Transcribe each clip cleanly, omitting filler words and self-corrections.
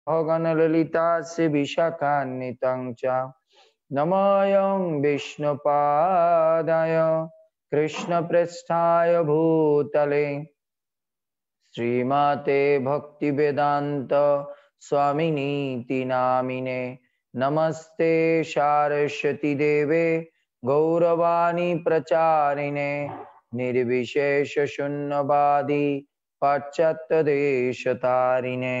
गणललिता श्री विशाखान्वितं च नमोऽयं विष्णुपादाय कृष्णप्रेष्ठाय भूतले श्रीमते भक्तिवेदांत स्वामिनीति नामिने नमस्ते सारस्वती देवे गौरवाणी प्रचारिणे निर्विशेष शून्यवादी पाश्चात्य देशतारिणे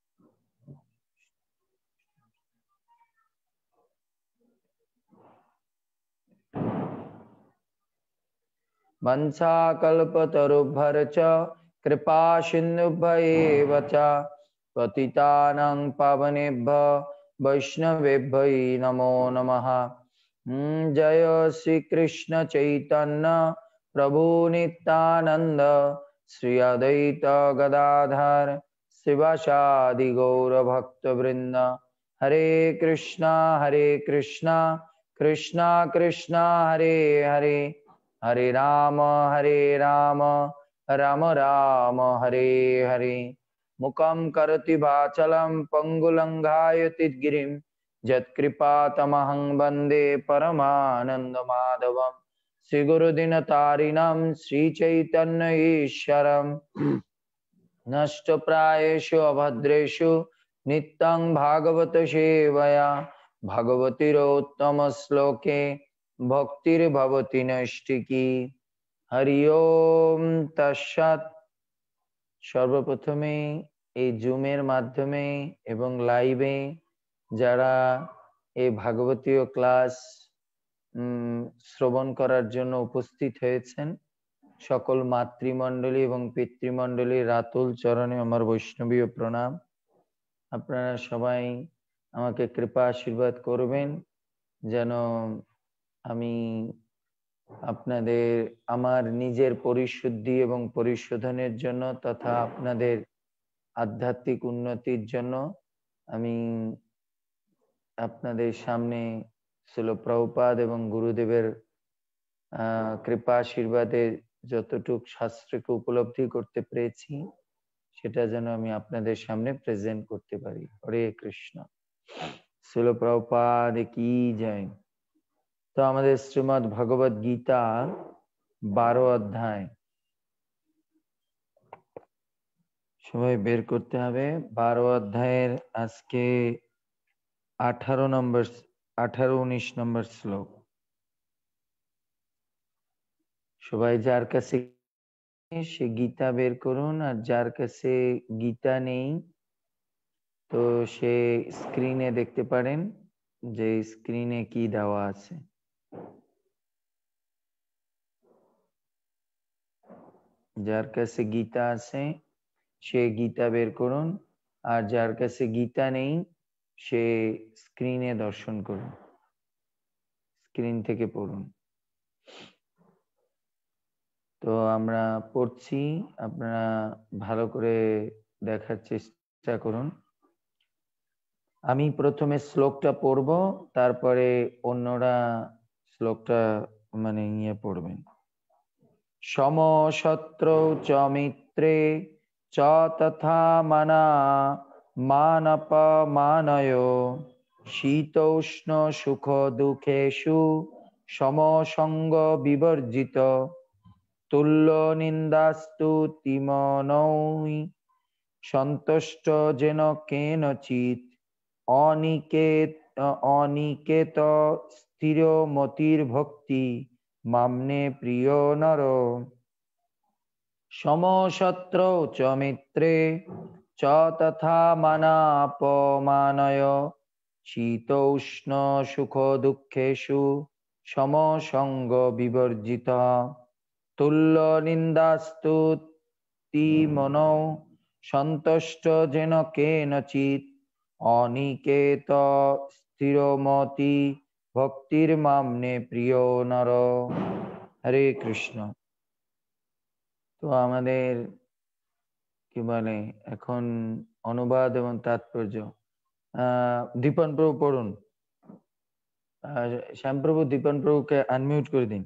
वंशाकल्पतरुभ्यश्च कृपा सिन्धुभ्येव च पतितानां पावनेभ्यो वैष्णवेभ्यो नमो नमः। जय श्री कृष्ण चैतन्य प्रभु नित्यानंद श्री अद्वैत गदाधर शिवासादि गौर भक्तवृंद हरे कृष्णा कृष्णा कृष्णा हरे हरे हरे राम राम राम हरे हरे मुखं करोति वाचालं पंगुलंघायति गिरिं यत्कृपातमहं वन्दे परमानन्दमाधवं श्रीगुरुदिनतारिणं श्रीचैतन्य ईश्वरं नष्टप्रायेषु अभद्रेषु नित्यं भागवत सेवया भगवतीरोत्तमश्लोके भक्तिर्भवति नैष्टिकी। हरि ओम तत्सत्। সর্বপ্রথমে এই জুমের মাধ্যমে এবং লাইভে যারা এই ভাগবতীয় ক্লাস শ্রবণ করার জন্য উপস্থিত হয়েছেন সকল মাতৃমণ্ডলী এবং পিতৃমণ্ডলীর রাতুল চরণে আমার বৈষ্ণবীয় প্রণাম। আপনারা সবাই আমাকে কৃপা আশীর্বাদ করবেন যেন আমি আপনাদের আমার নিজের পরিশুদ্ধি এবং পরিশোধনের জন্য তথা আপনাদের আধ্যাত্মিক উন্নতির জন্য আমি আপনাদের সামনে শ্রীল প্রভুপাদ এবং গুরুদেবের কৃপা আশীর্বাদে যতটুকু শাস্ত্রকে উপলব্ধি করতে পেরেছি সেটা যেন আমি আপনাদের সামনে প্রেজেন্ট করতে পারি। হরে কৃষ্ণ। শ্রীল প্রভুপাদ কি জয়। তো আমাদের শ্রীমদ্ ভগবদ গীতা 12 অধ্যায় সবাই বের করতে হবে। 12 অধ্যায়ের আজকে 18-19 নম্বর শ্লোক। সবাই যার কাছে সে গীতা বের করুন, আর যার কাছে গীতা নেই তো সে স্ক্রিনে দেখতে পারেন যে স্ক্রিনে কি দেওয়া আছে। যার কাছে গীতা আছে সে গীতা বের করুন, আর যার কাছে গীতা নেই সে স্ক্রিনে দর্শন করুন, স্ক্রিন থেকে পড়ুন। তো আমরা পড়ছি, আপনারা ভালো করে দেখার চেষ্টা করুন। আমি প্রথমে শ্লোকটা পড়ব, তারপরে অন্যরা শ্লোকটা পড়বেন। সমশত্রৌ চ মিত্রে চ তথা মানা মানপমানয় শীতোষ্ণ সুখ দুঃখেষু সমসঙ্গ বিবর্জিত তুল্য নিন্দাস্তু তিমনৈ সন্তুষ্ট যেন কেনচিৎ অনিকেত স্থির মতির ভক্তি মামনে প্রিয় নর। সমশত্রৌ চ মিত্রে চ তথা মানাপমানয় শীতোষ্ণ সুখ দুঃখেষু সমসঙ্গ বিবর্জিত তুল্য নিন্দাস্তু তিমনৌ সন্তুষ্ট যেন কেনচিৎ অনিকেত স্থিরমতি ভক্তির মামনে প্রিয় নর। হরে কৃষ্ণ। তো আমাদের কি বলে এখন অনুবাদ এবং তাৎপর্য দীপন প্রভু পড়ুন। শ্যামপ্রভু দীপন প্রভুকে আনমিউট করে দিন।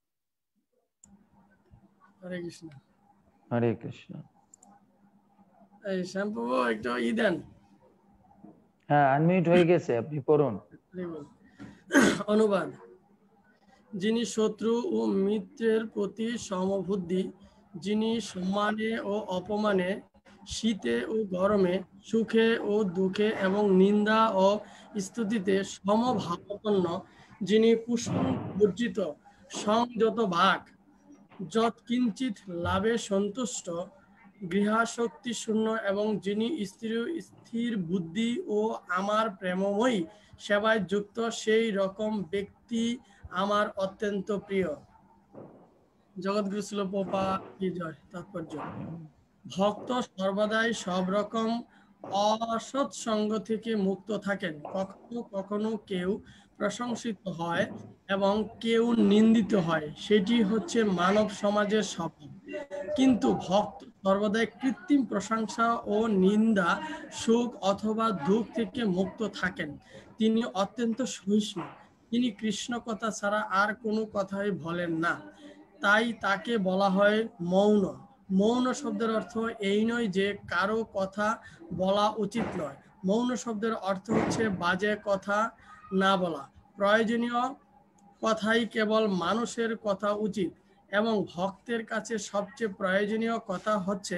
হরে কৃষ্ণ। হরে কৃষ্ণ। এই শ্যাম্পু একটু দেন। হ্যাঁ, আনমিউট হয়ে গেছে, আপনি পড়ুন। অনুবাদ। যিনি শত্রু ও মিত্রের প্রতি সমবুদ্ধি, যিনি সম্মানে ও অপমানে, শীতে ও গরমে, সুখে ও দুঃখে এবং নিন্দা ও স্তুতিতে সমভাবাপন্ন, যিনি কুসুম বর্জিত, সংযত ভাগ, যৎকিঞ্চিৎ লাভে সন্তুষ্ট, গৃহাসক্তি শূন্য এবং যিনি স্থির বুদ্ধি ও আমার প্রেমময়ী সেবায় যুক্ত, সেই রকম ব্যক্তি আমার অত্যন্ত প্রিয়। জগৎগুরু শিল প্রভুপাদ কি জয়। তাৎপর্য: ভক্ত সর্বদাই সব রকম অসৎসঙ্গ থেকে মুক্ত থাকেন। কখনো কখনো কেউ প্রশংসিত হয় এবং কেউ নিন্দিত হয়, সেটি হচ্ছে মানব সমাজের স্বভাব। কিন্তু ভক্ত সর্বদাই কৃত্রিম প্রশংসা ও নিন্দা, সুখ অথবা দুঃখ থেকে মুক্ত থাকেন। তিনি অত্যন্ত সহিষ্ণু। তিনি কৃষ্ণ কথা ছাড়া আর কোনো কথাই বলেন না, তাই তাকে বলা হয় মৌন। মৌন শব্দের অর্থ এই নয় যে কারো কথা বলা উচিত নয়। মৌন শব্দের অর্থ হচ্ছে বাজে কথা না বলা, প্রয়োজনীয় কথাই কেবল মানুষের কথা উচিত, এবং ভক্তের কাছে সবচেয়ে প্রয়োজনীয় কথা হচ্ছে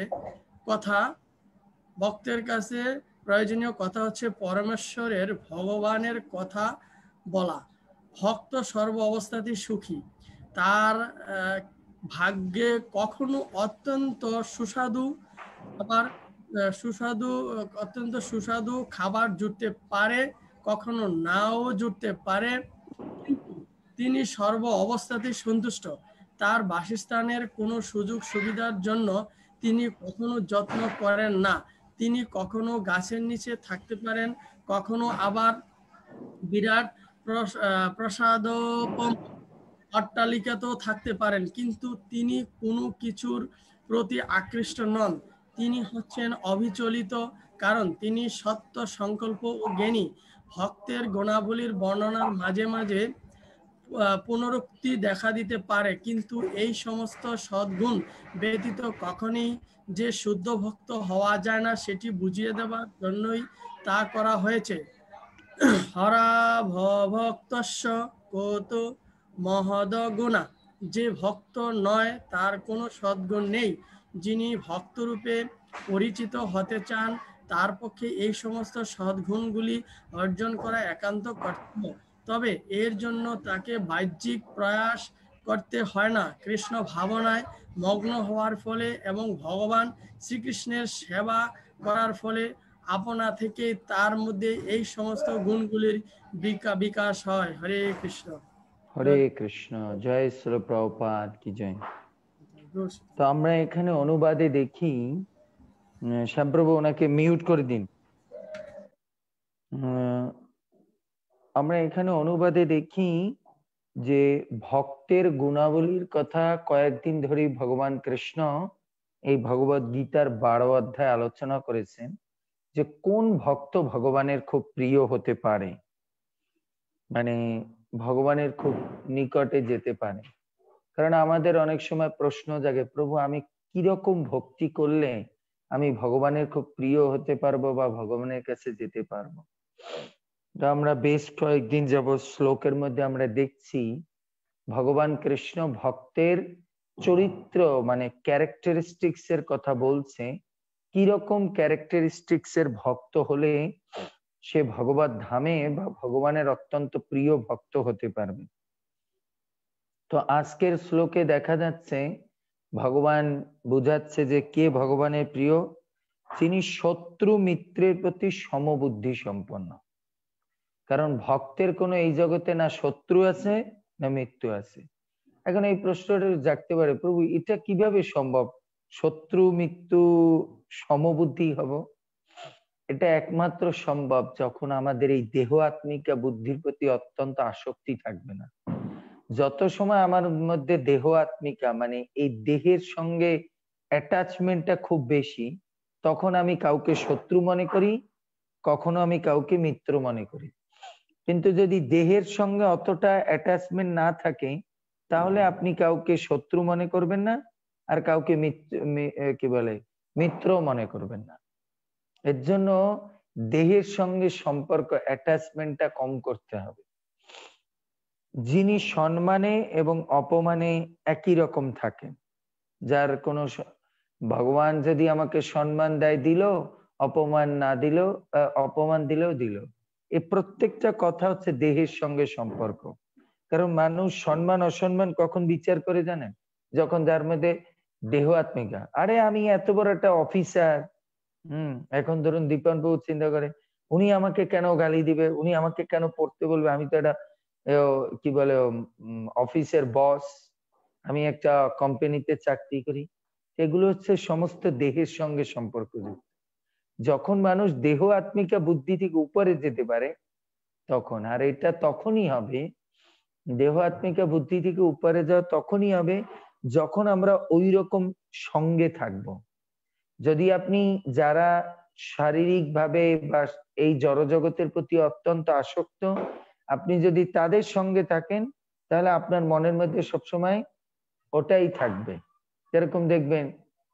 ভক্তের কাছে প্রয়োজনীয় কথা হচ্ছে পরমেশ্বরের, ভগবানের কথা বলা। ভক্ত সর্ব অবস্থাতেই সুখী। তার ভাগ্যে কখনো অত্যন্ত সুস্বাদু আবার অত্যন্ত সুস্বাদু খাবার জুটতে পারে, কখনো নাও জুটতে পারে, কিন্তু তিনি সর্ব অবস্থাতেই সন্তুষ্ট। তার বাসস্থানের কোনো সুযোগ সুবিধার জন্য তিনি কখনো যত্ন করেন না। তিনি কখনো গাছের নিচে থাকতে পারেন, কখনো আবার বিরাট প্রসাদোপম অট্টালিকাতেও থাকতে পারেন, কিন্তু তিনি কোনো কিছুর প্রতি আকৃষ্ট নন। তিনি হচ্ছেন অবিচলিত, কারণ তিনি সত্য সংকল্প ও জ্ঞানী। ভক্তের গুণাবলীর বর্ণনার মাঝে মাঝে পুনরুক্তি দেখা দিতে পারে, কিন্তু এই সমস্ত সদ্গুণ ব্যতীত কখনই যে শুদ্ধ ভক্ত হওয়া যায় না, সেটি বুঝিয়ে দেওয়ার জন্যই তা করা হয়েছে। হরা ভক্তস্য কত মহদ গুণা। যে ভক্ত নয় তার কোনো সদ্গুণ নেই। যিনি ভক্তরূপে পরিচিত হতে চান, তার পক্ষে এই সমস্ত সদ্গুণগুলি অর্জন করা একান্ত কর্তব্য। তবে এর জন্য তাকে বাহ্যিক প্রয়াস করতে হয় না। কৃষ্ণ ভাবনায় মগ্ন হওয়ার ফলে এবং ভগবান শ্রীকৃষ্ণের সেবা করার ফলে আপনা থেকে তার মধ্যে এই সমস্ত গুণগুলির বিকাশ হয়। হরে কৃষ্ণ। হরে কৃষ্ণ। জয় শ্রী প্রভুপাদ কি জয়। তো আমরা এখানে অনুবাদে দেখি, শ্যামপ্রভু ওনাকে মিউট করে দিন। আমরা এখানে অনুবাদে দেখি যে ভক্তের গুণাবলীর কথা কয়েকদিন ধরেই ভগবান কৃষ্ণ এই ভগবদ গীতার 12 অধ্যায় আলোচনা করেছেন, যে কোন ভক্ত ভগবানের খুব প্রিয় হতে পারে, মানে ভগবানের খুব নিকটে যেতে পারে। কারণ আমাদের অনেক সময় প্রশ্ন জাগে, প্রভু আমি কিরকম ভক্তি করলে আমি ভগবানের খুব প্রিয় হতে পারবো বা ভগবানের কাছে যেতে পারবো। তো আমরা বেশ কয়েকদিন যাবৎ শ্লোকের মধ্যে আমরা দেখছি ভগবান কৃষ্ণ ভক্তের চরিত্র মানে ক্যারেক্টারিস্টিক্স এর কথা বলছে, কিরকম ক্যারেক্টারিস্টিক্স এর ভক্ত হলে সে ভগবত ধামে বা ভগবানের অত্যন্ত প্রিয় ভক্ত হতে পারবে। তো আজকের শ্লোকে দেখা যাচ্ছে ভগবান বুঝাচ্ছে যে কে ভগবানের প্রিয়, তিনি শত্রু মিত্রের প্রতি সমবুদ্ধি সম্পন্ন। কারণ ভক্তের কোনো এই জগতে না শত্রু আছে না মৃত্যু আছে। এখন এই প্রশ্নটা জাগতে পারে, প্রভু এটা কিভাবে সম্ভব, শত্রু মৃত্যু সমবুদ্ধি হব? এটা একমাত্র সম্ভব যখন আমাদের এই দেহ আত্মিকা বুদ্ধির প্রতি অত্যন্ত আসক্তি থাকবে না। যত সময় আমার মধ্যে দেহ আত্মিকা মানে এই দেহের সঙ্গে অ্যাটাচমেন্টটা খুব বেশি, তখন আমি কাউকে শত্রু মনে করি, কখনো আমি কাউকে মিত্র মনে করি। কিন্তু যদি দেহের সঙ্গে অতটা অ্যাটাচমেন্ট না থাকে, তাহলে আপনি কাউকে শত্রু মনে করবেন না, আর কাউকে কি বলে মিত্র মনে করবেন না। এর জন্য দেহের সঙ্গে সম্পর্ক, অ্যাটাচমেন্টটা কম করতে হবে। যিনি সম্মানে এবং অপমানে একই রকম থাকেন, যার কোনো ভগবান যদি আমাকে সম্মান দেয় দিল, অপমান না দিলেও অপমান দিলেও দিল। এই প্রত্যেকটা কথা হচ্ছে দেহের সঙ্গে সম্পর্ক। কারণ মানুষ সম্মান অসম্মান কখন বিচার করে জানেন? যখন যার মধ্যে দেহ আত্মিকা। আরে আমি এত বড় একটা অফিসার, এখন ধরুন দীপন বাবু চিন্তা করে উনি আমাকে কেন গালি দিবে, উনি আমাকে কেন পড়তে বলবে, আমি তো একটা কি বলে অফিসের বস, আমি একটা কোম্পানিতে চাকরি করি। এগুলো হচ্ছে সমস্ত দেহের সঙ্গে সম্পর্কযুক্ত। যখন মানুষ দেহ আত্মিকা বুদ্ধি থেকে উপরে যেতে পারে তখন, আর এটা তখনই হবে, দেহ আত্মিকা বুদ্ধি থেকে উপরে যাওয়া তখনই হবে যখন আমরা ওই রকম সঙ্গে থাকব। যদি আপনি যারা শারীরিক ভাবে বা এই জড়জগতের প্রতি অত্যন্ত আসক্ত, আপনি যদি তাদের সঙ্গে থাকেন তাহলে আপনার মনের মধ্যে সবসময় ওটাই থাকবে। যেরকম দেখবেন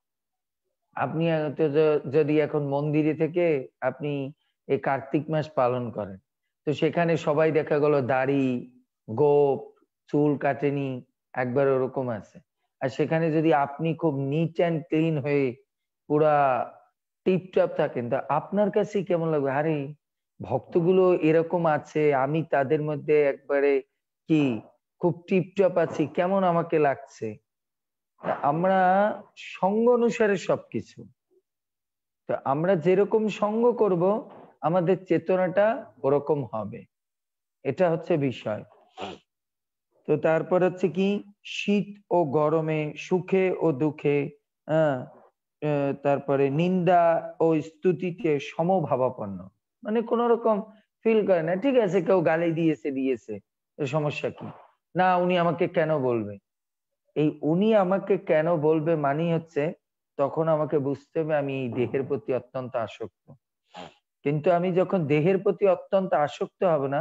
আপনি যদি এখন মন্দিরে থেকে আপনি এই কার্তিক মাস পালন করেন, তো সেখানে সবাই দেখা গেল দাড়ি, গোঁফ, চুল কাটেনি, একবার ওরকম আছে। আর সেখানে যদি আপনি খুব নিট অ্যান্ড ক্লিন হয়ে পুরা টিপটপ থাকেন, তা আপনার কাছে কেমন লাগবে? আরে ভক্তগুলো এরকম আছে, আমি তাদের মধ্যে একবারে কি খুব টিপটপ আছি, কেমন আমাকে লাগছে। আমরা সঙ্গ অনুসারে সবকিছু। তো আমরা যেরকম সঙ্গ করব আমাদের চেতনাটা ওরকম হবে, এটা হচ্ছে বিষয়। তো তারপর হচ্ছে কি, শীত ও গরমে, সুখে ও দুঃখে, আহ তারপরে নিন্দা ও স্তুতিতে সমভাবাপন্ন, মানে কোন রকম ফিল করে না, ঠিক আছে কেউ গালি দিয়েছে দিয়েছে, সমস্যা কি, না উনি আমাকে কেন বলবে। এই উনি আমাকে কেন বলবে মানে হচ্ছে তখন আমাকে বুঝতে হবে আমি এই দেহের প্রতি অত্যন্ত আসক্ত। কিন্তু আমি যখন দেহের প্রতি অত্যন্ত আসক্ত হব না,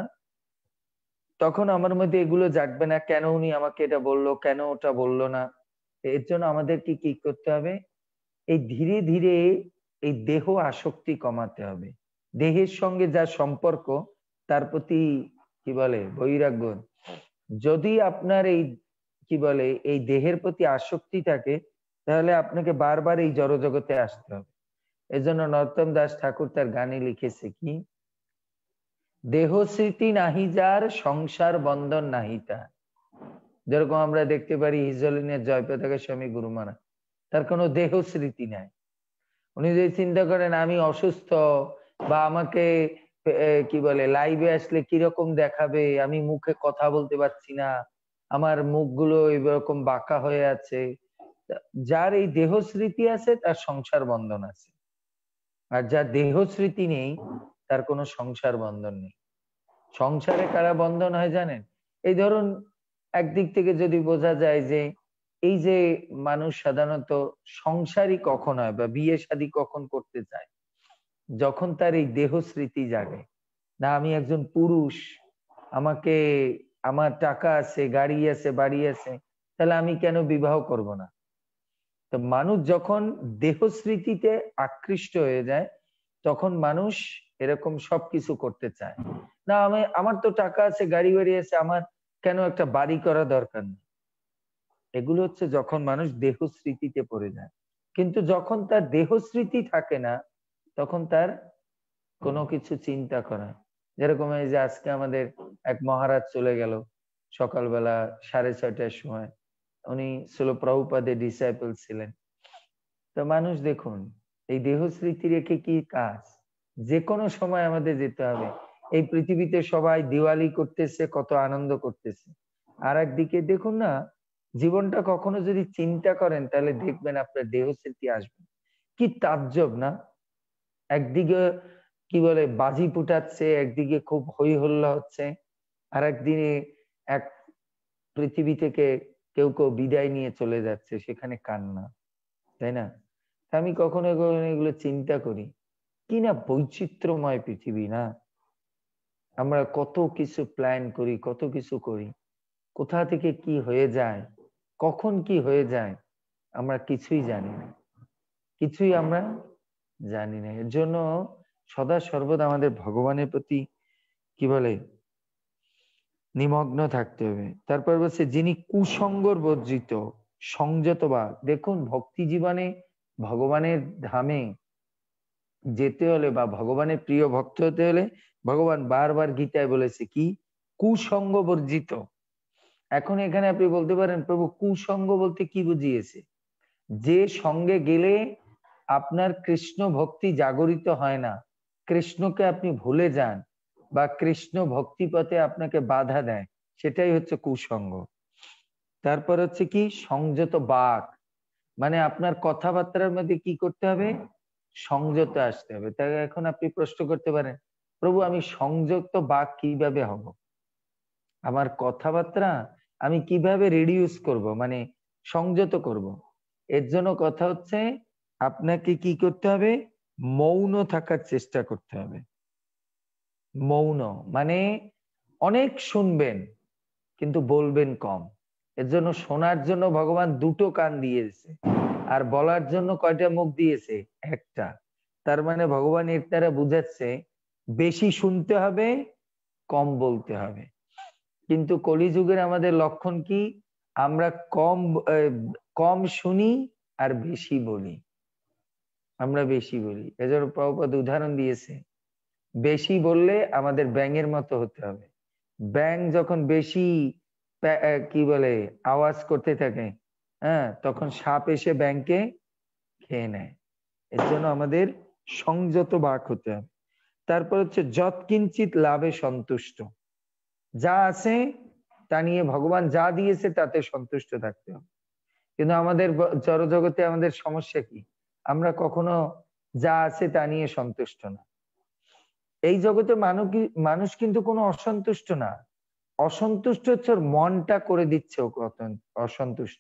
তখন আমার মধ্যে এগুলো জাগবে না, কেন উনি আমাকে এটা বললো, কেন ওটা বললো না। এর জন্য আমাদেরকে কি করতে হবে, এই ধীরে ধীরে এই দেহ আসক্তি কমাতে হবে। দেহের সঙ্গে যা সম্পর্ক তার প্রতি কি বলে বৈরাগ্য। যদি আপনার এই কি বলে এই দেহের প্রতি আসক্তি থাকে, তাহলে আপনাকে বারবার এই জড়জগতে আসতে হবে। এজন্য নরোত্তম দাস ঠাকুর তার গানে লিখেছে কি, দেহ স্মৃতি নাহি যার, সংসার বন্ধন নাহি তার। যেরকম আমরা দেখতে পারি হিজলিনের জয় পতাকা স্বামী গুরু মহারাজ, তার কোনো দেহ স্মৃতি নাই। উনি যদি চিন্তা করেন আমি অসুস্থ, বা আমাকে কি বলে লাইভে আসলে কিরকম দেখাবে, আমি মুখে কথা বলতে পারছি না, আমার মুখগুলো এরকম বাঁকা হয়ে আছে, যার এই দেহ স্মৃতি আছে তার সংসার বন্ধন আছে। আর যার দেহ স্মৃতি নেই তার কোনো সংসার বন্ধন নেই। সংসারে কারা বন্ধন হয় জানেন? এই ধরুন একদিক থেকে যদি বোঝা যায় যে এই যে মানুষ সাধারণত সংসারী কখন হয় বা বিয়ে শাদী কখন করতে চায়, যখন তার এই দেহ স্মৃতি জাগে, না আমি একজন পুরুষ, আমাকে আমার টাকা আছে, গাড়ি আছে, বাড়ি আছে, তাহলে আমি কেন বিবাহ করব না। তো মানুষ যখন দেহ স্মৃতিতে আকৃষ্ট হয়ে যায় তখন মানুষ এরকম সবকিছু করতে চায়। না আমি আমার তো টাকা আছে, গাড়ি বাড়ি আছে, আমার কেন একটা বাড়ি করা দরকার নেই। এগুলো হচ্ছে যখন মানুষ দেহ স্মৃতিতে পড়ে যায়। কিন্তু যখন তার দেহ স্মৃতি থাকে না তখন তার কোনো কিছু চিন্তা করা। যেরকম এই যে আজকে আমাদের এক মহারাজ চলে গেল সকালবেলা 6:30টার সময়, উনি ছিল প্রভুপাদের ডিসাইপল ছিলেন। তো মানুষ দেখুন এই দেহ স্মৃতি রেখে কি কাজ, যে কোনো সময় আমাদের যেতে হবে। এই পৃথিবীতে সবাই দিওয়ালি করতেছে, কত আনন্দ করতেছে, আর একদিকে দেখুন না, জীবনটা কখনো যদি চিন্তা করেন তাহলে দেখবেন আপনার দেহ স্মৃতি আসবে। কি তাজ্জব না, একদিকে কি বলে বাজি ফুটাচ্ছে, একদিকে খুব হই হল্লা হচ্ছে, আর একদিনে এক পৃথিবী থেকে কেউ কেউ বিদায় নিয়ে চলে যাচ্ছে, সেখানে কান্না, তাই না? আমি কখনো কখনো এগুলো চিন্তা করি, কি না বৈচিত্র্যময় পৃথিবী না। আমরা কত কিছু প্ল্যান করি, কত কিছু করি, কোথা থেকে কি হয়ে যায়, কখন কি হয়ে যায় আমরা কিছুই জানি না, কিছুই আমরা জানি না। এর জন্য সদা সর্বদা আমাদের ভগবানের প্রতি কি বলে নিমগ্ন থাকতে হবে। তারপর বলছে যিনি কুসঙ্গর বর্জিত সংযত বা, দেখুন ভক্তি জীবনে ভগবানের ধামে যেতে হলে বা ভগবানের প্রিয় ভক্ত হতে হলে ভগবান বারবার গীতায় বলেছে কি কুসঙ্গ বর্জিত। এখন এখানে আপনি বলতে পারেন প্রভু কুসঙ্গ বলতে কি বুঝিয়েছে? যে সঙ্গে গেলে আপনার কৃষ্ণ ভক্তি জাগরিত হয় না, কৃষ্ণকে আপনি ভুলে যান বা কৃষ্ণ ভক্তি পথে আপনাকে বাধা দেয়, সেটাই হচ্ছে কুসঙ্গ। তারপর হচ্ছে কি সংযত বাক, মানে আপনার কথাবার্তার মধ্যে কি করতে হবে? সংযত আসতে হবে। তাই এখন আপনি প্রশ্ন করতে পারেন প্রভু আমি সংযত বাক কিভাবে হব? আমার কথাবার্তা আমি কিভাবে রিডিউস করব, মানে সংযত করব? এর জন্য কথা হচ্ছে আপনাকে কি করতে হবে? মৌন থাকার চেষ্টা করতে হবে। মৌন মানে অনেক শুনবেন কিন্তু বলবেন কম। এর জন্য শোনার জন্য ভগবান দুটো কান দিয়েছে, আর বলার জন্য কয়টা মুখ দিয়েছে? একটা। তার মানে ভগবান এর দ্বারা বুঝাচ্ছে বেশি শুনতে হবে, কম বলতে হবে। কিন্তু কলিযুগের আমাদের লক্ষণ কি? আমরা কম শুনি আর বেশি বলি। আমরা বেশি বলি। এজন্য প্রভুপাদ উদাহরণ দিয়েছে, বেশি বললে আমাদের ব্যাঙের মতো হতে হবে। ব্যাঙ যখন বেশি কি বলে আওয়াজ করতে থাকে, হ্যাঁ, তখন সাপ এসে ব্যাঙকে খেয়ে নেয়। এর জন্য আমাদের সংযত বাক হতে হবে। তারপর হচ্ছে যৎকিঞ্চিত লাভে সন্তুষ্ট, যা আছে তা নিয়ে ভগবান যা দিয়েছে তাতে সন্তুষ্ট থাকতে হবে। কিন্তু আমাদের জড়জগতে আমাদের সমস্যা কি? আমরা কখনো যা আছে তা নিয়ে সন্তুষ্ট না। এই জগতে মানুষ কিন্তু কোনো অসন্তুষ্ট না। অসন্তুষ্ট হচ্ছে ওর মনটা করে দিচ্ছে ও অসন্তুষ্ট।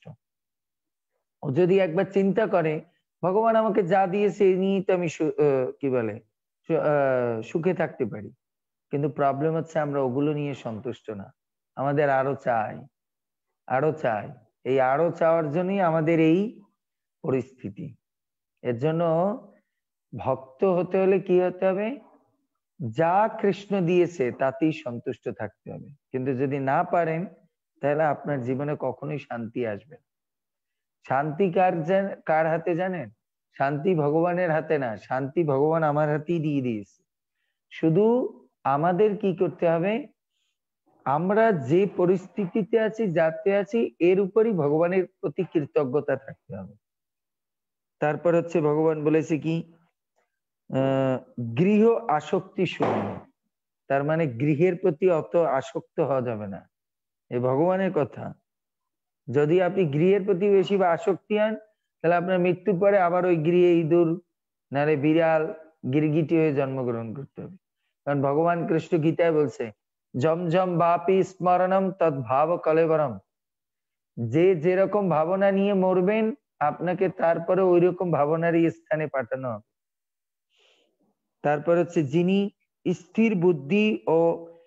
ও যদি একবার চিন্তা করে ভগবান আমাকে যা দিয়েছে এই নিয়েই তো আমি কি বলে সুখে থাকতে পারি, কিন্তু প্রবলেম হচ্ছে আমরা ওগুলো নিয়ে সন্তুষ্ট না, আমাদের আরো চাই, আরো চাই। এই আরো চাওয়ার জন্যই আমাদের এই পরিস্থিতি। এর জন্য ভক্ত হতে হলে কি হতে হবে? যা কৃষ্ণ দিয়েছে তাতেই সন্তুষ্ট থাকতে হবে। কিন্তু যদি না পারেন তাহলে আপনার জীবনে কখনোই শান্তি আসবে না। শান্তি কার হাতে জানেন? শান্তি ভগবানের হাতে না, শান্তি ভগবান আমার হাতেই দিয়ে দিয়েছে। শুধু আমাদের কি করতে হবে? আমরা যে পরিস্থিতিতে আছি, যাতে আছি, এর উপরই ভগবানের প্রতি কৃতজ্ঞতা থাকতে হবে। তারপর হচ্ছে ভগবান বলেছে কি গৃহ আসক্তি শূন্য, তার মানে গৃহের প্রতি অত আসক্ত হওয়া যাবে না। এই ভগবানের কথা। যদি আপনি গৃহের প্রতি বেশি বা আসক্তি হন, তাহলে আপনার মৃত্যুর পরে আবার ওই গৃহে ইঁদুর নারে বিড়াল গিরগিটি হয়ে জন্মগ্রহণ করতে হবে। কারণ ভগবান কৃষ্ণ গীতায় বলছে জম জম বাপি স্মরণম তদ্ভাব কলেবরম, যে যেরকম ভাবনা নিয়ে মরবেন আপনাকে তারপরে ওই রকম ভাবনারই স্থানে পাঠানো হবে। তারপর হচ্ছে যিনি স্থির বুদ্ধি ও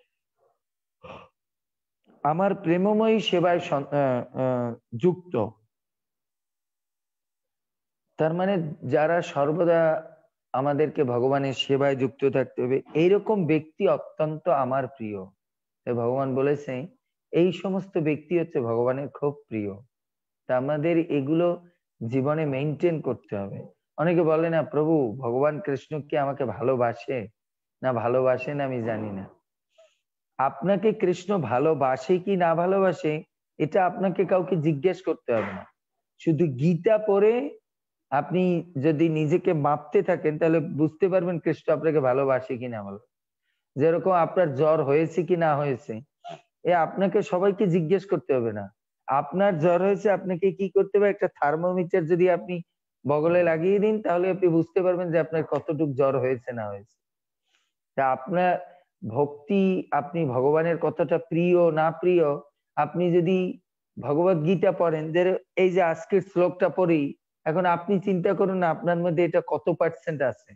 আমার প্রেমময়ী সেবায় যুক্ত, তার মানে যারা সর্বদা আমাদেরকে ভগবানের সেবায় যুক্ত থাকতে হবে, এইরকম ব্যক্তি অত্যন্ত আমার প্রিয়। তাই ভগবান বলেছে এই সমস্ত ব্যক্তি হচ্ছে ভগবানের খুব প্রিয়। তা আমাদের এগুলো জীবনে মেনটেন করতে হবে। অনেকে বলে না প্রভু ভগবান কৃষ্ণ কি আমাকে ভালোবাসে না ভালোবাসে না আমি জানি না। আপনাকে কৃষ্ণ ভালোবাসে কি না ভালোবাসে এটা আপনাকে কাউকে জিজ্ঞেস করতে হবে না। শুধু গীতা পড়ে আপনি যদি নিজেকে মাপতে থাকেন তাহলে বুঝতে পারবেন কৃষ্ণ আপনাকে ভালোবাসে কি না ভালো। যেরকম আপনার জ্বর হয়েছে কি না হয়েছে আপনাকে সবাইকে জিজ্ঞেস করতে হবে না। আপনার জ্বর হয়েছে আপনাকে কি করতে হবে? একটা থার্মোমিটার যদি আপনি বগলে লাগিয়ে দিন তাহলে আপনি বুঝতে পারবেন যে আপনার কতটুকু জ্বর হয়েছে না হয়েছে। তা আপনার ভক্তি, আপনি ভগবানের কতটা প্রিয় না প্রিয়, আপনি যদি ভগবত গীতা পড়েন, যে এই যে আজকের শ্লোকটা পড়ি, এখন আপনি চিন্তা করুন না আপনার মধ্যে এটা কত পার্সেন্ট আছে,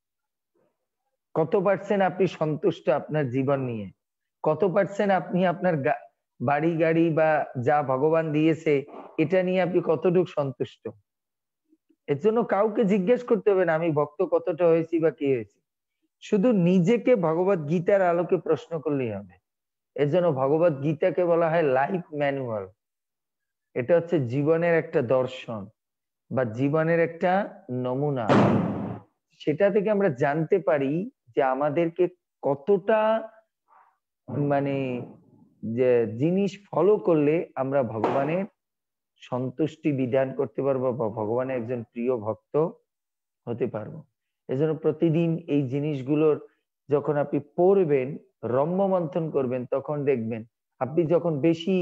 কত পার্সেন্ট আপনি সন্তুষ্ট আপনার জীবন নিয়ে, কত পার্সেন্ট আপনি আপনার বাড়ি গাড়ি বা যা ভগবান দিয়েছে এটা নিয়ে আপনি কতটুকু সন্তুষ্ট। এর জন্য কাউকে জিজ্ঞেস করতে হবে না আমি ভক্ত কতটা হয়েছি বা কি হয়েছি, শুধু নিজেকে ভগবত গীতার আলোকে প্রশ্ন করলেই হবে। এর জন্য ভগবত গীতাকে বলা হয় লাইফ ম্যানুয়াল। এটা হচ্ছে জীবনের একটা দর্শন বা জীবনের একটা নমুনা। সেটা থেকে আমরা জানতে পারি যে আমাদেরকে কতটা মানে যে জিনিস ফলো করলে আমরা ভগবানের সন্তুষ্টি বিধান করতে পারবো বা ভগবানের একজন প্রিয় ভক্ত হতে পারবো। এজন্য প্রতিদিন এই জিনিসগুলোর যখন আপনি পড়বেন, রম্য মন্থন করবেন, তখন দেখবেন আপনি যখন বেশি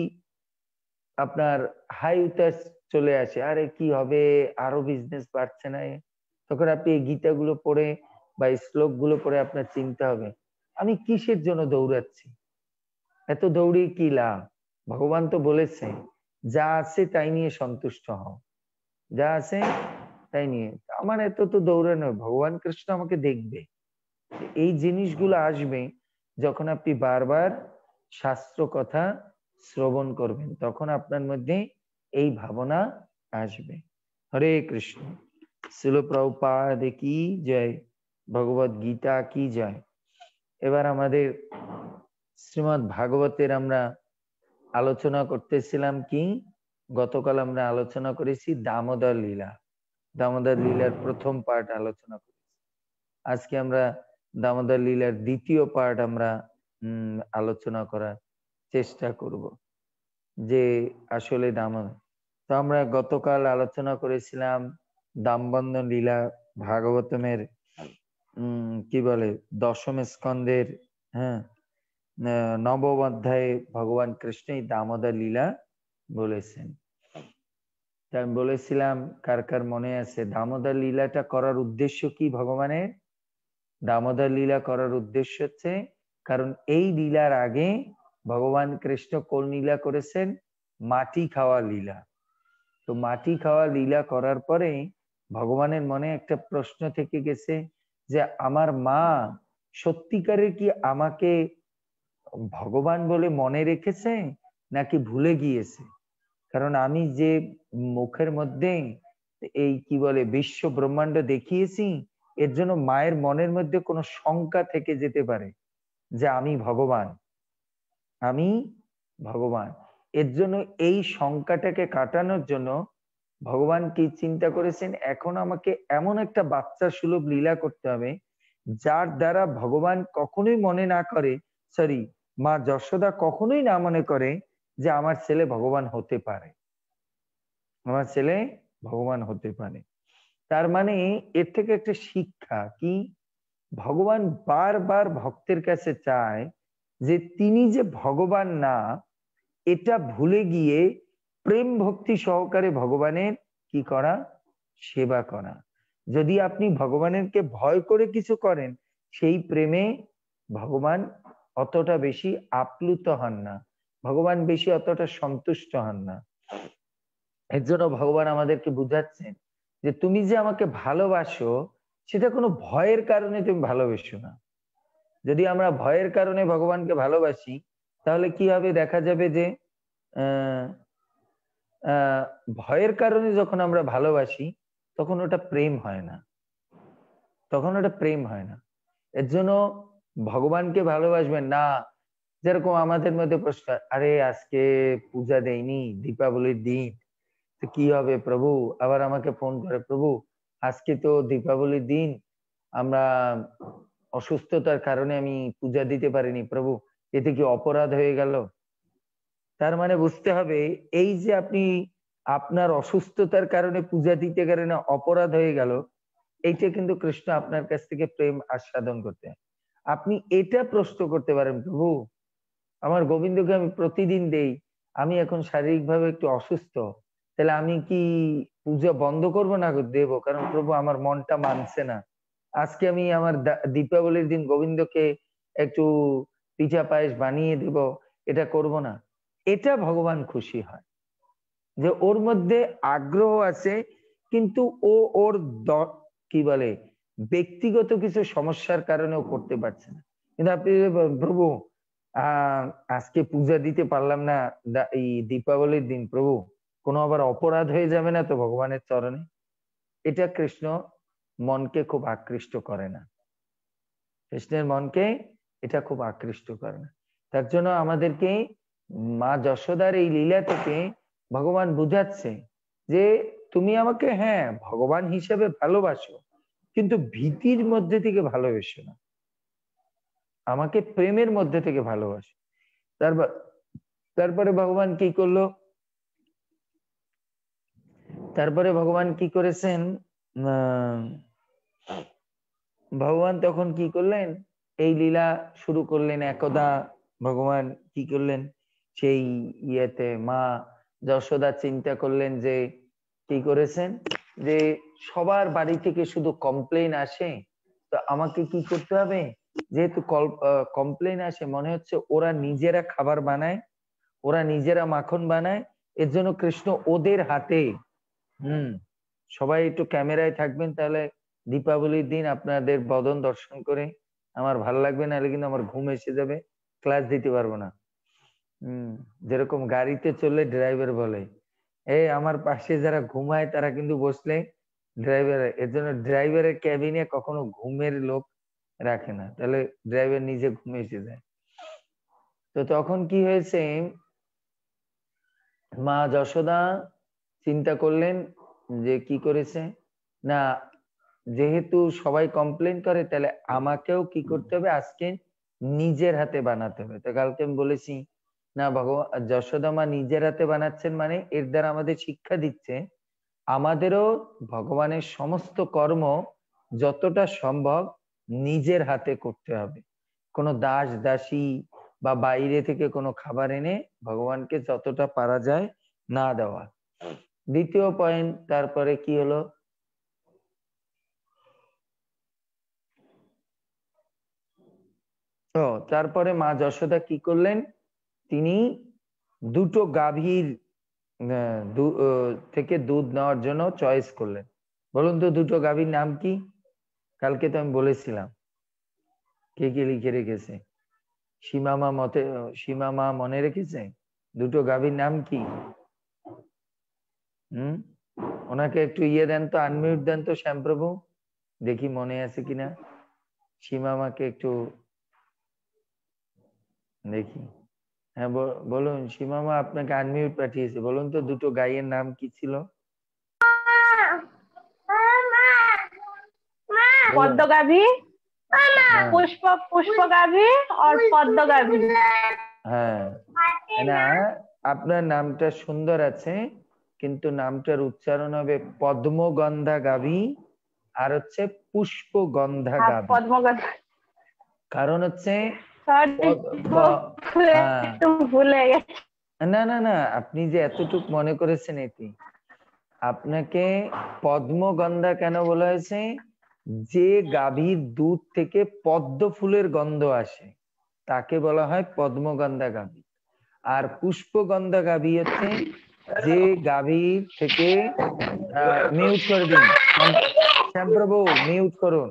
আপনার হাই উতাস চলে আসে, আরে কি হবে, আরো বিজনেস বাড়ছে না, তখন আপনি এই গীতাগুলো পড়ে বা এই শ্লোকগুলো পড়ে আপনার চিন্তা হবে আমি কিসের জন্য দৌড়াচ্ছি, এত দৌড়িয়ে কি লাভ? ভগবান তো বলেছে যা আছে তাই নিয়ে সন্তুষ্ট হও, যা আছে তাই নিয়ে, আমার এত তো দৌড়ানো, ভগবান কৃষ্ণ আমাকে দেখবে। এই জিনিসগুলো আসবে যখন আপনি বারবার শাস্ত্র কথা শ্রবণ করবেন, তখন আপনার মধ্যে এই ভাবনা আসবে। হরে কৃষ্ণ। শিল প্রভুপাদ কি জয়, ভগবত গীতা কি জয়। এবার আমাদের শ্রীমৎ ভাগবতের আমরা আলোচনা করতেছিলাম কি, গতকাল আমরা আলোচনা করেছি দামোদর লীলা, দামোদর লীলার প্রথম পার্ট আলোচনা করেছি। আজকে আমরা দামোদর লীলার দ্বিতীয় পার্ট আমরা আলোচনা করার চেষ্টা করব, যে আসলে দামোদর। তো আমরা গতকাল আলোচনা করেছিলাম দামবন্ধন লীলা ভাগবতমের কি বলে দশম স্কন্ধের, হ্যাঁ, নবম অধ্যায়ে ভগবান কৃষ্ণই দামোদর লীলা বলেছেন। আমি বলেছিলাম, কার কার মনে আছে দামোদর লীলাটা করার উদ্দেশ্য কি ভগবানের? দামোদর লীলা করার উদ্দেশ্য হচ্ছে, কারণ এই লীলার আগে ভগবান কৃষ্ণ কোন লীলা করেছেন? মাটি খাওয়া লীলা। তো মাটি খাওয়া লীলা করার পরে ভগবানের মনে একটা প্রশ্ন থেকে গেছে যে আমার মা সত্যিকারের কি আমাকে ভগবান বলে মনে রেখেছে নাকি ভুলে গিয়েছে? কারণ আমি যে মুখের মধ্যে এই কি বলে বিশ্ব ব্রহ্মাণ্ড দেখিয়েছি, এর জন্য মায়ের মনের মধ্যে কোনো শঙ্কা থেকে যেতে পারে যে আমি ভগবান, আমি ভগবান। এর জন্য এই শঙ্কাটাকে কাটানোর জন্য ভগবান কি চিন্তা করেছেন, এখন আমাকে এমন একটা বাচ্চা সুলভ লীলা করতে হবে যার দ্বারা ভগবান কখনোই মনে না করে, সরি, মা যশোদা কখনোই না মনে করে যে আমার ছেলে ভগবান হতে পারে, আমার ছেলে ভগবান হতে পারে। তার মানে এর থেকে একটা শিক্ষা কি, ভগবান বারবার ভক্তের কাছে চায় যে তিনি যে ভগবান না এটা ভুলে গিয়ে প্রেম ভক্তি সহকারে ভগবানের কি করা? সেবা করা। যদি আপনি ভগবানেরকে ভয় করে কিছু করেন, সেই প্রেমে ভগবান অতটা বেশি আপ্লুত হন না, ভগবান বেশি অতটা সন্তুষ্ট হন না। এর জন্য ভগবান আমাদেরকে বুঝাচ্ছেন যে তুমি যে আমাকে ভালোবাসো সেটা কোনো ভয়ের কারণে তুমি ভালোবেসো না। যদি আমরা ভয়ের কারণে ভগবানকে ভালোবাসি, তাহলে কি হবে? দেখা যাবে যে আহ ভয়ের কারণে যখন আমরা ভালোবাসি তখন ওটা প্রেম হয় না, তখন ওটা প্রেম হয় না। এর জন্য ভগবানকে ভালোবাসবেন না, যেরকম আমাদের মধ্যে প্রশ্ন, আরে আজকে পূজা দেয়নি, দীপাবলির দিন, তো কি হবে প্রভু? আবার আমাকে ফোন করে, প্রভু আজকে তো দীপাবলির দিন, আমরা অসুস্থতার কারণে আমি পূজা দিতে পারিনি, প্রভু এতে কি অপরাধ হয়ে গেল? তার মানে বুঝতে হবে এই যে আপনি আপনার অসুস্থতার কারণে পূজা দিতে গেলেন, অপরাধ হয়ে গেল, এইটা কিন্তু কৃষ্ণ আপনার কাছ থেকে প্রেম আস্বাদন করতে। আপনি এটা প্রশ্ন করতে পারেন, প্রভু আমার গোবিন্দকে আমি প্রতিদিন দেই, আমি এখন শারীরিকভাবে একটু অসুস্থ, তাহলে আমি কি পূজা বন্ধ করব না দেবো? কারণ প্রভু আমার মনটা মানছে না, আজকে আমি আমার দীপাবলির দিন গোবিন্দকে একটু পিঠা পায়েস বানিয়ে দেব, এটা করব না। এটা ভগবান খুশি হয় যে ওর মধ্যে আগ্রহ আছে, কিন্তু ও ওর কি বলে ব্যক্তিগত কিছু সমস্যার কারণেও করতে পারছে না। কিন্তু আপনি প্রভু আজকে পূজা দিতে পারলাম না এই দীপাবলির দিন, প্রভু কোনো আবার অপরাধ হয়ে যাবে না তো ভগবানের চরণে? এটা কৃষ্ণ মনকে খুব আকৃষ্ট করে না, কৃষ্ণের মনকে এটা খুব আকৃষ্ট করে না। তার জন্য আমাদেরকে মা যশোদার এই লীলা থেকে ভগবান বুঝাচ্ছে যে তুমি আমাকে হ্যাঁ ভগবান হিসেবে ভালোবাসো, কিন্তু ভীতির মধ্যে থেকে ভালোবেসো না, আমাকে প্রেমের মধ্যে থেকে ভালোবাসো। তারপরে ভগবান কি করলো, তারপরে ভগবান কি করেছেন, ভগবান তখন কি করলেন, এই লীলা শুরু করলেন। একদা ভগবান কি করলেন, সেই ইয়েতে মা যশোদা চিন্তা করলেন যে কি করেছেন, যে সবার বাড়ি থেকে শুধু কমপ্লেন আসে, তো আমাকে কি করতে হবে, যেহেতু কমপ্লেন আসে, মনে হচ্ছে ওরা নিজেরা খাবার বানায়, ওরা নিজেরা মাখন বানায়, এর জন্য কৃষ্ণ ওদের হাতে সবাই একটু ক্যামেরায় থাকবেন, তাহলে দীপাবলির দিন আপনাদের বদন দর্শন করে আমার ভালো লাগবে, নাহলে কিন্তু আমার ঘুম এসে যাবে, ক্লাস দিতে পারবো না। যেরকম গাড়িতে চললে ড্রাইভার বলে এই আমার পাশে যারা ঘুমায় তারা কিন্তু বসলে ড্রাইভার, এর জন্য ড্রাইভারের ক্যাবিনে কখনো ঘুমের লোক রাখে না, তাহলে ড্রাইভার নিজে ঘুমে এসে যায়। তো তখন কি হয়েছে, মা যশোদা চিন্তা করলেন যে কি করেছে না, যেহেতু সবাই কমপ্লেন করে, তাহলে আমাকেও কি করতে হবে, আজকে নিজের হাতে বানাতে হবে। তো কালকে আমি বলেছি না, ভগবান যশোদা মা নিজের হাতে বানাচ্ছেন, মানে এর দ্বারা আমাদের শিক্ষা দিচ্ছে আমাদেরও ভগবানের সমস্ত কর্ম যতটা সম্ভব নিজের হাতে করতে হবে, কোনো দাস দাসী বা বাইরে থেকে কোনো খাবার এনে ভগবানকে যতটা পারা যায় না দেওয়া। দ্বিতীয় পয়েন্ট, তারপরে কি হলো, তারপরে মা যশোদা কি করলেন, তিনি দুটো গাভীর থেকে দুধ নেওয়ার জন্য চয়েস করলেন। বলুন তো দুটো গাভীর নাম কি, কালকে তো আমি বলেছিলাম, কে কে লিখে রেখেছে, সীমামা মতে, সীমামা মনে রেখেছে দুটো গাভীর নাম কি? ওনাকে একটু ইয়ে দেন তো, আনমিউট দেন তো শ্যামপ্রভু, দেখি মনে আছে কিনা। সীমামাকে একটু দেখি, হ্যাঁ বলুন সীমামা, আপনাকে আনমিউট পাঠিয়েছে, বলুন তো দুটো গাইয়ের নাম কি ছিল? পদ্ম গাভী, পুষ্প গাভী আর পদ্ম গাভী। হ্যাঁ না, আপনার নামটা সুন্দর আছে, কিন্তু নামটার উচ্চারণ হবে পদ্মগন্ধা গাভী আর হচ্ছে পুষ্পগন্ধা গাভী। পদ্মগন্ধা, কারণ হচ্ছে ভুলে গেছি। না না না, আপনি যে এতটুক মনে করেছেন, এটি আপনাকে পদ্মগন্ধা কেন বলা হয়েছে, যে গাভীর দুধ থেকে পদ্ম ফুলের গন্ধ আসে তাকে বলা হয় পদ্মগন্ধা গাভী। আর পুষ্পগন্ধা গাভী হচ্ছে যে গাভীর থেকে মিউট করে দিন শ্যামপ্রভু, মিউট করুন,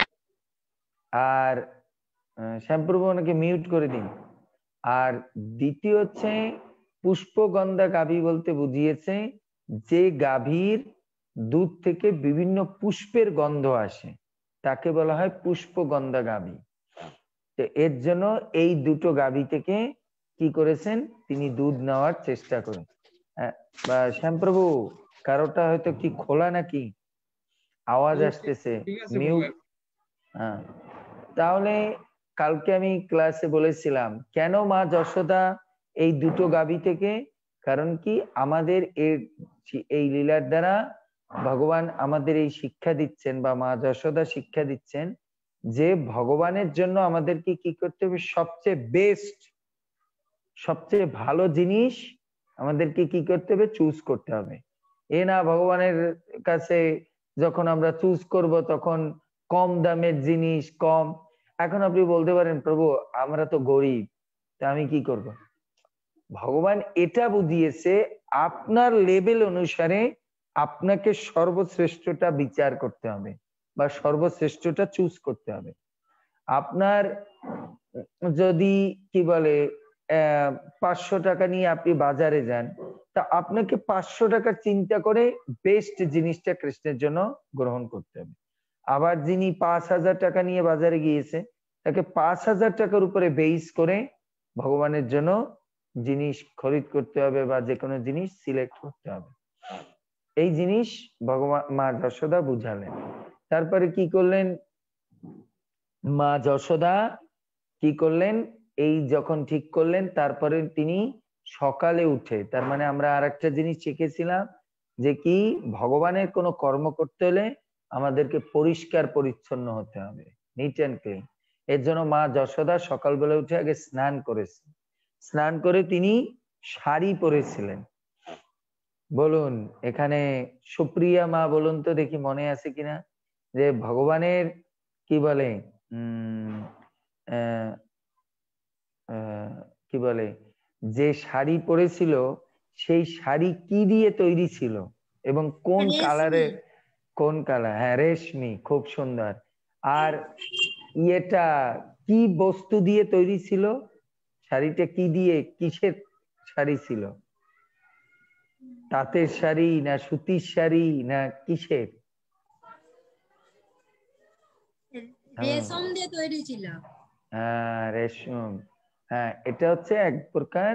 আর শ্যামপ্রভু ওনাকে মিউট করে দিন। আর দ্বিতীয় হচ্ছে পুষ্পগন্ধা গাভী বলতে বুঝিয়েছে যে গাভীর দুধ থেকে বিভিন্ন পুষ্পের গন্ধ আসে তাকে বলা হয় পুষ্পগন্ধা গাভী। তো এর জন্য এই দুটো গাভী থেকে কি করেছেন, তিনি দুধ নেওয়ার চেষ্টা করেন। শ্যামপ্রভু কারোটা হয়তো কি খোলা নাকি, আওয়াজ আসতেছে, মিউট। হ্যাঁ, তাহলে কালকে আমি ক্লাসে বলেছিলাম কেন মা যশোদা এই দুটো গাভী থেকে, কারণ কি আমাদের এই লীলার দ্বারা ভগবান আমাদের এই শিক্ষা দিচ্ছেন, বা মা যশোদা শিক্ষা দিচ্ছেন যে ভগবানের জন্য আমাদেরকে কি করতে হবে, সবচেয়ে বেস্ট, সবচেয়ে ভালো জিনিস আমাদেরকে কি করতে হবে, চুজ করতে হবে। এ না ভগবানের কাছে যখন আমরা চুজ করব তখন কম দামের জিনিস কম। এখন আপনি বলতে পারেন প্রভু আমরা তো গরিব, তা আমি কি করব? ভগবান এটা বুঝিয়েছে আপনার লেভেল অনুসারে আপনাকে সর্বশ্রেষ্ঠটা বিচার করতে হবে বা সর্বশ্রেষ্ঠটা চুজ করতে হবে। আপনার যদি কি বলে 500 টাকা নিয়ে আপনি বাজারে যান, তা আপনাকে 500 টাকার চিন্তা করে বেস্ট জিনিসটা কৃষ্ণের জন্য গ্রহণ করতে হবে। আবার যিনি 5000 টাকা নিয়ে বাজারে গিয়েছে, তাকে 5000 টাকার উপরে বেস করে ভগবানের জন্য জিনিস খরিদ করতে হবে বা যে কোনো জিনিস সিলেক্ট করতে হবে। এই জিনিস ভগবান মা যশোদা বুঝালেন। তারপরে কি করলেন মা যশোদা, কি করলেন এই যখন ঠিক করলেন, তারপরে তিনি সকালে উঠে, তার মানে আমরা আরেকটা জিনিস শিখেছিলাম যে কি ভগবানের কোনো কর্ম করতে হলে আমাদেরকে পরিষ্কার পরিচ্ছন্ন হতে হবে, নিট অ্যান্ড ক্লিন। এর জন্য মা যশোদা সকালবেলা উঠে আগে স্নান করেছেন, স্নান করে তিনি শাড়ি পরেছিলেন। বলুন এখানে সুপ্রিয়া মা বলুন তো দেখি মনে আছে কিনা, যে ভগবানের কি বলে কি বলে যে শাড়ি পরেছিল সেই শাড়ি কি দিয়ে তৈরি ছিল এবং কোন কালারের, কোন কালার? হ্যাঁ রেশমি, খুব সুন্দর। আর এটা কি বস্তু দিয়ে তৈরি ছিল? শাড়িটা কি দিয়ে, কিসের শাড়ি ছিল? তাঁতের শাড়ি না সুতির শাড়ি না কিসের? রেশম দিয়ে তৈরি ছিল। হ্যাঁ রেশম, হ্যাঁ এটা হচ্ছে এক প্রকার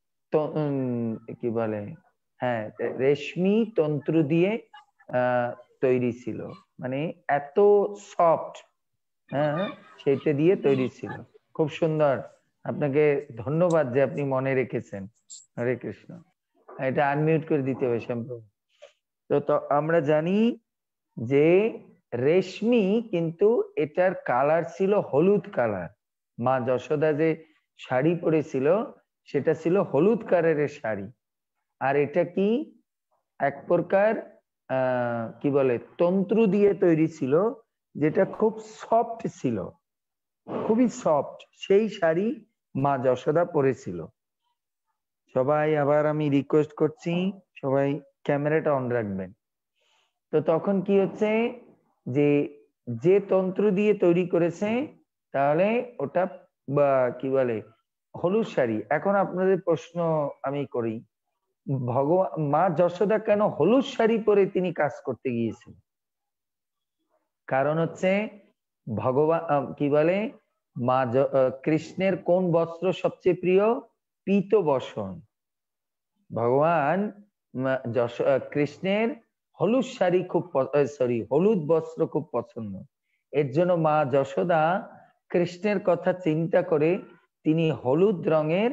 কি বলে, হ্যাঁ রেশমি তন্ত্র দিয়ে তৈরি ছিল, মানে এত সফট, হ্যাঁ সেটা দিয়ে তৈরি ছিল। খুব সুন্দর, আপনাকে ধন্যবাদ যে আপনি মনে রেখেছেন। হরে কৃষ্ণ। এটা আনমিউট করে দিতে হবে সম্ভব। তো আমরা জানি যে রেশমি, কিন্তু এটার কালার ছিল হলুদ কালার। মা যশোদা যে শাড়ি পরেছিল সেটা ছিল হলুদ কালারের শাড়ি। আর এটা কি এক প্রকার কি বলে তন্ত্র দিয়ে তৈরি ছিল, যেটা খুব সফট ছিল, খুবই সফট। সেই শাড়ি মা যশোদা পরেছিল। সবাই আবার আমি রিকোয়েস্ট করছি সবাই ক্যামেরাটা অন রাখবেন। তো তখন কি হচ্ছে যে যে তন্ত্র দিয়ে তৈরি করেছে তাহলে ওটা কি বলে হলুদ শাড়ি। এখন আপনাদের প্রশ্ন আমি করি, ভগবান মা যশোদা কেন হলুদ শাড়ি পরে তিনি কাজ করতে গিয়েছিলেন? কারণ হচ্ছে ভগবান কি বলে মা কৃষ্ণের কোন বস্ত্র সবচেয়ে প্রিয়? পীত বসন। ভগবান কৃষ্ণের হলুদ শাড়ি খুব হলুদ বস্ত্র খুব পছন্দ। এর জন্য মা যশোদা কৃষ্ণের কথা চিন্তা করে তিনি হলুদ রঙের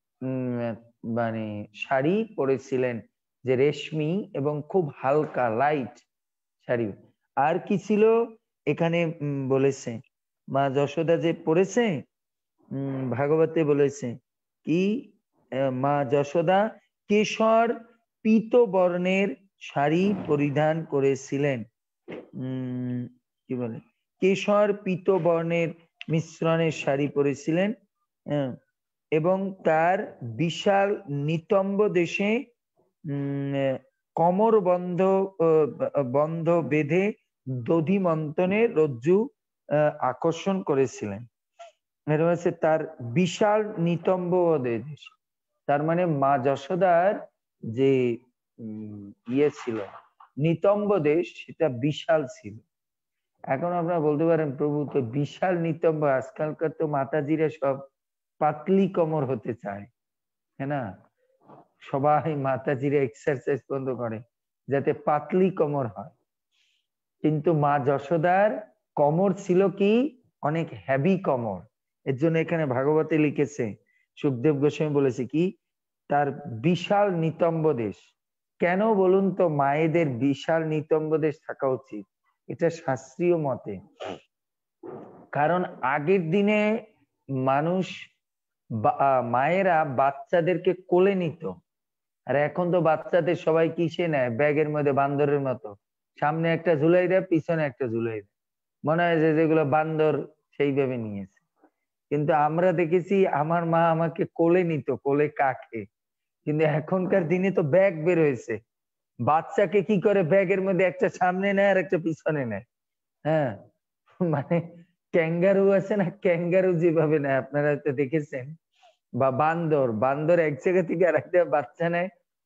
মানে শাড়ি পরেছিলেন, যে রেশমি এবং খুব হালকা লাইট শাড়ি। আর কি ছিল এখানে বলেছে মা যশোদা যে পরেছে, ভাগবতে বলেছে কি মা যশোদা কেশর পীত বর্ণের শাড়ি পরিধান করেছিলেন। কি বলে কেশর পীত বর্ণের মিশ্রণের শাড়ি পরেছিলেন, এবং তার বিশাল নিতম্ব দেশে কমর বন্ধ বেঁধে দধি মন্থনে রজ্জু আকর্ষণ করেছিলেন। তার বিশাল নিতম্ব দেশ, তার মানে মা যশোদার যে ইয়ে ছিল নিতম্ব দেশ, সেটা বিশাল ছিল। এখন আপনারা বলতে পারেন প্রভু তো বিশাল নিতম্ব, আজকালকার তো মাতাজিরা সব পাতলি কোমর হতে চায়, হ্যাঁ না? সবাই মাতাজিরা এক্সারসাইজ বন্ধ করে যাতে পাতলি কোমর হয়, কিন্তু মা যশোদার কোমর ছিল কি অনেক হেভি কোমর। এর জন্য এখানে ভাগবতে লিখেছে, সুখদেব গোস্বামী বলেছে কি তার বিশাল নিতম্ব দেশ। কেন বলুন তো মায়েদের বিশাল নিতম্ব দেশ থাকা উচিত? এটা শাস্ত্রীয় মতে। কারণ আগের দিনে মানুষ মায়েরা বাচ্চাদেরকে কোলে নিত, আর এখন তো বাচ্চাদের সবাই কিসে নেয়? ব্যাগের মধ্যে বান্দরের মতো, সামনে একটা ঝুলাই দেয় পিছনে একটা ঝুলাই দেয়, মনে হয় যে যেগুলো বান্দর সেইভাবে নিয়েছে। কিন্তু আমরা দেখেছি আমার মা আমাকে কোলে নিত, কোলে কাকে। কিন্তু এখনকার দিনে তো ব্যাগ বের হয়েছে, বাচ্চাকে কি করে ব্যাগের মধ্যে একটা সামনে নেয় আর একটা পিছনে নেয়। হ্যাঁ মানে ক্যাঙ্গারু আছে না, ক্যাঙ্গারু যেভাবে নেয় আপনারা তো দেখেছেন, বা বান্দর এক জায়গা থেকে আর একটা বাচ্চা নেয়,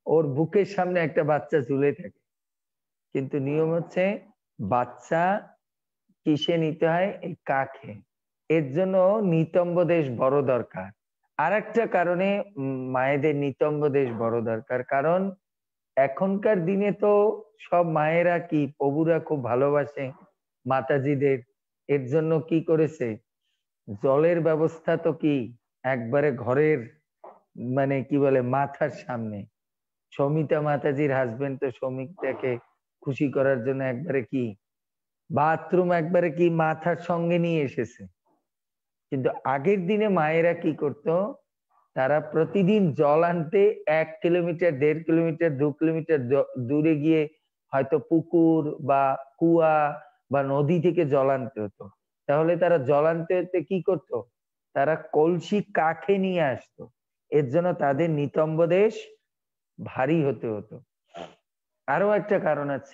ওর বুকের সামনে একটা বাচ্চা ঝুলে থাকে। কিন্তু নিয়ম হচ্ছে বাচ্চা কিসে নিতে হয়? এই কাকে। এর জন্য নিতম্ব দেশ বড় দরকার। আর একটা কারণে মায়েদের নিতম্ব দেশ বড় দরকার, কারণ এখনকার দিনে তো সব মায়েরা কি প্রভুরা খুব ভালোবাসে মাতাজিদের। এর জন্য কি করেছে, জলের ব্যবস্থা তো কি একবারে ঘরের মানে কি বলে মাথার সামনে। সৌমিতা মাতাজির হাজবেন্ড তো সৌমিতাকে খুশি করার জন্য একবারে কি বাথরুম একবারে কি মাথার সঙ্গে নিয়ে এসেছে। কিন্তু আগের দিনে মায়েরা কি করতো, তারা প্রতিদিন জল আনতে 1 কিলোমিটার 1.5 কিলোমিটার 2 কিলোমিটার দূরে গিয়ে হয়তো পুকুর বা কুয়া বা নদী থেকে জল আনতে হতো। তাহলে তারা জল আনতে হতে কি করতো, তারা কলসি কাঠে নিয়ে আসতো। এর জন্য তাদের নিতম্ব দেশ ভারী হতে হতো। আরো একটা কারণ আছে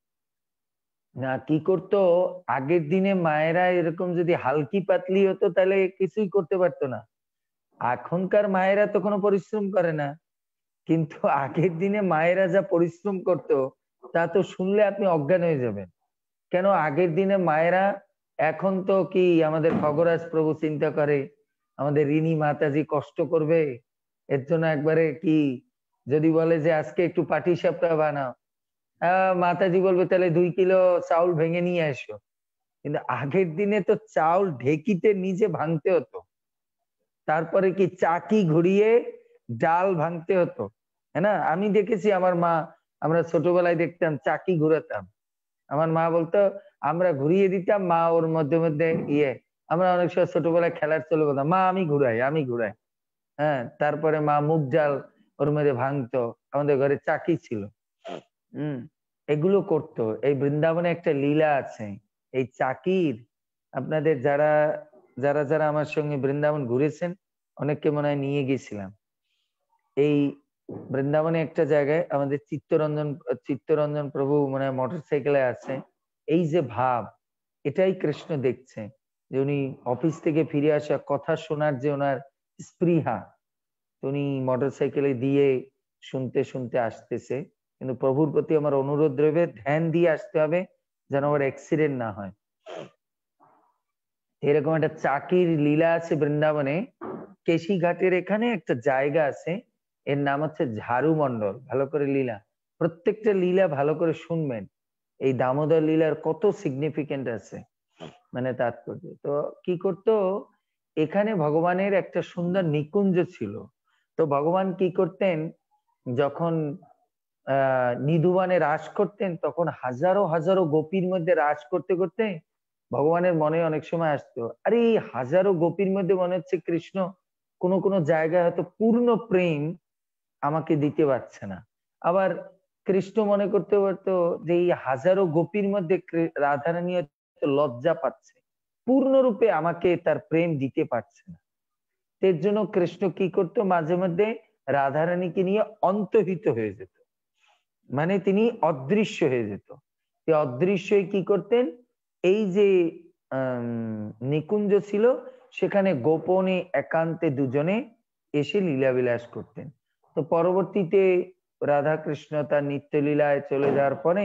না, কি করতো আগের দিনে মায়েরা, এরকম যদি হালকি পাতলি হতো তাহলে কিছুই করতে পারতো না। এখনকার মায়েরা তো কোনো পরিশ্রম করে না, কিন্তু আগের দিনে মায়েরা যা পরিশ্রম করতো তা তো শুনলে আপনি অজ্ঞান হয়ে যাবেন। কেন আগের দিনে মায়েরা, এখন তো কি আমাদের খগরাজ প্রভু চিন্তা করে আমাদের ঋণী মাতাজি কষ্ট করবে, এর জন্য একবারে কি যদি বলে যে আজকে একটু পাটিসাপটা বানাও, মাতাজি বলবে তাহলে 2 কিলো চাউল ভেঙে নিয়ে আসো। কিন্তু আগের দিনে তো চাউল ঢেকিতে নিজে ভাঙতে হতো, তারপরে কি চাকি ঘুরিয়ে ডাল ভাঙতে হতো, হ্যাঁ না? আমি দেখেছি আমার মা, আমরা ছোটবেলায় দেখতাম চাকি ঘুরাতাম, আমার মা বলতো আমরা ঘুরিয়ে দিতাম, মা ওর মধ্যে মধ্যে আমরা অনেক সময় ছোটবেলায় খেলার চলে বলতাম মা আমি ঘুরাই আমি ঘুরাই। হ্যাঁ, তারপরে মা মুগ ডাল ওর মধ্যে ভাঙতো, আমাদের ঘরে চাকি ছিল। এগুলো করতো। এই বৃন্দাবনে একটা লীলা আছে এই চাকির। আপনাদের যারা যারা যারা আমার সঙ্গে বৃন্দাবন ঘুরেছেন অনেককে মনে হয় নিয়ে গেছিলাম। এই বৃন্দাবনে একটা জায়গায় আমাদের চিত্তরঞ্জন প্রভু মনে হয় মোটরসাইকেলে আছে। এই যে ভাব, এটাই কৃষ্ণ দেখছে যে উনি অফিস থেকে ফিরে আসা কথা শোনার যে ওনার স্পৃহা, উনি মোটরসাইকেলে দিয়ে শুনতে শুনতে আসতেছে। কিন্তু প্রভুর প্রতি আমার অনুরোধ রইবে ধ্যান দিয়ে আসতে হবে যেন ওর অ্যাক্সিডেন্ট না হয়। এরকম একটা চাকির লীলা আছে বৃন্দাবনে। কেশি ঘাটের এখানে একটা জায়গা আছে, এর নাম হচ্ছে ঝাড়ু মন্ডল। ভালো করে লীলা, প্রত্যেকটা লীলা ভালো করে শুনবেন। এই দামোদর লীলার কত সিগনিফিকেন্ট আছে, মানে তাৎপর্য। তো কি করতো, এখানে ভগবানের একটা সুন্দর নিকুঞ্জ ছিল। তো ভগবান কি করতেন, যখন নিধুবনে রাস করতেন তখন হাজারো হাজারো গোপীর মধ্যে রাস করতে করতে ভগবানের মনে অনেক সময় আসতো, আরে এই হাজারো গোপীর মধ্যে মনে হচ্ছে কৃষ্ণ কোনো কোনো জায়গায় হয়তো পূর্ণ প্রেম আমাকে দিতে পারছে না। আবার কৃষ্ণ মনে করতে পারতো যে এই হাজারো গোপীর মধ্যে রাধারানী লজ্জা পাচ্ছে, পূর্ণরূপে আমাকে তার প্রেম দিতে পারছে না। এর জন্য কৃষ্ণ কি করতো, মাঝে মধ্যে রাধারানীকে নিয়ে অন্তর্হিত হয়ে যেত, মানে তিনি অদৃশ্য হয়ে যেত। এই অদৃশ্য কি করতেন, এই যে নিকুঞ্জ ছিল সেখানে গোপনে একান্তে দুজনে এসে লীলাবিলাস করতেন। তো পরবর্তীতে রাধা কৃষ্ণ তার নিত্যলীলায় চলে যাওয়ার পরে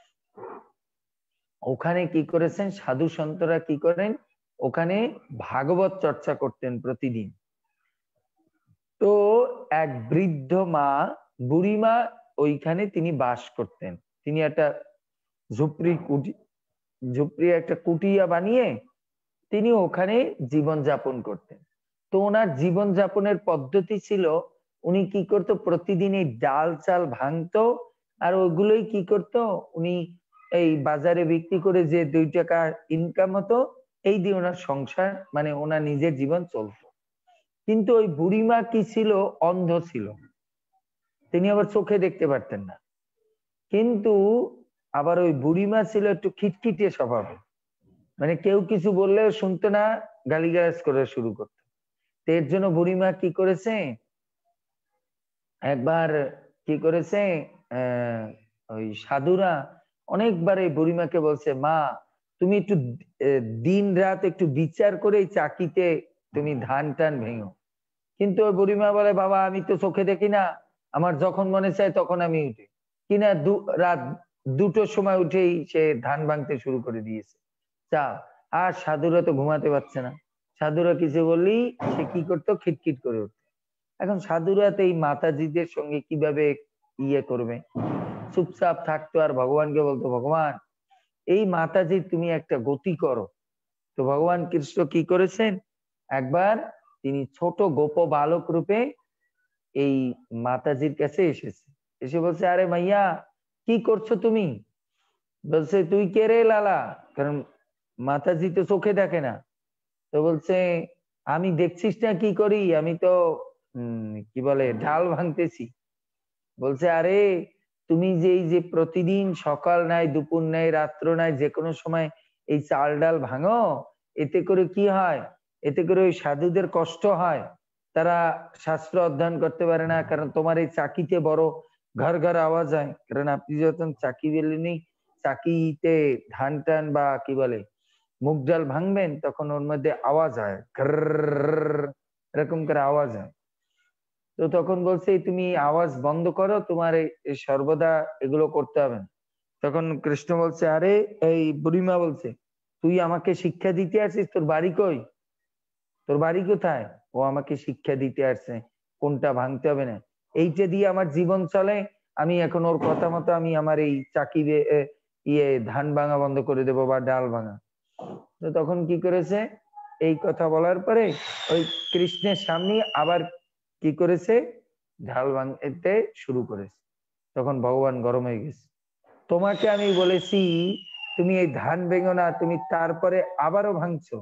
ওখানে কি করেছেন, সাধু সন্তরা কি করেন, ওখানে ভাগবত চর্চা করতেন প্রতিদিন। তো এক বৃদ্ধ মা, বুড়ি মা, ওইখানে তিনি বাস করতেন। তিনি একটা ঝুপড়ি একটা কুটিয়া বানিয়ে তিনি ওখানে জীবন যাপন করতেন। তো ওনার জীবন যাপনের পদ্ধতি ছিল, উনি কি করতো, প্রতিদিন এই ডাল চাল ভাঙতো, আর ওইগুলোই কি করতো উনি এই বাজারে বিক্রি করে যে 2 টাকা ইনকাম হতো, এই দিয়ে ওনার সংসার মানে ওনার নিজের জীবন চলতো। কিন্তু ওই বুড়িমা কি ছিল, অন্ধ ছিল, তিনি আবার চোখে দেখতে পারতেন না। কিন্তু আবার ওই বুড়িমা ছিল একটু খিটখিটে স্বভাবে, মানে কেউ কিছু বললেও শুনতো না, গালিগালাজ করে শুরু করতো। এর জন্য বুড়িমা কি করেছে, একবার কি করেছে, ওই সাধুরা অনেকবার এই বুড়িমাকে বলছে, মা তুমি একটু দিন রাত একটু বিচার করে এই চাকিতে তুমি ধান টান ভেঙো। কিন্তু ওই বুড়িমা বলে, বাবা আমি তো চোখে দেখি না, আমার যখন মনে চায় তখন আমি উঠি, কিনা রাত 2টোর সময় উঠেই সে ধান ভাঙতে শুরু করে দিয়েছে। চা আর সাধুরা তো ঘুমাতে পারছে না, সাধুরা কিছু বললেই সে কি করতো, খিটখিট করে উঠতো। এখন সাধুরা তো এই মাতাজিদের সঙ্গে কিভাবে ইয়ে করবে, চুপচাপ থাকতো আর ভগবানকে বলতো, ভগবান এই মাতাজি তুমি একটা গতি করো। তো ভগবান কৃষ্ণ কি করেছেন, একবার তিনি ছোট গোপ বালক রূপে এই মাতাজির কাছে এসেছে, এসে বলছে, আরে মাইয়া কি করছো তুমি? বলছে, তুই কে রে লালা? কারণ মাতাজি তো চোখে দেখে না। তো বলছে, আমি দেখছিস না কি করি, আমি তো কি বলে ঢাল ভাঙতেছি। বলছে, আরে তুমি যে এই যে প্রতিদিন সকাল নাই দুপুর নাই রাত্র নাই যে কোনো সময় এই চাল ডাল ভাঙো, এতে করে কি হয়, এতে করে ওই সাধুদের কষ্ট হয়, তারা শাস্ত্র অধ্যয়ন করতে পারে না, কারণ তোমার এই চাকিতে বড় ঘর ঘর আওয়াজ হয়। কারণ আপনি যখন চাকি বেলেনি, চাকিতে ধান টান বা কি বলে মুগ ডাল ভাঙবেন, তখন ওর মধ্যে আওয়াজ হয়, এরকম করে আওয়াজ হয়। তো তখন বলছে, তুমি আওয়াজ বন্ধ করো, তোমার সর্বদা এগুলো করতে হবে না। তখন কৃষ্ণ বলছে, আরে এই বুড়িমা বলছে, তুই আমাকে শিক্ষা দিতে আসিস, তোর বাড়ি কই, তোর বাড়ি কোথায়? ও আমাকে শিক্ষা দিতে আসছে কোনটা ভাঙতে হবে না, এইটা দিয়ে আমার জীবন চলে, আমি এখন ওর কথা মতো আমি আমার এই চাকি ধান ভাঙা বন্ধ করে দেবো বা ডাল ভাঙা। তো তখন কি করেছে, এই কথা বলার পরে ওই কৃষ্ণের সামনে আবার কি করেছে, ঢাল ভাঙতে শুরু করেছে। তখন ভগবান গরম হয়ে গেছে, তোমাকে আমি বলেছি তুমি এই ধান ভেঙো না, তুমি তারপরে আবারও ভাঙছো।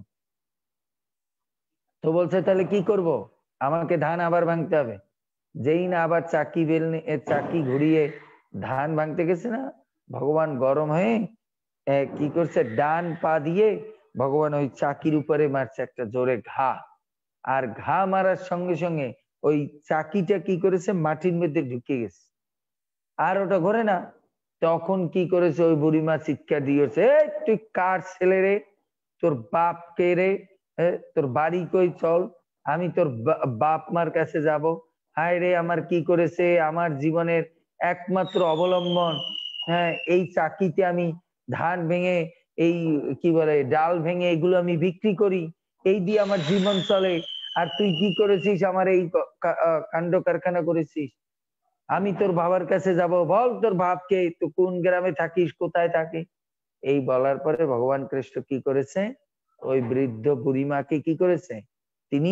তো বলছে, তাহলে কি করব, আমাকে ধান আবার ভাঙতে হবে। যেই না আবার চাকি বেলনি চাকি ঘুরিয়ে ধান ভাঙতে গেছে না, ভগবান গরম হয়ে কি করছে, ডান পা দিয়ে ভগবান ওই চাকির উপরে মারছে একটা জোরে ঘা। আর ঘা মারার সঙ্গে সঙ্গে ওই চাকিটা কি করেছে, মাটির মধ্যে ঢুকে গেছে, আর ওটা ঘোরে না। তখন কি করেছে, ওই বুড়িমা চিৎকার দিয়েছে, তুই কার ছেলে রে, তোর বাপ কে রে, তোর বাড়ি কই, চল আমি তোর বাপ মার কাছে যাব। হায় রে, আমার কি করেছে, আমার জীবনের একমাত্র অবলম্বন, হ্যাঁ এই চাকিতে আমি ধান ভেঙে এই কি বলে ডাল ভেঙে এগুলো আমি বিক্রি করি, এই দিয়ে আমার জীবন চলে, আর তুই কি করেছিস, আমার এই কাণ্ড কারখানা করেছিস। আমি তোর বাবার কাছে যাব, বল তোর বাপকে, তুই কোন গ্রামে থাকিস, কোথায় থাকিস। এই বলার পরে ভগবান কৃষ্ণ কি করেছে, ওই বৃদ্ধ বুড়িমাকে কি করেছে, তিনি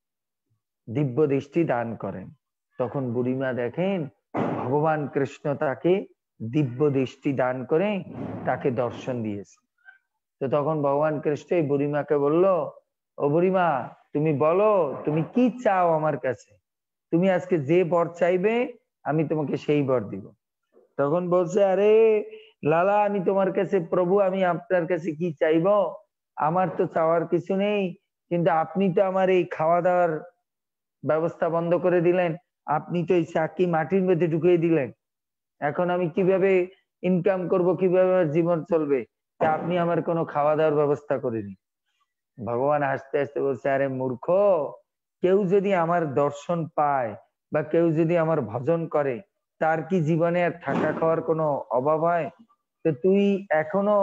দিব্য দৃষ্টি দান করেন। তখন বুড়িমা দেখেন ভগবান কৃষ্ণ তাকে দিব্য দৃষ্টি দান করে তাকে দর্শন দিয়েছে। তো তখন ভগবান কৃষ্ণ এই বুড়িমাকে বলল, ও বুড়িমা তুমি বলো তুমি কি চাও আমার কাছে, তুমি আজকে যে বর চাইবে আমি তোমাকে সেই বর দিব। তখন বলছে, আরে লালা আমি তোমার কাছে প্রভু, আমি আপনার কাছে কি চাইবো, আমার তো চাওয়ার কিছু নেই, কিন্তু আপনি তো আমার এই খাওয়া দাওয়ার ব্যবস্থা বন্ধ করে দিলেন, আপনি তো এই চাকি মাটির মধ্যে ঢুকিয়ে দিলেন, এখন আমি কিভাবে ইনকাম করব, কিভাবে আমার জীবন চলবে, তা আপনি আমার কোনো খাওয়া দাওয়ার ব্যবস্থা করেনি। ভগবান হাসতে হাসতে বলছে, আরে মূর্খ, কেউ যদি আমার দর্শন পায় বা কেউ যদি আমার ভজন করে, তার কি জীবনে আর থাকা খাওয়ার কোনো অভাব হয়? তো তুই এখনো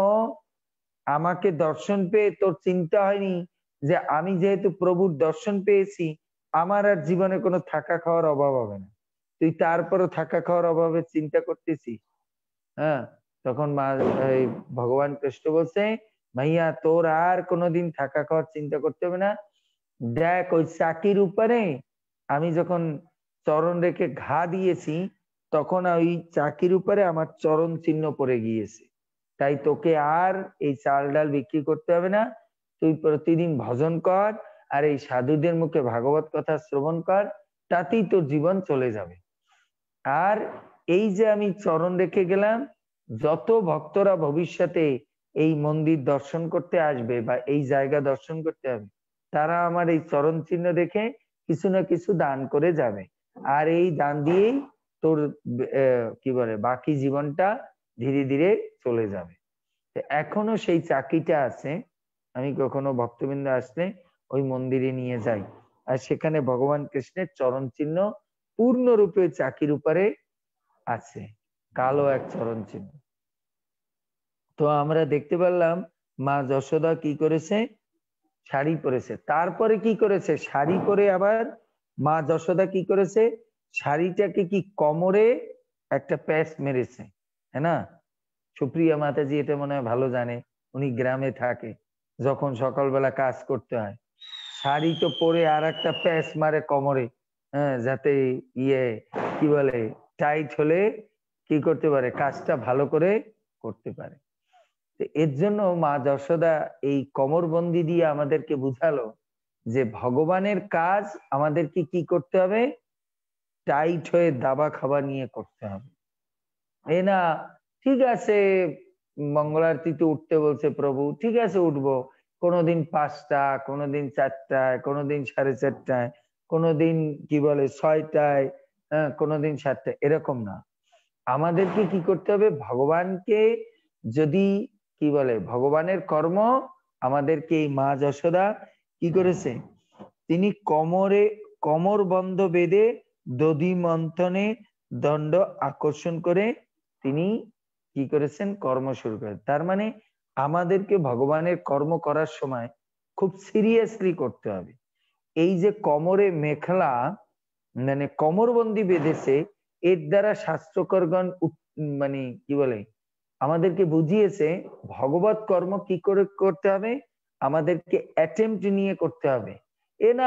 আমাকে দর্শন পেয়ে তোর চিন্তা হয়নি যে আমি যেহেতু প্রভুর দর্শন পেয়েছি, আমার আর জীবনে কোনো থাকা খাওয়ার অভাব হবে না, তুই তারপরও থাকা খাওয়ার অভাবে চিন্তা করতেছিস। হ্যাঁ, তখন এই ভগবান কৃষ্ণ বলছে, ভাইয়া তোর আর কোনোদিন থাকা খাওয়ার চিন্তা করতে হবে না, দেখ ওই চাকির উপরে আমি যখন চরণ রেখে ঘা দিয়েছি, তখন ওই চাকির উপরে আমার চরণ চিহ্ন পড়ে গিয়েছে, তাই তোকে আর এই চাল ডাল বিক্রি করতে হবে না, তুই প্রতিদিন ভজন কর আর এই সাধুদের মুখে ভাগবত কথা শ্রবণ কর, তাতেই তোর জীবন চলে যাবে। আর এই যে আমি চরণ রেখে গেলাম, যত ভক্তরা ভবিষ্যতে এই মন্দির দর্শন করতে আসবে বা এই জায়গা দর্শন করতে হবে, তারা আমার এই চরণ চিহ্ন দেখে কিছু না কিছু দান করে যাবে, আর এই দান দিয়েই তোর কি বলে বাকি জীবনটা ধীরে ধীরে চলে যাবে। এখনো সেই চাকিটা আছে, আমি কখনো ভক্তবৃন্দ আসলে ওই মন্দিরে নিয়ে যাই, আর সেখানে ভগবান কৃষ্ণের চরণ চিহ্ন পূর্ণরূপে চাকির উপরে আছে, কালো এক চরণ চিহ্ন। তো আমরা দেখতে পারলাম মা যশোদা কি করেছে, শাড়ি পরেছে। তারপরে কি করেছে, শাড়ি পরে আবার মা যশোদা কি করেছে, শাড়িটাকে কি কোমরে একটা প্যাচ মেরেছে, হ্যাঁ না? সুপ্রিয়া মাতাজি এটা মনে হয় ভালো জানে, উনি গ্রামে থাকে, যখন সকালবেলা কাজ করতে হয় শাড়ি তো পরে আর একটা প্যাচ মারে কোমরে, হ্যাঁ, যাতে ইয়ে কি বলে টাইট হলে কি করতে পারে, কাজটা ভালো করে করতে পারে। এর জন্য মা যশোদা এই কোমরবন্দি দিয়ে আমাদেরকে বুঝালো যে ভগবানের কাজ আমাদেরকে কি করতে হবে, টাইট হয়ে দাবা খাবার নিয়ে করতে হবে। এ না ঠিক আছে মঙ্গলারতিতে উঠতে বলছে প্রভু, ঠিক আছে উঠবো, কোনোদিন 5টা, কোনোদিন 4টায়, কোনোদিন 4:30টায়, কোনোদিন কি বলে 6টায়, হ্যাঁ, কোনোদিন 7টায়, এরকম না। আমাদেরকে কি করতে হবে, ভগবানকে যদি কি বলে ভগবানের কর্ম আমাদেরকে এই মা যশোদা কি করেছে, তিনি কোমর বন্ধ বেঁধে দধি মন্থনে দণ্ড আকর্ষণ করে তিনি কি করেছেন, কর্ম শুরু করেন। তার মানে আমাদেরকে ভগবানের কর্ম করার সময় খুব সিরিয়াসলি করতে হবে। এই যে কোমরে মেখলা মানে কোমরবন্দি বেঁধেছে, এর দ্বারা শাস্ত্রকরগণ মানে কি বলে আমাদেরকে বুঝিয়েছে ভগবত কর্ম কি করে করতে হবে, আমাদেরকে অ্যাটেম্পট নিয়ে করতে হবে। এ না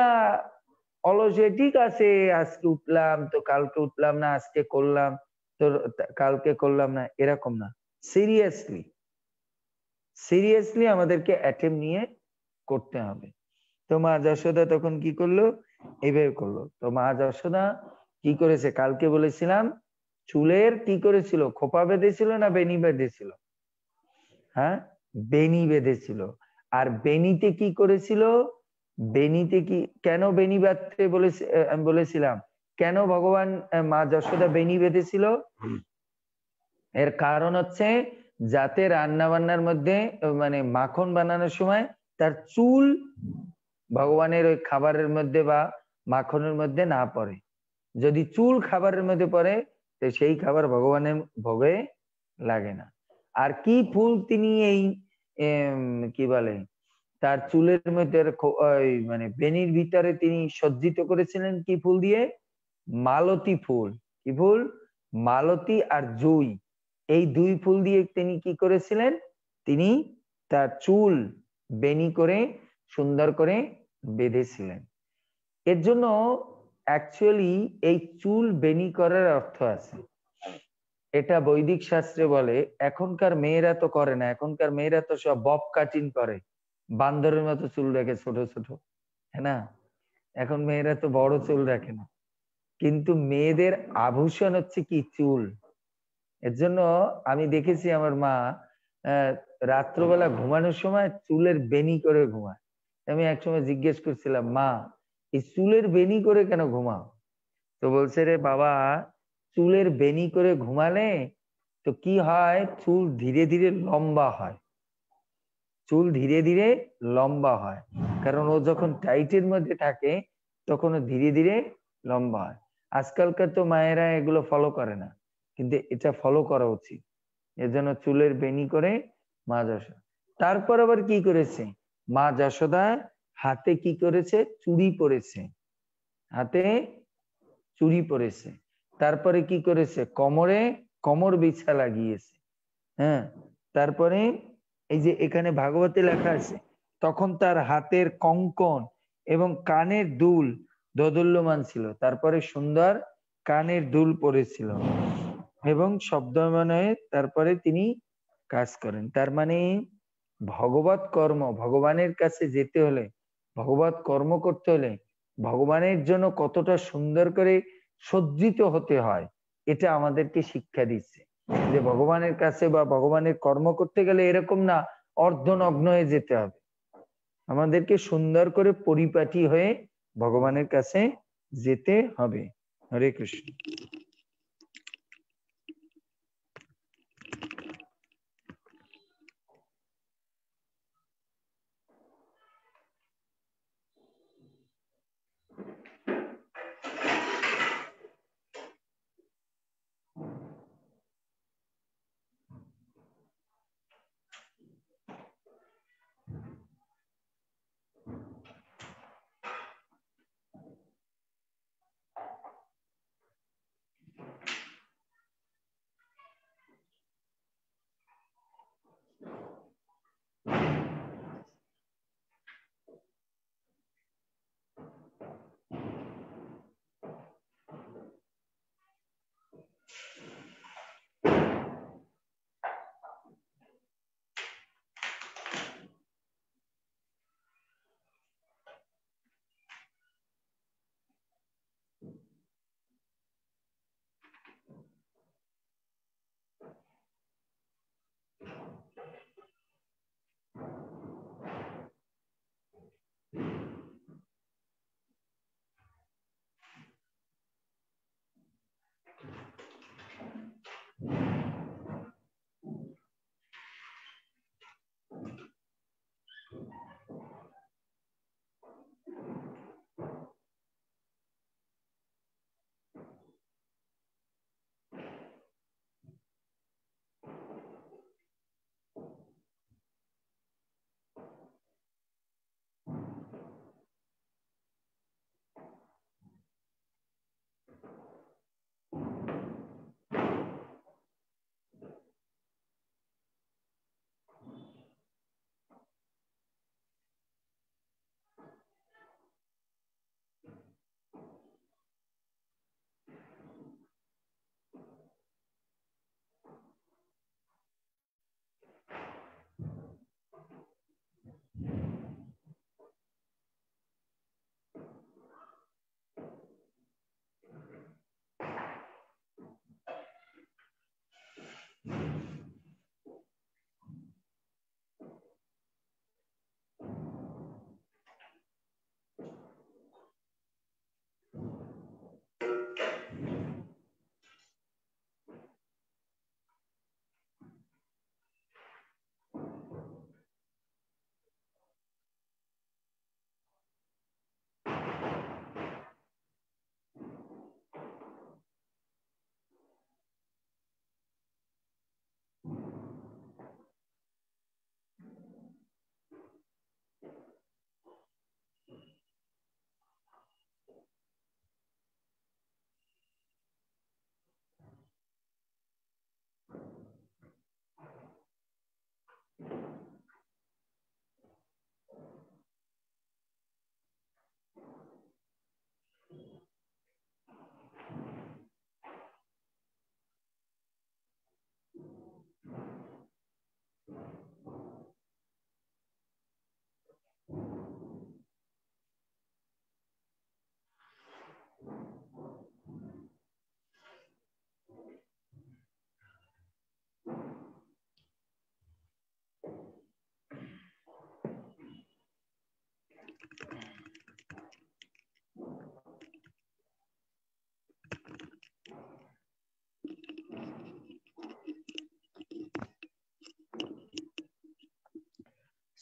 অলসে ঠিক আছে আজকে উঠলাম তো কালকে উঠলাম না, আজকে করলাম তো কালকে করলাম না, এরকম না। সিরিয়াসলি সিরিয়াসলি আমাদেরকে অ্যাটেম্পট নিয়ে করতে হবে। তো মা যশোদা তখন কি করলো, এইভাবে করলো। তো মা যশোদা কি করেছে, কালকে বলেছিলাম চুলের কি করেছিল, খোপা বেঁধেছিল না বেনি বেঁধেছিল, হ্যাঁ বেনি বেঁধেছিল। আর বেনিতে কি করেছিল, বেনিতে কি কেন বেনি বাঁধতে বলেছে, আমি বলেছিলাম কেন ভগবান মা যশোদা বেনি বেঁধেছিল, এর কারণ হচ্ছে যাতে রান্না বান্নার মধ্যে মানে মাখন বানানোর সময় তার চুল ভগবানের ওই খাবারের মধ্যে বা মাখনের মধ্যে না পড়ে। যদি চুল খাবারের মধ্যে পড়ে তো সেই খাবার ভগবানের ভোগে লাগে না। আর কি ফুল তিনি এই কি বলে তার চুলের মধ্যে মানে বেনির ভিতরে তিনি সজ্জিত করেছিলেন কি ফুল দিয়ে, মালতী ফুল। কি ফুল, মালতী আর জুই, এই 2 ফুল দিয়ে তিনি কি করেছিলেন, তিনি তার চুল বেনি করে সুন্দর করে বেঁধেছিলেন। এর জন্য অ্যাকচুয়ালি এই চুল বেনি করার অর্থ আছে, এটা বৈদিক শাস্ত্রে বলে। এখনকার মেয়েরা তো করে না, এখনকার মেয়েরা তো সব বব কাটিং করে, বান্দরের মতো চুল রাখে ছোট ছোট, হ্যাঁ না? এখন মেয়েরা তো বড় চুল রাখে না, কিন্তু মেয়েদের আভূষণ হচ্ছে কি চুল। এর জন্য আমি দেখেছি আমার মা রাত্রবেলা ঘুমানোর সময় চুলের বেনি করে ঘুমায়। আমি একসময় জিজ্ঞেস করছিলাম, মা এই চুলের বেনি করে কেন ঘুমাও? তো বলছে রে বাবা, চুলের বেনি করে ঘুমালে তো কি হয়, চুল ধীরে ধীরে লম্বা হয়, চুল ধীরে ধীরে লম্বা হয়, কারণ ও যখন টাইটের মধ্যে থাকে তখন ও ধীরে ধীরে লম্বা হয়। আজকালকার তো মায়েরা এগুলো ফলো করে না, কিন্তু এটা ফলো করা উচিত। এজন্য চুলের বেনি করে মা যশোদা। তারপর আবার কি করেছে মা যশোদা, হাতে কি করেছে, চুড়ি পরেছে, হাতে চুড়ি পরেছে। তারপরে কি করেছে, কোমরে কোমর বিছা লাগিয়েছে, হ্যাঁ। তারপরে এই যে এখানে ভাগবতে লেখা আছে, তখন তার হাতের কঙ্কন এবং কানের দুল দোদুল্যমান ছিল। তারপরে সুন্দর কানের দুল পরেছিল এবং শব্দময়, তারপরে তিনি কাজ করেন। তার মানে ভগবত কর্ম, ভগবানের কাছে যেতে হলে, ভগবত কর্ম করতে হলে ভগবানের জন্য কতটা সুন্দর করে সজ্জিত হতে হয়, এটা আমাদেরকে শিক্ষা দিচ্ছে। যে ভগবানের কাছে বা ভগবানের কর্ম করতে গেলে এরকম না অর্ধনগ্ন হয়ে যেতে হবে, আমাদেরকে সুন্দর করে পরিপাটি হয়ে ভগবানের কাছে যেতে হবে। হরে কৃষ্ণ।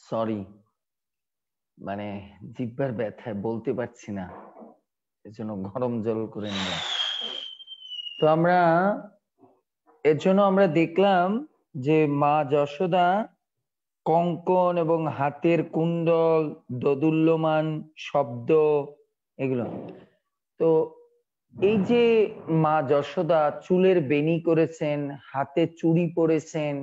সরি, মানে জিহ্বার ব্যথায় বলতে পারছি না, এজন্য গরম জল করে নিলাম। তো আমরা এর জন্য আমরা দেখলাম যে মা যশোদা কঙ্কন এবং হাতের কুণ্ডল, দোদুল্যমান শব্দ, এগুলো। তো এই যে মা যশোদা চুলের বেনি করেছেন, হাতে চুড়ি পরেছেন,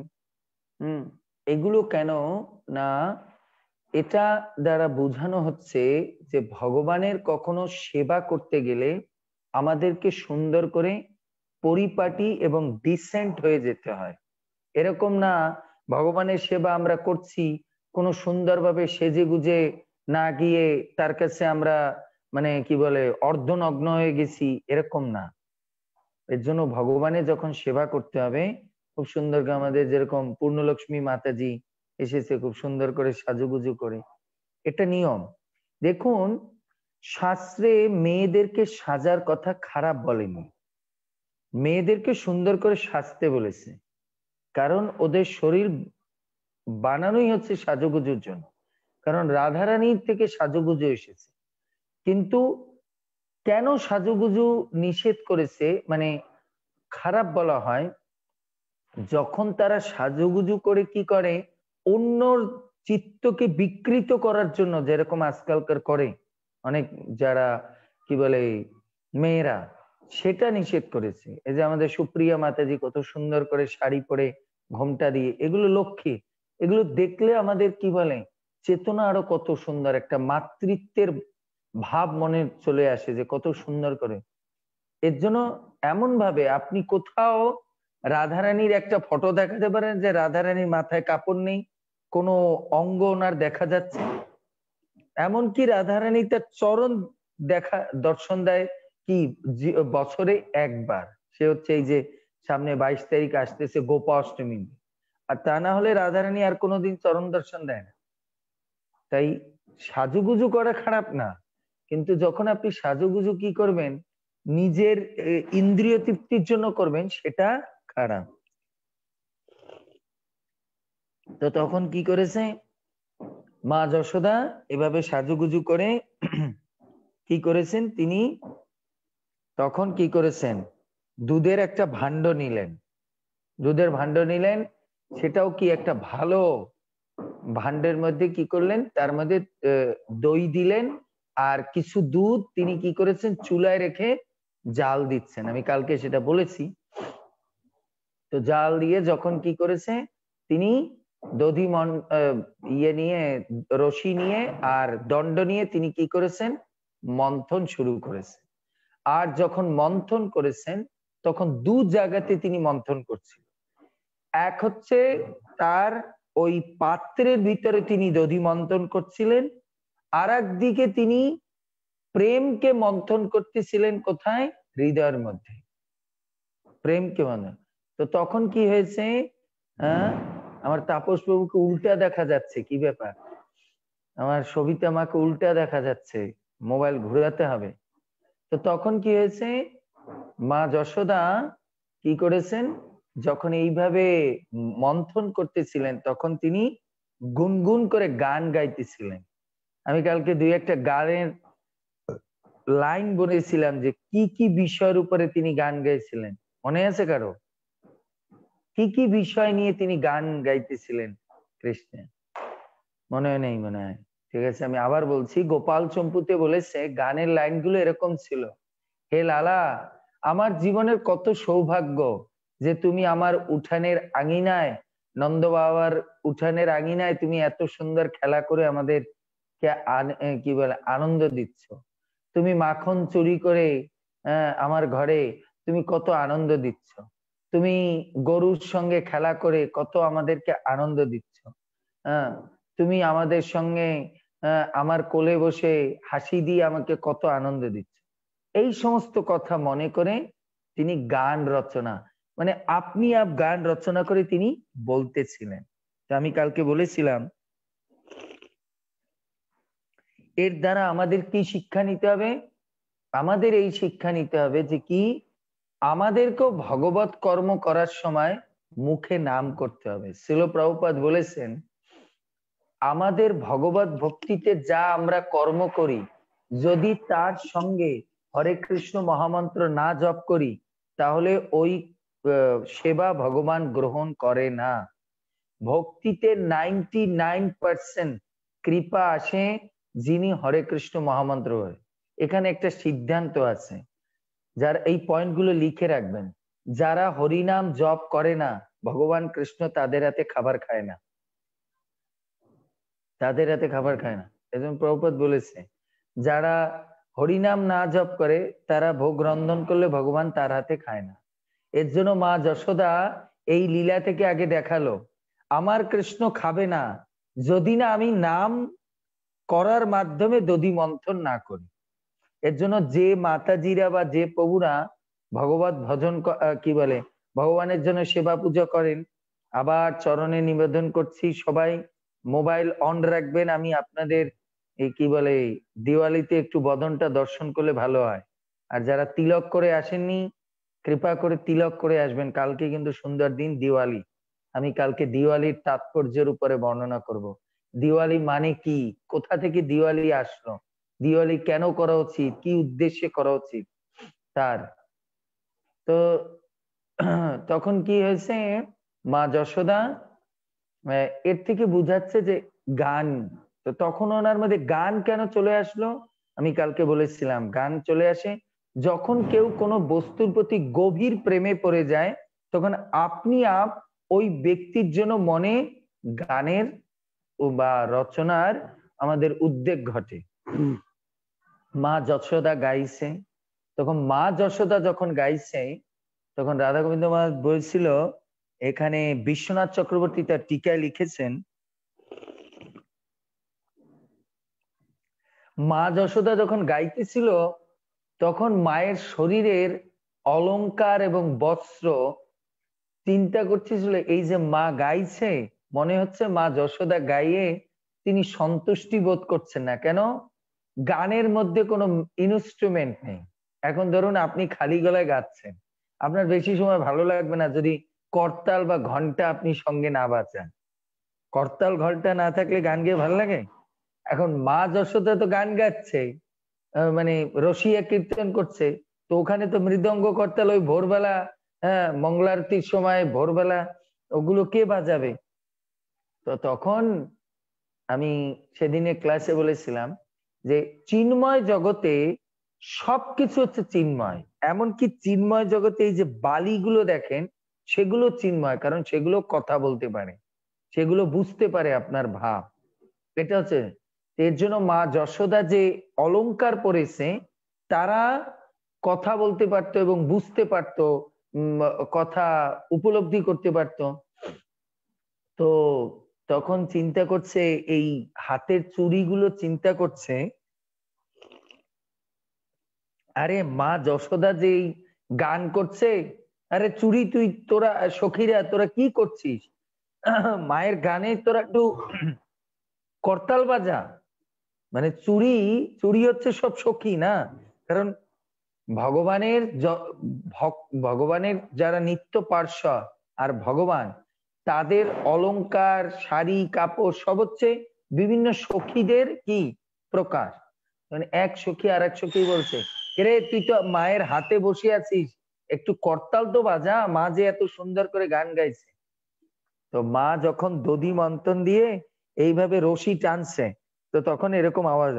এগুলো কেন না, এটা দ্বারা বোঝানো হচ্ছে যে ভগবানের কখনো সেবা করতে গেলে আমাদেরকে সুন্দর করে পরিপাটি এবং ডিসেন্ট হয়ে যেতে হয়। এরকম না ভগবানের সেবা আমরা করছি কোনো সুন্দরভাবে সেজে গুজে না গিয়ে তার কাছে আমরা মানে কি বলে অর্ধনগ্ন হয়ে গেছি, এরকম না। এর জন্য ভগবানের যখন সেবা করতে হবে খুব সুন্দর করে, আমাদের যেরকম পূর্ণলক্ষ্মী মাতাজি এসেছে খুব সুন্দর করে সাজুগুজু করে, এটা নিয়ম। দেখুন শাস্ত্রে মেয়েদেরকে সাজার কথা খারাপ বলেনি, মেয়েদেরকে সুন্দর করে সাজতে বলেছে, কারণ ওদের শরীর বানানোই হচ্ছে সাজুগুজুর জন্য, কারণ রাধারানীর থেকে সাজুগুজু এসেছে। কিন্তু কেন সাজুগুজু নিষেধ করেছে, মানে খারাপ বলা হয়, যখন তারা সাজুগুজু করে কি করে অন্যর চিত্তকে বিকৃত করার জন্য, যেরকম আজকালকার করে অনেক যারা কি বলে মেয়েরা, সেটা নিষেধ করেছে। এই যে আমাদের সুপ্রিয়া মাতাজি কত সুন্দর করে শাড়ি পরে ঘোমটা দিয়ে, এগুলো লক্ষ্মী, এগুলো দেখলে আমাদের কি বলে চেতনা আরো কত সুন্দর, একটা মাতৃত্বের ভাব মনে চলে আসে যে কত সুন্দর করে। এর জন্য এমন ভাবে আপনি কোথাও রাধারানীর একটা ফটো দেখাতে পারেন যে রাধারানীর মাথায় কাপড় নেই, কোনো অঙ্গ ওনার দেখা যাচ্ছে, এমনকি রাধারানী তার চরণ দর্শন দেয় কি বছরে একবার, সে হচ্ছে এই যে সামনে 22 তারিখ আসতেছে গোপা অষ্টমী, আর তা না হলে রাধারানী আর কোনোদিন চরণ দর্শন দেয় না। তাই সাজুগুজু করা খারাপ না, কিন্তু যখন আপনি সাজুগুজু কি করবেন নিজের ইন্দ্রিয় তৃপ্তির জন্য করবেন, সেটা খারাপ। তো তখন কি করেছে মা যশোদা, এভাবে সাজুগুজু করে কি করেছেন তিনি, তখন কি করেছেন দুধের একটা ভাণ্ড নিলেন, দুধের ভাণ্ড নিলেন, সেটাও কি একটা ভালো ভাণ্ডের মধ্যে কি করলেন, তার মধ্যে দই দিলেন, আর কিছু দুধ তিনি কি করেছেন চুলায় রেখে জাল দিচ্ছেন, আমি কালকে সেটা বলেছি। তো জাল দিয়ে যখন কি করেছে তিনি দধি ইয়ে নিয়ে রশি নিয়ে আর দণ্ড নিয়ে তিনি কি করেছেন মন্থন শুরু করেছেন। আর যখন মন্থন করেছেন তখন দু জায়গাতে তিনি মন্থন করছেন, এক হচ্ছে তার ওই পাত্রের ভিতরে তিনি দধি মন্থন করছিলেন, আর একদিকে তিনি প্রেমকে মন্থন করতেছিলেন কোথায়, হৃদয়ের মধ্যে প্রেমকে মন্থন। তো তখন কি হয়েছে, আমার তাপস প্রভুকে উল্টা দেখা যাচ্ছে, কি ব্যাপার, আমার সবিতা মাকে উল্টা দেখা যাচ্ছে, মোবাইল ঘুরাতে হবে। তো তখন কি হয়েছে মা যশোদা কি করেছেন, যখন এইভাবে মন্থন করতেছিলেন তখন তিনি গুনগুন করে গান গাইতেছিলেন। আমি কালকে দুই একটা গানের লাইন বলেছিলাম যে কি কি বিষয়ের উপরে তিনি গান গাইছিলেন, মনে আছে কারো? কি কি বিষয় নিয়ে তিনি গান গাইতেছিলেন কৃষ্ণের? মনে হয় নেই, মনে হয়। ঠিক আছে, আমি আবার বলছি, গোপাল চম্পুতে বলেছে গানের লাইনগুলো এরকম ছিল, হে লালা আমার জীবনের কত সৌভাগ্য যে তুমি আমার উঠানের আঙিনায়, নন্দ বাবার উঠানের আঙিনায় তুমি এত সুন্দর খেলা করে আমাদেরকে কি বলে আনন্দ দিচ্ছ, তুমি মাখন চুরি করে আমার ঘরে তুমি কত আনন্দ দিচ্ছ, তুমি গরুর সঙ্গে খেলা করে কত আমাদেরকে আনন্দ দিচ্ছ, তুমি আমাদের সঙ্গে আমার কোলে বসে হাসি দিয়ে আমাকে কত আনন্দ দিচ্ছ। এই সমস্ত কথা মনে করে তিনি গান রচনা, মানে আপনি গান রচনা করে তিনি বলতেছিলেন। তো আমি কালকে বলেছিলাম এর দ্বারা আমাদের কি শিক্ষা নিতে হবে, আমাদের এই শিক্ষা নিতে হবে যে কি আমাদেরকেও ভগবত কর্ম করার সময় মুখে নাম করতে হবে। শ্রীল প্রভুপাদ বলেছেন আমাদের ভগবত ভক্তিতে যা আমরা কর্ম করি, যদি তার সঙ্গে হরে কৃষ্ণ মহামন্ত্র না জপ করি, তাহলে ওই সেবা ভগবান গ্রহণ করে না। ভক্তিতে 99% কৃপা আসে যিনি হরে কৃষ্ণ মহামন্ত্র হয়। এখানে একটা সিদ্ধান্ত আছে, যার এই পয়েন্টগুলো লিখে রাখবেন। যারা হরিনাম জপ করে না, ভগবান কৃষ্ণ তাদের হাতে খাবার খায় না, তাদের হাতে খাবার খায় না। এজন্য প্রভুপাদ বলেছে, যারা হরিনাম না জপ করে তারা ভোগ রন্ধন করলে ভগবান তার হাতে খায় না। এর জন্য মা যশোদা এই লীলা থেকে আগে দেখালো, আমার কৃষ্ণ খাবে না যদি না আমি নাম করার মাধ্যমে দধি মন্থন না করি। এর জন্য যে মাতাজিরা বা যে প্রভুরা ভগবত ভজন কি বলে ভগবানের জন্য সেবা পূজা করেন, আবার চরণে নিবেদন করছি সবাই মোবাইল অন রাখবেন। আমি আপনাদের এই কি বলে দিওয়ালিতে একটু বদনটা দর্শন করলে ভালো হয়। আর যারা তিলক করে আসেননি, কৃপা করে তিলক করে আসবেন। কালকে কিন্তু সুন্দর দিন দিওয়ালি। আমি কালকে দিওয়ালির তাৎপর্যের উপরে বর্ণনা করব। দিওয়ালি মানে কি, কোথা থেকে দিওয়ালি আসলো, দিওয়ালি কেন করা উচিত, কি উদ্দেশ্যে করা উচিত তার। তো তখন কি হয়েছে, মা যশোদা এর থেকে বুঝাচ্ছে যে গান, তো তখন ওনার মধ্যে গান কেন চলে আসলো, আমি কালকে বলেছিলাম গান চলে আসে যখন কেউ কোনো বস্তুর প্রতি গভীর প্রেমে পড়ে যায়, তখন আপনি ওই ব্যক্তির জন্য মনে গানের বা রচনার আমাদের উদ্বেগ ঘটে। মা যশোদা গাইছে, তখন মা যশোদা যখন গাইছে তখন রাধা গোবিন্দ মহারাজ বলছিল, এখানে বিশ্বনাথ চক্রবর্তী তার টিকায় লিখেছেন, মা যশোদা যখন গাইতেছিল তখন মায়ের শরীরের অলংকার এবং বস্ত্র চিন্তা করতেছিল, এই যে মা গাইছে মনে হচ্ছে মা যশোদা গাইয়ে তিনি সন্তুষ্টি বোধ করছেন না। কেন? গানের মধ্যে কোনো ইনস্ট্রুমেন্ট নেই। এখন ধরুন আপনি খালি গলায় গাচ্ছেন, আপনার বেশি সময় ভালো লাগবে না যদি করতাল বা ঘন্টা আপনি সঙ্গে না বাজান। করতাল ঘন্টা না থাকলে গান গেয়ে ভালো লাগে? এখন মা যশোদা তো গান গাচ্ছে, মানে রসিয়া কীর্তন করছে, তো ওখানে তো মৃদঙ্গ করতাল ওই ভোরবেলা, হ্যাঁ মঙ্গলারতির সময় ভোরবেলা ওগুলো কে বাজাবে? তো তখন আমি সেদিনে ক্লাসে বলেছিলাম যে চিন্ময় জগতে সবকিছু হচ্ছে চিন্ময়। এমনকি চিন্ময় জগতে এই যে বালিগুলো দেখেন সেগুলো চিন্ময়, কারণ সেগুলো কথা বলতে পারে, সেগুলো বুঝতে পারে আপনার ভাব। এটা হচ্ছে, এর জন্য মা যশোদা যে অলংকার পরেছে তারা কথা বলতে পারতো এবং বুঝতে পারতো, কথা উপলব্ধি করতে পারতো। তো তখন চিন্তা করছে, এই হাতের চুড়িগুলো চিন্তা করছে, আরে মা যশোদা যে গান করছে, আরে চুড়ি তুই তোরা সখীরা তোরা কি করছিস, মায়ের গানে তোরা একটু করতাল বাজা। মানে চুড়ি চুড়ি হচ্ছে সব সখী না, কারণ ভগবানের যারা নিত্য পার্শ্ব আর ভগবান তাদের অলংকার শাড়ি কাপড় সব হচ্ছে বিভিন্ন সখীদের কি প্রকাশ। মানে এক সখী আর এক সখী বলছে, রে তুই তো মায়ের হাতে বসে আছিস, একটু করতাল তো বাজা, মা যে এত সুন্দর করে গান গাইছে। তো মা যখন দধি মন্থন দিয়ে এইভাবে রশি টানছে, তো তখন এরকম আওয়াজ,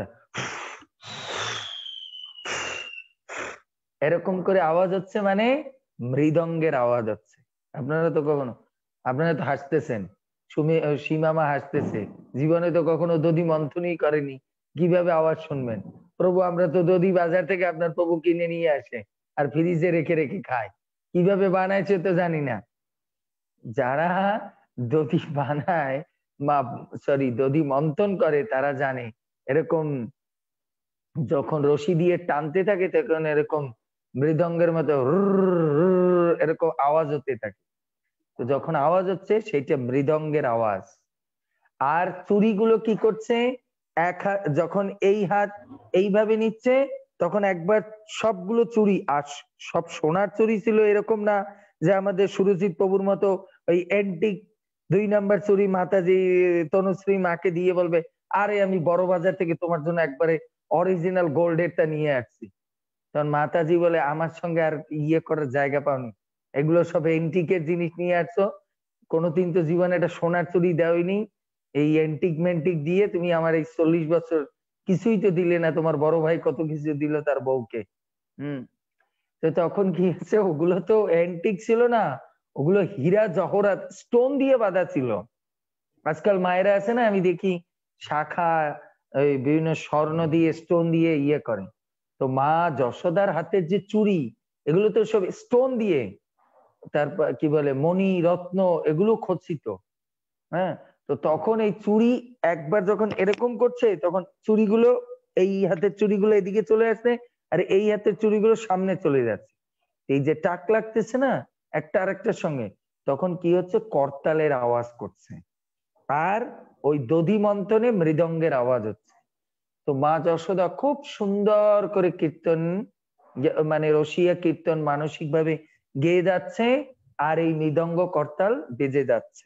এরকম করে আওয়াজ হচ্ছে, মানে মৃদঙ্গের আওয়াজ হচ্ছে। আপনারা তো কখনো, আপনারা তো হাসতেছেন, সীমামা হাসতেছে, জীবনে তো কখনো দধি মন্থনই করেনি, কিভাবে আওয়াজ শুনবেন? প্রভু আমরা তো দধি বাজার থেকে আপনার প্রভু কিনে নিয়ে আসে আর ফ্রিজে রেখে রেখে খায়, কিভাবে বানাইছে তো জানি না। যারা দধি বানায় বা দধি মন্থন করে তারা জানে এরকম যখন রশি দিয়ে টানতে থাকে তখন এরকম মৃদঙ্গের মতো এরকম আওয়াজ হতে থাকে। তো যখন আওয়াজ হচ্ছে সেটা মৃদঙ্গের আওয়াজ। আর চুড়িগুলো কি করছে, এক হাত যখন এই হাত এইভাবে নিচ্ছে তখন একবার সবগুলো চুড়ি, আর সব সোনার চুড়ি ছিল এরকম না যে আমাদের সুরজিৎ প্রভুর মতো ওই এন্টিক 2 নাম্বার চুরি মাতাজি তনুশ্রী মাকে দিয়ে বলবে, আরে আমি বড় বাজার থেকে তোমার জন্য একবারে অরিজিনাল গোল্ডেরটা নিয়ে আসছি। তখন মাতাজি বলে, আমার সঙ্গে আর ইয়ে করার জায়গা পাওনি, এগুলো সব এন্টিকের জিনিস নিয়ে আসছো, কোনোদিন তো জীবনে একটা সোনার চুরি দেওয়নি, এই এন্টিক মেন্টিক দিয়ে তুমি আমার এই 40 বছর কিছুই তো দিলে না, তোমার বড় ভাই কত কিছু দিল তার বউকে। তো তখন কি হচ্ছে, ওগুলো তো এন্টিক ছিল না, ওগুলো হীরা জহরাত স্টোন দিয়ে বাঁধা ছিল। আজকাল মায়েরা আছে না, আমি দেখি শাখা বিভিন্ন স্বর্ণ দিয়ে স্টোন দিয়ে ইয়ে করে। তো মা যশোদার হাতের যে চুড়ি, এগুলো তো সব স্টোন দিয়ে, তারপর কি বলে মণি রত্ন এগুলো খচিত। হ্যাঁ, তো তখন এই চুড়ি একবার যখন এরকম করছে, তখন চুড়িগুলো এই হাতের চুড়িগুলো এদিকে চলে আসছে, আর এই হাতের চুড়িগুলো সামনে চলে যাচ্ছে। এই যে টাক লাগতেছে না একটা আরেকটার সঙ্গে, তখন কি হচ্ছে, করতালের আওয়াজ করছে, আর ওই দধি মন্থনে মৃদঙ্গের আওয়াজ হচ্ছে। তো মা যশোদা খুব সুন্দর করে কীর্তন, মানে রসিয়া কীর্তন মানসিক ভাবে গেয়ে যাচ্ছে, আর এই মৃদঙ্গ করতাল বেজে যাচ্ছে।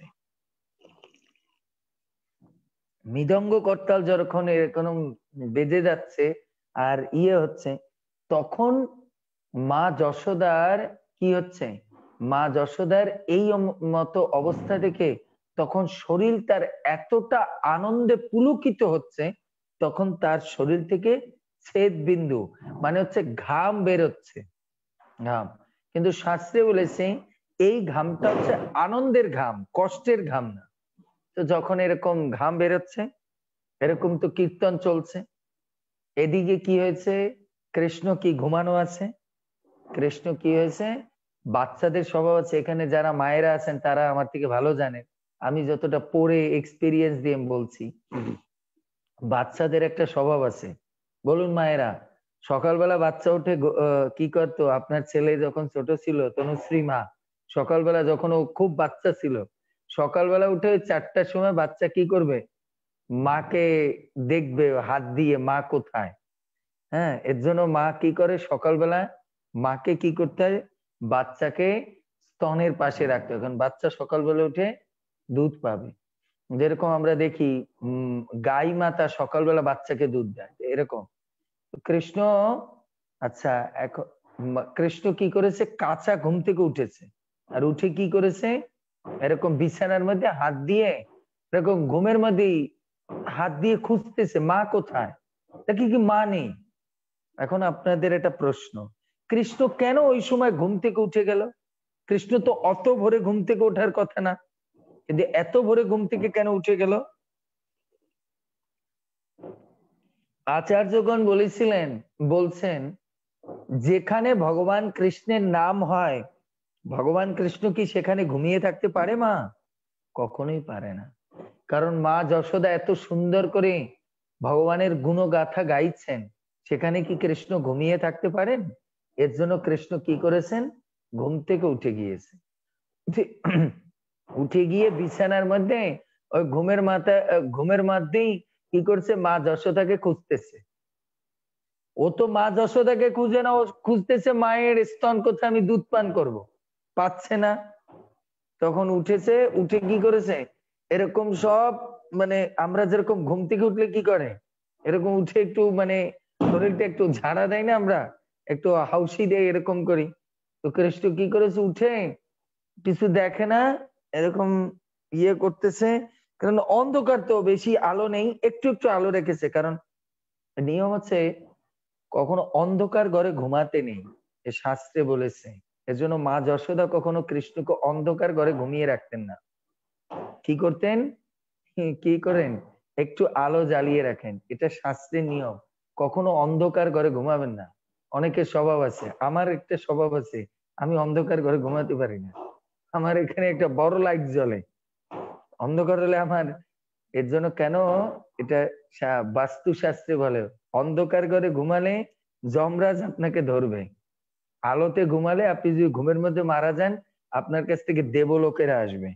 মৃদঙ্গ করতাল যখন এরকম বেজে যাচ্ছে আর ইয়ে হচ্ছে, তখন মা যশোদার কি হচ্ছে, মা যশোদার এই মতো অবস্থা দেখে তখন শরীর তার এতটা আনন্দে পুলকিত হচ্ছে, তখন তার শরীর থেকে ছেদ বিন্দু মানে হচ্ছে ঘাম বেরোচ্ছে, ঘাম। কিন্তু শাস্ত্রে বলেছে এই ঘামটা হচ্ছে আনন্দের ঘাম, কষ্টের ঘাম না। তো যখন এরকম ঘাম বেরোচ্ছে, এরকম তো কীর্তন চলছে, এদিকে কি হয়েছে, কৃষ্ণ কি ঘুমানো আছে, কৃষ্ণ কি হয়েছে, বাচ্চাদের স্বভাব আছে, এখানে যারা মায়েরা আছেন তারা আমার থেকে ভালো জানেন, আমি যতটা পড়ে এক্সপিরিয়েন্স দিয়ে বলছি, বাচ্চাদের একটা স্বভাব আছে। বলুন মায়েরা, সকালবেলা বাচ্চা উঠে কি করতো, আপনার ছেলে যখন ছোট ছিল তনুশ্রী মা, সকালবেলা যখন ও খুব বাচ্চা ছিল, সকালবেলা উঠে 4টার সময় বাচ্চা কি করবে, মাকে দেখবে হাত দিয়ে মা কোথায়। হ্যাঁ, এর জন্য মা কি করে, সকালবেলা মাকে কি করতে হয়, বাচ্চাকে স্তনের পাশে রাখতে হয়, কারণ বাচ্চা সকালবেলা উঠে দুধ পাবে। যেরকম আমরা দেখি গাই মাতা সকালবেলা বাচ্চাকে দুধ দেয়, এরকম কৃষ্ণ। আচ্ছা, এখন কৃষ্ণ কি করেছে, কাঁচা ঘুম থেকে উঠেছে, আর উঠে কি করেছে, এরকম বিছানার মধ্যে হাত দিয়ে, এরকম ঘুমের মধ্যেই হাত দিয়ে খুঁজতেছে মা কোথায়, দেখি কি মা নেই। এখন আপনাদের একটা প্রশ্ন, কৃষ্ণ কেন ওই সময় ঘুম থেকে উঠে গেল? কৃষ্ণ তো অত ভোরে ঘুম থেকে ওঠার কথা না, কিন্তু এত ভোরে ঘুম থেকে কেন উঠে গেল? আচার্যগণ বলছেন যেখানে ভগবান কৃষ্ণের নাম হয়, ভগবান কৃষ্ণ কি সেখানে ঘুমিয়ে থাকতে পারে মা? কখনোই পারে না। কারণ মা যশোদা এত সুন্দর করে ভগবানের গুণগাথা গাইছেন, সেখানে কি কৃষ্ণ ঘুমিয়ে থাকতে পারেন? এর জন্য কৃষ্ণ কি করেছেন, ঘুম থেকে উঠে গিয়েছে, উঠে গিয়ে বিছানার মধ্যে ওই ঘুমের মধ্যেই কি করছে, মা যশোদাকে খুঁজতেছে। ও তো মা যশোদাকে খুঁজে না, ও খুঁজতেছে মায়ের স্তন কোথায় আমি দুধ পান করব, পাচ্ছে না। তখন উঠেছে, উঠে কি করেছে, এরকম সব মানে আমরা যেরকম ঘুম থেকে উঠলে কি করে, এরকম উঠে একটু মানে শরীরটা একটু ঝাড়া দেয় না, আমরা একটু হাউসি দেয়, এরকম করি। তো কৃষ্ণ কি করেছে, উঠে কিছু দেখে না, এরকম ইয়ে করতেছে, কারণ অন্ধকার তো, বেশি আলো নেই, একটু একটু আলো রেখেছে, কারণ নিয়ম হচ্ছে কখনো অন্ধকার ঘরে ঘুমাতে নেই, এ শাস্ত্রে বলেছে। এজন্য মা যশোদা কখনো কৃষ্ণকে অন্ধকার ঘরে ঘুমিয়ে রাখতেন না। কি করতেন, কি করেন, একটু আলো জ্বালিয়ে রাখেন, এটা শাস্ত্রের নিয়ম। কখনো অন্ধকার ঘরে ঘুমাবেন না। অনেকের স্বভাব আছে, আমার একটা স্বভাব আছে, আমি অন্ধকার ঘরে ঘুমাতে পারি না, আমার এখানে একটা বড় লাইট জ্বলে, অন্ধকার হলে আমার, এর জন্য কেন, এটা বাস্তুশাস্ত্রে বলে অন্ধকার ঘরে ঘুমালে যমরাজ আপনাকে ধরবে, আলোতে ঘুমালে আপনি যদি ঘুমের মধ্যে মারা যান, আপনার কাছ থেকে দেবলোকেরা আসবে।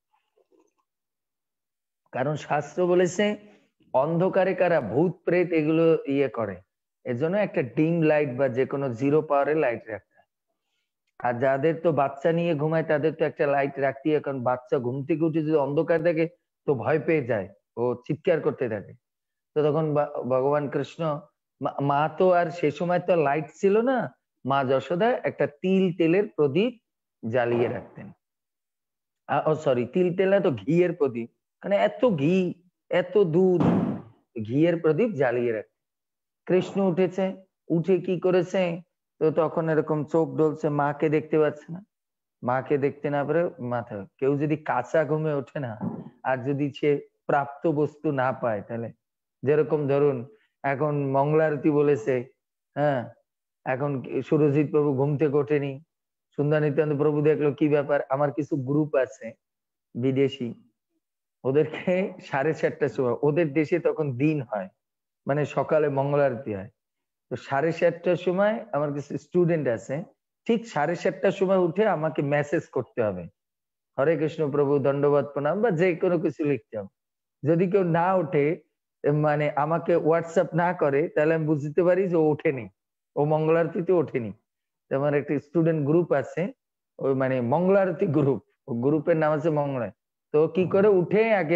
কারণ শাস্ত্র বলেছে অন্ধকারে কারা ভূত প্রেত এগুলো ইয়ে করে, এর জন্য একটা ডিম লাইট বা যে কোনো জিরো পাওয়ারের লাইট রাখতে। আর যাদের তো বাচ্চা নিয়ে ঘুমায় তাদের তো একটা লাইট রাখতে হয়, কারণ বাচ্চা ঘুম থেকে উঠে যদি অন্ধকার দেখে তো ভয় পেয়ে যায়, ও চিৎকার করতে থাকে। তো তখন ভগবান কৃষ্ণ, মা তো আর সে সময় তো লাইট ছিল না, মা যশোদা একটা তেলের প্রদীপ জ্বালিয়ে রাখতেন। ও সরি, তেল না তো ঘিয়ের প্রদীপ, মানে এত ঘি এত দুধ, ঘিয়ের প্রদীপ জ্বালিয়ে রাখতেন। কৃষ্ণ উঠেছে, উঠে কি করেছে, তো তখন এরকম চোখ ডলছে, মাকে দেখতে পাচ্ছে না, মাকে দেখতে না পারে মাথা, কেউ যদি কাঁচা ঘুমে ওঠে না আর যদি সে প্রাপ্ত বস্তু না পায়, তাহলে যেরকম ধরুন এখন মঙ্গলারতি বলেছে, হ্যাঁ, এখন সুরজিৎ প্রভু ঘুম থেকে ওঠেনি, সুন্দর নিত্যানন্দ প্রভু দেখলো কি ব্যাপার, আমার কিছু গ্রুপ আছে বিদেশি, ওদেরকে 7:30টার সময়, ওদের দেশে তখন দিন হয়, মানে সকালে মঙ্গলারতি হয়, তো 7:30টার সময় আমার কিছু স্টুডেন্ট আছে, ঠিক 7:30টার সময় উঠে আমাকে মেসেজ করতে হবে, হরে কৃষ্ণ প্রভু দণ্ডবত প্রণাম বা যে কোনো কিছু লিখতে হবে। যদি কেউ না ওঠে, মানে আমাকে হোয়াটসঅ্যাপ না করে, তাহলে আমি বুঝতে পারি যে ও ওঠেনি, ও মঙ্গলারতিতে ওঠেনি। আমার একটা স্টুডেন্ট গ্রুপ আছে, ওই মানে মঙ্গলারতি গ্রুপ, গ্রুপের নাম আছে মঙ্গলা। তো কি করে উঠে আগে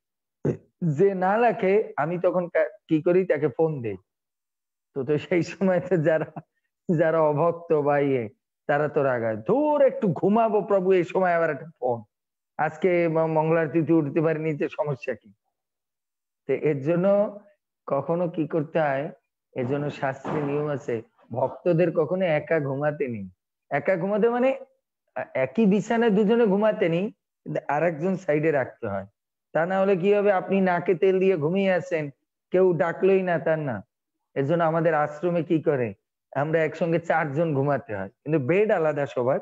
যে না লেখে, আমি তখন কি করি, তাকে ফোন দেই। তো তো সেই সময় তো যারা যারা অভক্ত বা তারা তো রাগায়, ধুর একটু ঘুমাবো প্রভু, এই সময় আবার একটা ফোন, আজকে মঙ্গলারতিতে উঠতে পারিনি, যে সমস্যা কি। তো এর জন্য কখনো কি করতে হয়, এর জন্য শাস্ত্রে নিয়ম আছে, ভক্তদের কখনো একা ঘুমাতে নেই। একা ঘুমাতে মানে একই বিছানায় দুজনে ঘুমাতে নেই, আরেকজন সাইডে রাখতে হয়। তা না হলে কি হবে, আপনি নাকে তেল দিয়ে ঘুমিয়ে আছেন, কেউ ডাকলোই না, তার না। এর জন্য আমাদের আশ্রমে কি করে, আমরা একসঙ্গে 4 জন ঘুমাতে হয়, কিন্তু বেড আলাদা সবার।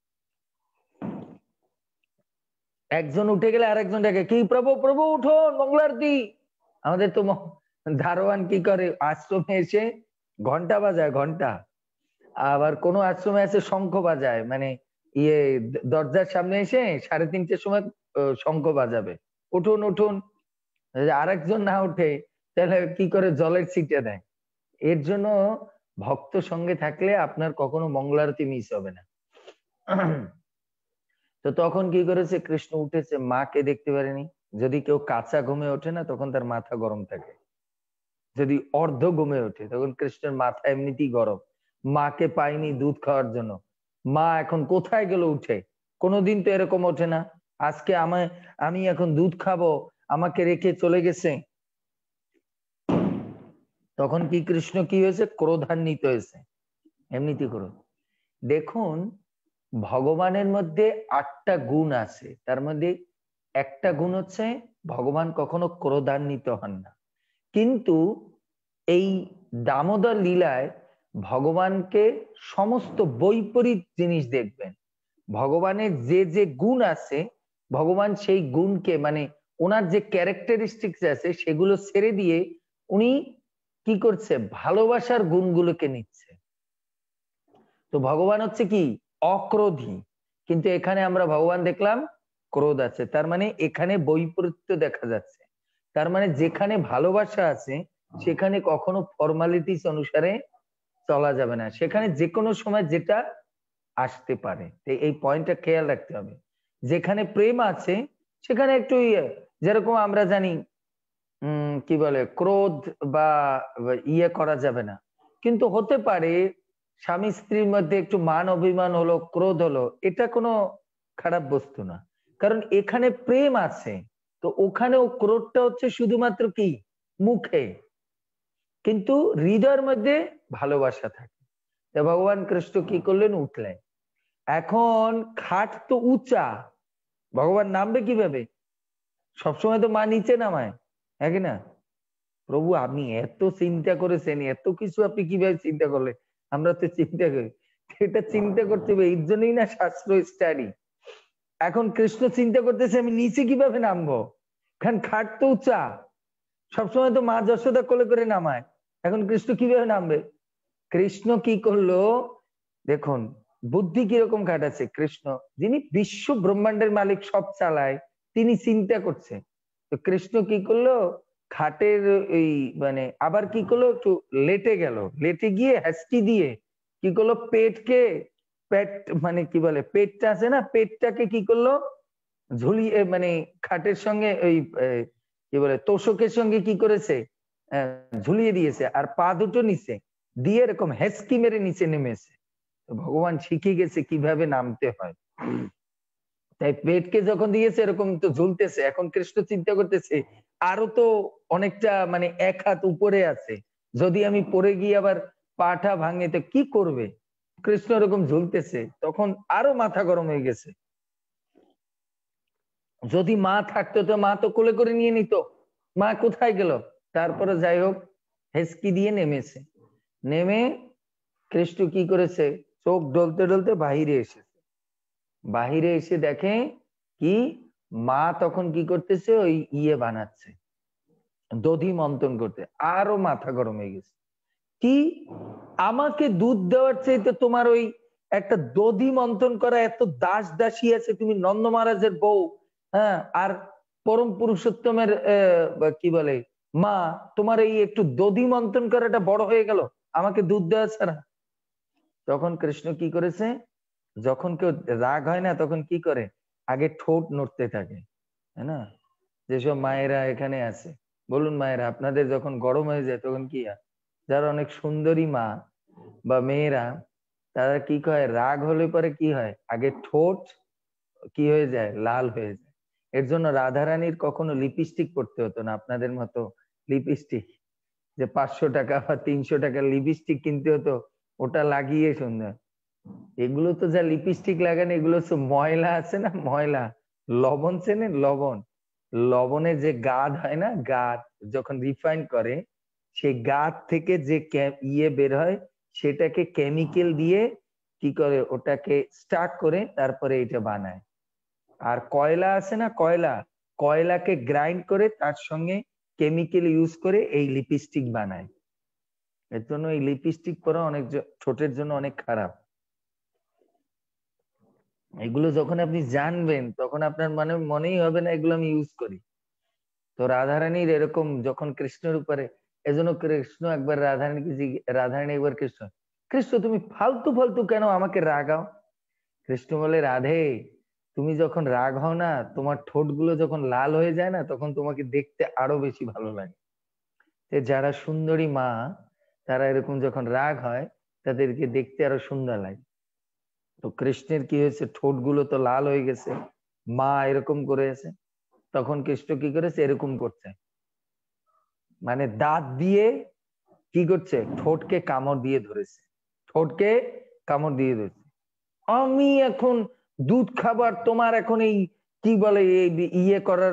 একজন উঠে গেলে আরেকজন ডাকে, কি প্রভু প্রভু উঠো মঙ্গলারতি। আমাদের তো দারোয়ান কি করে, আশ্রমে এসে ঘন্টা বাজায়, ঘন্টা। আবার কোন আশ্রমে আছে শঙ্খ বাজায়, মানে দরজার সামনে এসে 3:30টার সময় শঙ্খ বাজাবে, উঠুন উঠুন। আরেকজন না উঠে তাহলে কি করে, জলের ছিটে দেয়। এর জন্য ভক্ত সঙ্গে থাকলে আপনার কখনো মঙ্গলারতি মিস হবে না। তো তখন কি করেছে, কৃষ্ণ উঠেছে, মাকে দেখতে পারেনি। যদি কেউ কাঁচা ঘুমে ওঠে না, তখন তার মাথা গরম থাকে। যদি অর্ধ ঘুমে ওঠে, তখন কৃষ্ণের মাথা এমনিতেই গরম, মাকে পাইনি দুধ খাওয়ার জন্য, মা এখন কোথায় গেল উঠে, কোনোদিন তো এরকম ওঠে না, আজকে আমি এখন দুধ খাবো, আমাকে রেখে চলে গেছে। তখন কি কৃষ্ণ কি হয়েছে, ক্রোধান্বিত হয়েছে, এমনিতে ক্রোধ। দেখুন ভগবানের মধ্যে 8টা গুণ আছে, তার মধ্যে একটা গুণ হচ্ছে ভগবান কখনো ক্রোধান্বিত হন না। কিন্তু এই দামোদর লীলায় ভগবানকে সমস্ত বৈপরীত জিনিস দেখবেন। ভগবানের যে যে গুণ আছে, ভগবান সেই গুণকে, মানে ওনার যে ক্যারেক্টারিস্টিক্স আছে সেগুলো ছেড়ে দিয়ে উনি কি করছে, ভালোবাসার গুণগুলোকে নিচ্ছে। তো ভগবান হচ্ছে কি, অক্রোধী, কিন্তু এখানে আমরা ভগবান দেখলাম ক্রোধ আছে, তার মানে এখানে বৈপরীত্য দেখা যাচ্ছে। তার মানে যেখানে ভালোবাসা আছে সেখানে কখনো ফর্মালিটিস অনুসারে চলা যাবে না, সেখানে যে কোনো সময় যেটা আসতে পারে। এই পয়েন্টটা খেয়াল রাখতে হবে। যেখানে প্রেম আছে সেখানে একটু যেরকম আমরা জানি কি বলে, ক্রোধ বা করা যাবে না, কিন্তু হতে পারে স্বামী স্ত্রীর মধ্যে একটু মান অভিমান হলো, ক্রোধ হলো, এটা কোনো খারাপ বস্তু না, কারণ এখানে প্রেম আছে। তো ওখানেও ক্রোধটা হচ্ছে শুধুমাত্র কি মুখে, কিন্তু হৃদয়ের মধ্যে ভালোবাসা থাকে। তো ভগবান কৃষ্ণ কি করলেন, উঠলেন। এখন খাট তো উঁচা, ভগবান নামবে কিভাবে, সবসময় তো মা নিচে নামায়, হ্যাঁ কি না। প্রভু আপনি এত চিন্তা করেছেন, এত কিছু আপনি কিভাবে চিন্তা করলেন, আমরা তো চিন্তা করি, এটা চিন্তা করতে হবে, এর জন্যই না শাস্ত্র স্টাডি। এখন কৃষ্ণ চিন্তা করতেছে আমি নিচে কিভাবে নামবো, কারণ খাট তো উঁচা, সবসময় তো মা যশোদা কোলে করে নামায়, এখন কৃষ্ণ কিভাবে নামবে। কৃষ্ণ কি করলো দেখুন, বুদ্ধি কিরকম খাটাচ্ছে কৃষ্ণ, যিনি বিশ্ব ব্রহ্মাণ্ডের মালিক, সব চালায়, তিনি চিন্তা করছে। তো কৃষ্ণ কি করলো, খাটের এই মানে আবার কি করলো, একটু লেটে গেল, লেটে গিয়ে হ্যাস্টি দিয়ে কি করলো, পেটকে পেট মানে কি বলে পেটটা আছে না, পেটটাকে কি করলো ঝুলিয়ে মানে খাটের সঙ্গে ওই কি বলে তোষকের সঙ্গে কি করেছে ঝুলিয়ে দিয়েছে, আর পা দুটো নিচে দিয়ে এরকম হেসকি মেরে নিচে নেমেছে। ভগবান শিখে গেছে কিভাবে নামতে হয়, তাই পেটকে যখন দিয়েছে এরকম তো ঝুলতেছে। এখন কৃষ্ণ চিন্তা করতেছে আরো তো অনেকটা মানে এক হাত উপরে আছে, যদি আমি পড়ে গিয়ে আবার পাটা ভাঙে তো কি করবে। কৃষ্ণ এরকম ঝুলতেছে, তখন আরো মাথা গরম হয়ে গেছে। যদি মা থাকতো তো মা তো কোলে করে নিয়ে নিত, মা কোথায় গেল। তারপরে যাই হোক হেসকি দিয়ে নেমেছে। নেমে কৃষ্ণ কি করেছে, চোখ ডলতে ডলতে বাহিরে এসেছে। বাহিরে এসে দেখে কি মা তখন কি করতেছে, ওই ইয়ে বানাচ্ছে, দধি মন্থন করতে। আরো মাথা গরম হয়ে গেছে, কি আমাকে দুধ দেওয়ার চাইতে তোমার ওই একটা দধি মন্থন করা এত দাস দাসী আছে, তুমি নন্দ মহারাজের বউ, হ্যাঁ, আর পরম পুরুষোত্তমের কি বলে মা, তোমার এই একটু দধি মন্থন করাটা বড় হয়ে গেল আমাকে দুধ দেওয়া ছাড়া। তখন কৃষ্ণ কি করেছে, যখন কেউ রাগ হয় না তখন কি করে, আগে ঠোঁট নড়তে থাকে, তাই না। যেসব মায়েরা এখানে আছে বলুন, মায়েরা আপনাদের যখন গরম হয়ে যায় তখন কি হয়, যারা অনেক সুন্দরী মা বা মেয়েরা তারা কি কয়, রাগ হলে পরে কি হয়, আগে ঠোঁট কি হয়ে যায়, লাল হয়ে যায়। এর জন্য রাধারানীর কখনো লিপস্টিক পড়তে হতো না, আপনাদের মতো লিপস্টিক যে 500 টাকা বা 300 টাকার লিপস্টিক কিনতে হতো ওটা লাগিয়ে সুন্দর। এগুলো তো যা লিপস্টিক লাগানো, এগুলো তো ময়লা আছে না, ময়লা। লবণ চেনেন, লবণ, লবণের যে গাদ হয় না, গাদ যখন রিফাইন করে সেই গাদ থেকে যে ইয়ে বের হয় সেটাকে কেমিক্যাল দিয়ে কি করে, ওটাকে স্টার্ট করে তারপরে এটা বানায়। আর কয়লা আছে না, কয়লা, কয়লাকে গ্রাইন্ড করে তার সঙ্গে কেমিক্যাল ইউজ করে এই লিপস্টিক বানায়। এর জন্য এই লিপস্টিক পরা অনেক ঠোঁটের জন্য অনেক খারাপ। এগুলো যখন আপনি জানবেন তখন আপনার মনেই হবে না এগুলো আমি ইউজ করি। তো রাধারানীর এরকম যখন কৃষ্ণের উপরে, এজন্য কৃষ্ণ একবার রাধারানীকে রাধারানী একবার কৃষ্ণ, কৃষ্ণ তুমি ফালতু ফালতু কেন আমাকে রাগাও। কৃষ্ণ বলে, রাধে তুমি যখন রাগ হও না, তোমার ঠোঁটগুলো যখন লাল হয়ে যায় না, তখন তোমাকে দেখতে আরো বেশি ভালো লাগে। যারা সুন্দরী মা তারা এরকম যখন রাগ হয় তাদেরকে দেখতে আরো সুন্দর লাগে। তো কৃষ্ণের কি হয়েছে, ঠোঁটগুলো তো লাল হয়ে গেছে, মা এরকম করে আছে। তখন কৃষ্ণ কি করেছে, এরকম করছে, মানে দাঁত দিয়ে কি করছে, ঠোঁটকে কামড় দিয়ে ধরেছে, ঠোঁটকে কামড় দিয়ে ধরেছে। আমি এখন দুধ খাবার, তোমার এখন এই কি বলে ইয়ে করার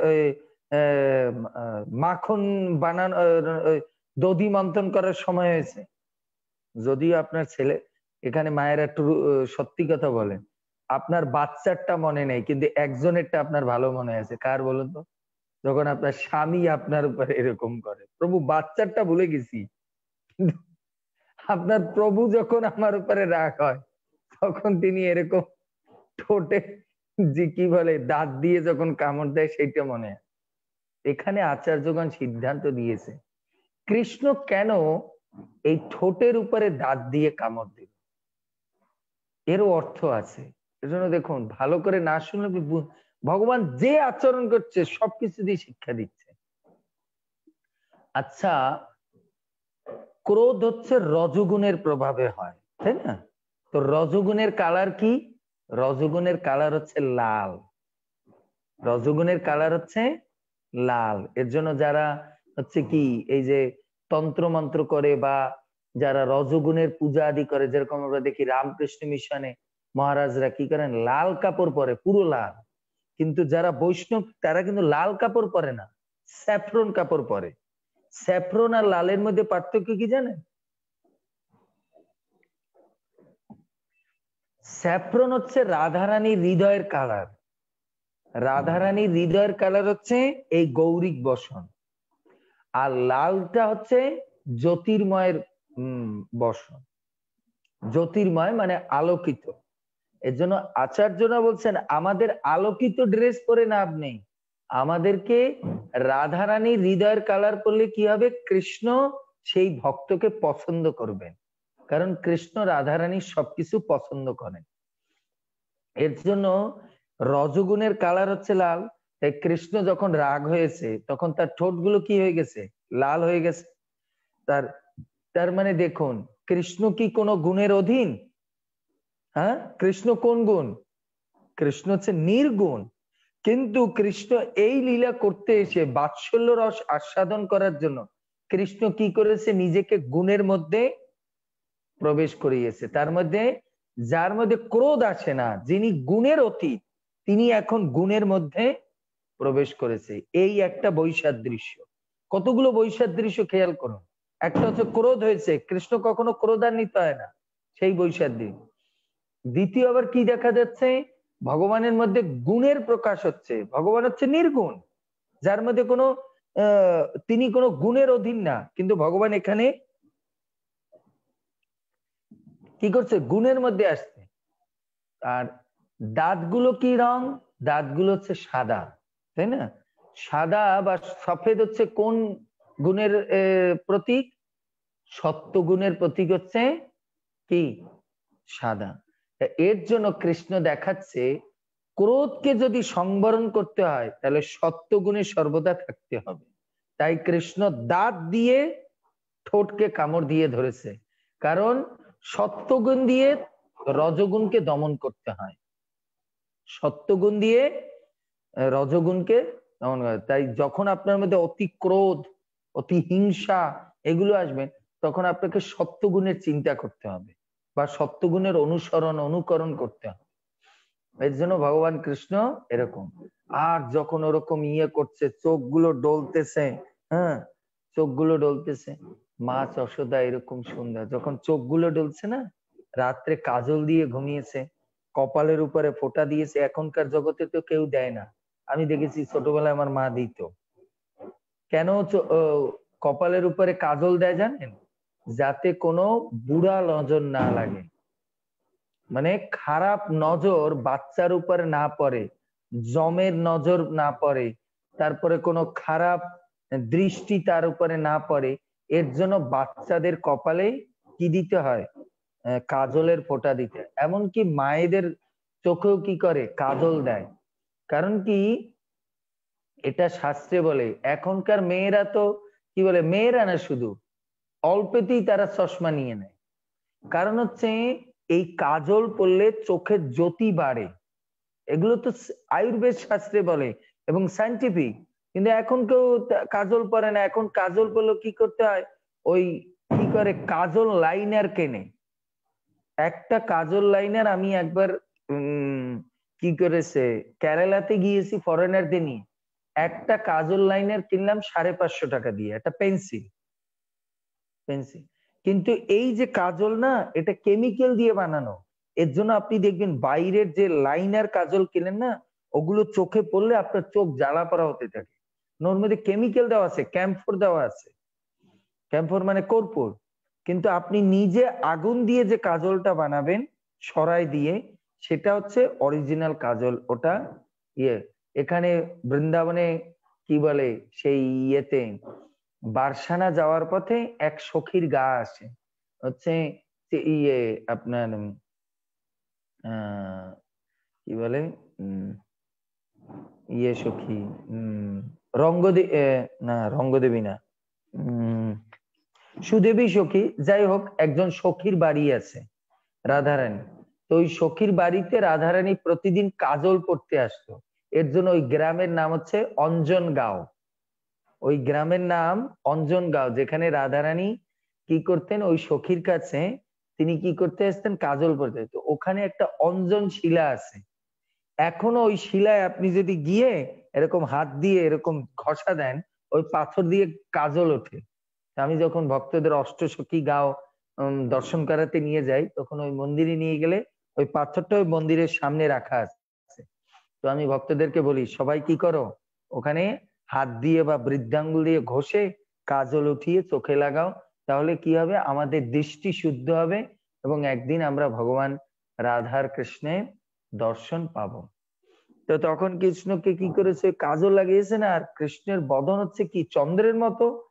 মাখন বানানো, দধি মন্থন করার সময় হয়েছে। যদিও আপনার ছেলে, এখানে মায়েরা একটু সত্যি কথা বলেন, আপনার বাচ্চারটা মনে নেই কিন্তু একজনেরটা আপনার ভালো মনে আছে। কার বলুন তো? যখন আপনার স্বামী আপনার উপরে এরকম করে। প্রভু বাচ্চারটা ভুলে গেছি, আপনার প্রভু যখন আমার উপরে রাগ হয় তখন তিনি এরকম ঠোঁটে যে কি বলে দাঁত দিয়ে যখন কামড় দেয় সেইটা মনে হয়। এখানে আচার্যগণ সিদ্ধান্ত দিয়েছে কৃষ্ণ কেন এই ঠোঁটের উপরে দাঁত দিয়ে কামড় দিল, এরও অর্থ আছে। এজন্য দেখুন ভালো করে না শুনলে ভগবান যে আচরণ করছে সবকিছু দিয়ে শিক্ষা দিচ্ছে। আচ্ছা, ক্রোধ হচ্ছে রজগুণের প্রভাবে হয়, তাই না? তো রজগুণের কালার কি? রজগুণের কালার হচ্ছে লাল, রজগুণের কালার হচ্ছে লাল। এর জন্য যারা হচ্ছে কি এই যে তন্ত্র মন্ত্র করে বা যারা রজগুণের পূজা আদি করে, যেরকম আমরা দেখি রামকৃষ্ণ মিশনে মহারাজরা কি করেন, লাল কাপড় পরে, পুরো লাল। কিন্তু যারা বৈষ্ণব তারা কিন্তু লাল কাপড় পরে না, স্যাফরন কাপড় পরে। স্যাফরন আর লালের মধ্যে পার্থক্য কি জানেন? স্যাফরন হচ্ছে রাধারানীর হৃদয়ের কালার, রাধারানীর হৃদয়ের কালার হচ্ছে এই গৌরিক বসন, আর লালটা হচ্ছে জ্যোতির্ময়ের বসন। জ্যোতির্ময় মানে আলোকিত। এর জন্য আচার্যরা বলছেন আমাদের আলোকিত ড্রেস পরে লাভ নেই, আমাদেরকে রাধারানীর হৃদয়ের কালার পরলে কি হবে, কৃষ্ণ সেই ভক্তকে পছন্দ করবেন। কারণ কৃষ্ণ রাধারানীর সবকিছু পছন্দ করেন। এর জন্য রজগুণের কালার হচ্ছে লাল। তাই কৃষ্ণ যখন রাগ হয়েছে তখন তার ঠোঁটগুলো কি হয়ে গেছে, লাল হয়ে গেছে। তার মানে দেখুন, কৃষ্ণ কি কোনো গুণের অধীন? হ্যাঁ, কৃষ্ণ কোন গুণ? কৃষ্ণ হচ্ছে নির্গুণ। কিন্তু কৃষ্ণ এই লীলা করতে এসে বাৎসল্য রস আস্বাদন করার জন্য কৃষ্ণ কি করেছে, নিজেকে গুণের মধ্যে প্রবেশ করিয়েছে। তার মধ্যে যার মধ্যে ক্রোধ আসে না, যিনি গুণের অতীত, তিনি এখন গুণের মধ্যে প্রবেশ করেছে। এই একটা বৈসাদৃশ্য। কতগুলো বৈসাদৃশ্য খেয়াল করুন। একটা হচ্ছে ক্রোধ হয়েছে, কৃষ্ণ কখনো ক্রোধান্বিত হয় না, সেই বৈসাদৃশ্য। দ্বিতীয় আবার কি দেখা যাচ্ছে, ভগবানের মধ্যে গুণের প্রকাশ হচ্ছে। ভগবান হচ্ছে নির্গুণ, যার মধ্যে কোনো তিনি কোনো গুণের অধীন না, কিন্তু ভগবান এখানে কি করছে, গুণের মধ্যে আসছে। আর দাঁতগুলো কি রং? দাঁতগুলো হচ্ছে সাদা, তাই না? সাদা বা সফেদ হচ্ছে কোন গুণের প্রতীক? সত্য গুণের প্রতীক হচ্ছে কি? সাদা। এর জন্য কৃষ্ণ দেখাচ্ছে ক্রোধকে যদি সংবরণ করতে হয় তাহলে সত্য গুণে সর্বদা থাকতে হবে। তাই কৃষ্ণ দাঁত দিয়ে ঠোঁটকে কামড় দিয়ে ধরেছে, কারণ সত্যগুণ দিয়ে রজগুণকে দমন করতে হয়, সত্যগুণ দিয়ে রজগুণকে দমন করে। তাই যখন আপনার মধ্যে অতি ক্রোধ, অতি হিংসা এগুলো আসবে, তখন আপনাকে সত্যগুণের চিন্তা করতে হবে বা সত্যগুণের অনুকরণ করতে হবে। এর জন্য ভগবান কৃষ্ণ এরকম। আর যখন ওরকম করছে, চোখগুলো ডলতেছে, হ্যাঁ চোখগুলো ডলতেছে, মা যশোদা এরকম সুন্দর, যখন চোখগুলো ডলছে না, রাত্রে কাজল দিয়ে ঘুমিয়েছে, কপালের উপরে ফোঁটা দিয়েছে। এখনকার জগতে তো কেউ দেয় না, আমি দেখেছি ছোটবেলায় আমার মা দিত। কেন কপালের উপরে কাজল দেয় জানেন? যাতে কোনো বুড়া নজর না লাগে, মানে খারাপ নজর বাচ্চার উপরে না পড়ে, জমের নজর না পড়ে, তারপরে কোনো খারাপ দৃষ্টি তার উপরে না পড়ে। এর জন্য বাচ্চাদের কপালে কি দিতে হয়? কাজলের ফোঁটা দিতে। এমনকি মায়েদের চোখেও কি করে? কাজল দেয়। কারণ কি? এটা শাস্ত্রে বলে। এখনকার মেয়েরা তো কি বলে, মেয়েরা না শুধু অল্পেতেই তারা চশমা নিয়ে নেয়। কারণ হচ্ছে এই কাজল পরলে চোখের জ্যোতি বাড়ে। এগুলো তো আয়ুর্বেদ শাস্ত্রে বলে এবং সায়েন্টিফিক। কিন্তু এখন কেউ কাজল পরে না। এখন কাজল পরলে কি করতে হয়, ওই কি করে কাজল লাইনার কেনে। একটা কাজল লাইনার আমি একবার কি করেছে, কেরালাতে গিয়েছি ফরেনারদের নিয়ে, একটা কাজল লাইনার কিনলাম 550 টাকা দিয়ে, একটা পেন্সিল। কিন্তু এই যে কাজল না, এটা কেমিক্যাল দিয়ে বানানো। এর জন্য আপনি দেখবেন বাইরের যে লাইনার কাজল কিনেন না, ওগুলো চোখে পড়লে আপনার চোখ জ্বালা পড়া হতে থাকে। ওর মধ্যে কেমিক্যাল দেওয়া আছে, ক্যাম্ফর দেওয়া আছে। ক্যাম্ফর মানে কর্পূর। কিন্তু আপনি নিজে আগুন দিয়ে যে কাজলটা বানাবেন সরাই দিয়ে, সেটা হচ্ছে অরিজিনাল কাজল। ওটা এখানে বৃন্দাবনে কি বলে, সেই বারসানা যাওয়ার পথে এক সখীর গা আসে, হচ্ছে আপনার কি বলে সখী রঙ্গদেবী না, সুদেবী সখী। যাই হোক, একজন সখীর বাড়ি আছে রাধারানী। তো ওই সখীর বাড়িতে রাধারানী প্রতিদিন কাজল পড়তে আসতো। এর জন্য ওই গ্রামের নাম হচ্ছে অঞ্জনগাঁও। ওই গ্রামের নাম অঞ্জনগাঁও, যেখানে রাধারানী কি করতেন, ওই সখীর কাছে তিনি কি করতে আসতেন, কাজল পড়তে। তো ওখানে একটা অঞ্জন শিলা আছে। এখনো ওই শিলায় আপনি যদি গিয়ে এরকম হাত দিয়ে এরকম ঘষা দেন, ওই পাথর দিয়ে কাজল ওঠে। আমি যখন ভক্তদের অষ্টসখী গাঁও দর্শন করাতে নিয়ে যাই, তখন ওই মন্দিরে নিয়ে গেলে ওই পাথরটা ওই মন্দিরের সামনে রাখা আছে। তো আমি ভক্তদেরকে বলি, সবাই কি করো, ওখানে হাত দিয়ে বা বৃদ্ধাঙ্গুল দিয়ে ঘষে কাজল উঠিয়ে চোখে লাগাও। তাহলে কি হবে, আমাদের দৃষ্টি শুদ্ধ হবে এবং একদিন আমরা ভগবান রাধার কৃষ্ণের দর্শন পাবো। তো তখন কৃষ্ণকে কি করেছে, কাজল লাগিয়েছে না, আর কৃষ্ণের বদন হচ্ছে কি চন্দ্রের মতো। তো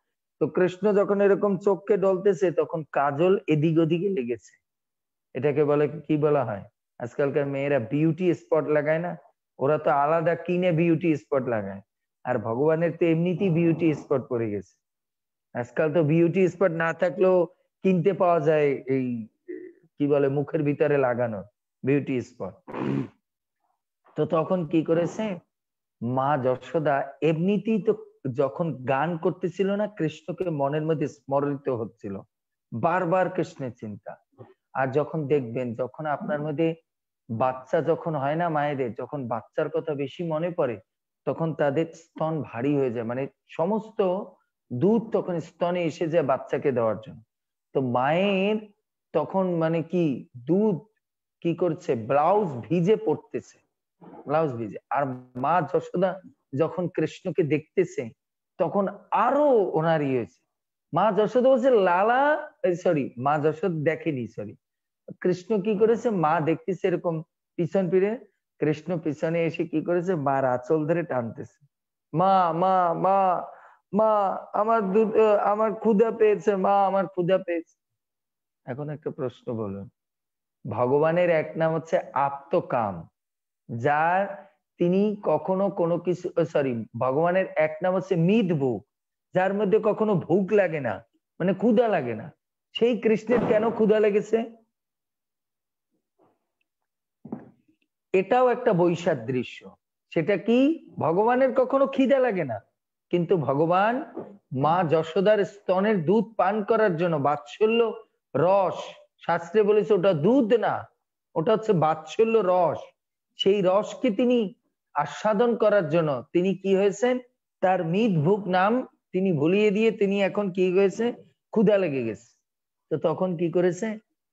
তো কৃষ্ণ যখন এরকম চোখকে ডলতেছে তখন কাজল এদিক ওদিকে লেগেছে। এটাকে বলে কি বলা হয়, আজকালকার মেয়েরা বিউটি স্পট লাগায় না, ওরা তো আলাদা কিনে বিউটি স্পট লাগায়, আর ভগবানের তো এমনিতেই বিউটি স্পট পড়ে গেছে। আজকাল তো বিউটি স্পট না থাকলেও কিনতে পাওয়া যায় এই কি বলে মুখের ভিতরে লাগানো বিউটি স্পট। তো তখন কি করেছে মা যশোদা, এমনিতেই তো যখন গান করতেছিল না কৃষ্ণকে মনের মধ্যে স্মরিত হচ্ছিল, বারবার কৃষ্ণের চিন্তা। আর যখন দেখবেন যখন আপনার মধ্যে বাচ্চা যখন হয় না, মায়েদের যখন বাচ্চার কথা বেশি মনে পড়ে তখন তাদের স্তন ভারী হয়ে যায়, মানে সমস্ত দুধ তখন স্তনে এসে যায় বাচ্চাকে দেওয়ার জন্য। তো মায়ের তখন মানে কি দুধ কি করছে, ব্লাউজ ভিজে পড়তেছে, ব্লাউজ ভিজে। আর মা যশোদা যখন কৃষ্ণকে দেখতেছে তখন আরো ওনার হয়েছে। মা যশোদা বলছে লালা, সরি মা যশোদা দেখেনি, সরি কৃষ্ণ কি করেছে, মা দেখতেছে এরকম পিছন ফিরে, কৃষ্ণ পিছনে এসে কি করেছে, মার আঁচল ধরে টানতেছে, মা মা মা মা আমার দুধ, আমার ক্ষুধা পেয়েছে, মা আমার ক্ষুধা পেয়েছে। এখন একটা প্রশ্ন বলুন, ভগবানের এক নাম হচ্ছে আপ্তকাম, যার তিনি কখনো কোনো কিছু, সরি ভগবানের এক নাম হচ্ছে মিত ভোগ, যার মধ্যে কখনো ভোগ লাগে না, মানে ক্ষুধা লাগে না। সেই কৃষ্ণের কেন ক্ষুধা লেগেছে? এটাও একটা বৈসাদৃশ্য। সেটা কি, ভগবানের কখনো খিদা লাগে না, কিন্তু ভগবান মা যশোদার স্তনের দুধ পান করার জন্য, বাৎসল্য রস, শাস্ত্রে বলেছে ওটা দুধ না, ওটা হচ্ছে বাৎসল্য রস, সেই রসকে তিনি আস্বাদন করার জন্য তিনি কি হয়েছেন, তার মিত ভোগ নাম তিনি ভুলিয়ে দিয়ে তিনি এখন কি হয়েছে, ক্ষুধা লেগে গেছে। তো তখন কি করেছে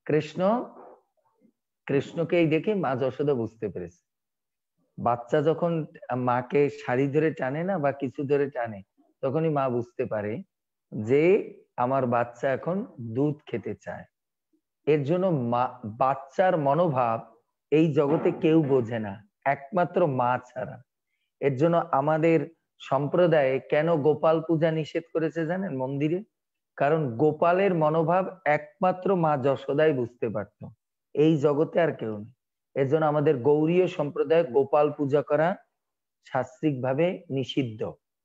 কৃষ্ণকে এই দেখে মা যশোদা বুঝতে পেরেছে, বাচ্চা যখন মাকে শাড়ি ধরে টানে না বা কিছু ধরে টানে, তখনই মা বুঝতে পারে যে আমার বাচ্চা এখন দুধ খেতে চায়। এর জন্য বাচ্চার মনোভাব এই জগতে কেউ বোঝে না, একমাত্র মা ছাড়া। এর জন্য আমাদের সম্প্রদায়ে কেন গোপাল পূজা নিষেধ করেছে জানেন মন্দিরে? কারণ গোপালের মনোভাব একমাত্র মা যশোদাই বুঝতে পারত, এই জগতে আর কেউ নেই। এর জন্য আমাদের গৌড়ীয় সম্প্রদায়ে গোপাল পূজা করা শাস্ত্রিক ভাবে নিষিদ্ধ।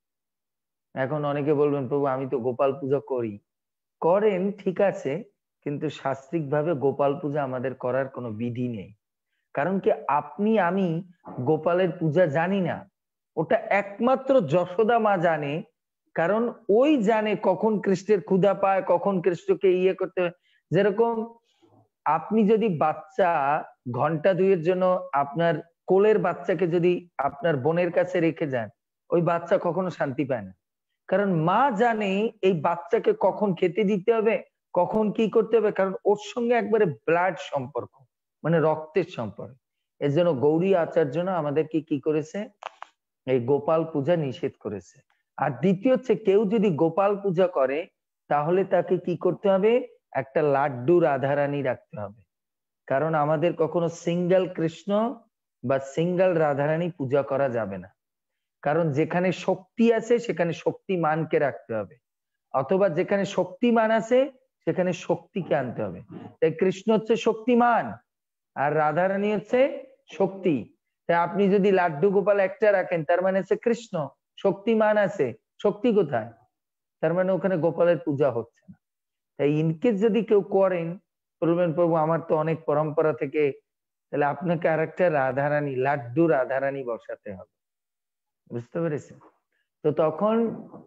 এখন অনেকে বলবেন প্রভু আমি তো গোপাল পূজা করি, করেন ঠিক আছে, কিন্তু শাস্ত্রিক ভাবে গোপাল পূজা আমাদের করার কোনো বিধি নেই। কারণ কি, আপনি আমি গোপালের পূজা জানি না, ওটা একমাত্র যশোদা মা জানে। কারণ ওই জানে কখন কৃষ্ণের ক্ষুধা পায়, কখন কৃষ্ণকে করতে হয়। যেরকম আপনি যদি বাচ্চা ঘন্টা দুইয়ের জন্য আপনার কোলের বাচ্চাকে যদি আপনার বোনের কাছে রেখে যান, ওই বাচ্চা কখনো শান্তি পায় না। কারণ মা জানে এই বাচ্চাকে কখন খেতে দিতে হবে, কখন কি করতে হবে, কারণ ওর সঙ্গে একবারে ব্লাড সম্পর্ক, মানে রক্তের সম্পর্ক। এর জন্য গৌরী আচার্যনা আমাদেরকে কি করেছে, এই গোপাল পূজা নিষেধ করেছে। আর দ্বিতীয় হচ্ছে, কেউ যদি গোপাল পূজা করে তাহলে তাকে কি করতে হবে, একটা লাড্ডু রাধারানী রাখতে হবে। কারণ আমাদের কখনো সিঙ্গেল কৃষ্ণ বা সিঙ্গেল রাধারানী পূজা করা যাবে না। কারণ যেখানে শক্তি আছে সেখানে শক্তিমানকে রাখতে হবে, অথবা যেখানে শক্তিমান আছে সেখানে শক্তিকে আনতে হবে। তাই কৃষ্ণ হচ্ছে শক্তিমান আর রাধারানী হচ্ছে শক্তি। তাই আপনি যদি লাড্ডু গোপাল একটা রাখেন তার মানে হচ্ছে কৃষ্ণ শক্তিমান আছে, শক্তি কোথায়? তার মানে ওখানে গোপালের পূজা হচ্ছে না। তাই ইনকেস যদি কেউ করেন, বলবেন প্রভু আমার তো অনেক পরম্পরা থেকে, তাহলে আপনাকে আর একটা রাধারানী, লাড্ডু রাধারানী বসাতে হবে। বুঝতে পেরেছেন? তো তখন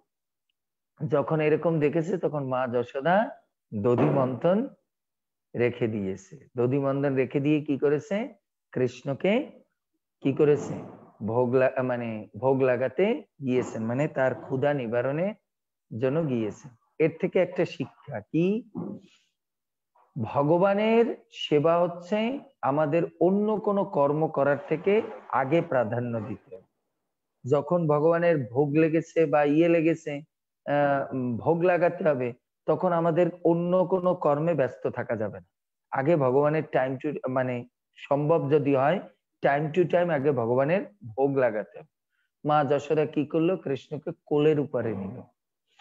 যখন এরকম দেখেছে তখন মা যশোদা দধি মন্থন রেখে দিয়েছে। দধি মন্থন রেখে দিয়ে কি করেছে, কৃষ্ণকে কি করেছে, মানে ভোগ লাগাতে গিয়েছেন, মানে তার ক্ষুধা নিবারণের জন্য গিয়েছেন। এর থেকে একটা শিক্ষা কি, ভগবানের সেবা হচ্ছে আমাদের অন্য কোনো কর্ম করার থেকে আগে প্রাধান্য দিতে হবে। যখন ভগবানের ভোগ লেগেছে বা লেগেছে, ভোগ লাগাতে হবে, তখন আমাদের অন্য কোনো কর্মে ব্যস্ত থাকা যাবে না। আগে ভগবানের টাইম টু, মানে সম্ভব যদি হয় টাইম টু টাইম আগে ভগবানের ভোগ লাগাতে হবে। মা যশোদা কি করলো, কৃষ্ণকে কোলের উপরে নিল,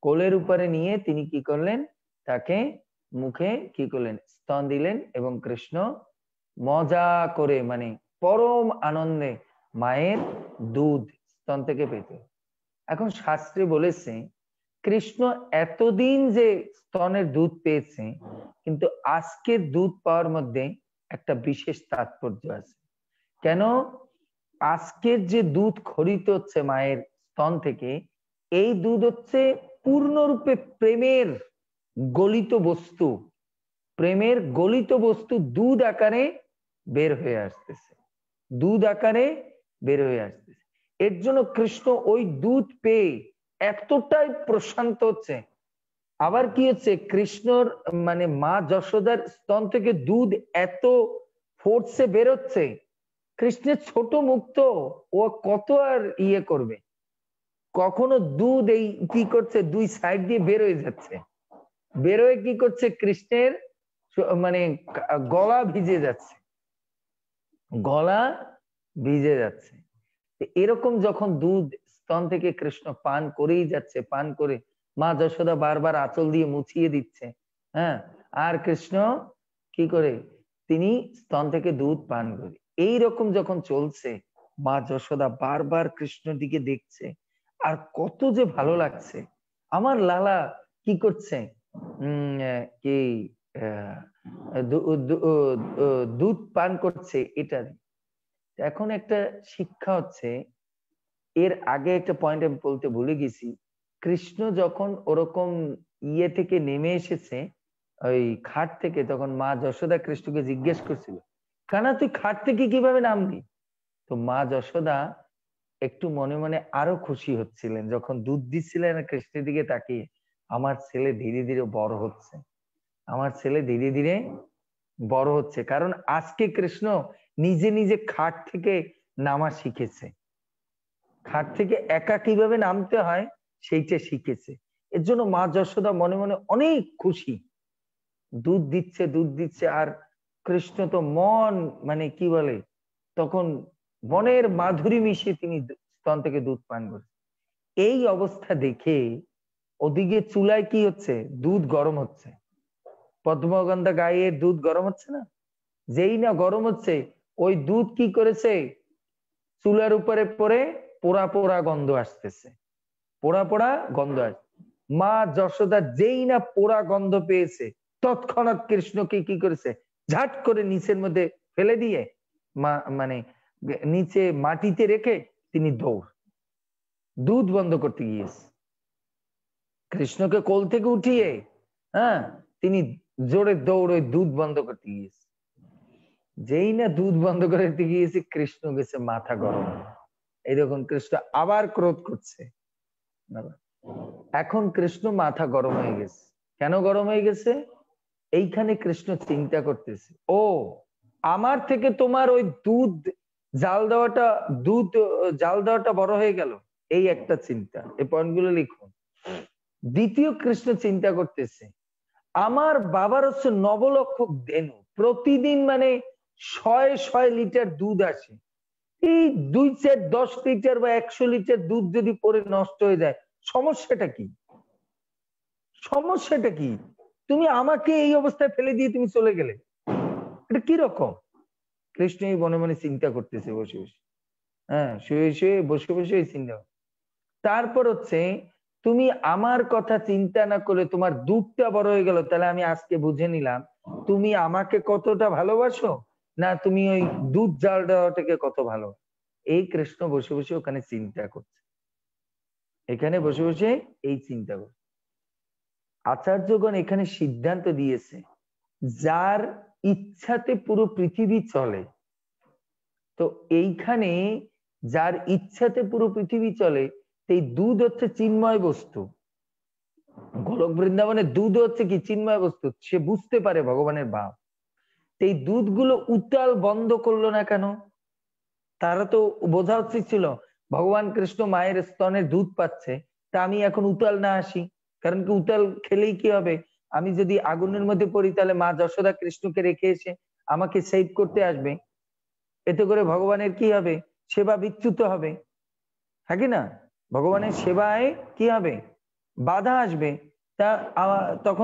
কোলের উপরে নিয়ে তিনি কি করলেন, তাকে মুখে কি করলেন, স্তন দিলেন এবং কৃষ্ণ মজা করে মানে পরম আনন্দে মায়ের দুধ স্তন থেকে পেত। এখন শাস্ত্রে বলেছে কৃষ্ণ এতদিন যে স্তনের দুধ পেয়েছে, কিন্তু আজকের দুধ পাওয়ার মধ্যে একটা বিশেষ তাৎপর্য আছে। কেন? আজকের যে দুধ খরিত হচ্ছে মায়ের স্তন থেকে, এই দুধ হচ্ছে পূর্ণরূপে প্রেমের গলিত বস্তু, প্রেমের গলিত বস্তু দুধ আকারে বের হয়ে আসতেছে, দুধ আকারে বের হয়ে আসতেছে। এর জন্য কৃষ্ণ ওই দুধ পেয়ে এতটাই প্রশান্ত হচ্ছে। আবার কি হচ্ছে, কৃষ্ণর মানে মা যশোদার স্তন থেকে দুধ এত ফোর্সে বেরোচ্ছে, কৃষ্ণের ছোট মুক্ত ও কত আর ইয়ে করবে, কখনো দুধ এই কি করছে দুই সাইড দিয়ে বের হয়ে যাচ্ছে, বেরোয় কি করছে, কৃষ্ণের মানে গলা ভিজে যাচ্ছে, গলা ভিজে যাচ্ছে। এরকম যখন দুধ স্তন থেকে কৃষ্ণ পান করেই যাচ্ছে, পান করে মা যশোদা বারবার আঁচল দিয়ে মুছিয়ে দিচ্ছে, হ্যাঁ, আর কৃষ্ণ কি করে, তিনি স্তন থেকে দুধ পান করে। এই রকম যখন চলছে, মা যশোদা বারবার কৃষ্ণের দিকে দেখছে, আর কত যে ভালো লাগছে, আমার লালা কি করছে, কি দুধ পান করছে। এটা এখন একটা শিক্ষা হচ্ছে, এর আগে একটা পয়েন্ট আমি বলতে ভুলে গেছি, কৃষ্ণ যখন ওরকম ইয়ে থেকে নেমে এসেছে ওই খাট থেকে, তখন মা যশোদা কৃষ্ণকে জিজ্ঞেস করছিল, কানা তুই খাট থেকে কিভাবে নামলি? তো মা যশোদা একটু মনে মনে আরো খুশি হচ্ছিলেন, যখন দুধ দিচ্ছিলেন কৃষ্ণের দিকে তাকিয়ে, আমার ছেলে ধীরে ধীরে বড় হচ্ছে, আমার ছেলে ধীরে ধীরে বড় হচ্ছে। কারণ আজকে কৃষ্ণ নিজে নিজে খাট থেকে নামা শিখেছে, খাট থেকে একা কিভাবে নামতে হয় সেইটা শিখেছে। এর জন্য মা যশোদা মনে মনে অনেক খুশি, দুধ দিচ্ছে দুধ দিচ্ছে, আর কৃষ্ণ তো মন মানে কি বলে, তখন মনের মাধুরী মিশিয়ে তিনি স্তন থেকে দুধ পান করছে। এই অবস্থা দেখে ওদিকে চুলায় কি হচ্ছে, দুধ গরম হচ্ছে, পদ্মগন্ধা গায়ে দুধ গরম হচ্ছে না, যেই না গরম হচ্ছে, ওই দুধ কি করেছে, চুলার উপরে পরে পোড়া পোড়া গন্ধ আসতেছে, পোড়া পোড়া গন্ধ আসছে। মা যশোদা যেই না পোড়া গন্ধ পেয়েছে, তৎক্ষণাৎ কৃষ্ণকে কি করেছে, ঝাট করে নিচের মধ্যে ফেলে দিয়ে মানে নিচে মাটিতে রেখে তিনি দৌড় দুধ বন্ধ করতে গিয়েছে। কৃষ্ণকে কোল থেকে উঠিয়ে হ্যাঁ তিনি জোরে দৌড়ে দুধ বন্ধ করতে গিয়েছে। যেই না দুধ বন্ধ করতে গিয়েছে, কৃষ্ণ গেছে মাথা গরম। এইরকম কৃষ্ণ আবার ক্রোধ করছে। এখন কৃষ্ণ মাথা গরম হয়ে গেছে। কেন গরম হয়ে গেছে? এইখানে কৃষ্ণ চিন্তা করতেছে, ও আমার থেকে তোমার ওই দুধ জাল দেওয়াটা বড় হয়ে গেল, এই একটা চিন্তা। এই পয়েন্টগুলো লিখুন। দ্বিতীয় কৃষ্ণ চিন্তা করতেছে, আমার বাবার হচ্ছে নবলক্ষক ধেনু, প্রতিদিন মানে 100 লিটার দুধ আসে, এই 2-10 লিটার বা 100 লিটার দুধ যদি পরে নষ্ট হয়ে যায়, সমস্যাটা কি? সমস্যাটা কি? তুমি আমাকে এই অবস্থায় ফেলে দিয়ে তুমি চলে গেলে, এটা কি রকম? কৃষ্ণ মনে মনে চিন্তা করতেছে বসে বসে, হ্যাঁ শুয়ে শুয়ে বসে বসে চিন্তা। তারপর হচ্ছে, তুমি আমার কথা চিন্তা না করে তোমার দুধটা বড় হয়ে গেল, তাহলে আমি আজকে বুঝে নিলাম তুমি আমাকে কতটা ভালোবাসো, না তুমি ওই দুধ জাল দেওয়াটাকে কত ভালো। এই কৃষ্ণ বসে বসে ওখানে চিন্তা করছে, এখানে বসে বসে এই চিন্তা করছে। আচার্যগণ এখানে সিদ্ধান্ত দিয়েছে, যার ইচ্ছাতে পুরো পৃথিবী চলে, তো এইখানে যার ইচ্ছাতে পুরো পৃথিবী চলে, এই দুধ হচ্ছে চিন্ময় বস্তু। গোলক বৃন্দাবনের দুধ হচ্ছে কি চিন্ময় বস্তু, সে বুঝতে পারে ভগবানের ভাব। এই দুধগুলো উতাল বন্ধ করলো না কেন? তারা তো বোঝা উচিত ছিল ভগবান কৃষ্ণ মায়ের স্তনে দুধ পাচ্ছে, তা আমি এখন উতাল না আসি। কারণ কি, উতাল খেলেই কি হবে, আমি যদি আগুনের মধ্যে পড়ি, তাহলে মা যশোদা কৃষ্ণকে রেখে এসে আমাকে সেভ করতে আসবে, এতে করে ভগবানের কি হবে, সেবা বিচ্যুত হবে, হ্যাঁ কি না? ভগবানের সেবায় কি হবে, বাধা আসবে। তা তখন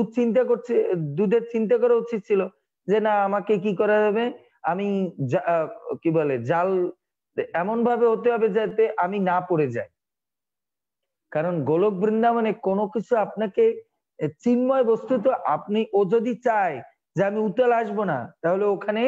দুধের চিন্তা করা উচিত ছিল যে না, আমাকে কি করা যাবে, আমি কি বলে জাল এমন ভাবে হতে হবে যাতে আমি না পড়ে যাই। কারণ গোলক বৃন্দাবনে কোনো কিছু আপনাকে চিন্ময় বস্তু তো আপনি, ও যদি চায় যে আমি উতাল আসবো না, তাহলে ওখানে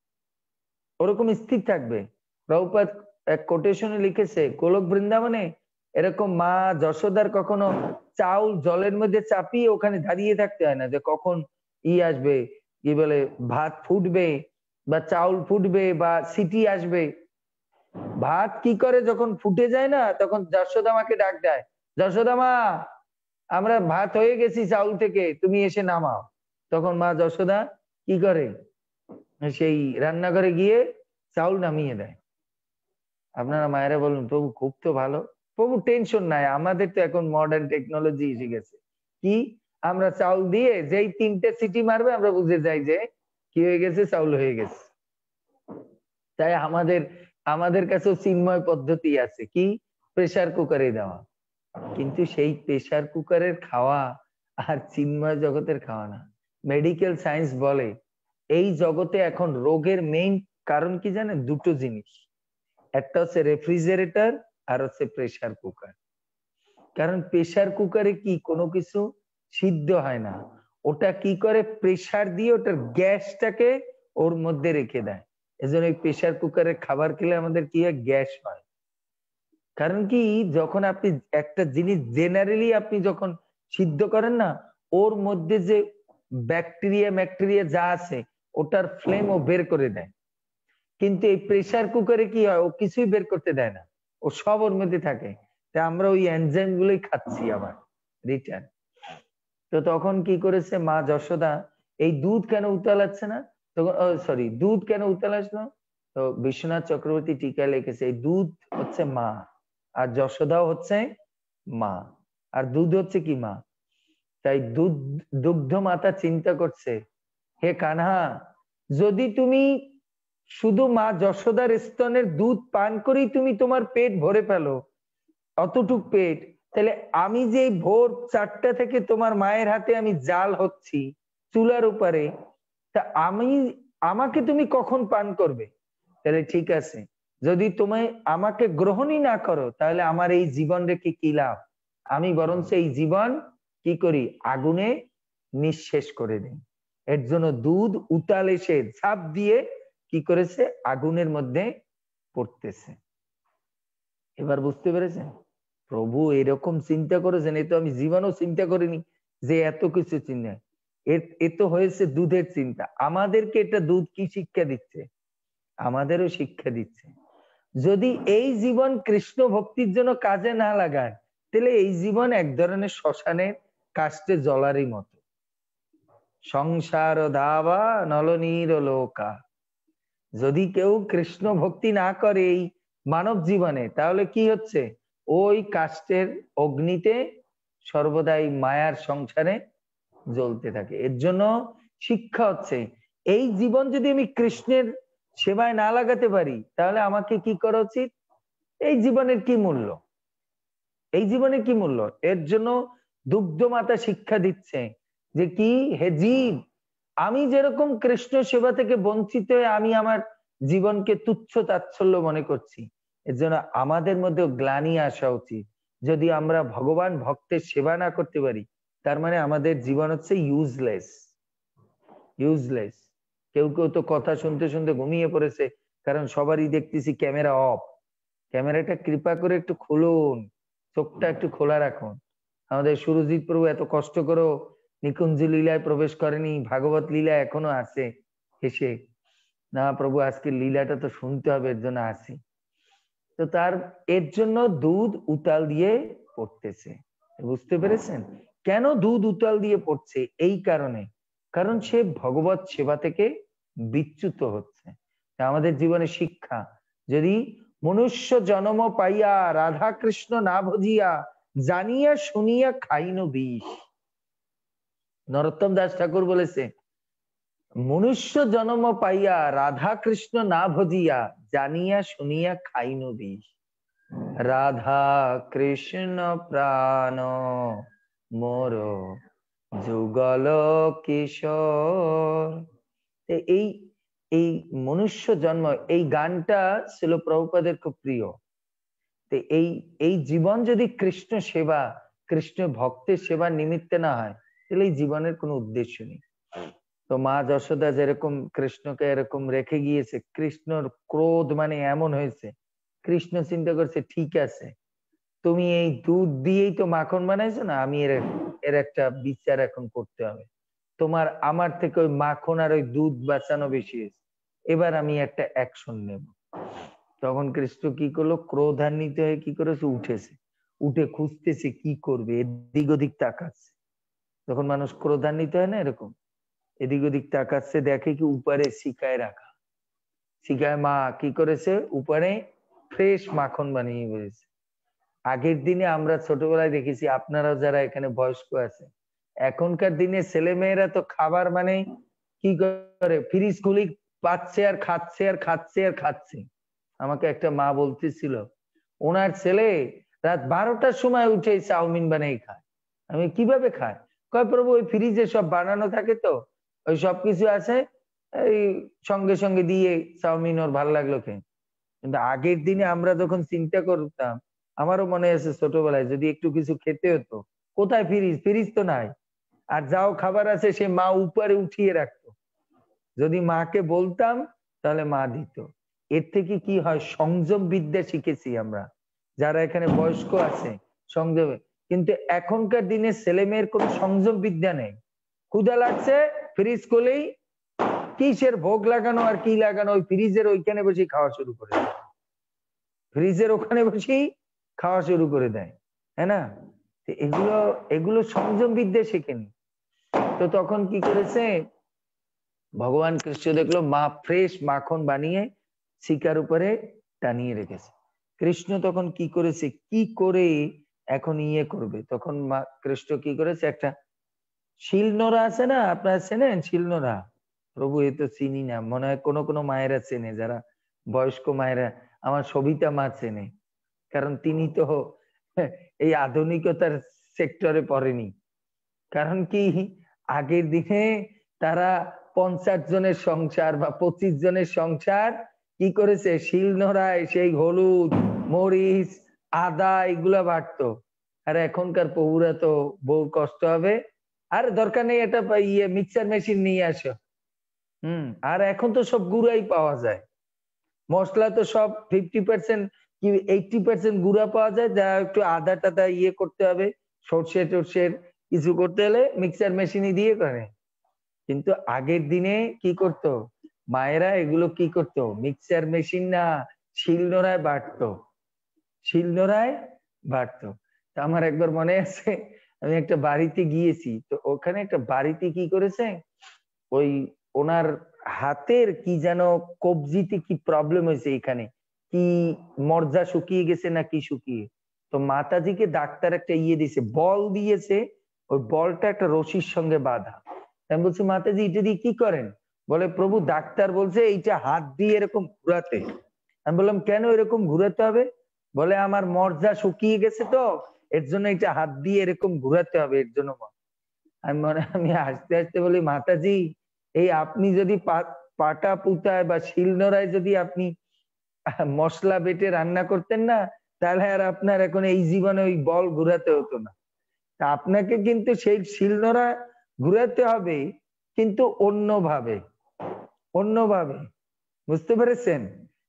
ওরকম স্থির থাকবে। প্রভুপাদ এক কোটেশনে লিখেছে, গোলক বৃন্দাবনে এরকম মা যশোদার কখনো চাউল জলের মধ্যে চাপিয়ে ওখানে দাঁড়িয়ে থাকতে হয় না যে কখন আসবে, কি বলে ভাত ফুটবে বা চাউল ফুটবে বা সিটি আসবে। ভাত কি করে, যখন ফুটে যায় না, তখন যশোদা মাকে ডাক দেয়, যশোদা মা আমরা ভাত হয়ে গেছি চাউল থেকে, তুমি এসে নামাও। তখন মা যশোদা কি করে, সেই রান্নাঘরে গিয়ে চাউল নামিয়ে দেয়। আপনারা মায়েরা বলুন, প্রভু খুব তো ভালো, প্রভু টেনশন নাই। আমাদের তো এখন মডার্ন টেকনোলজি এসে গেছে, কি আমরা চাউল দিয়ে যেই 3টে সিটি মারবে আমরা বুঝে যাই যে কি হয়ে গেছে, চাউল হয়ে গেছে। তাই আমাদের কাছেও চিন্ময় পদ্ধতি আছে, কি প্রেসার কুকারে দেওয়া। কিন্তু সেই প্রেসার কুকারের খাওয়া আর চিন্ময় জগতের খাওয়া না। মেডিকেল সায়েন্স বলে এই জগতে এখন রোগের মেইন কারণ কি জানেন, দুটো জিনিস, একটা হচ্ছে রেফ্রিজারেটর আর হচ্ছে প্রেসার কুকার। কারণ প্রেসার কুকারে কি কোনো কিছু সিদ্ধ হয় না, ওটা কি করে প্রেসার দিয়ে ওটার গ্যাসটাকে ওর মধ্যে রেখে দেয়। এজন্য এই প্রেসার কুকারে খাবার খেলে আমাদের কি হয়, গ্যাস হয়। কারণ কি, যখন আপনি একটা জিনিস জেনারেলি আপনি যখন সিদ্ধ করেন না, ওর মধ্যে যে ব্যাকটেরিয়া যা আছে ওটার ফ্লেম ও বের করে দেয়। কিন্তু এই প্রেসার কুকারে কি হয়, ও কিছুই বের করতে দেয় না, ও সব ওর মধ্যে থাকে। তা আমরা ওই এনজাইম গুলোই খাচ্ছি আবার রিটার্ন। তো তখন কি করেছে মা যশোদা, এই দুধ কেন উতালাচ্ছে না, তখন দুধ কেন উতাল আসলো, তো বিশ্বনাথ চক্রবর্তী টিকায় লিখেছে এই দুধ হচ্ছে মা, আর যশোদাও হচ্ছে মা, আর দুধ হচ্ছে কি মা। তাই দুগ্ধ মাতা চিন্তা করছে, হে কানহা, যদি তুমি শুধু মা যশোদার স্তনের দুধ পান করেই তুমি তোমার পেট ভরে ফেলো, অতটুক পেট, তাহলে আমি যে ভোর 4টা থেকে তোমার মায়ের হাতে আমি জাল হচ্ছি চুলার উপরে, তা আমাকে তুমি কখন পান করবে? তাহলে ঠিক আছে, যদি তুমি আমাকে গ্রহণই না করো, তাহলে আমার এই জীবন রেখে কি লাভ? আমি বরঞ্চ এই জীবন কি করি, আগুনে নিঃশেষ করে দিই। এর জন্য দুধ উতাল এসে ঝাঁপ দিয়ে কি করেছে, আগুনের মধ্যে পড়তেছে। এবার বুঝতে পেরেছেন, প্রভু এরকম চিন্তা করেছেন, এ তো আমি জীবনও চিন্তা করিনি যে এত কিছু চিন্তা। এ তো হয়েছে দুধের চিন্তা। আমাদেরকে এটা দুধ কি শিক্ষা দিচ্ছে, আমাদেরও শিক্ষা দিচ্ছে, যদি এই জীবন কৃষ্ণ ভক্তির জন্য কাজে না লাগায়, তাহলে এই জীবন এক ধরনের শ্মশানের কাষ্ঠে জ্বলারই মতো। সংসার ধাবা নলনীর লোকা, যদি কেউ কৃষ্ণ ভক্তি না করে এই মানব জীবনে, তাহলে কি হচ্ছে, ওই কাষ্ঠের অগ্নিতে সর্বদাই মায়ার সংসারে জ্বলতে থাকে। এর জন্য শিক্ষা হচ্ছে, এই জীবন যদি আমি কৃষ্ণের সেবায় না লাগাতে পারি, তাহলে আমাকে কি করা উচিত, এই জীবনের কি মূল্য, এই জীবনের কি মূল্য? এর জন্য দুগ্ধ মাতা শিক্ষা দিচ্ছে যে কি, হে জীব, আমি যেরকম কৃষ্ণ সেবা থেকে বঞ্চিত হয়ে আমি আমার জীবনকে তুচ্ছ তাচ্ছল্য মনে করছি, এর জন্য আমাদের মধ্যে গ্লানি আসা উচিত। যদি আমরা ভগবান ভক্তের সেবা না করতে পারি, তার মানে আমাদের জীবন হচ্ছে ইউজলেস। কেউ কেউ তো কথা শুনতে শুনতে ঘুমিয়ে পড়েছে, কারণ সবারই দেখতেছি ক্যামেরা অফ। ক্যামেরাটা কৃপা করে একটু খুলুন, চোখটা একটু খোলা রাখুন। আমাদের সুরজিৎ প্রভু এত কষ্ট করেও নিকুঞ্জ লীলায় প্রবেশ করেনি, ভাগবত লীলা এখনো আছে। এসে না প্রভু আজকে লীলাটা তো শুনতে হবে, এর জন্য আসি। তো এর জন্য দুধ উতাল দিয়ে পড়তেছে। বুঝতে পেরেছেন কেন দুধ উতাল দিয়ে পড়ছে? এই কারণে, কারণ সে ভগবত সেবা থেকে বিচ্যুত হচ্ছে। আমাদের জীবনে শিক্ষা, যদি মনুষ্য জন্ম পাইয়া রাধা কৃষ্ণ না ভজিয়া, জানিয়া শুনিয়া খাইন বিষ। নরোত্তম দাস ঠাকুর বলেছে, মনুষ্য জন্ম পাইয়া রাধা কৃষ্ণ না ভজিয়া, জানিয়া শুনিয়া খাইন বিষ। রাধা কৃষ্ণ প্রাণ মোর যুগল কিশোর। এই এই মনুষ্য জন্ম, এই গানটা ছিল প্রভুপাদের খুব প্রিয়। এই এই জীবন যদি কৃষ্ণ সেবা, কৃষ্ণ ভক্তের সেবার নিমিত্তে না হয়, তাহলে এই জীবনের কোনো উদ্দেশ্য নেই। তো মা যশোদা যেরকম কৃষ্ণকে এরকম রেখে গিয়েছে, কৃষ্ণর ক্রোধ মানে এমন হয়েছে, কৃষ্ণ চিন্তা করছে ঠিক আছে, তুমি এই দুধ দিয়েই তো মাখন বানাইছো না, আমি এর একটা বিচার এখন করতে হবে। তোমার আমার থেকে ওই মাখন আর ওই দুধ বাঁচানো বেশি হয়েছে, এবার আমি একটা অ্যাকশন নেব। তখন কৃষ্ণ কি করলো, ক্রোধান্বিত হয়ে কি করেছে, উঠেছে, উঠে খুঁজতেছে কি করবে, এদিক ওদিক তাকাচ্ছে। তখন মানুষ ক্রোধান্বিত হয় না এরকম, এদিক ওদিক তাকাচ্ছে, দেখে কি উপরে শিকায় রাখা, শিকায় মা কি করেছে, উপরে ফ্রেশ মাখন বানিয়ে বলেছে। আগের দিনে আমরা ছোটবেলায় দেখেছি, আপনারাও যারা এখানে বয়স্ক আছে, এখনকার দিনে ছেলে মেয়েরা তো খাবার মানে কি করে, ফ্রিজ খুলি পাচ্ছে আর খাচ্ছে আর খাচ্ছে আর খাচ্ছে। আমাকে একটা মা বলতেছিল, ওনার ছেলে রাত 12টার সময় উঠে চাউমিন বানিয়ে খায়। আমি কিভাবে খায়, কয় প্রভু ওই ফ্রিজে সব বানানো থাকে তো, ওই সবকিছু আছে, এই সঙ্গে সঙ্গে দিয়ে চাউমিন ওর ভালো লাগলো খেয়ে। কিন্তু আগের দিনে আমরা যখন চিন্তা করতাম, আমারও মনে আছে ছোটবেলায় যদি একটু কিছু খেতে হতো, কোথায় ফ্রিজ, ফ্রিজ তো নাই, আর যাও খাবার আছে সে মা উপরে উঠিয়ে রাখতো, যদি মাকে বলতাম তাহলে মা দিত। এর থেকে কি হয়, সংযম বিদ্যা শিখেছি আমরা যারা এখানে বয়স্ক আছে, সংযমে। কিন্তু এখনকার দিনে ছেলে মেয়ের কোনো সংযম বিদ্যা নেই, ক্ষুধা লাগছে ফ্রিজ খুলেই কিসের ভোগ লাগানো আর কি লাগানো, ওই ফ্রিজের ওইখানে বসে খাওয়া শুরু করে দেয়, ফ্রিজের ওখানে বসেই খাওয়া শুরু করে দেয়, হ্যাঁ না? এগুলো এগুলো সংযম বিদ্যা শেখেনি। তো তখন কি করেছে, ভগবান কৃষ্ণ দেখলো মা ফ্রেশ মাখন বানিয়ে শিকার উপরে টানিয়ে রেখেছে। কৃষ্ণ তখন কি করেছে, কি করে এখন ইয়ে করবে, তখন মা কৃষ্ণ কি করেছে, একটা শিলনোড়া আছে না, আপনারা চেনেন শিলনোড়া? প্রভু এ তো চিনি না, মনে হয় কোনো কোনো মায়েরা চেনে, যারা বয়স্ক মায়েরা, আমার সবিতা মা চেনে, কারণ তিনি তো এই আধুনিকতার সেক্টরে পড়েনি। কারণ কি, আগের দিনে তারা 50 জনের সংসার বা 25 জনের সংসার কি করেছে, শিলনোড়ায় সেই হলুদ মরিচ আদা এগুলা বাটতো। আর এখনকার প্রভুরা তো বহু কষ্ট হবে, আর দরকার নেই এটা ইয়ে মিক্সার মেশিন নিয়ে আসো। আর এখন তো সব গুঁড়াই পাওয়া যায়, মশলা তো সব 50% কি 80% গুঁড়া পাওয়া যায়, যা একটু আদা টাদা ইয়ে করতে হবে, সর্ষে টর্ষের কিছু করতে হলে মিক্সার মেশিনে দিয়ে করে। কিন্তু আগের দিনে কি করতো মায়েরা, এগুলো কি করতো, মিক্সার মেশিন না, শিলনোড়ায় বাটতো, শিলনোড়ায় বাটতো। তা আমার একবার মনে আছে, আমি একটা বাড়িতে গিয়েছি, তো ওখানে একটা বাড়িতে কি করেছে, ওই ওনার হাতের কি যেন কবজিতে কি প্রবলেম হয়েছে, এখানে কি মর্যা শুকিয়ে গেছে না কি শুকিয়ে, তো মাতাজিকে ডাক্তার একটা ইয়ে দিয়েছে, বল দিয়েছে, ওই বলটা একটা রশির সঙ্গে বাঁধা। আমি বলছি মাতাজি এটা দিয়ে কি করেন, বলে প্রভু ডাক্তার বলছে এইটা হাত দিয়ে এরকম ঘুরাতে। আমি বললাম কেন এরকম ঘুরাতে হবে, বলে আমার মর্যা শুকিয়ে গেছে তো এর জন্য এটা হাত দিয়ে এরকম ঘুরাতে হবে, এর জন্য। আমি হাসতে হাসতে বলি মাতাজি, এই আপনি যদি পাটা পুতায় বা শিলনোড়ায় যদি আপনি মশলা বেটে রান্না করতেন না, তাহলে আর আপনার এখন এই জীবনে ওই বল ঘুরাতে হতো না। তা আপনাকে কিন্তু সেই শিলনোড়া ঘুরাতে হবে, কিন্তু অন্যভাবে, অন্যভাবে, বুঝতে পেরেছেন?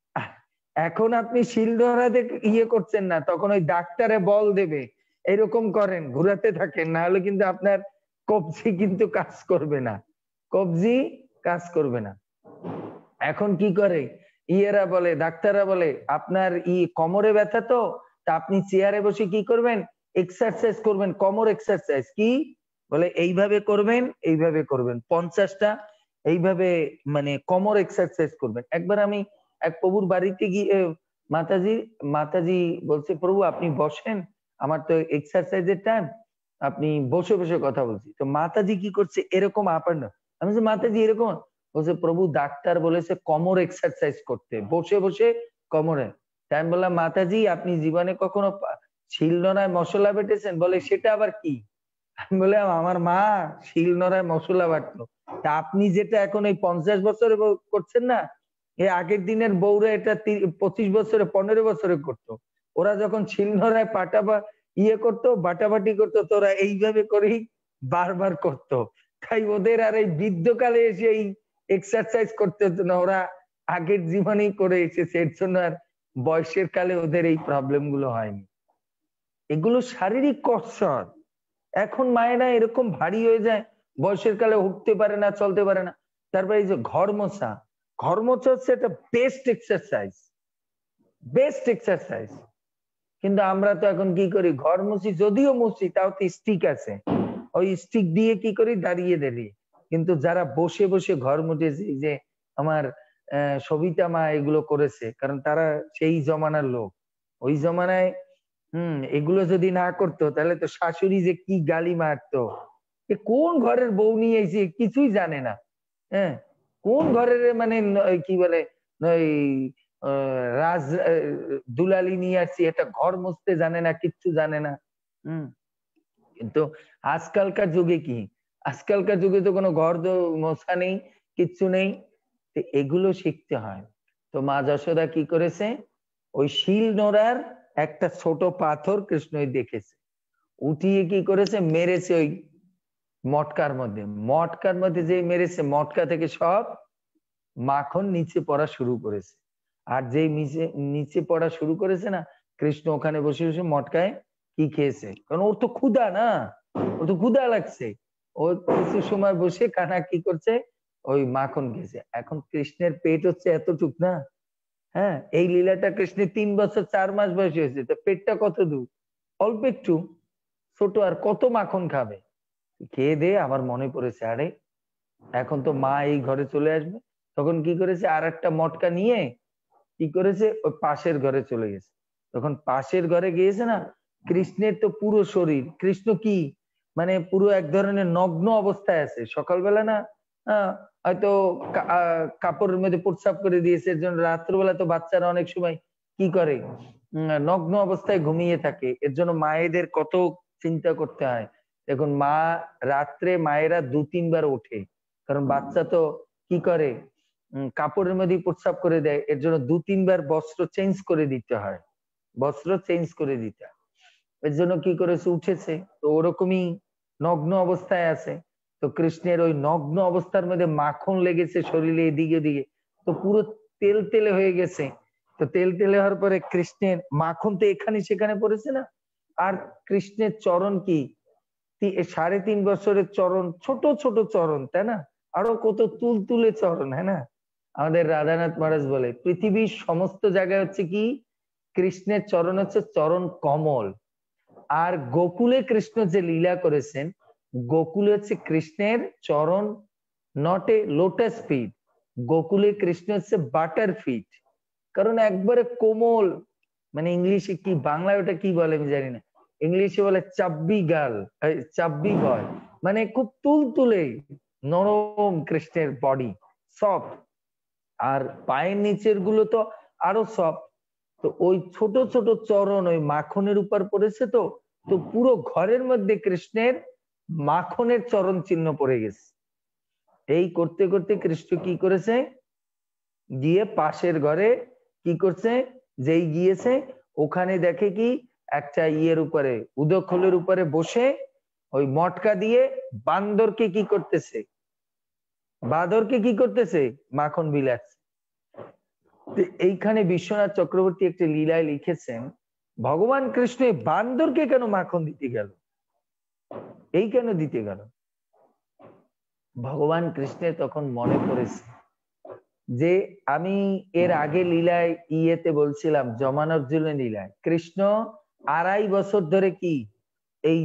এখন আপনি শিলনোড়া ইয়ে করছেন না, তখন ওই ডাক্তারে বল দেবে, এরকম করেন, ঘুরাতে থাকেন, না হলে কিন্তু আপনার কবজি কিন্তু কাজ করবে না, কবজি কাজ করবে না। এখন কি করে ইয়েরা বলে, ডাক্তাররা বলে আপনার কোমরে ব্যথা তো, তা আপনি চেয়ারে বসে কি করবেন, এক্সারসাইজ করবেন, কোমর এক্সারসাইজ, কি বলে এইভাবে করবেন, এইভাবে করবেন 50টা, এইভাবে মানে কোমর এক্সারসাইজ করবেন। একবার আমি এক প্রভুর বাড়িতে গিয়ে মাতাজি বলছে প্রভু আপনি বসেন, আমার তো এক্সারসাইজের টাইম, আপনি বসে বসে কথা বলছি। তো মাতাজি কি করছে, এরকম আপার না, আমি বলছি মাতাজি এরকম, বলছে প্রভু ডাক্তার বলেছে কোমর এক্সারসাইজ করতে, বসে বসে কোমরে। তাই আমি বললাম মাতাজি আপনি জীবনে কখনো শিলনোড়ায় মশলা বেটেছেন? বলে সেটা আবার কি? আমি বললাম আমার মা শিলনোড়ায় মশলা বাটতো। তা আপনি যেটা এখন এই 50 বছরে করছেন না, এই আগের দিনের বউরা এটা 25 বছরে 15 বছরে করতো। ওরা যখন শিলনোড়ায় পাটা বা করতো, বাটাবাটি করতো, তোরা এইভাবে করেই বারবার করতো। তাই ওদের আর এই বৃদ্ধকালে এসে এই এক্সারসাইজ করতে হতো না, ওরা আগের জীবনেই করে এসেছে, এর জন্য আর বয়সের কালে ওদের এই প্রবলেম গুলো হয়নি। এগুলো শারীরিক কসরত। এখন মায়েরা এরকম ভারী হয়ে যায়, বয়সের কালে উঠতে পারে না, চলতে পারে না। তারপরে এই যে ঘর মোছা, ঘর মোছা হচ্ছে একটা বেস্ট এক্সারসাইজ, বেস্ট এক্সারসাইজ। কিন্তু আমরা তো এখন কি করি, ঘর মুছি, যদিও মুছি তাও তো স্টিক আছে, ওই স্টিক দিয়ে কি করি, দাঁড়িয়ে দাঁড়িয়ে। কিন্তু যারা বসে বসে ঘর মুছেছে, যে আমার সবিতা মা এগুলো করেছে, কারণ তারা সেই জমানার লোক। ওই জমানায় এগুলো যদি না করতো তাহলে তো শাশুড়ি যে কি গালি মারতো। কোন ঘরের বউ নিয়ে এসে কিছুই জানে না, হ্যাঁ, কোন ঘরের মানে কি বলে রাজ দুলালি নিয়ে আসছি, এটা ঘর মুছতে জানে না, কিচ্ছু জানে না। কিন্তু আজকালকার যুগে কি, আজকালকার যুগে তো কোনো ঘর মোছা নেই, কিচ্ছু নেই। এগুলো শিখতে হয়। তো মা যশোদা কি করেছে, ওই শিল নোড়ার একটা ছোট পাথর কৃষ্ণই দেখেছে, উঠিয়ে কি করেছে, মেরেছে ওই মটকার মধ্যে। মটকার মধ্যে যে মেরেছে, মটকা থেকে সব মাখন নিচে পড়া শুরু করেছে। আর যেই নিচে পড়া শুরু করেছে না, কৃষ্ণ ওখানে বসে বসে মটকায় কি খেয়েছে, কারণ ওর তো ক্ষুধা না, ওর তো ক্ষুধা লাগছে। ও কিছু সময় বসে কানা কি করছে, ওই মাখন খেয়েছে। এখন কৃষ্ণের পেট হচ্ছে এতটুক না, হ্যাঁ, এই লীলাটা কৃষ্ণের 3 বছর 4 মাস বয়স হয়েছে, তো পেটটা কত দূর, অল্প একটু ছোট, আর কত মাখন খাবে। খেয়ে দিয়ে আবার মনে পড়েছে, আরে এখন তো মা এই ঘরে চলে আসবে। তখন কি করেছে, আর একটা মটকা নিয়ে কি করেছে, ওই পাশের ঘরে চলে গেছে। তখন পাশের ঘরে গিয়েছে না, কৃষ্ণের তো পুরো শরীর, কৃষ্ণ কি মানে পুরো এক ধরনের নগ্ন অবস্থায় আছে। সকালবেলা না হয়তো কাপড়ের মধ্যে প্রস্রাব করে দিয়েছে, এর জন্য রাত্রবেলা তো বাচ্চারা অনেক সময় কি করে, নগ্ন অবস্থায় ঘুমিয়ে থাকে, এর জন্য মায়েদের কত চিন্তা করতে হয়। দেখুন মা রাত্রে মায়েরা 2-3 বার ওঠে, কারণ বাচ্চা তো কি করে কাপড়ের মধ্যে প্রস্রাব করে দেয়, এর জন্য 2-3 বার বস্ত্র চেঞ্জ করে দিতে হয়, বস্ত্র চেঞ্জ করে দিতে হয়। এর জন্য কি করেছে, উঠেছে, তো ওরকমই নগ্ন অবস্থায় আছে। তো কৃষ্ণের ওই নগ্ন অবস্থার মধ্যে মাখন লেগেছে শরীরে এদিকে ওদিকে, তো পুরো তেল তেলে হয়ে গেছে। তো তেল তেলে হওয়ার পরে কৃষ্ণের মাখন তো এখানে সেখানে পড়েছে না। আর কৃষ্ণের চরণ কি 3.5 বছরের চরণ, ছোট ছোট চরণ, তাই না, আরো কত তুলতুলে চরণ, হ্যাঁ না। আমাদের রাধানাথ মহারাজ বলে পৃথিবীর সমস্ত জায়গায় হচ্ছে কি, কৃষ্ণের চরণ হচ্ছে চরণ কমল। আর গোকুলে কৃষ্ণ যে লীলা করেছেন, গোকুলে হচ্ছে কৃষ্ণের চরণ নট এ লোটাস ফিট, গোকুলে কৃষ্ণ হচ্ছে বাটার ফিট, কারণ একবারে কোমল, মানে ইংলিশে কি, বাংলায় ওটা কি বলে আমি জানি না, ইংলিশে বলে চাব্বি গাল, চাব্বি বয়, মানে খুব তুলতুলে নরম কৃষ্ণের বডি, সফট। আর পায়ের নিচের গুলো তো আরো সফট। তো ওই ছোট ছোট চরণ ওই মাখনের উপর পড়েছে, তো তো পুরো ঘরের মধ্যে কৃষ্ণের মাখনের চরণ চিহ্ন পড়ে গেছে। এই করতে করতে কৃষ্ণ কি করেছে, গিয়ে পাশের ঘরে কি করছে, যেই গিয়েছে ওখানে দেখে কি একটা উপরে, উদখলের উপরে বসে ওই মটকা দিয়ে বান্দরকে কি করতেছে, বাঁদরকে কি করতেছে, মাখন বিলাচ্ছে। এইখানে বিশ্বনাথ চক্রবর্তী একটি লীলায় লিখেছেন, ভগবান কৃষ্ণ বান্দরকে কেন মাখন দিতে গেল, এই কেন দিতে গেল। ভগবান কৃষ্ণের তখন মনে পড়েছে যে আমি এর আগে লীলায় বলছিলাম, জমানোর জন্য লীলায় কৃষ্ণ 2.5 বছর ধরে কি এই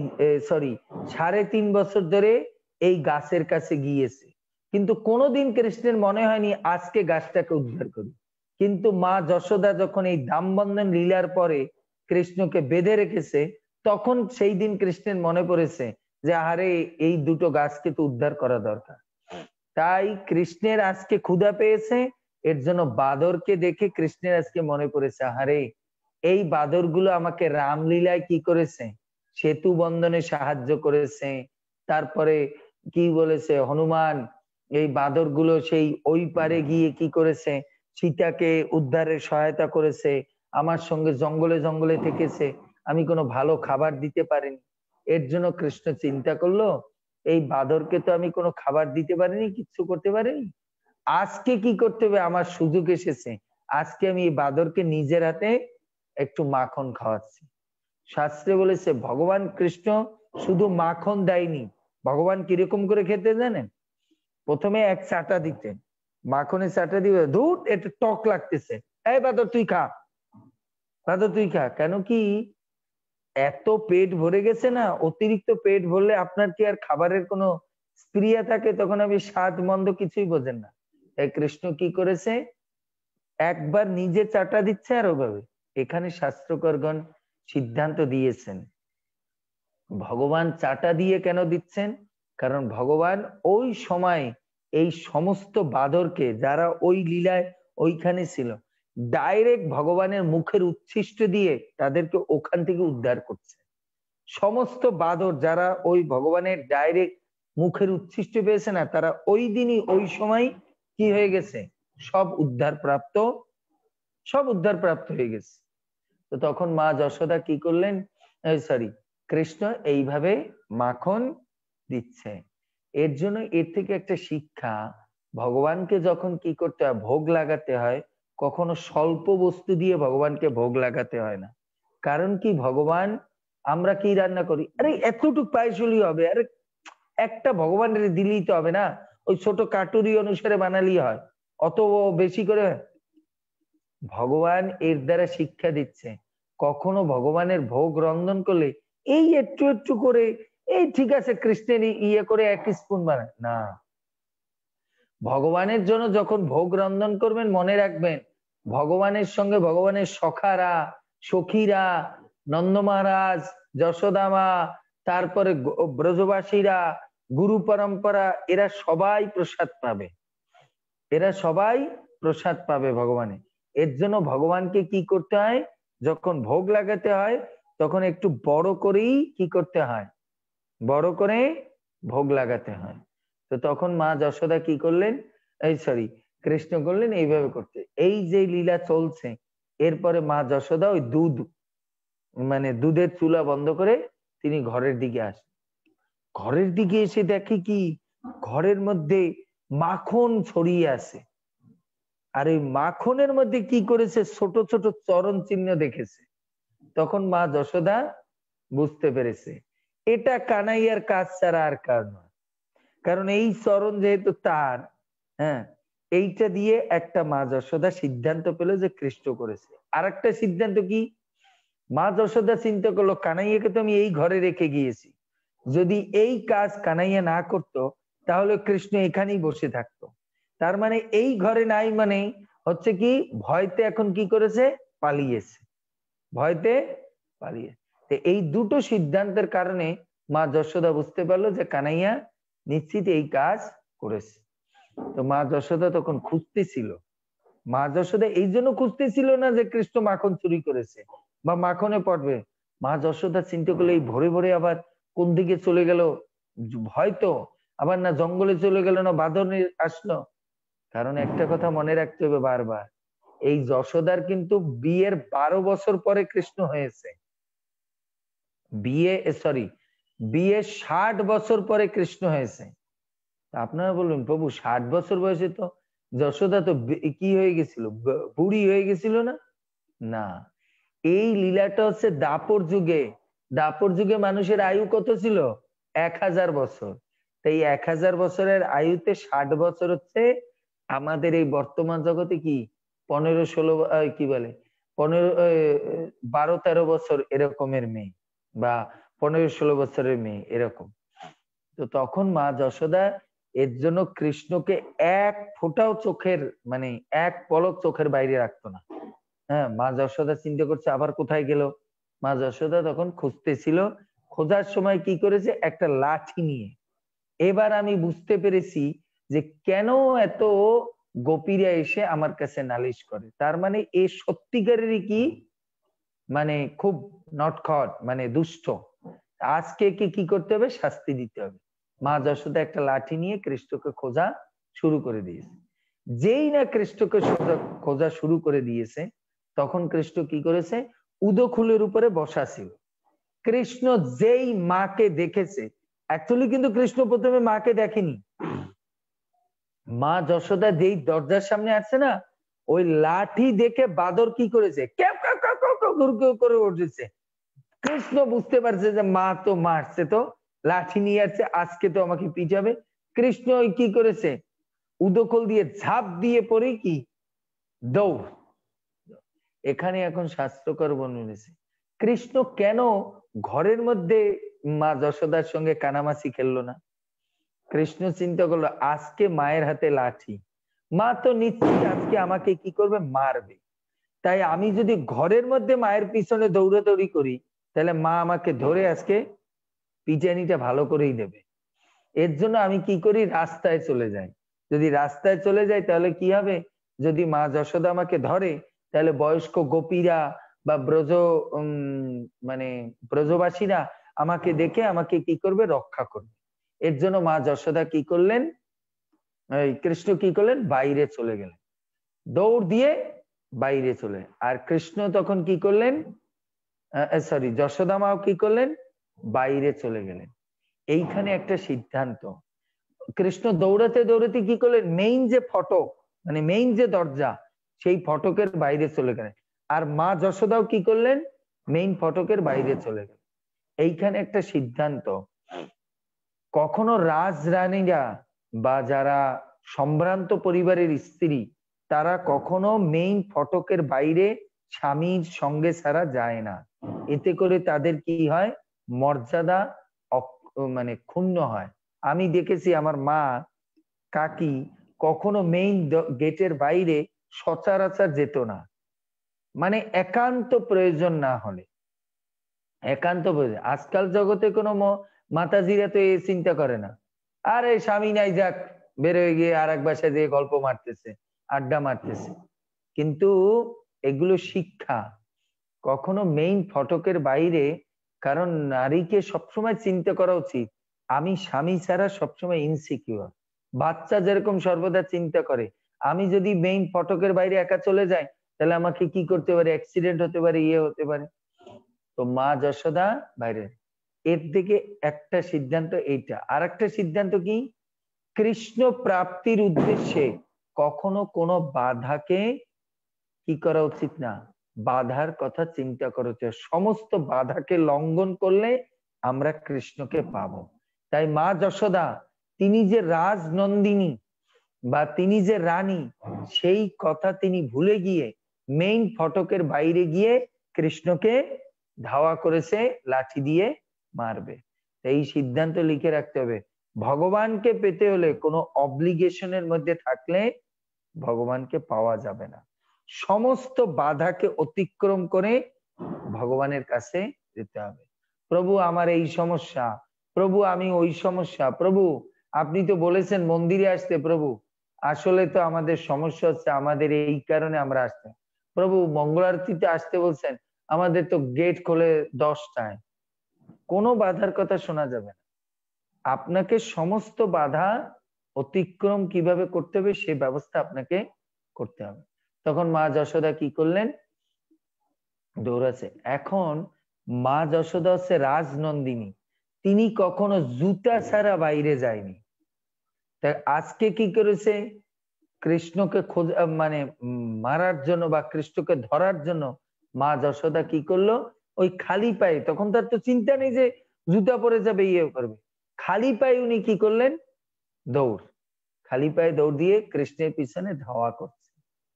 3.5 বছর ধরে এই গাছের কাছে গিয়েছে, কিন্তু কোনোদিন কৃষ্ণের মনে হয়নি আজকে গাছটাকে উদ্ধার করি। কিন্তু মা যশোদা যখন এই দামবন্ধন লীলার পরে কৃষ্ণকে বেঁধে রেখেছে, তখন সেই দিন কৃষ্ণের মনে পড়েছে যে আরে এই দুটো গাছকে তো উদ্ধার করা দরকার। তাই কৃষ্ণের আজকে ক্ষুধা পেয়েছে, এর জন্য বাদরকে দেখে কৃষ্ণের আজকে মনে পড়েছে, আরে এই বাদরগুলো আমাকে রামলীলায় কি করেছে, সেতু বন্ধনে সাহায্য করেছে, তারপরে কি বলেছে হনুমান, এই বাদরগুলো সেই ওই পারে গিয়ে কি করেছে, সীতাকে উদ্ধারের সহায়তা করেছে, আমার সঙ্গে জঙ্গলে জঙ্গলে থেকেছে, আমি কোনো ভালো খাবার দিতে পারিনি। এর জন্য কৃষ্ণ চিন্তা করলো, এই বাদরকে তো আমি কোনো খাবার দিতে পারিনি, কিচ্ছু করতে পারিনি, আজকে কি করতে হবে, আমার সুযোগ এসেছে, আজকে আমি এই বাদরকে নিজের হাতে একটু মাখন খাওয়াচ্ছি। শাস্ত্রে বলেছে ভগবান কৃষ্ণ শুধু মাখন দেয়নি, ভগবান কিরকম করে খেতে জানেন, প্রথমে এক চাটা দিতেন, মাখনের চাটা দিবে, ধুর এটা টক লাগতেছে, এই বাদর তুই খা, বাদর তুই খা। কেন কি, এত পেট ভরে গেছে না, অতিরিক্ত পেট ভরলে আপনার কি আর খাবারের কোনো স্পৃহা থাকে, তখন আপনি স্বাদ মন্দ কিছুই বোঝেন না। তাই কৃষ্ণ কি করেছে, একবার নিজে চাটা দিচ্ছে আর ওভাবে। এখানে শাস্ত্রকরগণ সিদ্ধান্ত দিয়েছেন ভগবান চাটা দিয়ে কেন দিচ্ছেন, কারণ ভগবান ওই সময় এই সমস্ত বাদরকে যারা ওই লীলায় ওইখানে ছিল, ডাইরেক্ট ভগবানের মুখের উচ্ছিষ্ট দিয়ে তাদেরকে ওখান থেকে উদ্ধার করছে। সমস্ত বাদর যারা ওই ভগবানের ডাইরেক্ট মুখের উচ্ছিষ্ট পেয়েছে না, তারা ওই দিনই ওই সময় কি হয়ে গেছে, সব উদ্ধার প্রাপ্ত হয়ে গেছে। তো তখন মা যশোদা কি করলেন, সরি কৃষ্ণ এইভাবে মাখন দিচ্ছে। এর জন্য এর থেকে একটা শিক্ষা, ভগবানকে যখন কি করতে হয়, ভোগ লাগাতে হয়, কখনো স্বল্প বস্তু দিয়ে ভগবানকে ভোগ লাগাতে হয় না। কারণ কি, ভগবান, আমরা কি রান্না করি, আরে এতটুক পায়েস হলেই হবে, আরে একটা ভগবানের দিলেই তো হবে না, ওই ছোট কাটুরি অনুসারে বানালেই হয়, অত বেশি করে। ভগবান এর দ্বারা শিক্ষা দিচ্ছে, কখনো ভগবানের ভোগ রন্ধন করলে এই একটু একটু করে, এই ঠিক আছে কৃষ্ণের ইয়ে করে এক স্পুন বানায় না। ভগবানের জন্য যখন ভোগ রন্ধন করবেন, মনে রাখবেন ভগবানের সঙ্গে ভগবানের সখারা, সখীরা, নন্দ মহারাজ, যশোদা মা, তারপরে ব্রজবাসীরা, গুরু পরম্পরা, এরা সবাই প্রসাদ পাবে, এরা সবাই প্রসাদ পাবে ভগবানের। এর জন্য ভগবানকে কি করতে হয়, যখন ভোগ লাগাতে হয় তখন একটু বড় করেই কি করতে হয়, বড় করে ভোগ লাগাতে হয়। তো তখন মা যশোদা কি করলেন, কৃষ্ণ করলেন এইভাবে করতে। এই যে লীলা চলছে, এরপরে মা যশোদা ওই দুধ, মানে দুধের চুলা বন্ধ করে তিনি ঘরের দিকে আসেন। ঘরের দিকে এসে দেখে কি, ঘরের মধ্যে মাখন ছড়িয়ে আছে, আর এই মাখনের মধ্যে কি করেছে, ছোট ছোট চরণ চিহ্ন দেখেছে। তখন মা যশোদা বুঝতে পেরেছে এটা কানাইয়ার কাজ ছাড়া আর কার নয়, কারণ এই চরণ যেহেতু তার, হ্যাঁ, এইটা দিয়ে একটা মা যশোদা সিদ্ধান্ত পেল যে কৃষ্ণ করেছে। আর একটা সিদ্ধান্ত কি, মা যশোদা চিন্তা করলো কানাইয়াকে তো আমি এই ঘরে রেখে গিয়েছি, যদি এই কাজ কানাইয়া না করতো তাহলে কৃষ্ণ এখানেই বসে থাকতো, তার মানে এই ঘরে নাই, মানে হচ্ছে কি ভয়তে এখন কি করেছে, পালিয়েছে, ভয়তে পালিয়েছে। এই দুটো সিদ্ধান্তের কারণে মা যশোদা বুঝতে পারলো যে কানাইয়া নিশ্চিত এই কাজ করেছে। তো মা যশোদা তখন খুঁজতেছিল, মা যশোদা এই জন্য খুঁজতেছিল না যে কৃষ্ণ মাখন চুরি করেছে বা মাখনে পড়বে, মা যশোদা চিন্তা করলে এই ভোরে ভোরে আবার কোন দিকে চলে গেল, হয়তো আবার না জঙ্গলে চলে গেল, না বাঁদর আসলো। কারণ একটা কথা মনে রাখতে হবে বারবার, এই যশোদার কিন্তু বিয়ের 12 বছর পরে কৃষ্ণ হয়েছে, বিয়ে 60 বছর পরে কৃষ্ণ হয়েছে। আপনারা বলবেন প্রভু 60 বছর বয়সে তো যশোদা তো কি হয়ে গেছিল, বুড়ি হয়ে গেছিল না? না, এই লীলাটা হচ্ছে দাপর যুগে। দাপর যুগে মানুষের আয়ু কত ছিল, 1000 বছর। তাই 1000 বছরের আয়ুতে 60 বছর হচ্ছে আমাদের এই বর্তমান জগতে কি 15-16 কি বলে 12-13 বছর এরকমের মেয়ে, বা 15-16 বছরের মেয়ে এরকম। তো তখন মা যশোদা এর জন্য কৃষ্ণকে এক ফোঁটাও চোখের, মানে এক পলক চোখের বাইরে রাখতো না। হ্যাঁ, মা যশোদা চিন্তা করছে আবার কোথায় গেল। মা যশোদা তখন খুঁজতেছিল, খোঁজার সময় কি করেছে, একটা লাঠি নিয়ে, এবার আমি বুঝতে পেরেছি যে কেন এত গোপীরা এসে আমার কাছে নালিশ করে। তার মানে এ সত্যিকারেরই কি মানে খুব নটখট, মানে দুষ্ট। আজকে কি করতে হবে? শাস্তি দিতে হবে। মা যশোদা একটা লাঠি নিয়ে কৃষ্ণকে খোঁজা শুরু করে দিয়েছে। যেই না কৃষ্ণকে খোঁজা শুরু করে দিয়েছে, তখন কৃষ্ণ কি করেছে? উদখুলের উপরে বসা ছিল। কৃষ্ণ যেই মাকে দেখেছে, অ্যাকচুয়ালি কিন্তু কৃষ্ণ প্রথমে মাকে দেখেনি। মা যশোদা যেই দরজার সামনে আছে না, ওই লাঠি দেখে বাদর কি করেছে? করে উঠেছে। কৃষ্ণ বুঝতে পারছে যে মা তো মারছে, তো লাঠি নিয়ে আসছে, আজকে তো আমাকে পিটাবে। কৃষ্ণ ওই কি করেছে? উদখল দিয়ে ঝাঁপ দিয়ে পড়ে কি দৌড়। এখানে এখন শাস্ত্রকর বর্ণিয়েছে কৃষ্ণ কেন ঘরের মধ্যে মা যশোদার সঙ্গে কানামাছি খেললো না। কৃষ্ণ চিন্তা করলো আজকে মায়ের হাতে লাঠি, মা তো নিশ্চয়ই আজকে আমাকে কি করবে? মারবে। তাই আমি যদি ঘরের মধ্যে মায়ের পিছনে দৌড়াদৌড়ি করি, তাহলে মা আমাকে ধরে আজকে পিটানিটা ভালো করেই দেবে। এর জন্য আমি কি করি? রাস্তায় চলে যাই। যদি রাস্তায় চলে যাই তাহলে কি হবে? যদি মা যশোদা আমাকে ধরে, তাহলে বয়স্ক গোপীরা বা মানে ব্রজবাসীরা আমাকে দেখে আমাকে কি করবে? রক্ষা করবে। এর জন্য মা যশোদা কি করলেন? কৃষ্ণ কি করলেন? বাইরে চলে গেলেন, দৌড় দিয়ে বাইরে চলে। আর কৃষ্ণ তখন কি করলেন? সরি, যশোদা মাও কি করলেন? বাইরে চলে গেলেন। এইখানে একটা সিদ্ধান্ত। কৃষ্ণ দৌড়াতে দৌড়াতে কি করলেন? মেইন যে ফটক, মানে মেইন যে দরজা, সেই ফটকের বাইরে চলে গেলেন। আর মা যশোদাও কি করলেন? মেইন ফটকের বাইরে চলে গেলেন। এইখানে একটা সিদ্ধান্ত, কখনো রাজরানীরা বা যারা সম্ভ্রান্ত পরিবারের স্ত্রী, তারা কখনো মেইন ফটকের বাইরে স্বামীর সঙ্গে ছাড়া যায় না। এতে করে তাদের কি হয়? মর্যাদা মানে ক্ষুণ্ণ হয়। আমি দেখেছি আমার মা কাকি কখনো মেইন গেটের বাইরে সচরাচর যেত না, মানে একান্ত প্রয়োজন না হলে। একান্ত প্রয়োজন। আজকাল জগতে কোনো মাতাজিরা তো এই চিন্তা করে না, আরে স্বামী নাই, যাক বেরোয় গিয়ে আর এক বাসায় দিয়ে গল্প মারতেছে, আড্ডা মারতেছে। কিন্তু এগুলো শিক্ষা। কখনো মেইন ফটকের বাইরে, কারণ নারীকে সবসময় চিন্তা করা উচিত আমি স্বামী ছাড়া সবসময় ইনসিকিউর। বাচ্চা যেরকম সর্বদা চিন্তা করে আমি যদি মেইন ফটকের বাইরে একা চলে যাই, তাহলে আমাকে কি করতে পারে? অ্যাক্সিডেন্ট হতে পারে, ইয়ে হতে পারে। তো মা যশোদা বাইরে। এর থেকে একটা সিদ্ধান্ত এইটা। আর একটা সিদ্ধান্ত কি? কৃষ্ণ প্রাপ্তির উদ্দেশ্যে কখনো কোনো বাধাকে কি করা উচিত না, বাধার কথা চিন্তা করা উচিত। সমস্ত বাধাকে লঙ্ঘন করলে আমরা কৃষ্ণকে পাবো। তাই মা যশোদা তিনি যে রাজনন্দিনী বা তিনি যে রানী, সেই কথা তিনি ভুলে গিয়ে মেইন ফটকের বাইরে গিয়ে কৃষ্ণকে ধাওয়া করেছে, লাঠি দিয়ে মারবে। এই সিদ্ধান্ত লিখে রাখতে হবে। ভগবানকে পেতে হলে কোনো অব্লিগেশনের মধ্যে থাকলে ভগবানকে পাওয়া যাবে না। সমস্ত বাধাকে অতিক্রম করে ভগবানের কাছে যেতে হবে। প্রভু আমার এই সমস্যা, প্রভু আমি ওই সমস্যা, প্রভু আপনি তো বলেছেন মন্দিরে আসতে, প্রভু আসলে তো আমাদের সমস্যা হচ্ছে, আমাদের এই কারণে আমরা আসতে। প্রভু মঙ্গল আরতিতে আসতে বলছেন, আমাদের তো গেট খোলে 10টায়। কোনো বাধার কথা শোনা যাবে না। আপনাকে সমস্ত বাধা অতিক্রম কিভাবে করতে হবে সেই ব্যবস্থা আপনাকে করতে হবে। তখন মা যশোদা কি করলেন? দৌড়াচ্ছে। এখন মা যশোদা হচ্ছে রাজনন্দিনী, তিনি কখনো জুতা ছাড়া বাইরে যায়নি। তাই আজকে কি করেছে? কৃষ্ণকে মানে মারার জন্য বা কৃষ্ণকে ধরার জন্য মা যশোদা কি করলো? ওই খালি পায়ে, তখন তার তো চিন্তা নেই যে জুতা পরে যাবে, ইয়ে করবে, খালি পায়ে উনি কি করলেন? দৌড়। খালি পায়ে দৌড় দিয়ে কৃষ্ণের পিছনে ধাওয়া করছে।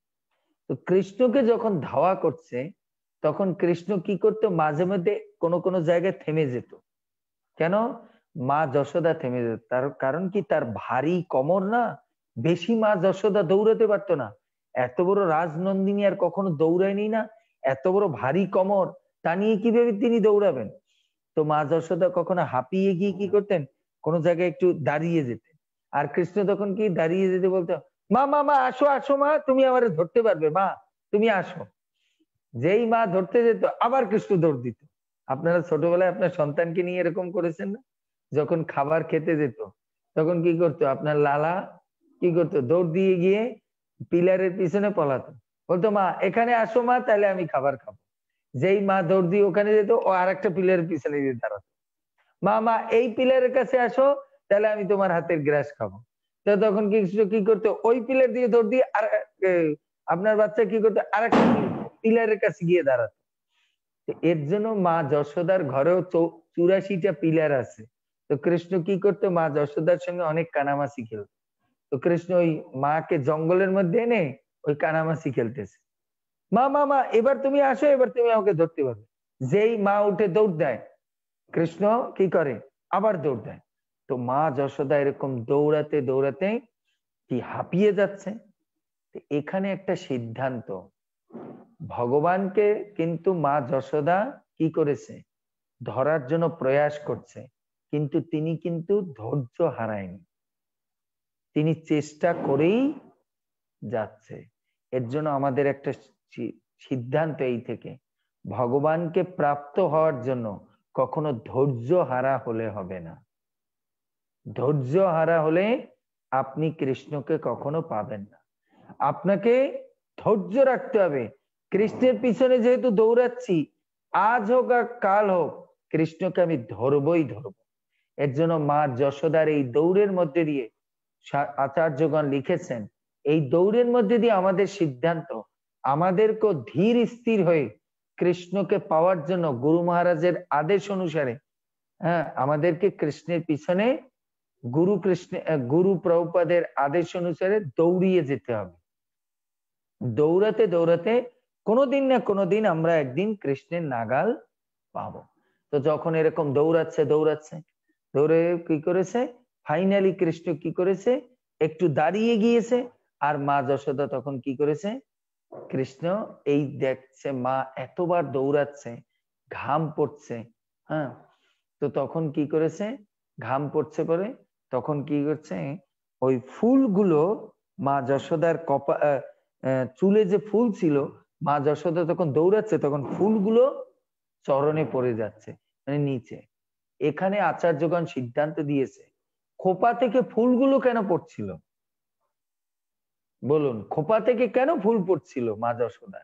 তো কৃষ্ণকে যখন ধাওয়া করছে, তখন কৃষ্ণ কি করতো? মাঝে মধ্যে কোনো কোনো জায়গায় থেমে যেত। কেন? মা যশোদা থেমে যেত। তার কারণ কি? তার ভারী কোমর না, বেশি মা যশোদা দৌড়াতে পারতো না। এত বড় রাজনন্দিনী আর কখনো দৌড়ায়নি না, এত বড় ভারী কোমর তা নিয়ে কিভাবে তিনি দৌড়াবেন? তো মা যশোদা কখনো হাঁপিয়ে গিয়ে কি করতেন? কোনো জায়গায় একটু দাঁড়িয়ে যেতেন। আর কৃষ্ণ তখন কি দাঁড়িয়ে যেতে বলতো, মা মা মা আসো আসো মা, তুমি আমারে ধরতে পারবে, মা তুমি আসো। যেই মা ধরতে যেত আবার কৃষ্ণ দৌড় দিত। আপনারা ছোটবেলায় আপনার সন্তানকে নিয়ে এরকম করেছেন না? যখন খাবার খেতে যেত তখন কি করতো আপনার লালা, কি করতো, দৌড় দিয়ে গিয়ে পিলারের পিছনে পলাতো, বলতো মা এখানে আসো মা, তাহলে আমি খাবার খাবো। যেই মা দৌড় দিয়ে ওখানে যেত, ও আর একটা পিলারের পিছনে গিয়ে দাঁড়াতো, মা মা এই পিলারের কাছে আসো, তাহলে আমি তোমার হাতের গ্রাস খাবো। তো তখন কি করতো, ওই পিলার দিয়ে দৌড় দিয়ে আর আপনার বাচ্চা কি করতো, আর একটা পিলারের কাছে গিয়ে দাঁড়াতো। এর জন্য মা যশোদার ঘরেও 84টা পিলার আছে। তো কৃষ্ণ কি করতো, মা যশোদার সঙ্গে অনেক কানামাসি খেলতো। তো কৃষ্ণ ওই মাকে জঙ্গলের মধ্যে এনে ওই কানামাসি খেলতেছে, মা মা মা এবার তুমি আসো, এবার তুমি আমাকে ধরতে পারবে। যেই মা উঠে দৌড় দেয়, কৃষ্ণ কি করে, আবার দৌড় দেয়। তো মা যশোদা এরকম দৌড়াতে দৌড়াতে কি হাঁপিয়ে যাচ্ছে। এখানে একটা সিদ্ধান্ত, ভগবানকে কিন্তু মা যশোদা কি করেছে, ধরার জন্য প্রয়াস করছে, কিন্তু তিনি কিন্তু ধৈর্য হারায়নি, তিনি চেষ্টা করেই যাচ্ছে। এর জন্য আমাদের একটা সিদ্ধান্ত এই থেকে, ভগবানকে প্রাপ্ত হওয়ার জন্য কখনো ধৈর্য হারা হলে হবে না। ধৈর্য হারা হলে আপনি কৃষ্ণকে কখনো পাবেন না। আপনাকে ধৈর্য রাখতে হবে। কৃষ্ণের পিছনে যেহেতু দৌড়াচ্ছি, আজ হোক আর কাল হোক কৃষ্ণকে আমি ধরবই ধরবো। এর জন্য মা যশোদার এই দৌড়ের মধ্যে দিয়ে আচার্যগণ লিখেছেন, এই দৌড়ের মধ্যে দিয়ে আমাদের সিদ্ধান্ত, আমাদেরকে ধীর স্থির হয়ে কৃষ্ণকে পাওয়ার জন্য গুরু মহারাজের আদেশ অনুসারে, হ্যাঁ, আমাদেরকে কৃষ্ণের পিছনে গুরু প্রভুপাদের আদেশ অনুসারে দৌড়িয়ে যেতে হবে। দৌড়াতে দৌড়াতে কোনোদিন না কোনোদিন আমরা একদিন কৃষ্ণের নাগাল পাবো। তো যখন এরকম দৌড়াচ্ছে দৌড়াচ্ছে দৌড়ে কি করেছে, ফাইনালি কৃষ্ণ কি করেছে, একটু দাঁড়িয়ে গিয়েছে। আর মা যশোদা তখন কি করেছে, কৃষ্ণ এই দেখছে মা এতবার দৌড়াচ্ছে, ঘাম পড়ছে, হ্যাঁ, তো তখন কি করেছে, ঘাম পড়ছে পরে তখন কি করছে, ওই ফুলগুলো মা যশোদার চুলে যে ফুল ছিল, মা যশোদা তখন দৌড়াচ্ছে, তখন ফুলগুলো চরণে পড়ে যাচ্ছে, মানে নিচে। এখানে আচার্যগণ সিদ্ধান্ত দিয়েছে, খোপা থেকে ফুলগুলো কেন পড়ছিল, বলুন, খোপা থেকে কেন ফুল পড়ছিল মা যশোদার,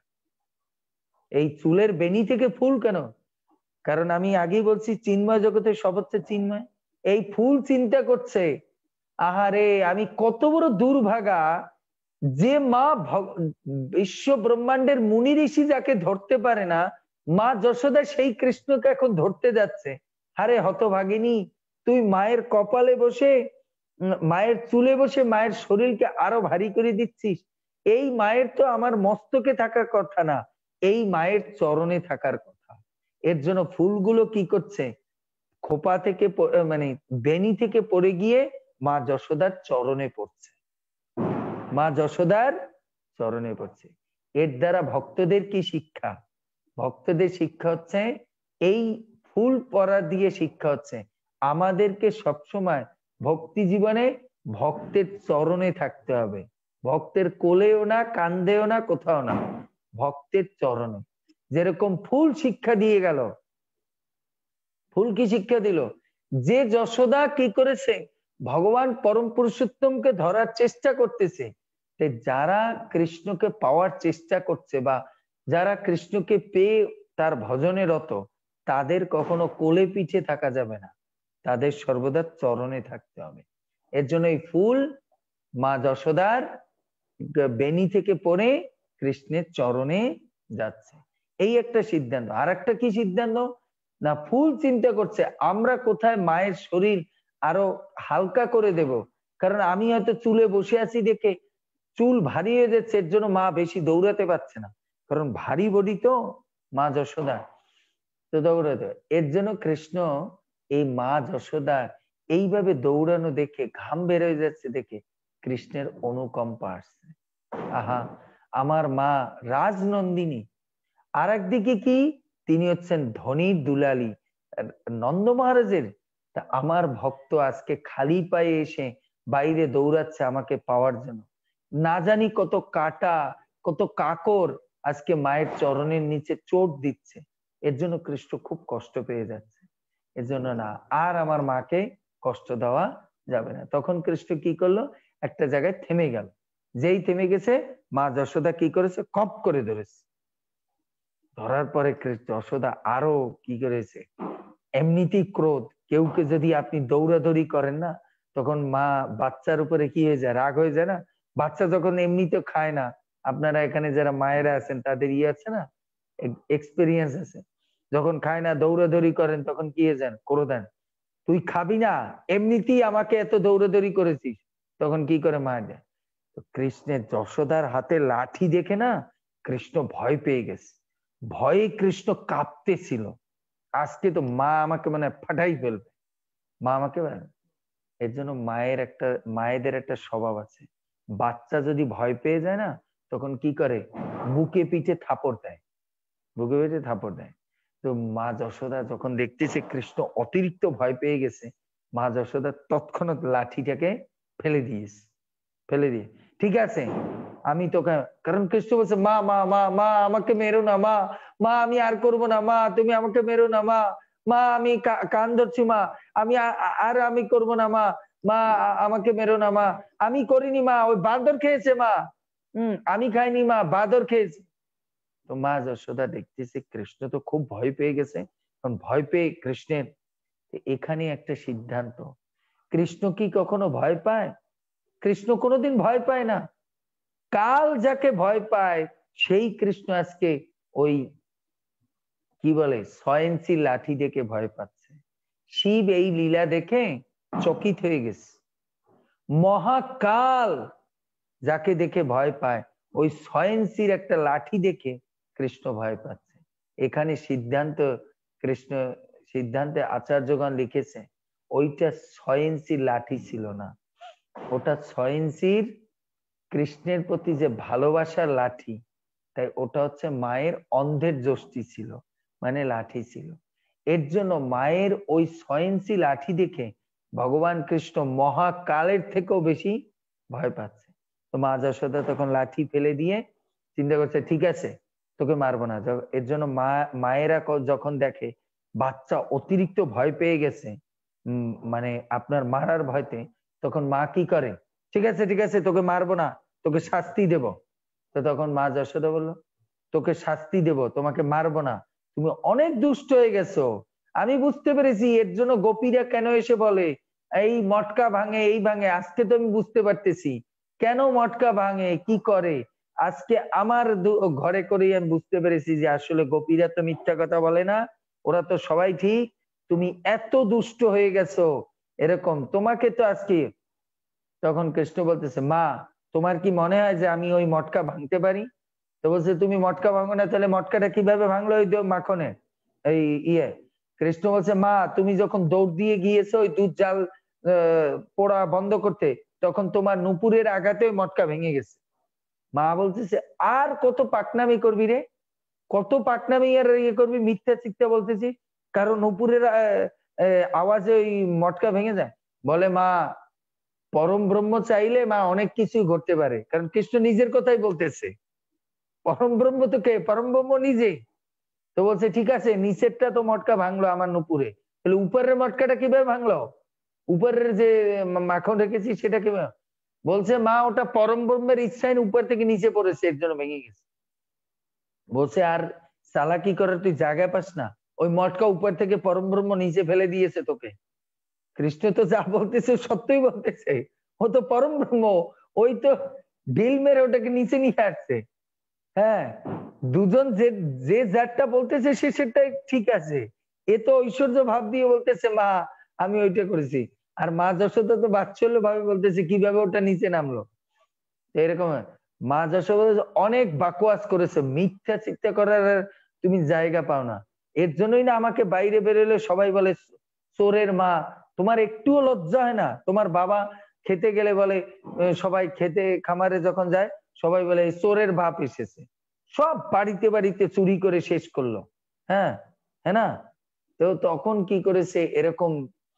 এই চুলের বেনি থেকে ফুল কেন? কারণ আমি আগেই বলছি, চিন্ময় জগতে সব হচ্ছে চিন্ময়। এই ফুল চিন্তা করছে, আহারে আমি কত বড় দুর্ভাগা, যে মা বিশ্ব ব্রহ্মাণ্ডের মুনি ঋষি যাকে ধরতে পারে না, মা যশোদা সেই কৃষ্ণকে এখন ধরতে যাচ্ছে। আরে হতভাগিনী, তুই মায়ের কপালে বসে, মায়ের চুলে বসে মায়ের শরীরকে আরো ভারী করে দিচ্ছিস। এই মায়ের তো আমার মস্তকে থাকার কথা না, এই মায়ের চরণে থাকার কথা। এর জন্য ফুলগুলো কি করছে, খোপা থেকে মানে বেনি থেকে পড়ে গিয়ে মা যশোদার চরণে পড়ছে, মা যশোদার চরণে পড়ছে। এর দ্বারা ভক্তদের কি শিক্ষা, ভক্তদের শিক্ষা হচ্ছে, এই ফুল পরা দিয়ে শিক্ষা হচ্ছে আমাদেরকে সবসময় ভক্তি জীবনে ভক্তের চরণে থাকতে হবে, ভক্তের কোলেও না, কান্দেও না, কোথাও না, ভক্তের চরণে। যেরকম ফুল শিক্ষা দিয়ে গেল, ফুল কি শিক্ষা দিল, যে যশোদা কি করেছে, ভগবান পরম পুরুষোত্তমকে ধরার চেষ্টা করতেছে, যারা কৃষ্ণকে পাওয়ার চেষ্টা করছে বা যারা কৃষ্ণকে পেয়ে তার ভজনে রত, তাদের কখনো কোলে পিঠে থাকা যাবে না, তাদের সর্বদা চরণে থাকতে হবে। এর জন্য এই ফুল মা যশোদার বেনি থেকে পড়ে কৃষ্ণের চরণে যাচ্ছে, এই একটা সিদ্ধান্ত। আর একটা কি সিদ্ধান্ত না, ফুল চিন্তা করছে আমরা কোথায় মায়ের শরীর আরো হালকা করে দেব, কারণ আমি হয়তো চুলে বসে আছি দেখে চুল ভারী হয়ে যাচ্ছে, এর জন্য মা বেশি দৌড়াতে পারছে না, কারণ ভারী বডি তো মা যশোদা, তো দৌড়াতে। এর জন্য কৃষ্ণ এই মা যশোদা এইভাবে দৌড়ানো দেখে, ঘাম বের হয়ে যাচ্ছে দেখে কৃষ্ণের অনুকম্পা আসছে, আহা আমার মা রাজনন্দিনী। আর একদিকে কি, তিনি হচ্ছেন ধনীর দুলালী নন্দ মহারাজের, তা আমার ভক্ত আজকে খালি পায়ে এসে বাইরে দৌড়াচ্ছে আমাকে পাওয়ার জন্য। না জানি কত কাটা, কত কাকর আজকে মায়ের চরণের নিচে চোট দিচ্ছে। এর জন্য কৃষ্ণ খুব কষ্ট পেয়ে যাচ্ছে। এর জন্য না, আর আমার মাকে কষ্ট দেওয়া যাবে না। তখন কৃষ্ণ কি করলো, একটা জায়গায় থেমে গেল। যেই থেমে গেছে, মা যশোদা কি করেছে, কপ করে ধরেছে। ধরার পরে যশোদা আরো কি করেছে, এমনিতেই ক্রোধ। কেউকে যদি আপনি দৌড়াদৌড়ি করেন না, তখন মা বাচ্চার উপরে কি হয়ে যায়, রাগ হয়ে যায় না। বাচ্চা যখন এমনিতে খায় না, আপনারা এখানে যারা মায়েরা আছেন তাদের আছে না, এক্সপিরিয়েন্স আছে, যখন খায় না দৌড়াদৌড়ি করেন তখন কি হয়ে যান, করে দেন, তুই খাবি না, এমনিতেই আমাকে এত দৌড়াদৌড়ি করেছিস, তখন কি করে মা যায়। তো কৃষ্ণের যশোদার হাতে লাঠি দেখে না কৃষ্ণ ভয় পেয়ে গেছে। ভয়ে কৃষ্ণ কাঁপতেছিল, আজকে তো মা আমাকে মানে ফাটাই ফেলবে, মা আমাকে। এর জন্য মায়েদের একটা স্বভাব আছে, বাচ্চা যদি ভয় পেয়ে যায় না, তখন কি করে, বুকে পিঠে থাপড় দেয়, বুকে পিঠে থাপড় দেয়। তো মা যশোদা যখন দেখতেছে কৃষ্ণ অতিরিক্ত ভয় পেয়ে গেছে, মা যশোদা তৎক্ষণাৎ লাঠিটাকে ফেলে দিয়ে, ঠিক আছে আমি তোকে, কারণ কৃষ্ণ বলছে মা মা মা মা আমাকে মেরো না, মা মা আমি আর করবো না, মা তুমি আমাকে মেরো না, মা মা আমি কান ধরছি, মা আমি আর আমি করবো না, মা মা আমাকে মেরো না, মা আমি করিনি, মা ওই বাঁদর খেয়েছে, মা আমি খাইনি, মা বাঁদর খেয়েছে। তো মা যশোদা দেখতেছে কৃষ্ণ তো খুব ভয় পেয়ে গেছে, কারণ ভয় পেয়ে কৃষ্ণের এখানে একটা সিদ্ধান্ত, কৃষ্ণ কি কখনো ভয় পায়? কৃষ্ণ কোনোদিন ভয় পায় না। কাল যাকে ভয় পায় সেই কৃষ্ণ আজকে ওই কি বলে 6 ইঞ্চি লাঠি দেখে ভয় পাচ্ছে। শিব এই লীলা দেখে চকিত হয়ে গেছে। মহাকাল যাকে দেখে ভয় পায়, ওই 6 ইঞ্চির একটা লাঠি দেখে কৃষ্ণ ভয় পাচ্ছে। এখানে সিদ্ধান্তে আচার্যগণ লিখেছে, ওইটা 6 ইঞ্চির লাঠি ছিল না, ওটা 6 ইঞ্চির কৃষ্ণের প্রতি যে ভালোবাসার লাঠি, তাই ওটা হচ্ছে মায়ের অন্ধের যষ্টি ছিল, মানে লাঠি ছিল। এর জন্য মায়ের ওই 6 ইঞ্চি লাঠি দেখে ভগবান কৃষ্ণ মহাকালের থেকেও বেশি ভয় পাচ্ছে। তো মা যশোদা তখন লাঠি ফেলে দিয়ে চিন্তা করছে, ঠিক আছে তোকে মারবো না। এর জন্য মায়েরা যখন দেখে বাচ্চা অতিরিক্ত ভয় পেয়ে গেছে, মানে আপনার মারার ভয়তে, তখন মা কি করে, ঠিক আছে তোকে মারবো না, তোকে শাস্তি দেব। তো তখন মা যশোদা বললো, তোকে শাস্তি দেব, তোমাকে মারবো না, তুমি অনেক দুষ্ট হয়ে গেছো, আমি বুঝতে পেরেছি। এর জন্য গোপীরা কেন এসে বলে এই মটকা ভাঙে, এই ভাঙে, আজকে তো আমি বুঝতে পারতেছি কেন মটকা ভাঙে, কি করে। আজকে আমার ঘরে করেই আমি বুঝতে পেরেছি যে আসলে গোপীরা তো মিথ্যা কথা বলে না, ওরা তো সবাই ঠিক। তুমি এত দুষ্ট হয়ে গেছো, এরকম তোমাকে তো আজকে। তখন কৃষ্ণ বলতেছে, মা তোমার কি মনে হয় যে আমি ওই মটকা ভাঙতে পারি? তো বলছে, তুমি মটকা ভাঙো না, তাহলে মটকাটা কিভাবে ভাঙলো ওই মাখনে এই কৃষ্ণ বলছে, মা তুমি যখন দৌড় দিয়ে গিয়েছো ওই দুধ জাল পোড়া বন্ধ করতে, তখন তোমার নুপুরের আঘাতে ওই মটকা ভেঙে গেছে। মা বলতেছে, আর কত পাকনামি করবি রে, কত পাকনামি আর করবি, মিথ্যা চিত্তা বলতেছি, কারণ নুপুরের আওয়াজে ওই মটকা ভেঙে যায়। বলে, মা পরম ব্রহ্ম চাইলে মা অনেক কিছু ঘটতে পারে, কারণ কৃষ্ণ নিজের কথাই বলতেছে, পরম ব্রহ্ম তো কে, পরম ব্রহ্ম নিজেই। তো বলছে, ঠিক আছে নিচেরটা তো মটকা ভাঙলো আমার নুপুরে, তাহলে উপরের মটকাটা কিভাবে ভাঙলো, উপরের যে মাখন রেখেছি সেটা কিভাবে? বলছে, মা ওটা পরম ব্রহ্মের ইচ্ছায় উপর থেকে নিচে পড়েছে, এর জন্য ভেঙে গেছে। বলছে, আর চালাকি করার তুই জায়গা পাস না, ওই মটকা উপর থেকে পরম ব্রহ্ম নিচে ফেলে দিয়েছে তোকে। কৃষ্ণ তো যা বলতেছে সত্যই বলতেছে, ও তো পরম ব্রহ্ম, ওই তো ঢিল মেরে ওটাকে নিচে নিয়ে আসছে। হ্যাঁ, দুজন যে যারটা বলতেছে সে সেটা ঠিক আছে, এ তো ঐশ্বর্য ভাব দিয়ে বলতেছে মা আমি ওইটা করেছি। আর মা যশোদা তো বাচ্চল্য ভাবে বলতেছে কিভাবে ওটা নিচে নামলো। এরকম মা যশোদা অনেক বাকওয়াজ করেছে, মিথ্যা চিন্তা করার তুমি জায়গা পাও না। এর জন্যই না আমাকে বাইরে বেরোলে সবাই বলে চোরের মা। তোমার একটুও লজ্জা হয় না? তোমার বাবা খেতে গেলে বলে, সবাই খেতে খামারে যখন যায় সবাই বলে চোরের বাপ এসেছে, সব বাড়িতে বাড়িতে চুরি করে শেষ করলো। হ্যাঁ হ্যাঁ না? তো তখন কি করেছে, এরকম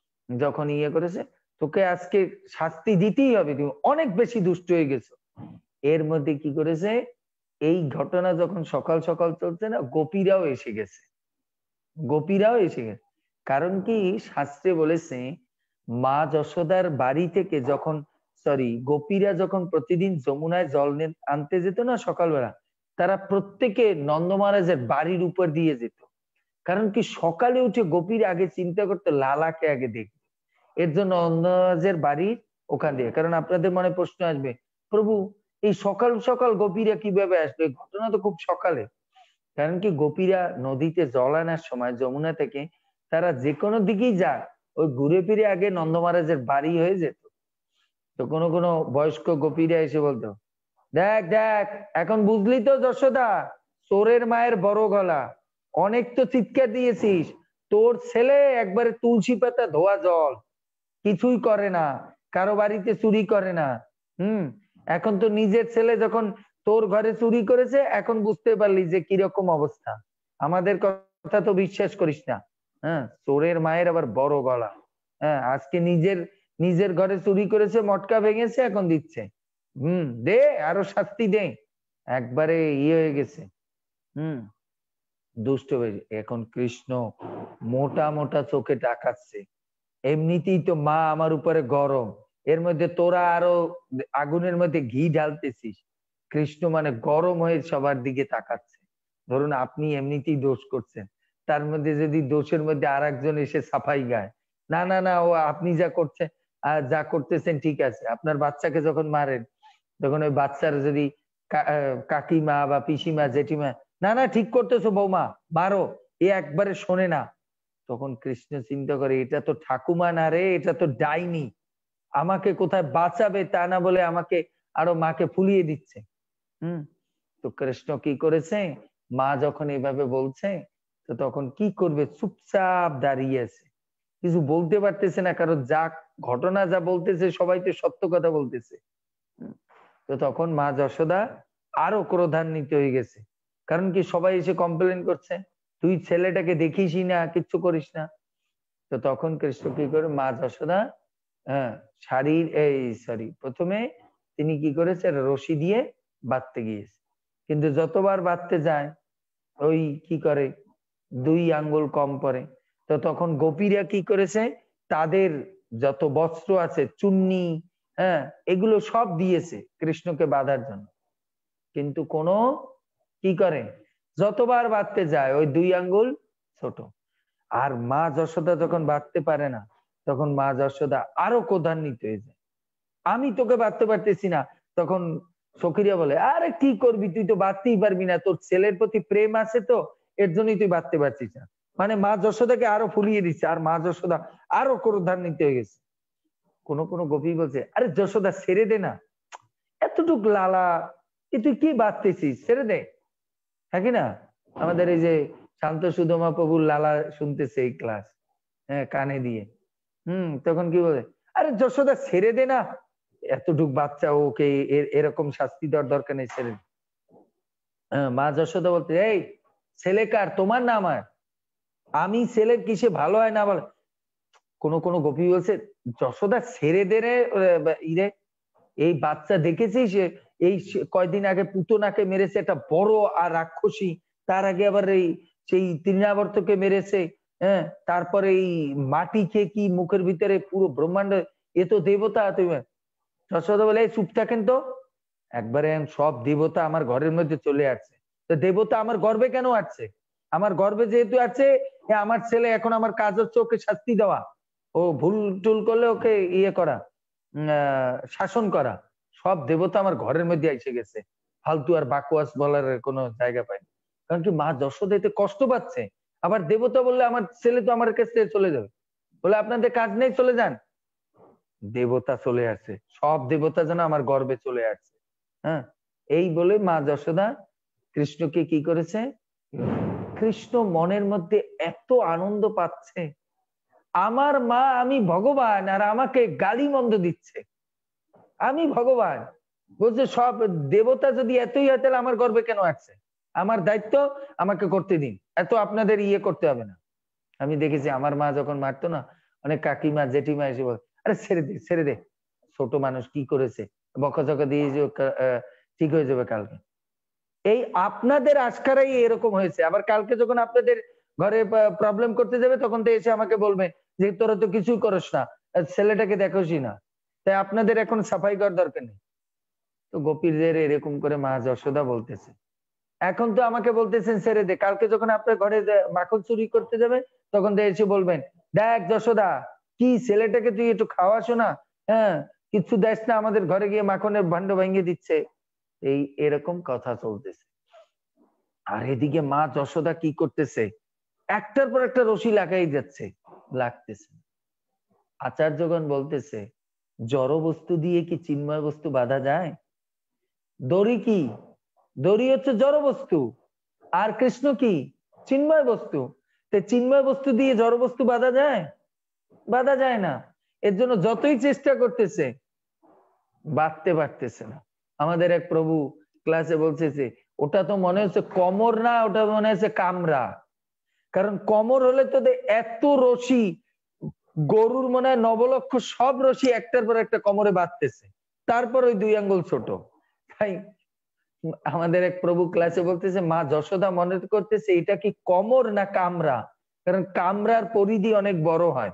যখন করেছে, তোকে আজকে শাস্তি দিতেই হবে, তুমি অনেক বেশি দুষ্ট হয়ে গেছো। এর মধ্যে কি করেছে, এই ঘটনা যখন সকাল সকাল চলছে না, গোপীরাও এসে গেছে, গোপীরাও এসে গেছে। কারণ কি, শাস্ত্রে বলেছে মা যশোদার বাড়ি থেকে যখন গোপীরা যখন প্রতিদিন যমুনায় জল আনতে যেত না সকালবেলা, তারা প্রত্যেকে নন্দ মহারাজের বাড়ির উপর দিয়ে যেত। কারণ কি, সকালে উঠে গোপীর আগে চিন্তা করতে লালাকে আগে দেখবে, এর জন্য নন্দ মহারাজের বাড়ির ওখান দিয়ে। কারণ আপনাদের মনে প্রশ্ন আসবে, প্রভু এই সকাল সকাল গোপীরা কিভাবে আসবে, ঘটনা তো খুব সকালে। কারণ কি, গোপীরা নদীতে জল আনার সময় যমুনা থেকে তারা যে কোনো দিকেই যাক, ওই ঘুরে ফিরে আগে নন্দ মহারাজের বাড়ি হয়ে যেত। তো কোনো কোনো বয়স্ক গোপীরা এসে বলতো, দেখ দেখ এখন বুঝলি তো যশোদা, চোরের মায়ের বড় গলা, অনেক তো চিৎকার দিয়েছিস, তোর ছেলে একবারে তুলসী পাতা ধোয়া জল, কিছুই করে না, কারো বাড়িতে চুরি করে না। এখন তো নিজের ছেলে যখন তোর ঘরে চুরি করেছে, এখন বুঝতে পারলি যে কিরকম অবস্থা। আমাদের কথা তো বিশ্বাস করিস না। চোরের মায়ের আবার বড় গলা। আজকে নিজের ঘরে চুরি করেছে, মটকা ভেঙেছে, এখন দিচ্ছে। দে আরো শাস্তি দে। একবারে ইয়ে হয়ে গেছে, দুষ্ট হয়ে। এখন কৃষ্ণ মোটা মোটা চোখে তাকাচ্ছে, এমনিতেই তো মা আমার উপরে গরম, এর মধ্যে তোরা আরো আগুনের মধ্যে ঘি ঢালতেছিস। কৃষ্ণ মানে গরম হয়ে সবার দিকে তাকাচ্ছে। ধরুন আপনি এমনিতেই দোষ করছেন, তার মধ্যে যদি দোষের মধ্যে আর একজন এসে সাফাই গায়, না না না, ও আপনি যা করতেছেন ঠিক আছে। আপনার বাচ্চাকে যখন মারেন, তখন ওই বাচ্চার যদি কাকিমা বা পিসিমা জেঠিমা, না না ঠিক করতেছো বৌমা, মারো, এ একবারে শোনে না। তখন কৃষ্ণ চিন্তা করে, এটা তো ঠাকুমা না রে, এটা তো ডাইনি, আমাকে কোথায় বাঁচাবে তা না বলে আমাকে আরো মাকে ফুলিয়ে দিচ্ছে। তো কৃষ্ণ কি করেছে, মা যখন এইভাবে বলছে, তো তখন কি করবে, চুপচাপ দাঁড়িয়ে আছে, কিছু বলতে পারতেছে না, কারণ যা ঘটনা যা বলতেছে সবাই তো সত্য কথা বলতেছে। তো তখন মা যশোদা আরো ক্রোধান্বিত হয়ে গেছে। কারণ কি, সবাই এসে কমপ্লেন করছে, তুই ছেলেটাকে দেখিসই না, কিচ্ছু করিস না। তো তখন কৃষ্ণ কি করে, মা যশোদা প্রথমে তিনি কি করেছে, রশি দিয়ে বাঁধতে গিয়েছে, কিন্তু যতবার বাঁধতে যায় ওই কি করে 2 আঙ্গুল কম পড়ে। তো তখন গোপীরা কি করেছে, তাদের যত বস্ত্র আছে, চুন্নি, এগুলো সব দিয়েছে কৃষ্ণকে বাঁধার জন্য, কিন্তু কোনো কি করে, যতবার বাঁধতে যায় ওই 2 আঙ্গুল ছোট। আর মা যশোদা যখন বাঁধতে পারে না, তখন মা যশোদা আরো ক্রোধান্বিত হয়ে যায়, আমি তোকে বাঁধতে পারতেছি না। তখন সখীরা বলে, আরে কি করবি, তুই তো বাঁধতেই পারবি না, তোর ছেলের প্রতি প্রেম আছে তো, এর জন্যই তুই বাঁধতে পারছিস না। মানে মা যশোদাকে আরো ফুলিয়ে দিচ্ছে, আর মা যশোদা আরো ক্রোধান্বিত হয়ে গেছে। কোন কোন গোপী বলছে, আরে যশোদা ছেড়ে দে না, এতটুক লালা, তুই কি বাঁধতেছিস, ছেড়ে দে। থাকি না, আমাদের এই যে শান্ত সুধমা প্রভুর লালা শুনতেছে এই ক্লাস, কানে দিয়ে, তখন কি বলে, আরে যশোদা ছেড়ে দে না, এতটুক বাচ্চা, ওকে এরকম শাস্তি দেওয়ার দরকার নেই, ছেড়ে। মা যশোদা বলতে, এই ছেলে কার, তোমার না আমার, আমি ছেলের কিসে ভালো হয় না বলে। কোন কোন গোপী বলছে, যশোদা ছেড়ে দে রে, এই বাচ্চা দেখেছিস, এই কয়দিন আগে পুতনাকে মেরেছে, একটা বড় আর রাক্ষসী, তার আগে আবার এই সেই তৃণাবর্তকে মেরেছে, তারপরে এই মাটি খেয়ে কি মুখের ভিতরে পুরো ব্রহ্মাণ্ড, এ তো দেবতা। তুমি যশোদা বলে, চুপ থাকেন তো, একবারে সব দেবতা আমার ঘরের মধ্যে চলে আসছে। তো দেবতা আমার গর্বে কেন আসছে, আমার গর্বে যেহেতু আছে, আমার ছেলে, এখন আমার কাজ হচ্ছে ওকে শাস্তি দেওয়া, ও ভুল টুল করলে ওকে ইয়ে করা, শাসন করা। সব দেবতা আমার ঘরের মধ্যে এসে গেছে, ফালতু আর বাকওয়াস বলার কোনো জায়গা পায়নি। কারণ কি, মা যশোদা এতে কষ্ট পাচ্ছে। আবার দেবতা বললে আমার ছেলে তো আমার কাছ থেকে চলে যাবে, বলে আপনাদের কাজ নেই, চলে যান। দেবতা চলে আসছে, সব দেবতা যেন আমার গর্বে চলে আসছে। এই বলে মা যশোদা কৃষ্ণকে কি করেছে, কৃষ্ণ মনের মধ্যে এত আনন্দ পাচ্ছে, আমার মা, আমি ভগবান, আর আমাকে গালি মন্দ দিচ্ছে, আমি ভগবান। বলছে সব দেবতা যদি এতই হয়, তাহলে আমার গর্বে কেন আসছে, আমার দায়িত্ব আমাকে করতে দিন, এত আপনাদের ইয়ে করতে হবে না। আমি দেখেছি আমার মা যখন মারতো না, অনেক কাকিমা জেঠিমা এসে বল, আরে ছেড়ে দে ছেড়ে দে, ছোট মানুষ কি করেছে, বকাঝকা দিয়ে যে ঠিক হয়ে যাবে কালকে। এই আপনাদের আজকারাই এরকম হয়েছে, আবার কালকে যখন আপনাদের ঘরে প্রবলেম করতে যাবে তখন তো এসে আমাকে বলবে যে তোরা তো কিছুই করস না, ছেলেটাকে দেখোসই না, তাই আপনাদের এখন সাফাই করার দরকার নেই। তো গোপীদের এরকম করে মা যশোদা বলতেছে। এখন তো আমাকে বলতেছেন ছেড়ে দে, কালকে যখন আপনার ঘরে মাখন চুরি করতে যাবে তখন তো এসে বলবেন দেখ যশোদা কি ছেলেটাকে তুই একটু খাওয়াসো না, হ্যাঁ কিছু দেশ না, আমাদের ঘরে গিয়ে মাখনের ভান্ড ভেঙে দিচ্ছে। এই এরকম কথা চলতেছে। আর এদিকে মা যশোদা কি করতেছে, একটার পর একটা রশি লাগাই যাচ্ছে, লাগতেছে। আচার্যগণ বলতেছে জড় বস্তু দিয়ে কি চিন্ময় বস্তু বাঁধা যায়? দড়ি কি? দড়ি হচ্ছে জড় বস্তু, আর কৃষ্ণ কি? চিন্ময় বস্তু। চিন্ময় বস্তু দিয়ে জড় বস্তু বাঁধা যায়? বাঁধা যায় না। এর জন্য যতই চেষ্টা করতেছে বাঁধতে পারতেছে না। আমাদের এক প্রভু ক্লাসে বলতেছে ওটা তো মনে হচ্ছে কমর না, ওটা মনে হচ্ছে কামরা। কারণ কমর হলে তো এত রশি, গরুর মনে হয় 9 লক্ষ সব রশি একটার পর একটা কোমরে বাঁধতেছে, তারপর ওই 2 আঙ্গুল ছোট। তাই আমাদের এক প্রভু ক্লাসে বলতেছে মা যশোদা মনে করতেছে এটা কি কোমর না কামরা, কারণ কামরার পরিধি অনেক বড় হয়।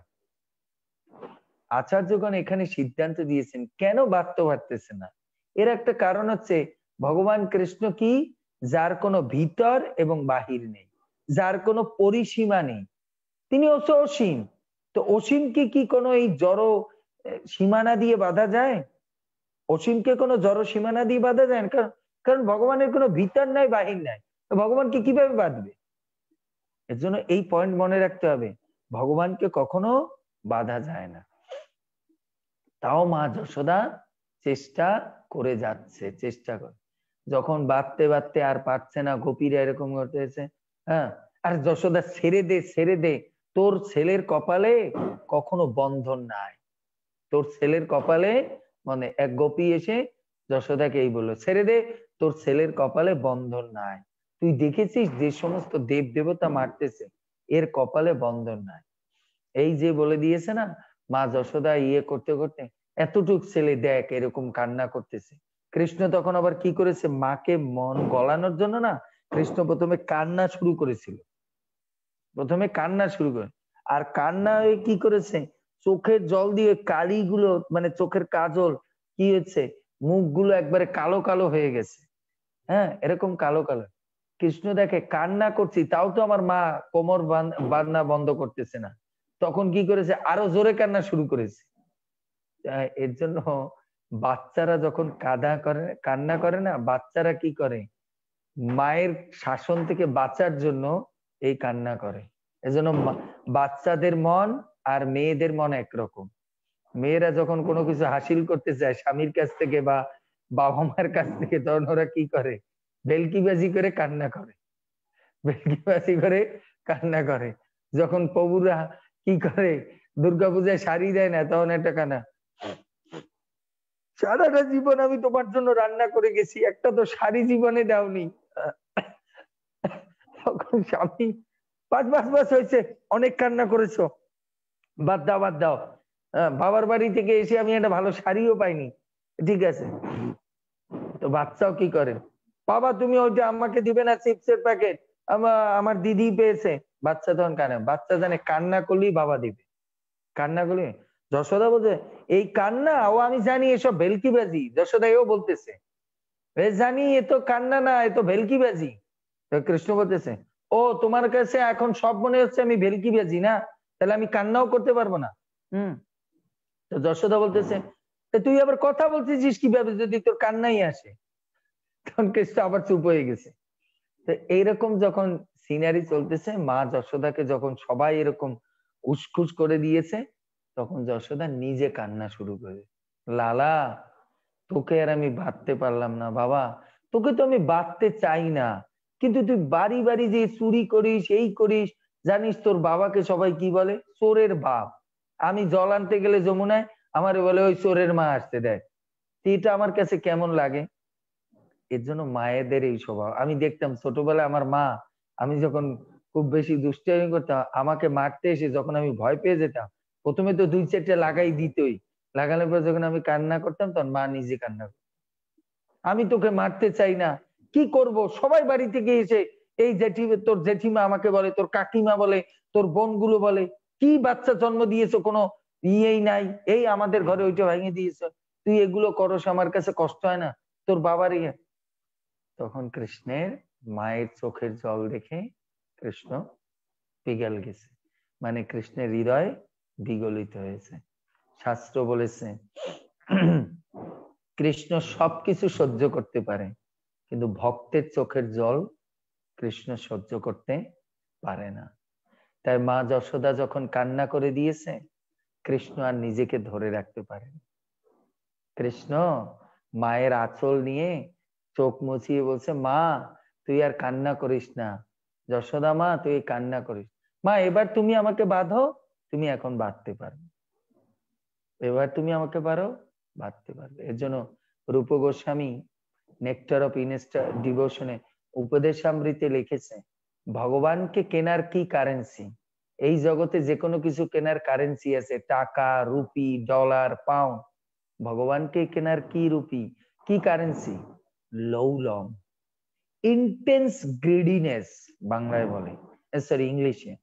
আচার্যগণ এখানে সিদ্ধান্ত দিয়েছেন কেন বাঁধতে পারতেছে না, এর একটা কারণ হচ্ছে ভগবান কৃষ্ণ কি, যার কোনো ভিতর এবং বাহির নেই, যার কোনো পরিসীমা নেই, তিনি হচ্ছে অসীম। তো অসীমকে কি কোনো এই জড় সীমানা দিয়ে বাঁধা যায়? অসীমকে কোনো জড় সীমানা দিয়ে বাঁধা যায় না, কারণ ভগবানের কোনো ভিতর নাই বাহির নাই, তো ভগবানকে কিভাবে বাঁধবে? এর জন্য এই পয়েন্ট মনে রাখতে হবে, ভগবানকে কখনো বাঁধা যায় না। তাও মা যশোদা চেষ্টা করে যাচ্ছে, চেষ্টা করে, যখন বাঁধতে বাঁধতে আর পারছে না, গোপীরা এরকম করতেছে, হ্যাঁ আর যশোদা ছেড়ে দে ছেড়ে দে, তোর ছেলের কপালে কখনো বন্ধন নাই, তোর ছেলের কপালে, মানে এক গোপী এসে যশোদাকে এই বললো ছেড়ে দে, তোর ছেলের কপালে বন্ধন নাই, তুই দেখেছিস যে সমস্ত দেব দেবতা মারতেছে এর কপালে বন্ধন নাই। এই যে বলে দিয়েছে না, মা যশোদা ইয়ে করতে করতে এতটুক ছেলে দেখ এরকম কান্না করতেছে। কৃষ্ণ তখন আবার কি করেছে, মাকে মন গলানোর জন্য না, কৃষ্ণ প্রথমে কান্না শুরু করেছিল, প্রথমে কান্না শুরু করে, আর কান্না কি করেছে, চোখের জল দিয়ে কালিগুলো, মানে চোখের কাজল কি হচ্ছে, মুখগুলো একবারে কালো কালো হয়ে গেছে, হ্যাঁ এরকম কালো কালো। কৃষ্ণ দেখে কান্না করছি তাও তো আমার মা কোমর বাঁধনা বন্ধ করতেছে না, তখন কি করেছে, আরো জোরে কান্না শুরু করেছে। এর জন্য বাচ্চারা যখন কান্না করে না, বাচ্চারা কি করে, মায়ের শাসন থেকে বাঁচার জন্য এই কান্না করে। এজন্য বাচ্চাদের মন আর মেয়েদের মন একরকম। মেয়েরা যখন কোনো কিছু হাসিল করতে চায় স্বামীর কাছ থেকে বা বাবা মায়ের কাছ থেকে, তখন ওরা কি করে, ভেলকিবাজি করে কান্না করে, ভেলকিবাজি করে কান্না করে। যখন প্রভুরা কি করে, দুর্গাপূজায় শাড়ি দেয় না, তখন একটা কান্না, সারাটা জীবন আমি তোমার জন্য রান্না করে গেছি, একটা তো শাড়ি জীবনে দাওনি। তখন স্বামী বাস হয়েছে, অনেক কান্না করেছো, বাদ দাও বাদ দাও, বাবার বাড়ি থেকে এসে আমি একটা ভালো শাড়িও পাইনি, ঠিক আছে। তো বাচ্চাও কি করে, বাবা তুমি ওইটা আমাকে দিবে না চিপসের প্যাকেট, আমার দিদি পেয়েছে। বাচ্চা তখন কানে, বাচ্চা জানে কান্না করলেই বাবা দিবে, কান্না করলে। যশোদা বলছে এই কান্না, ও আমি জানি এসব ভেলকিবাজি, যশোদা এও বলতেছে জানি এ তো কান্না না, এ তো ভেলকিবাজি। কৃষ্ণ বলতেছে ও তোমার কাছে এখন সব মনে হচ্ছে আমি ভেলকিবাজি না, তাহলে আমি কান্নাও করতে পারবো না। তো যশোদা বলতেছে তুই আবার কথা বলতেছিস কিভাবে যদি তোর কান্নাই আসে? তখন কৃষ্ণ আবার চুপ হয়ে গেছে। তো এইরকম যখন সিনারি চলতেছে, মা যশোদাকে যখন সবাই এরকম উসখুস করে দিয়েছে, তখন যশোদা নিজে কান্না শুরু করে, লালা তোকে আর আমি বাঁধতে পারলাম না বাবা, তোকে তো আমি বাঁধতে চাই না, কিন্তু তুই বাড়ি বাড়ি যে চুরি করিস, এই করিস, জানিস তোর বাবাকে সবাই কি বলে, চোরের বাপ। আমি জল আনতে গেলে যমুনায় আমারে বলে ওই চোরের মা আসতে দেয়, এটা আমার কাছে কেমন লাগে। এর জন্য মায়েদের এই স্বভাব। আমি দেখতাম ছোটবেলায় আমার মা, আমি যখন খুব বেশি দুষ্টামি করতাম, আমাকে মারতে এসে যখন আমি ভয় পেয়ে যেতাম, প্রথমে তো 2-4টা লাগাই দিতই, লাগানোর পর যখন আমি কান্না করতাম তখন মা নিজে কান্না করত। আমি তোকে মারতে চাই না, কি করব? সবাই বাড়ি থেকে এসে এই তোর জেঠিমা আমাকে বলে, তোর কাকিমা বলে, তোর বোনগুলো বলে কি বাচ্চা জন্ম দিয়েছো, কোনো ইয়েই নাই, এই আমাদের ঘরে ওইটা ভেঙে দিয়েছো, তুই এগুলো করস, আমার কাছে কষ্ট হয় না, তোর বাবার ইয়ে। তখন কৃষ্ণের মায়ের চোখের জল দেখে কৃষ্ণ পিঘল গেছে, মানে কৃষ্ণের হৃদয় বিগলিত হয়েছে। শাস্ত্র বলেছে কৃষ্ণ সবকিছু সহ্য করতে পারে, কিন্তু ভক্তের চোখের জল কৃষ্ণ সহ্য করতে পারে না। তাই মা যশোদা যখন কান্না করে দিয়েছে, কৃষ্ণ আর নিজেকে ধরে রাখতে পারেন। কৃষ্ণ মায়ের আঁচল নিয়ে চোখ মুছিয়ে বলছে, মা তুই আর কান্না করিস না, যশোদা মা তুই কান্না করিস, মা এবার তুমি আমাকে বাঁধো, তুমি এখন বাঁধতে পারবে, এবার তুমি আমাকে বাঁধতে পারবে। এর জন্য রূপ গোস্বামী নেক্টার অফ ডিভোশনে উপদেশামৃতে লিখেছে, ভগবানকে কেনার কি কারেন্সি? এই জগতে যে কোনো কিছু কেনার কারেন্সি আছে, টাকা, রুপি, ডলার, পাউন্ড। ভগবানকে কেনার কি রুপি, কি কারেন্সি? লৌলম, ইন্টেন্স গ্রিডিনেস বাংলায় বলে, সরি ইংলিশে,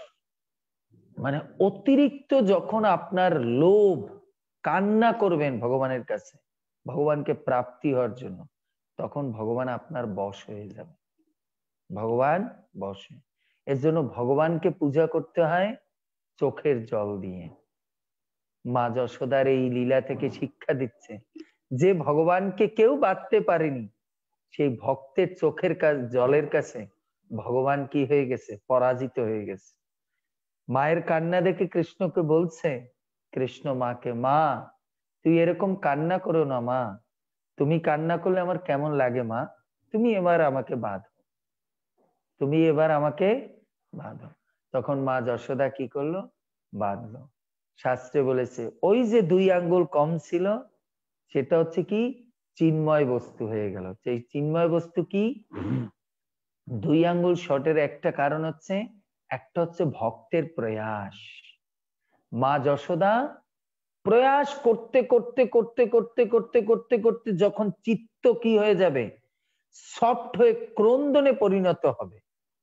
মানে অতিরিক্ত যখন আপনার লোভ, কান্না করবেন ভগবানের কাছে ভগবানকে প্রাপ্তি হওয়ার জন্য, তখন ভগবান আপনার বশ হয়ে যাবে, ভগবান বশে। এর জন্য ভগবানকে পূজা করতে হয় চোখের জল দিয়ে। মা যশোদার এই লীলা থেকে শিক্ষা দিচ্ছে যে ভগবানকে কেউ বাঁধতে পারেনি, সেই ভক্তের চোখের জলের কাছে ভগবান কি হয়ে গেছে? পরাজিত হয়ে গেছে। মায়ের কান্না দেখে কৃষ্ণকে বলছে, কৃষ্ণ মাকে, মা তুই এরকম কান্না করো না মা, তুমি কান্না করলে আমার কেমন লাগে মা, তুমি এবার আমাকে বাঁধো, তুমি এবার আমাকে বাঁধো। তখন মা যশোদা কি করলো? বাঁধলো। শাস্ত্রে বলেছে ওই যে 2 আঙ্গুল কম ছিল, সেটা হচ্ছে কি? চিন্ময় বস্তু হয়ে গেল। সেই চিন্ময় বস্তু কি? 2 আঙ্গুল শর্টের একটা কারণ হচ্ছে, একটা হচ্ছে ভক্তের প্রয়াস। মা যশোদা প্রয়াস করতে করতে করতে করতে করতে করতে করতে যখন চিত্ত কি হয়ে যাবে? সফট হয়ে ক্রন্দনে পরিণত হবে।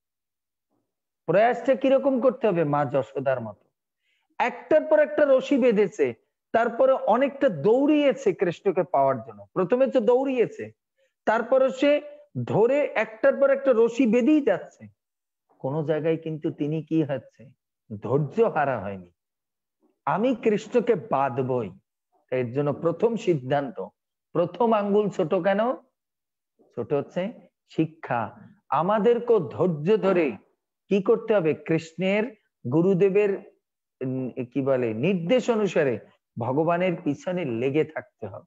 প্রয়াসটা কিরকম করতে হবে? মা যশোদার মতো একটার পর একটা রশি বেঁধেছে, তারপরে অনেকটা দৌড়িয়েছে কৃষ্ণকে পাওয়ার জন্য। প্রথমে তো দৌড়িয়েছে, তারপরে সে ধরে একটার পর একটা রশি বেঁধেই যাচ্ছে। কোন জায়গায় কিন্তু তিনি কি হচ্ছে? ধৈর্য হারা হয়নি, আমি কৃষ্ণকে বাঁধবই। এর জন্য প্রথম সিদ্ধান্ত, প্রথম আঙ্গুল ছোট কেন? ছোট হচ্ছে শিক্ষা। আমাদেরকে ধৈর্য ধরে কি করতে হবে? কৃষ্ণের গুরুদেবের কি বলে নির্দেশ অনুসারে ভগবানের পিছনে লেগে থাকতে হবে।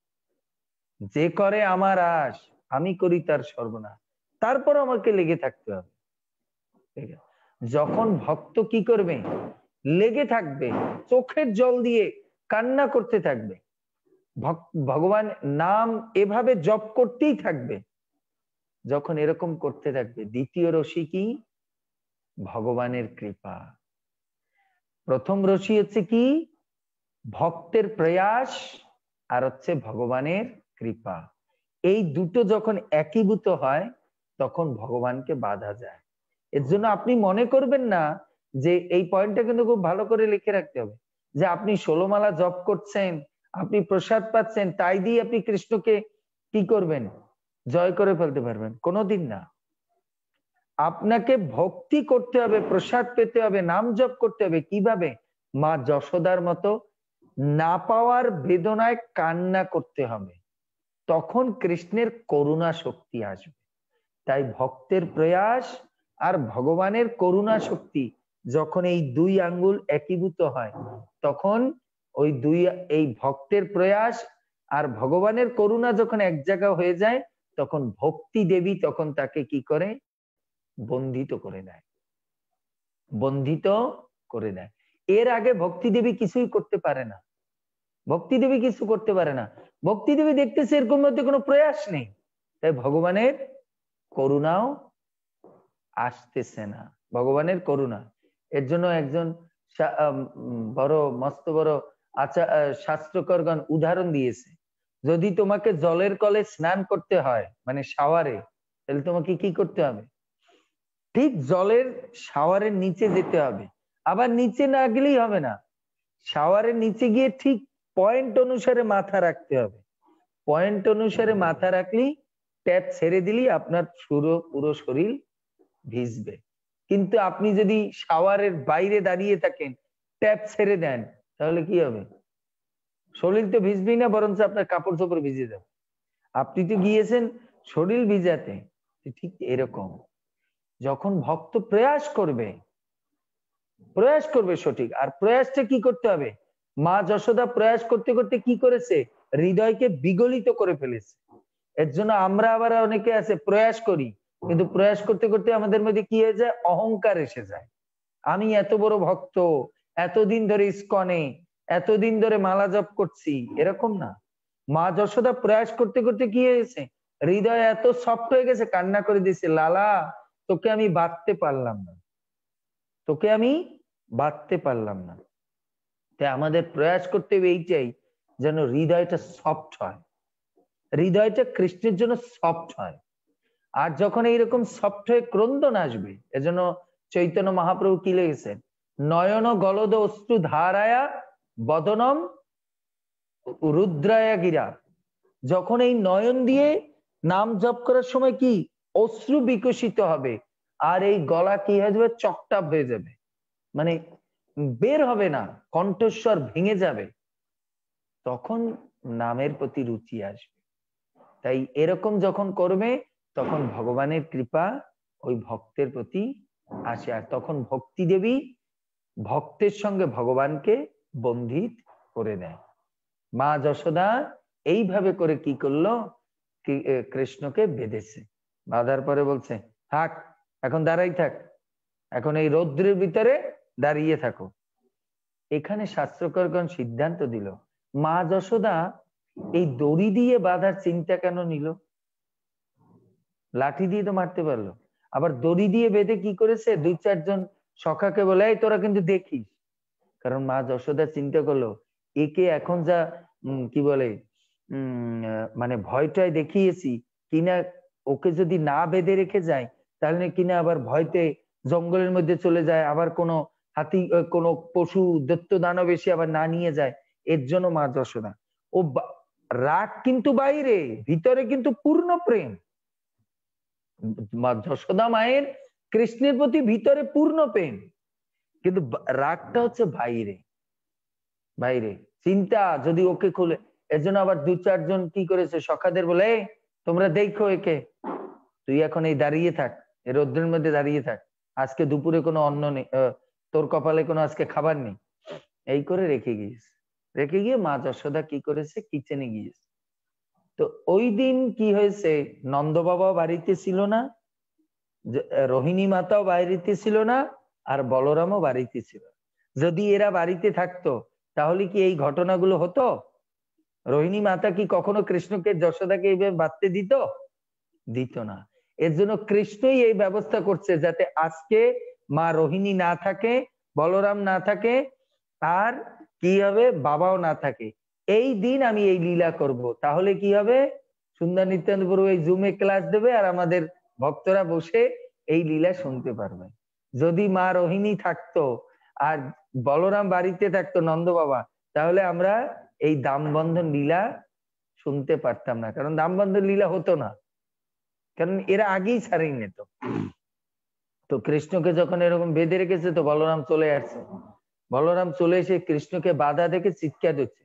যে করে আমার আশ, আমি করি তার সর্বনাশ, তারপর আমাকে লেগে থাকতে হবে। যখন ভক্ত কি করবে? লেগে থাকবে, চোখের জল দিয়ে কান্না করতে থাকবে, ভগবান নাম এভাবে জপ করতেই থাকবে। যখন এরকম করতে থাকবে, দ্বিতীয় রশি কি? ভগবানের কৃপা। প্রথম রশি হচ্ছে কি? ভক্তের প্রয়াস, আর হচ্ছে ভগবানের কৃপা। এই দুটো যখন একীভূত হয়, তখন ভগবানকে বাঁধা যায়। এর জন্য আপনি মনে করবেন না যে, এই পয়েন্টটা কিন্তু খুব ভালো করে লিখে রাখতে হবে, যে আপনি 16 মালা জপ করছেন, আপনি প্রসাদ পাচ্ছেন, তাই দিয়ে আপনি কৃষ্ণকে কি করবেন? জয় করে ফেলতে পারবেন? কোনোদিন না। আপনাকে ভক্তি করতে হবে, প্রসাদ পেতে হবে, নাম জপ করতে হবে। কিভাবে? মা যশোদার মতো না পাওয়ার বেদনায় কান্না করতে হবে, তখন কৃষ্ণের করুণা শক্তি আসবে। তাই ভক্তের প্রয়াস আর ভগবানের করুণা শক্তি যখন এই 2 আঙ্গুল একীভূত হয়, তখন ওই এই ভক্তের প্রয়াস আর ভগবানের করুণা যখন এক জায়গা হয়ে যায়, তখন ভক্তি দেবী তখন তাকে কি করে? বন্ধিত করে দেয়, বন্ধিত করে দেয়। এর আগে ভক্তি দেবী কিছুই করতে পারে না, ভক্তি দেবী কিছু করতে পারে না। ভক্তি দেবী দেখতেছে এরকম মধ্যে কোনো প্রয়াস নেই, তাই ভগবানের করুণাও আসতেছে না, ভগবানের করুণা। এর জন্য একজন বড় মস্ত বড় শাস্ত্রকরগণ উদাহরণ দিয়েছে, যদি তোমাকে জলের কলে স্নান করতে হয় মানে শাওয়ারে, তাহলে তোমাকে কি করতে হবে? ঠিক জলের শাওয়ারের নিচে যেতে হবে। আবার নিচে না গেলেই হবে না, শাওয়ারের নিচে গিয়ে ঠিক পয়েন্ট অনুসারে মাথা রাখতে হবে। পয়েন্ট অনুসারে মাথা রাখলেই, ট্যাপ ছেড়ে দিলেই আপনার পুরো শরীর ভিজবে। কিন্তু আপনি যদি শাওয়ারের বাইরে দাঁড়িয়ে থাকেন, ট্যাপ ছেড়ে দেন, তাহলে কি হবে? শরীর তো ভিজবেই না, বরঞ্চ আপনার কাপড় চোপড় ভিজে যাবে। আপনি তো গিয়েছেন শরীর ভিজাতে। ঠিক এরকম যখন ভক্ত প্রয়াস করবে সঠিক। আর প্রয়াসটা কি করতে হবে? মা যশোদা প্রয়াস করতে করতে কি করেছে? হৃদয়কে বিগলিত করে ফেলেছে। এর জন্য আমরা আবার অনেকে আছে প্রয়াস করি, কিন্তু প্রয়াস করতে করতে আমাদের মধ্যে কি হয়ে যায়? অহংকার এসে যায়। আমি এত বড় ভক্ত, এতদিন ধরে ইস্কনে, এতদিন ধরে মালা জপ করছি, এরকম না। মা যশোদা প্রয়াস করতে করতে কি হয়েছে? হৃদয় এত সফট হয়ে গেছে, কান্না করে দিয়েছে, লালা তোকে আমি বাঁধতে পারলাম না, তোকে আমি বাঁধতে পারলাম না। তাই আমাদের প্রয়াস করতে হবে এইটাই, যেন হৃদয়টা সফট হয়, হৃদয়টা কৃষ্ণের জন্য সফট হয়। আর যখন এইরকম সফট হয়ে ক্রন্দন আসবে, এজন্য চৈতন্য মহাপ্রভু কি লিখেছেন? নয়ন গলদ অশ্রু ধারায়া বদনম রুদ্রায়া গিরা। যখন এই নয়ন দিয়ে নাম জপ করার সময় কি অশ্রু বিকশিত হবে, আর এই গলা কি হয়ে যাবে? চকটাপ হয়ে যাবে, মানে বের হবে না, কণ্ঠস্বর ভেঙে যাবে, তখন নামের প্রতি রুচি আসবে। তাই এরকম যখন করবে, তখন ভগবানের কৃপা ওই ভক্তের প্রতি আসে, আর তখন ভক্তি দেবী ভক্তের সঙ্গে ভগবানকে বন্ধিত করে দেয়। মা যশোদা এইভাবে করে কি করলো? কৃষ্ণকে বেঁধেছে। বাঁধার পরে বলছে, থাক, এখন দাঁড়াই থাক, এখন এই রৌদ্রের ভিতরে দাঁড়িয়ে থাকো। এখানে শাস্ত্রকরগণ সিদ্ধান্ত দিল, মা যশোদা এই দড়ি দিয়ে বাঁধার চিন্তা কেন নিল? লাঠি দিয়ে তো মারতে পারলো। আবার দড়ি দিয়ে বেঁধে কি করেছে? 2-4 জন সখাকে বলে, এই তোরা কিন্তু দেখিস। কারণ মা যশোদা চিন্তা করলো, একে এখন যা কি বলে মানে ভয়টাই দেখিয়েছি কিনা, ওকে যদি না বেঁধে রেখে যায়, তাহলে কিনা আবার ভয়তে জঙ্গলের মধ্যে চলে যায়, আবার কোনো হাতি, কোনো পশু দৈত্য দানব এসে আবার না নিয়ে যায়। এর জন্য মা যশোদা, ও রাগ কিন্তু বাইরে, ভিতরে কিন্তু পূর্ণ প্রেম। মা যশোদা মায়ের কৃষ্ণের প্রতি ভিতরে পূর্ণ প্রেম, কিন্তু রাগটা হচ্ছে বাইরে, বাইরে চিন্তা যদি ওকে খুলে। এর জন্য আবার 2-4 জন কি করেছে? সখাদের বলে, তোমরা দেখো একে, তুই এখন এই দাঁড়িয়ে থাক, এই রৌদ্রের মধ্যে দাঁড়িয়ে থাক, আজকে দুপুরে কোনো অন্ন নেই, তোর কপালে কোনো আজকে খাবার নেই। এই করে রেখে গিয়েছে। রেখে গিয়ে মা যশোদা কি করেছে? কিচেনে গিয়েছে। তো ওই দিন কি হয়েছে? নন্দ বাবাও বাড়িতে ছিল না, রোহিণী মাতাও বাড়িতে ছিল না, আর বলরামও বাড়িতে ছিল। যদি এরা বাড়িতে থাকতো, তাহলে কি এই ঘটনাগুলো হতো? রোহিণী মাতা কি কখনো কৃষ্ণকে যশোদাকে এইভাবে বাঁধতে দিত? দিত না। এর জন্য কৃষ্ণই এই ব্যবস্থা করছে, যাতে আজকে মা রোহিণী না থাকে, বলরাম না থাকে, আর কি হবে? বাবাও না থাকে। এই দিন আমি এই লীলা করব। তাহলে কি হবে? সুন্দর নিত্যানন্দ প্রভু এই জুমে ক্লাস দেবে, আর আমাদের ভক্তরা বসে এই লীলা শুনতে পারবে। যদি মা রোহিণী থাকতো আর বলরাম বাড়িতে থাকতো, নন্দ বাবা, তাহলে আমরা এই দামবন্ধন লীলা শুনতে পারতাম না। কারণ দামবন্ধন লীলা হতো না, কারণ এরা আগেই ছাড়িয়ে নিত। তো কৃষ্ণকে যখন এরকম বেঁধে রেখেছে, তো বলরাম চলে আসছে। বলরাম চলে এসে কৃষ্ণকে বাধা দেখে চিৎকার দিচ্ছে,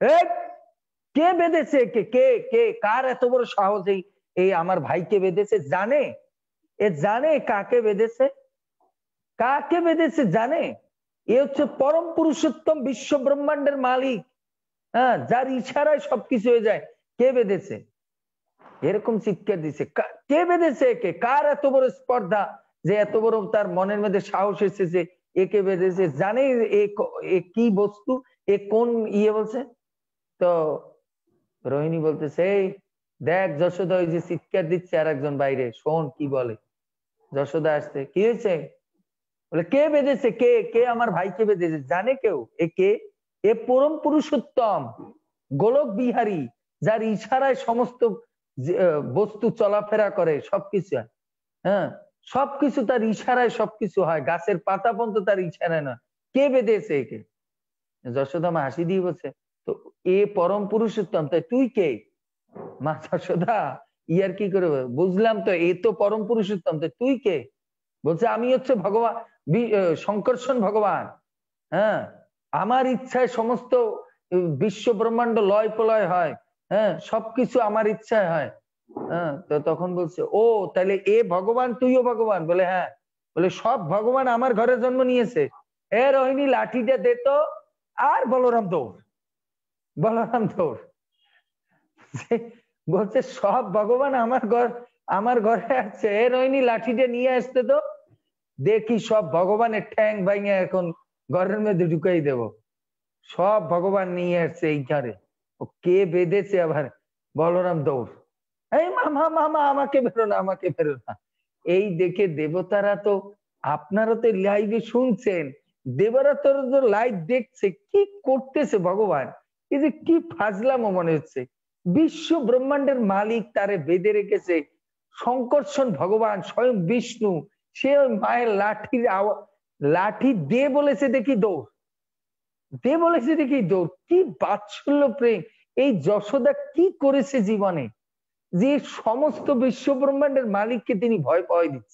কে বেঁধেছে? কে কে কে কার এত বড় সাহস এই আমার ভাইকে বেঁধেছে? জানে, এ জানে কাকে বেঁধেছে, কাকে বেঁধেছে জানে। এ হচ্ছে পরম পুরুষোত্তম, বিশ্ব ব্রহ্মাণ্ডের মালিক, হ্যাঁ, যার ইশারায় সবকিছু হয়ে যায়। কে বেঁধেছে? এরকম চিৎকার দিচ্ছে, কে বেঁধেছে একে? কার এত বড় স্পর্ধা, যে এত বড় তার মনের মধ্যে সাহস এসেছে, একে বেঁধেছে? জানে এ কি বস্তু, এ কোন ইয়ে বলছে। তো রোহিণী বলতেছে, এই দেখ যশোদা ওই যে চিৎকার দিচ্ছে আর একজন বাইরে, শোন কি বলে। যশোদা আসতে, কি হয়েছে? বলে, কে বেঁধেছে? কে কে আমার ভাইকে বেঁধেছে? জানে কেউ? এ কে? এ পরম পুরুষোত্তম, গোলক বিহারী, যার ইশারায় সমস্ত বস্তু চলাফেরা করে, সবকিছু হয়। হ্যাঁ, সবকিছু তার ইশারায় সবকিছু হয়, গাছের পাতা পর্যন্ত তার ইশারায় না। কে বেঁধেছে একে? যশোদা মা হাসি দিয়ে বলছে, তো এ পরম পুরুষোত্তম, তাই তুই কে? মা যশোদা ইয়ার কি করে, বুঝলাম তো, এ তো পরম পুরুষোত্তম, তাই তুই কে? বলছে আমি হচ্ছে ভগবান, শঙ্কর্ষণ ভগবান। হ্যাঁ, আমার ইচ্ছায় সমস্ত বিশ্ব ব্রহ্মাণ্ড লয় প্রলয় হয়। হ্যাঁ, সবকিছু আমার ইচ্ছায় হয়। হ্যাঁ, তো তখন বলছে, ও তাহলে এ ভগবান, তুইও ভগবান? বলে হ্যাঁ। বলে সব ভগবান আমার ঘরে জন্ম নিয়েছে। এ রোহিণী লাঠিটা দে তো। আর বলরাম দৌড়, বলরাম দৌড়। বলছে সব ভগবান আমার ঘরে আছে, এ রোহিণী লাঠিটা নিয়ে আসতে তো, দেখি সব ভগবানের ঠ্যাং ভাঙে এখন ঘরের মধ্যে ঢুকাই দেব। সব ভগবান নিয়ে আসছে এই ঘরে। ও কে বেঁধেছে আবার? বলরাম দৌড়। এই মামা মামা আমাকে বেরো না, আমাকে বেরো না। এই দেখে দেবতারা তো, আপনারা তো লাইভে শুনছেন, দেবরা তো লাইভ দেখছে, কি করতেছে ভগবান, এই যে কি ফাজলামো মনে হচ্ছে। বিশ্ব ব্রহ্মাণ্ডের মালিক তারে বেঁধে রেখেছে, শঙ্কর্ষণ ভগবান স্বয়ং বিষ্ণু, সে ওই মায়ের লাঠি দে বলেছে দেখি দৌড়, দে বলেছে দেখি দৌড়। কি বাৎসল্য প্রেম! এই যশোদা কি করেছে জীবনে, যে সমস্ত বিশ্ব ব্রহ্মাণ্ডের মালিককে তিনি ভয় পাওয়াই দিচ্ছে।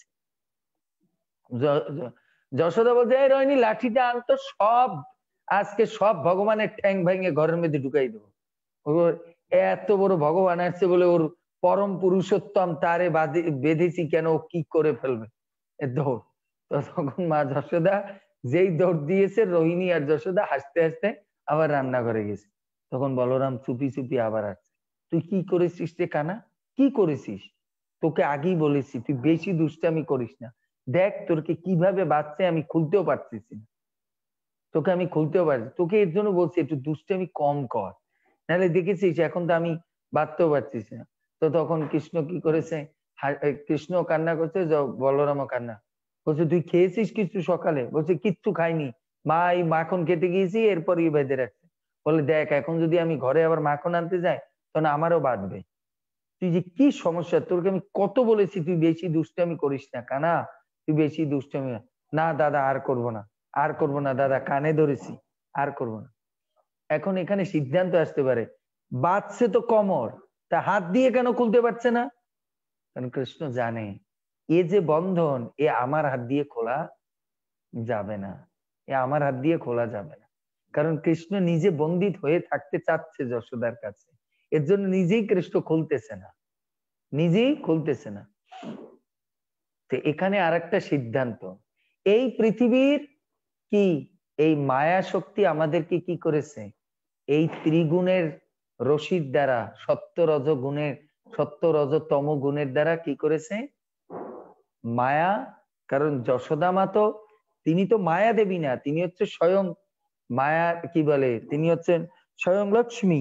যশোদা বলছে, এই রোহিণী লাঠিটা আনতো, সব আজকে সব ভগবানের ঠ্যাং ভেঙে ঘরের মধ্যে ঢুকাই দেবো। এত বড় ভগবান আসছে বলে ওর পরম পুরুষোত্তম তারে বেঁধেছি কেন, কি করে ফেলবে, দৌড়। তো তখন মা যশোদা যেই দৌড় দিয়েছে, রোহিণী আর যশোদা হাসতে হাসতে আবার রান্নাঘরে গেছে। তখন বলরাম চুপি চুপি আবার আসছে, তুই কি করেছিস রে কানা, কি করেছিস? তোকে আগেই বলেছি তুই বেশি দুষ্টামি করিস না, দেখ তোরকে কিভাবে বাঁচছে, আমি খুলতেও পারতেছি না, তোকে আমি খুলতেও পারছি, তোকে এর জন্য বলছি একটু দুষ্টামি কম কর, নাহলে দেখেছিস এখন তো আমি বাঁচতেও পারছিস না। তো তখন কৃষ্ণ কি করেছে, কৃষ্ণ কান্না করছে, বলরামও কান্না বলছে, তুই খেয়েছিস কিছু সকালে? বলছে কিচ্ছু খাইনি মা, এই মাখন খেতে গিয়েছি, এরপর ইয়ে বেঁধে রাখছে। বলে দেখ এখন যদি আমি ঘরে আবার মাখন আনতে যাই তখন আমারও বাঁধবে। তুই যে কি সমস্যা, তোকে আমি কত বলেছি তুই বেশি দুষ্টামি করিস না কানা, তুই বেশি দুষ্টামি না। দাদা আর করবো না, আর করবো না দাদা, কানে ধরেছি, আর করবো না। এখন এখানে সিদ্ধান্ত আসতে পারে, বাঁচছে তো কোমর, তা হাত দিয়ে কেন খুলতে পারছে না? কারণ কৃষ্ণ জানে এ যে বন্ধন, এ আমার হাত দিয়ে খোলা যাবে না, এ আমার হাত দিয়ে খোলা যাবে না। কারণ কৃষ্ণ নিজে বন্দিত হয়ে থাকতে চাচ্ছে যশোদার কাছে, এর জন্য নিজেই কৃষ্ণ খুলতেছে না, নিজেই খুলতেছে না। তো এখানে আরেকটা সিদ্ধান্ত, এই পৃথিবীর কি এই মায়া শক্তি আমাদেরকে কি করেছে, এই ত্রিগুণের রশির দ্বারা, সত্য রজ তম গুণের দ্বারা কি করেছে, মায়া। কারণ যশোদা মা তো, তিনি তো মায়া দেবী না, তিনি হচ্ছে স্বয়ং মায়া, কি বলে, তিনি হচ্ছেন স্বয়ং লক্ষ্মী,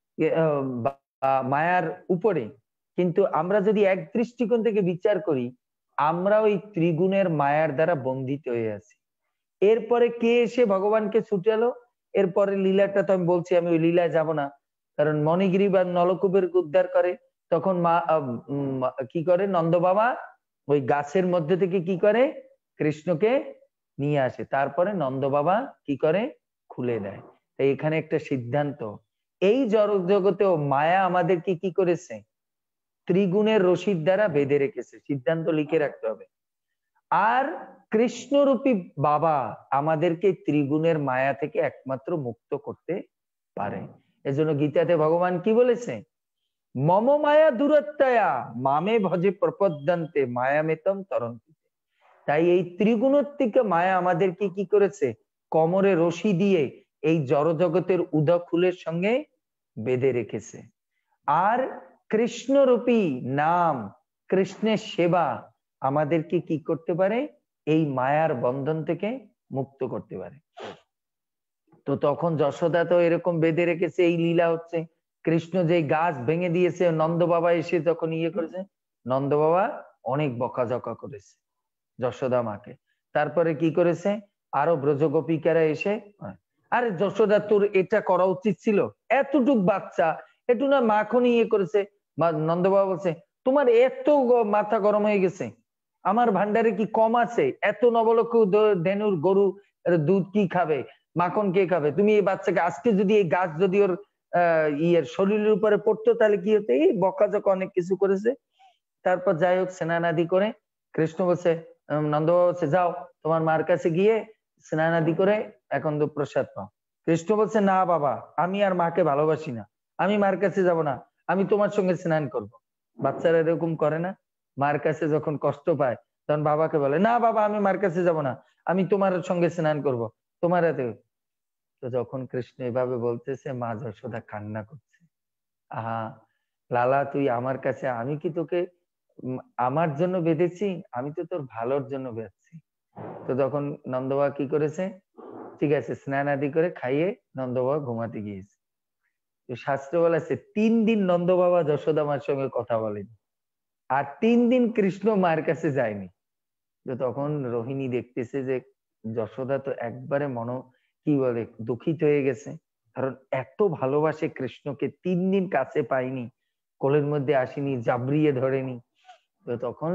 মায়ার উপরে। কিন্তু আমরা যদি এক দৃষ্টিকোণ থেকে বিচার করি, আমরা ওই ত্রিগুণের মায়ার দ্বারা বন্ধিত হয়ে আছি। এরপরে কে এসে ভগবানকে ছুটালো, এরপরে লীলাটা তো আমি বলছি, আমি ওই লীলায় যাব না, কারণ মণিগিরি বা নলকূপের উদ্ধার করে, তখন মা কি করে, নন্দ বাবা ওই গাছের মধ্যে থেকে কি করে, কৃষ্ণকে নিয়ে আসে, তারপরে নন্দ বাবা কি করে, খুলে দেয়। তাই এখানে একটা সিদ্ধান্ত, এই জড় জগতেও মায়া আমাদেরকে কি করেছে, ত্রিগুণের রশির দ্বারা বেঁধে রেখেছে, সিদ্ধান্ত লিখে রাখতে হবে। আর কৃষ্ণরূপী বাবা আমাদেরকে ত্রিগুণের মায়া থেকে একমাত্র মুক্ত করতে পারে। এজন্য গীতাতে ভগবান কি বলেছে, মম মায়া দূরত্বয়া মামে ভজে প্রপদ্যন্তে মায়ামেতম তরন্তি। তাই এই ত্রিগুণোত্তিক মায়া আমাদেরকে কি করেছে, কোমরে রশি দিয়ে এই জড় জগতের উদখুলের সঙ্গে বেঁধে রেখেছে। আর কৃষ্ণরূপী নাম, কৃষ্ণের সেবা আমাদেরকে কি করতে পারে, এই মায়ার বন্ধন থেকে মুক্ত করতে পারে। তো তখন যশোদা তো এরকম বেঁধে রেখেছে, এই লীলা হচ্ছে, কৃষ্ণ যে গাছ ভেঙে দিয়েছে, নন্দ বাবা এসে যখন ইয়ে করেছে, নন্দ বাবা অনেক বকাঝকা করেছে যশোদা মাকে। তারপরে কি করেছে, আরো ব্রজগোপিকারা এসে, আরে যশোদা তোর এটা করা উচিত ছিল, এতটুক বাচ্চা, একটু না মাখন ইয়ে করেছে। নন্দ বাবা বলছে তোমার এত মাথা গরম হয়ে গেছে, আমার ভান্ডারে কি কম আছে? এত নবলক্ষ ধেনুর গরু দুধ কি খাবে, মাখন কে খাবে? তুমি এই বাচ্চাকে আজকে যদি এই গাছ যদি ওর ইয়ের শরীরের উপরে পড়তো তাহলে কি হতো? এই বকাঝকা অনেক কিছু করেছে। তারপর যাই হোক স্নানাদি করে কৃষ্ণ বলছে, নন্দ বাবা বলছে যাও তোমার মার কাছে গিয়ে স্নানাদি করে এখন তো প্রসাদ পাও। কৃষ্ণ বলছে না বাবা, আমি আর মাকে ভালোবাসি না, আমি মার কাছে যাব না, আমি তোমার সঙ্গে স্নান করব। বাচ্চারা এরকম করে না? মার কাছে যখন কষ্ট পায় তখন বাবাকে বলে না বাবা আমি মার কাছে যাব না, আমি তোমার সঙ্গে স্নান করব, তোমার হাতে। তো যখন কৃষ্ণ এভাবে বলতেছে মা যশোদা কান্না করছে, আহা লালা তুই আমার কাছে, আমি কি তোকে আমার জন্য বেঁধেছি? আমি তো তোর ভালোর জন্য বেঁধেছি। তো তখন নন্দবাবা কি করেছে, ঠিক আছে স্নান আদি করে খাইয়ে নন্দবাবা ঘুমাতে গিয়েছে। তো শাস্ত্র বলেছে 3 দিন নন্দ বাবা যশোদা মার সঙ্গে কথা বলেনি, আর 3 দিন কৃষ্ণ মায়ের কাছে যায়নি। তো তখন রোহিণী দেখতেছে যে যশোদা তো একবারে কি বলে দুঃখিত হয়ে গেছে, কারণ এত ভালোবাসে কৃষ্ণকে, 3 দিন কাছে পাইনি, কোলের মধ্যে আসেনি, জাবরিয়ে ধরেনি। তো তখন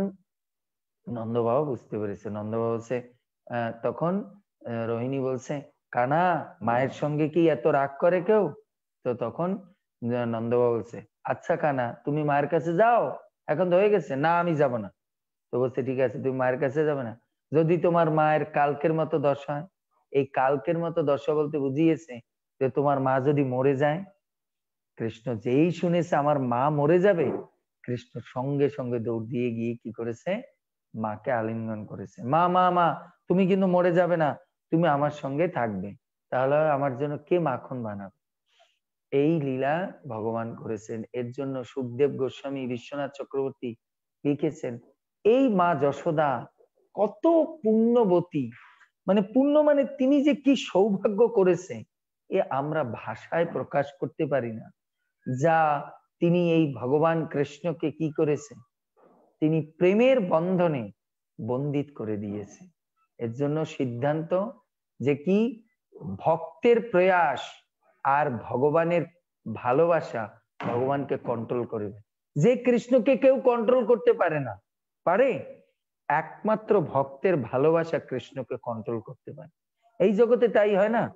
নন্দ বাবা বুঝতে পেরেছে। নন্দ বাবা বলছে তখন রোহিণী বলছে কানা মায়ের সঙ্গে কি এত রাগ করে কেউ? তো তখন নন্দ বাবা বলছে আচ্ছা কানা তুমি মায়ের কাছে যাও, এখন তো হয়ে গেছে। না আমি যাব না। তো বলছে ঠিক আছে তুমি মায়ের কাছে যাবে না, যদি তোমার মায়ের কালকের মতো দশা হয়। এই কালকের মতো দশা বলতে বুঝিয়েছে যে তোমার মা যদি মরে যায়। কৃষ্ণ যেই শুনেছে আমার মা মরে যাবে, কৃষ্ণ সঙ্গে সঙ্গে দৌড় দিয়ে গিয়ে কি করেছে, মাকে আলিঙ্গন করেছে। মা মা মা তুমি কিন্তু মরে যাবে না, তুমি আমার সঙ্গে থাকবে, তাহলে আমার জন্য কে মাখন বানাবে। এই লীলা ভগবান করেছেন। এর জন্য সুখদেব গোস্বামী বিশ্বনাথ চক্রবর্তী লিখেছেন এই মা যশোদা কত পুণ্যবতী, মানে পুণ্য মানে তিনি যে কি সৌভাগ্য করেছে এ আমরা ভাষায় প্রকাশ করতে পারি না। যা তিনি এই ভগবান কৃষ্ণকে কি করেছে, তিনি প্রেমের বন্ধনে বন্দিত করে দিয়েছে। এর জন্য সিদ্ধান্ত যে কি ভক্তের প্রয়াস আর ভগবানের ভালোবাসা ভগবানকে কন্ট্রোল করবে। যে কৃষ্ণকে কেউ কন্ট্রোল করতে পারে না, পারে? একমাত্র ভক্তের ভালোবাসা কৃষ্ণকে কন্ট্রোল করতে পারে। এই জগতে তাই হয় না?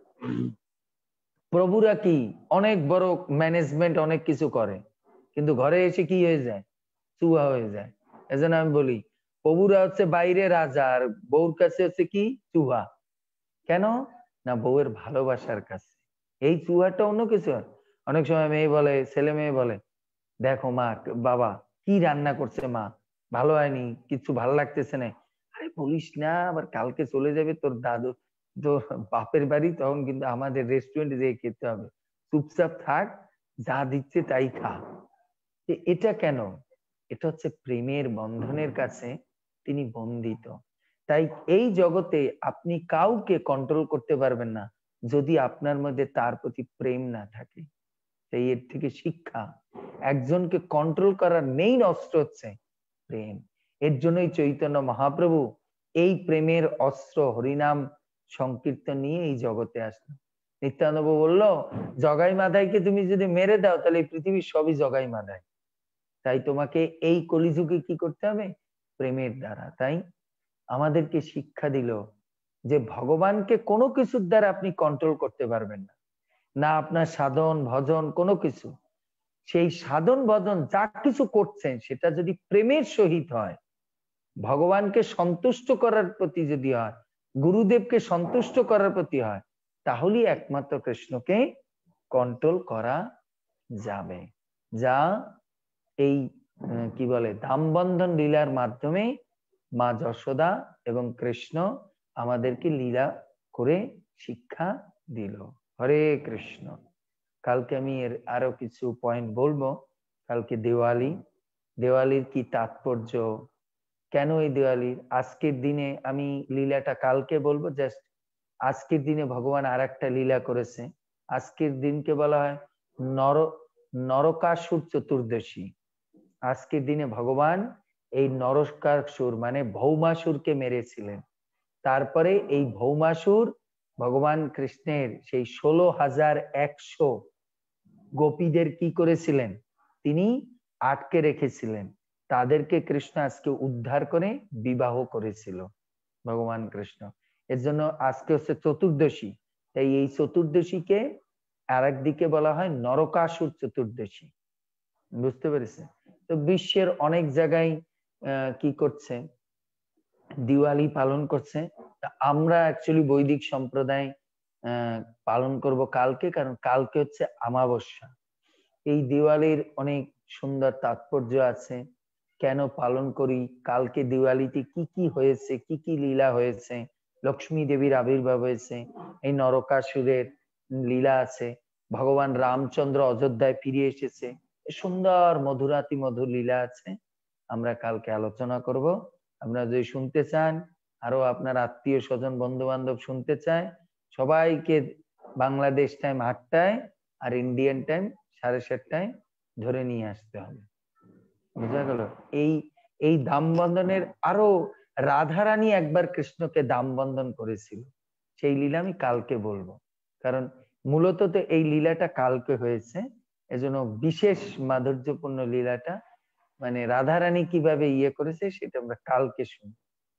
প্রভুরা কি অনেক বড় ম্যানেজমেন্ট অনেক কিছু করে, কিন্তু ঘরে এসে কি হয়ে যায়, চুয়া হয়ে যায়। এজন্য আমি বলি প্রভুরা হচ্ছে বাইরে রাজা, আর বউর কাছে হচ্ছে কি চুহা। কেন না? বউয়ের ভালোবাসার কাছে। এই চুহাটা অন্য কিছু। অনেক সময় মেয়ে বলে, ছেলে মেয়ে বলে দেখো মা বাবা কি রান্না করছে মা, ভালো হয়নি, কিছু ভালো লাগতেছে না। আরে বলিস না, আবার কালকে চলে যাবে তোর দাদু তোর বাপের বাড়ি, তখন কিন্তু আমাদের রেস্টুরেন্টে যেয়ে খেতে হবে, চুপচাপ থাক, যা দিচ্ছে তাই খা। এটা কেন? এটা হচ্ছে প্রেমের বন্ধনের কাছে তিনি বন্দিত। তাই এই জগতে আপনি কাউকে কন্ট্রোল করতে পারবেন না যদি আপনার মধ্যে তার প্রতি প্রেম না থাকে। তাই এর থেকে শিক্ষা, একজনকে কন্ট্রোল করার মেইন অস্ত্র হচ্ছে প্রেম। এর জন্যই চৈতন্য মহাপ্রভু এই প্রেমের অস্ত্র হরিনাম সংকীর্তন নিয়ে এই জগতে আসলো। নিত্যানন্দ বলল জগাই মাধাইকে তুমি যদি মেরে দাও তাহলে পৃথিবীর সবই জগাই মাধাই। তাই তোমাকে এই কলিযুগে কি করতে হবে, প্রেমের দ্বারা। তাই আমাদেরকে শিক্ষা দিল যে ভগবানকে কোনো কিছুর দ্বারা আপনি কন্ট্রোল করতে পারবেন না, না আপনার সাধন ভজন কোনো কিছু। সেই সাধন ভজন যা কিছু করছেন সেটা যদি প্রেমের সহিত হয়, ভগবানকে সন্তুষ্ট করার প্রতি যদি হয়, গুরুদেবকে সন্তুষ্ট করার প্রতি হয়, তাহলেই একমাত্র কৃষ্ণকে কন্ট্রোল করা যাবে। যা এই কি বলে দামবন্ধন লীলার মাধ্যমে মা যশোদা এবং কৃষ্ণ আমাদেরকে লীলা করে শিক্ষা দিল। হরে কৃষ্ণ। কালকে আমি এর আরো কিছু পয়েন্ট বলবো। কালকে দিওয়ালি, দিওয়ালির কি তাৎপর্য, কেন এই দিওয়ালির, আজকের দিনে আমি লীলাটা কালকে বলবো। জাস্ট আজকের দিনে ভগবান আর একটা লীলা করেছে। আজকের দিনকে বলা হয় নরকাসুর চতুর্দশী। আজকের দিনে ভগবান এই নরকাসুর মানে ভৌমাসুরকে মেরেছিলেন। তারপরে এই ভৌমাসুর ভগবান কৃষ্ণের সেই 16,100 গোপীদের কি করেছিলেন, তিনি আটকে রেখেছিলেন, তাদেরকে কৃষ্ণ আজকে উদ্ধার করে বিবাহ করেছিল ভগবান কৃষ্ণ। এর জন্য আজকে হচ্ছে চতুর্দশী। তাই এই চতুর্দশীকে আর একদিকে বলা হয় নরকাসুর চতুর্দশী। বুঝতে পেরেছে? তো বিশ্বের অনেক জায়গায় কি করছে, দিওয়ালি পালন করছে। আমরা অ্যাকচুয়ালি বৈদিক সম্প্রদায় পালন করব কালকে, কারণ কালকে হচ্ছে অমাবস্যা। এই দিওয়ালির অনেক সুন্দর তাৎপর্য আছে, কেন পালন করি, কালকে দিওয়ালিতে কি কি হয়েছে, কি কি লীলা হয়েছে, লক্ষ্মী দেবীর আবির্ভাব হয়েছে, এই নরকাসুরের লীলা আছে, ভগবান রামচন্দ্র অযোধ্যায় ফিরে এসেছে, সুন্দর মধুরাতি মধুর লীলা আছে, আমরা কালকে আলোচনা করব। আপনারা যদি শুনতে চান, আরো আপনার আত্মীয় স্বজন বন্ধু বান্ধব শুনতে চায়, সবাইকে বাংলাদেশ টাইম 8টায় আর ইন্ডিয়ান টাইম 7:30টায় ধরে নিয়ে আসতে হবে। বুঝা গেল? এই দাম বন্ধনের আরো রাধারানী একবার কৃষ্ণকে দাম বন্ধন করেছিল, সেই লীলা আমি কালকে বলবো, কারণ মূলত তো এই লীলাটা কালকে হয়েছে, এজন্য বিশেষ মাধুর্যপূর্ণ লীলাটা, মানে রাধারানী কিভাবে ইয়ে করেছে সেটা আমরা কালকে শুনি।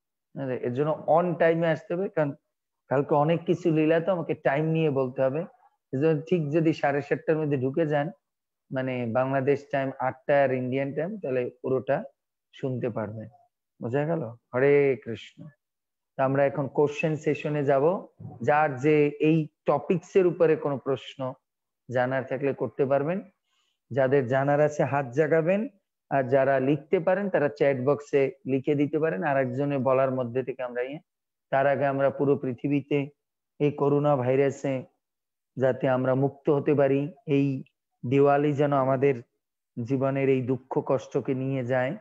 এর জন্য অন টাইমে আসতে হবে, কারণ কালকে অনেক কিছু লীলা তো আমাকে টাইম নিয়ে বলতে হবে। ঠিক যদি 7:30টার মধ্যে ঢুকে যান, মানে বাংলাদেশ টাইম 8টা আর ইন্ডিয়ান টাইম, তাহলে পুরোটা শুনতে পারবেন। বোঝা গেল? হরে কৃষ্ণ। আমরা এখন কোশ্চেন সেশনে যাব। যার যে এই টপিকস এর উপরে কোনো প্রশ্ন জানার থাকলে করতে পারবেন, যাদের জানার আছে হাত জাগাবেন, আর যারা লিখতে পারেন তারা চ্যাট বক্সে লিখে দিতে পারেন। আর একজনে বলার মধ্যে থেকে আমরা তার আগে আমরা পুরো পৃথিবীতে এই করোনা ভাইরাসে যাতে আমরা মুক্ত হতে পারি, এই দিওয়ালি যেন আমাদের জীবনের এই দুঃখ কষ্টকে নিয়ে যায়,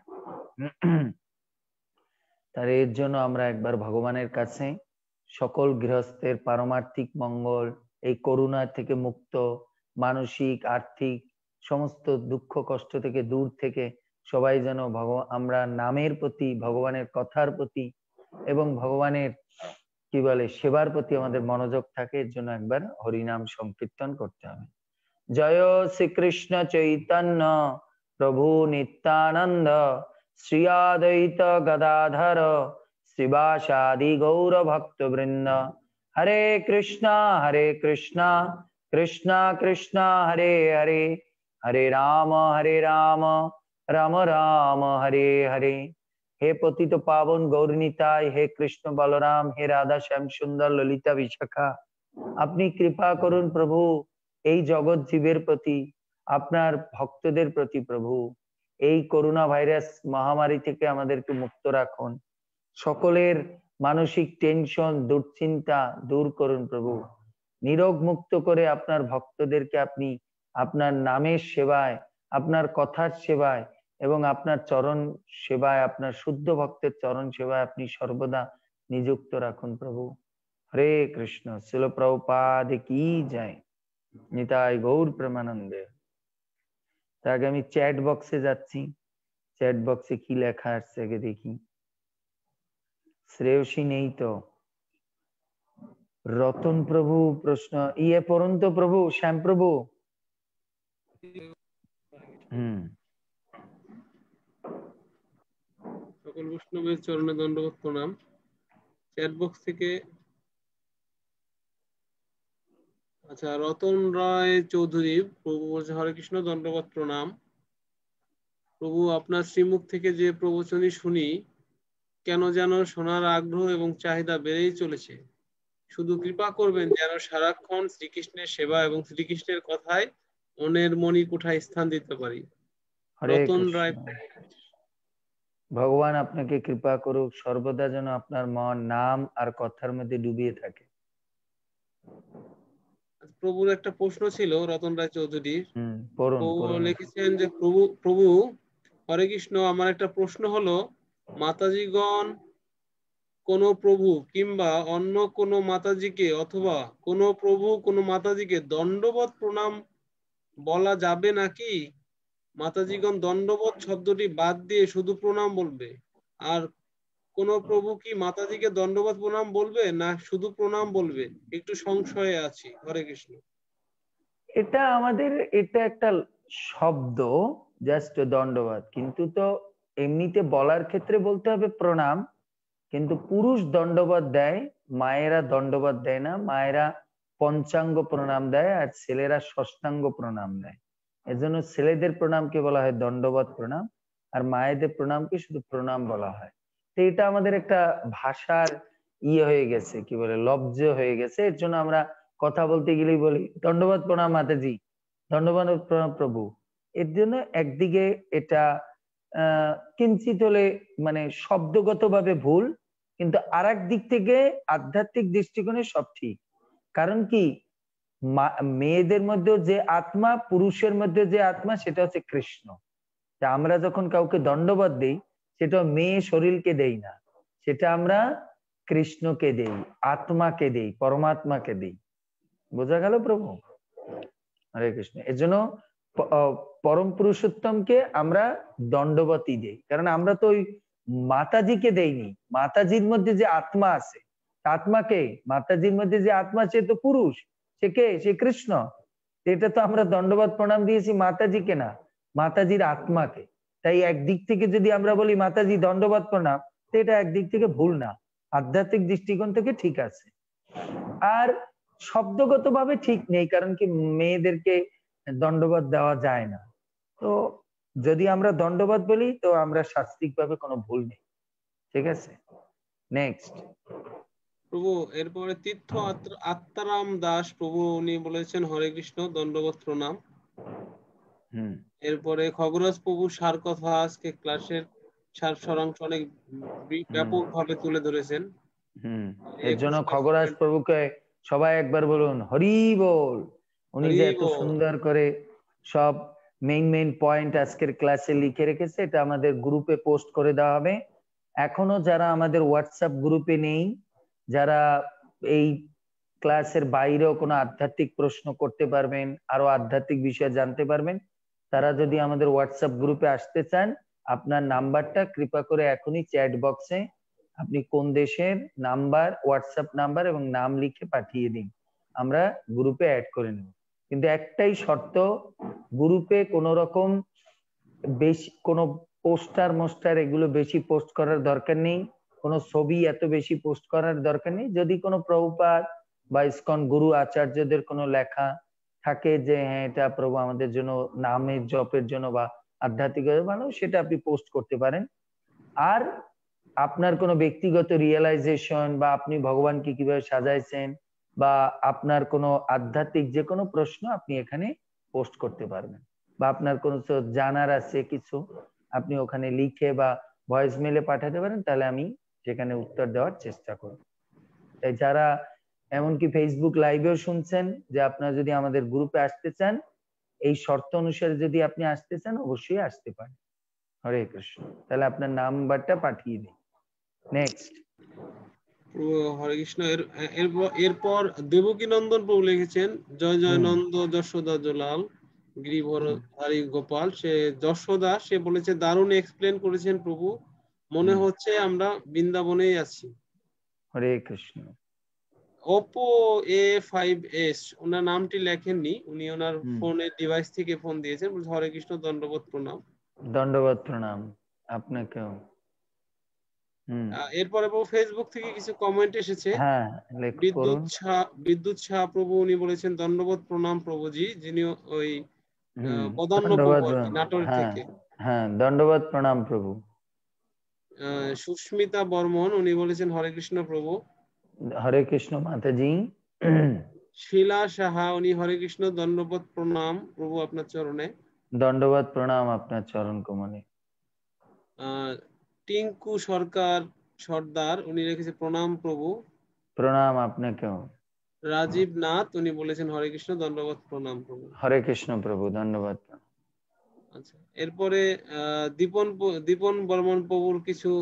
তার এর জন্য আমরা একবার ভগবানের কাছে সকল গৃহস্থের পারমার্থিক মঙ্গল, এই করোনা থেকে মুক্ত, মানসিক আর্থিক সমস্ত দুঃখ কষ্ট থেকে দূর থেকে সবাই যেন আমরা নামের প্রতি, ভগবানের কথার প্রতি এবং ভগবানের কি বলে সেবার প্রতি আমাদের মনোযোগ থাকে। এর জন্য একবার হরিনাম সংকীর্তন করতে হবে। জয় শ্রীকৃষ্ণ চৈতন্য প্রভু নিত্যানন্দ শ্রী অদ্বৈত গদাধর শ্রীবাসাদি গৌর ভক্তবৃন্দ। হরে কৃষ্ণ কৃষ্ণ কৃষ্ণ হরে হরে, হরে রাম রাম রাম হরে হরে। হে পতিত পাবন গৌরনীতায়, হে কৃষ্ণ বলরাম, হে রাধা শ্যাম সুন্দর ললিতা বিশাখা, আপনি কৃপা করুন প্রভু এই জগৎ জীবের প্রতি, আপনার ভক্তদের প্রতি প্রভু। এই করোনা ভাইরাস মহামারী থেকে আমাদেরকে মুক্ত রাখুন, সকলের মানসিক টেনশন দুশ্চিন্তা দূর করুন প্রভু, নিরোগ মুক্ত করে আপনার ভক্তদেরকে আপনি আপনার নামের সেবায়, আপনার কথার সেবায় এবং আপনার চরণ সেবায়, আপনার শুদ্ধ ভক্তের চরণ সেবায় আপনি সর্বদা নিযুক্ত রাখুন প্রভু। হরে কৃষ্ণ। শিল প্রভুপাদ কি জয়। নিতাই গৌর প্রেমানন্দে। তার আগে আমি চ্যাট বক্সে যাচ্ছি, চ্যাট বক্সে কি লেখা আসছে আগে দেখি। শ্রেয়সী নেই তো? রতন প্রভু প্রশ্ন ইয়ে পরন্ত প্রভু, শ্যাম প্রভু। সকল বৈষ্ণবের চরণে দণ্ডবত প্রণাম। চ্যাট বক্স থেকে আচ্ছা, রতন রায় চৌধুরী প্রভু বলছে, হরে কৃষ্ণ, দণ্ডবত প্রণাম প্রভু। আপনার শ্রীমুখ থেকে যে প্রবচনই শুনি কেন যেন শোনার আগ্রহ এবং চাহিদা বেড়েই চলেছে। শুধু কৃপা করবেন যেন সারাক্ষণ শ্রীকৃষ্ণের সেবা এবং শ্রীকৃষ্ণের কথায় মনের মণিকোঠায় স্থান দিতে পারি। রতন রায়। ভগবান আপনাকে কৃপা করুক, সর্বদা যেন আপনার মন নাম আর কথার মধ্যে ডুবিয়ে থাকে। প্রভুর একটা প্রশ্ন ছিল রতন রায় চৌধুরীর। প্রভু লিখেছেন যে প্রভু হরে কৃষ্ণ, আমার একটা প্রশ্ন হলো, মাতাজিগণ কোন প্রভু কিংবা অন্য কোন মাতাজিকে অথবা কোন প্রভু কোন মাতাজিকে দণ্ডবত প্রণাম বলা যাবে নাকি? মাতাজিগণ দণ্ডবত শব্দটি বাদ দিয়ে শুধু প্রণাম বলবে, আর কোন প্রভু কি মাতাজিকে দণ্ডবত প্রণাম বলবে না শুধু প্রণাম বলবে? একটু সংশয়ে আছি। হরে কৃষ্ণ। এটা আমাদের এটা একটা শব্দ, জাস্ট দণ্ডবাদ, কিন্তু তো এমনিতে বলার ক্ষেত্রে বলতে হবে প্রণাম, কিন্তু পুরুষ দণ্ডবাদ দেয়, মায়েরা দণ্ডবাদ দেয় না, মায়েরা পঞ্চাঙ্গ প্রণাম দেয় আর ছেলেরা ষষ্ঠাঙ্গ প্রণাম দেয়। এজন্য ছেলেদের প্রণামকে বলা হয় দণ্ডবাদ প্রণাম, আর মায়েদের প্রণামকে শুধু প্রণাম বলা হয়। তো এটা আমাদের একটা ভাষার হয়ে গেছে, কি বলে, লব্জ হয়ে গেছে। এর জন্য আমরা কথা বলতে গেলেই বলি দণ্ডবাদ প্রণাম মাতাজি, দণ্ডবাদ প্রণাম প্রভু। এর জন্য একদিকে এটা কিঞ্চিত হলে মানে শব্দগতভাবে ভুল, কিন্তু আর দিক থেকে আধ্যাত্মিক দৃষ্টিকোণে সব ঠিক। কারণ কি, মেয়েদের মধ্যে যে আত্মা, পুরুষের মধ্যে যে আত্মা, সেটা হচ্ছে কৃষ্ণ। তা আমরা যখন কাউকে দণ্ডবাদ দেই, সেটা মেয়ে শরীরকে দেই না, সেটা আমরা কৃষ্ণকে দেই, আত্মাকে দেই, পরমাত্মাকে দেই। বোঝা গেল প্রভু? হরে কৃষ্ণ। এর জন্য পরম পুরুষোত্তমকে আমরা দণ্ডবতই দেই, কারণ আমরা তো ওই মাতাজিকে দেইনি। মাতাজির মধ্যে যে আত্মা আছে, আত্মাকে, মাতাজির মধ্যে যে আত্মা, সে তো পুরুষ, সে কে? সে কৃষ্ণ। এটা তো আমরা দণ্ডবাদ প্রণাম দিয়েছি মাতাজিকে না, মাতাজির আত্মাকে। তাই একদিক থেকে যদি আমরা বলি মাতাজি দণ্ডবাদ প্রণাম, তো এটা একদিক থেকে ভুল না, আধ্যাত্মিক দৃষ্টিকোণ থেকে ঠিক আছে। আর শব্দগতভাবে ঠিক নেই, কারণ কি মেয়েদেরকে দণ্ডবাদ দেওয়া যায় না। তো যদি আমরা দণ্ডবাদ বলি, তো আমরা শাস্ত্রিকভাবে কোনো ভুল নেই। ঠিক আছে, নেক্সট প্রভু। এরপরে তীর্থ আত্মারাম দাস প্রভু, উনি বলেছেন হরে কৃষ্ণ, দণ্ডবোধ প্রণাম। এরপরে খগরাজ প্রভু সার কথা আজকে ক্লাসের সার সারাংশ অনেক ব্যাপকভাবে তুলে ধরেছেন। এর জন্য খগরাজ প্রভুকে সবাই একবার বলুন হরি বল। উনি যে এত সুন্দর করে সব মেইন পয়েন্ট আজকের ক্লাসে লিখে রেখেছে, এটা আমাদের গ্রুপে পোস্ট করে দেওয়া হবে। এখনো যারা আমাদের হোয়াটসঅ্যাপ গ্রুপে নেই, যারা এই ক্লাসের বাইরেও কোনো আধ্যাত্মিক প্রশ্ন করতে পারবেন, আরো আধ্যাত্মিক বিষয় জানতে পারবেন, তারা যদি আমাদের হোয়াটসঅ্যাপ গ্রুপে আসতে চান, আপনার নাম্বারটা কৃপা করে এখনই চ্যাট বক্সে আপনি কোন দেশের নাম্বার, হোয়াটসঅ্যাপ নাম্বার এবং নাম লিখে পাঠিয়ে দিন, আমরা গ্রুপে অ্যাড করে নেব। কিন্তু একটাই শর্ত, গ্রুপে কোনো রকম বেশি কোনো পোস্টার এগুলো বেশি পোস্ট করার দরকার নেই, কোনো ছবি এত বেশি পোস্ট করার দরকার নেই। যদি কোনো প্রভুপাদ বা ইসকন গুরু আচার্যদের কোনো লেখা থাকে যে হ্যাঁ এটা প্রভু আমাদের জন্য নামের জপের জন্য বা আধ্যাত্মিক ভালো, সেটা আপনি পোস্ট করতে পারেন। আর আপনার কোনো ব্যক্তিগত রিয়েলাইজেশন বা আপনি ভগবানকে কিভাবে সাজাইছেন বা আপনার কোনো আধ্যাত্মিক যে কোনো প্রশ্ন আপনি এখানে পোস্ট করতে পারবেন, বা আপনার কোনো জানার আছে কিছু, আপনি ওখানে লিখে বা ভয়েস মেলে পাঠাতে পারেন, তাহলে আমি সেখানে উত্তর দেওয়ার চেষ্টা করব। তাই যারা এমনকি ফেসবুক লাইভেও শুনছেন, যে আপনারা যদি আমাদের গ্রুপে আসতে চান, এই শর্ত অনুসারে যদি আপনি আসতে চান, অবশ্যই আসতে পারেন। হরে কৃষ্ণ। তাহলে আপনার নাম্বারটা পাঠিয়ে দিন। নেক্সট হরে কৃষ্ণ। এরপর দেবকী নন্দন প্রভু লিখেছেন জয় জয় নন্দ যশোদা জলাল গিরিভর হরি গোপাল। সে যশোদা, সে বলেছে দারুণ এক্সপ্লেন করেছেন প্রভু, মনে হচ্ছে আমরা বৃন্দাবনেই আছি। হরে কৃষ্ণ। ওপো A5s, ওনার নামটি লেখেননি, উনি ওনার ফোনের ডিভাইস থেকে ফোন দিয়েছেন। হরে কৃষ্ণ, দণ্ডবোধ প্রণাম। দণ্ডবোধ প্রণাম আপনাকেও। এরপরে প্রভু ফেসবুক থেকে কিছু কমেন্ট এসেছে। হ্যাঁ, বিদ্যুৎ শাহ প্রভু, উনি বলেছেন দণ্ডবোধ প্রণাম প্রভুজি, যিনি ওই নাটোর থেকে। হ্যাঁ, দণ্ডবোধ প্রণাম প্রভু। সুস্মিতা বর্মন, উনি বলেছেন হরে কৃষ্ণ প্রভু। হরে কৃষ্ণ মাতাজি। শিলা সাহা, উনি হরে কৃষ্ণ, দণ্ডবোধ প্রণাম প্রভু আপনার চরণে। দণ্ডবোধ প্রণাম আপনার চরণ কমলে। টিঙ্কু সর্দার, উনি লিখেছে প্রণাম প্রভু। প্রণাম আপনাকেও। রাজীব নাথ, উনি বলেছেন হরে কৃষ্ণ, দণ্ডবোধ প্রণাম প্রভু। হরে কৃষ্ণ প্রভু, ধন্যবাদ। আচ্ছা, এরপরে দীপন বর্মন প্রভুর কিছু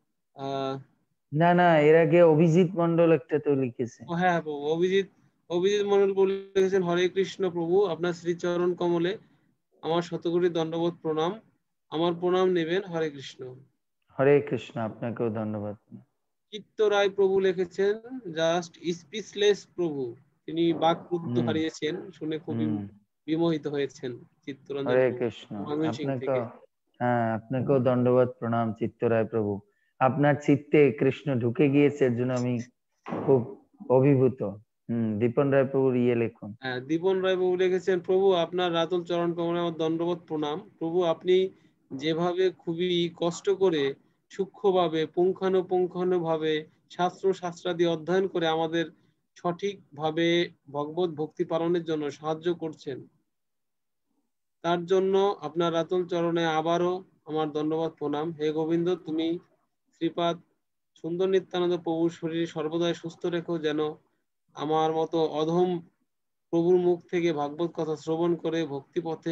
না এর আগে অভিজিৎ মন্ডল একটা তো লিখেছে। হ্যাঁ প্রভু, অভিজিৎ মন্ডল প্রভু লিখেছেন হরে কৃষ্ণ প্রভু, আপনার শ্রীচরণ কমলে আমার শতকোটি দণ্ডবোধ প্রণাম, আমার প্রণাম নেবেন, হরে কৃষ্ণ। হরে কৃষ্ণ, আপনাকেও ধন্যবাদ। চিত্ত রায় প্রভু লিখেছেন জাস্ট স্পিচলেস প্রভু, তিনি বাকরুদ্ধ হারিয়েছেন, শুনে খুবই বিমোহিত হয়েছেন চিত্তরঞ্জন হরে প্রভু কৃষ্ণ। ময়মনসিংহ আপনাকেও থেকে। হ্যাঁ, আপনাকেও দণ্ডবত প্রণাম চিত্তরায় প্রভু। আপনার চিত্তে কৃষ্ণ ঢুকে গিয়েছে, এর জন্য আমি খুব অভিভূত। দীপন রায় প্রভুর ইয়ে লিখুন। হ্যাঁ, দীপন রায় বাবু লিখেছেন, প্রভু আপনার রাতুল চরণ কমলে আমার দণ্ডবত প্রণাম। প্রভু আপনি যেভাবে খুবই কষ্ট করে সূক্ষ্মভাবে পুঙ্খানুপুঙ্খানুভাবে শাস্ত্রাদি অধ্যয়ন করে আমাদের সঠিকভাবে ভগবত ভক্তি পালনের জন্য সাহায্য করছেন, তার জন্য আপনার রাতুল চরণে আবারও আমার ধন্যবাদ প্রণাম। হে গোবিন্দ, তুমি শ্রীপাদ সুন্দর নিত্যানন্দ প্রভুর শরীর সর্বদাই সুস্থ রেখো, যেন আমার মতো অধম প্রভুর মুখ থেকে ভাগবত কথা শ্রবণ করে ভক্তি পথে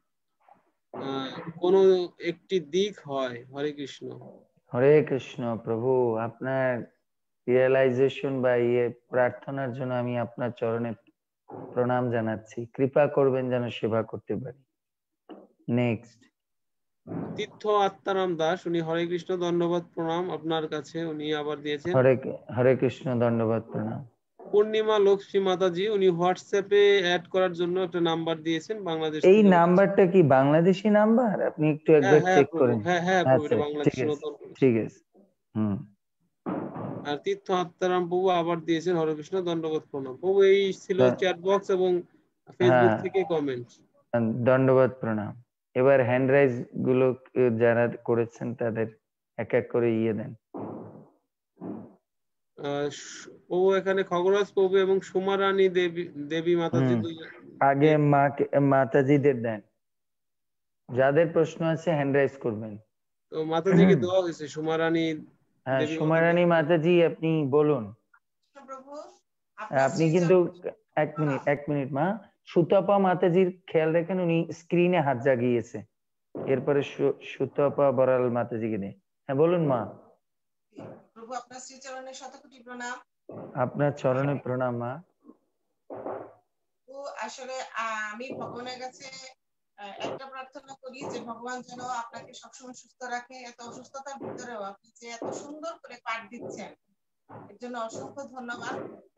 কোনো একটি দিক হয়। হরে কৃষ্ণ। হরে কৃষ্ণ। প্রভু আপনার রিয়েলাইজেশন বা ইয়ে প্রার্থনার জন্য আমি আপনার চরণে প্রণাম জানাচ্ছি। কৃপা করবেন যেন সেবা করতে পারি। নেক্সট, তীর্থ আত্মারাম দাস, উনি হরে কৃষ্ণ, ধন্যবাদ প্রণাম আপনার কাছে। উনি আবার দিয়েছেন হরে কৃষ্ণ, ধন্যবাদ প্রণাম। পূর্ণিমা লক্ষ্মী মাতাজি, উনি হোয়াটসঅ্যাপে অ্যাড করার জন্য একটা নাম্বার দিয়েছেন, বাংলাদেশ এই থেকে। নাম্বারটা কি বাংলাদেশি নাম্বার? আপনি একটু একবার চেক করেন। হ্যাঁ প্রভু, আচ্ছা, বাংলাদেশ ঠিক আছে, নতুন। ঠিক আছে। আর তীর্থ আত্মারাম প্রভু আবার দিয়েছেন হরে কৃষ্ণ, ধন্যবাদ প্রণাম। প্রভু এই ছিল চ্যাট বক্স এবং ফেসবুক থেকে কমেন্ট। ধন্যবাদ প্রণাম। এবার হ্যান্ড রাইজ গুলো যারা করেছেন তাদের এক এক করে ইয়ে দেন। প্রভু এখানে খগরাজ প্রভু এবং সুমারানী দেবী মাতাজি আগে মাতাজিদের দেন। যাদের প্রশ্ন আছে হ্যান্ড রাইজ করবেন। তো মাতাজিকে দেওয়া হয়েছে সুমারানী। হ্যাঁ, সুমারানী মাতাজি আপনি বলুন। আপনি কিন্তু এক মিনিট মা, সুতপা মাতাজির খেয়াল রাখেন, উনি স্ক্রিনে হাত জাগিয়েছে। এরপরে সুতপা বড়াল মাতাজিকে নেই। হ্যাঁ বলুন মা। প্রভু আপনার শ্রীচরণে শতকোটি প্রণাম। আপনার চরণে প্রণাম মা। ও আসলে আমি ভগবানের কাছে একটা প্রার্থনা করি যে ভগবান যেন আপনাকে সবসময় সুস্থ রাখে। এত অসুস্থতার ভিতরেও আপনি যে এত সুন্দর করে পাঠ দিচ্ছেন, এর জন্য অসংখ্য ধন্যবাদ।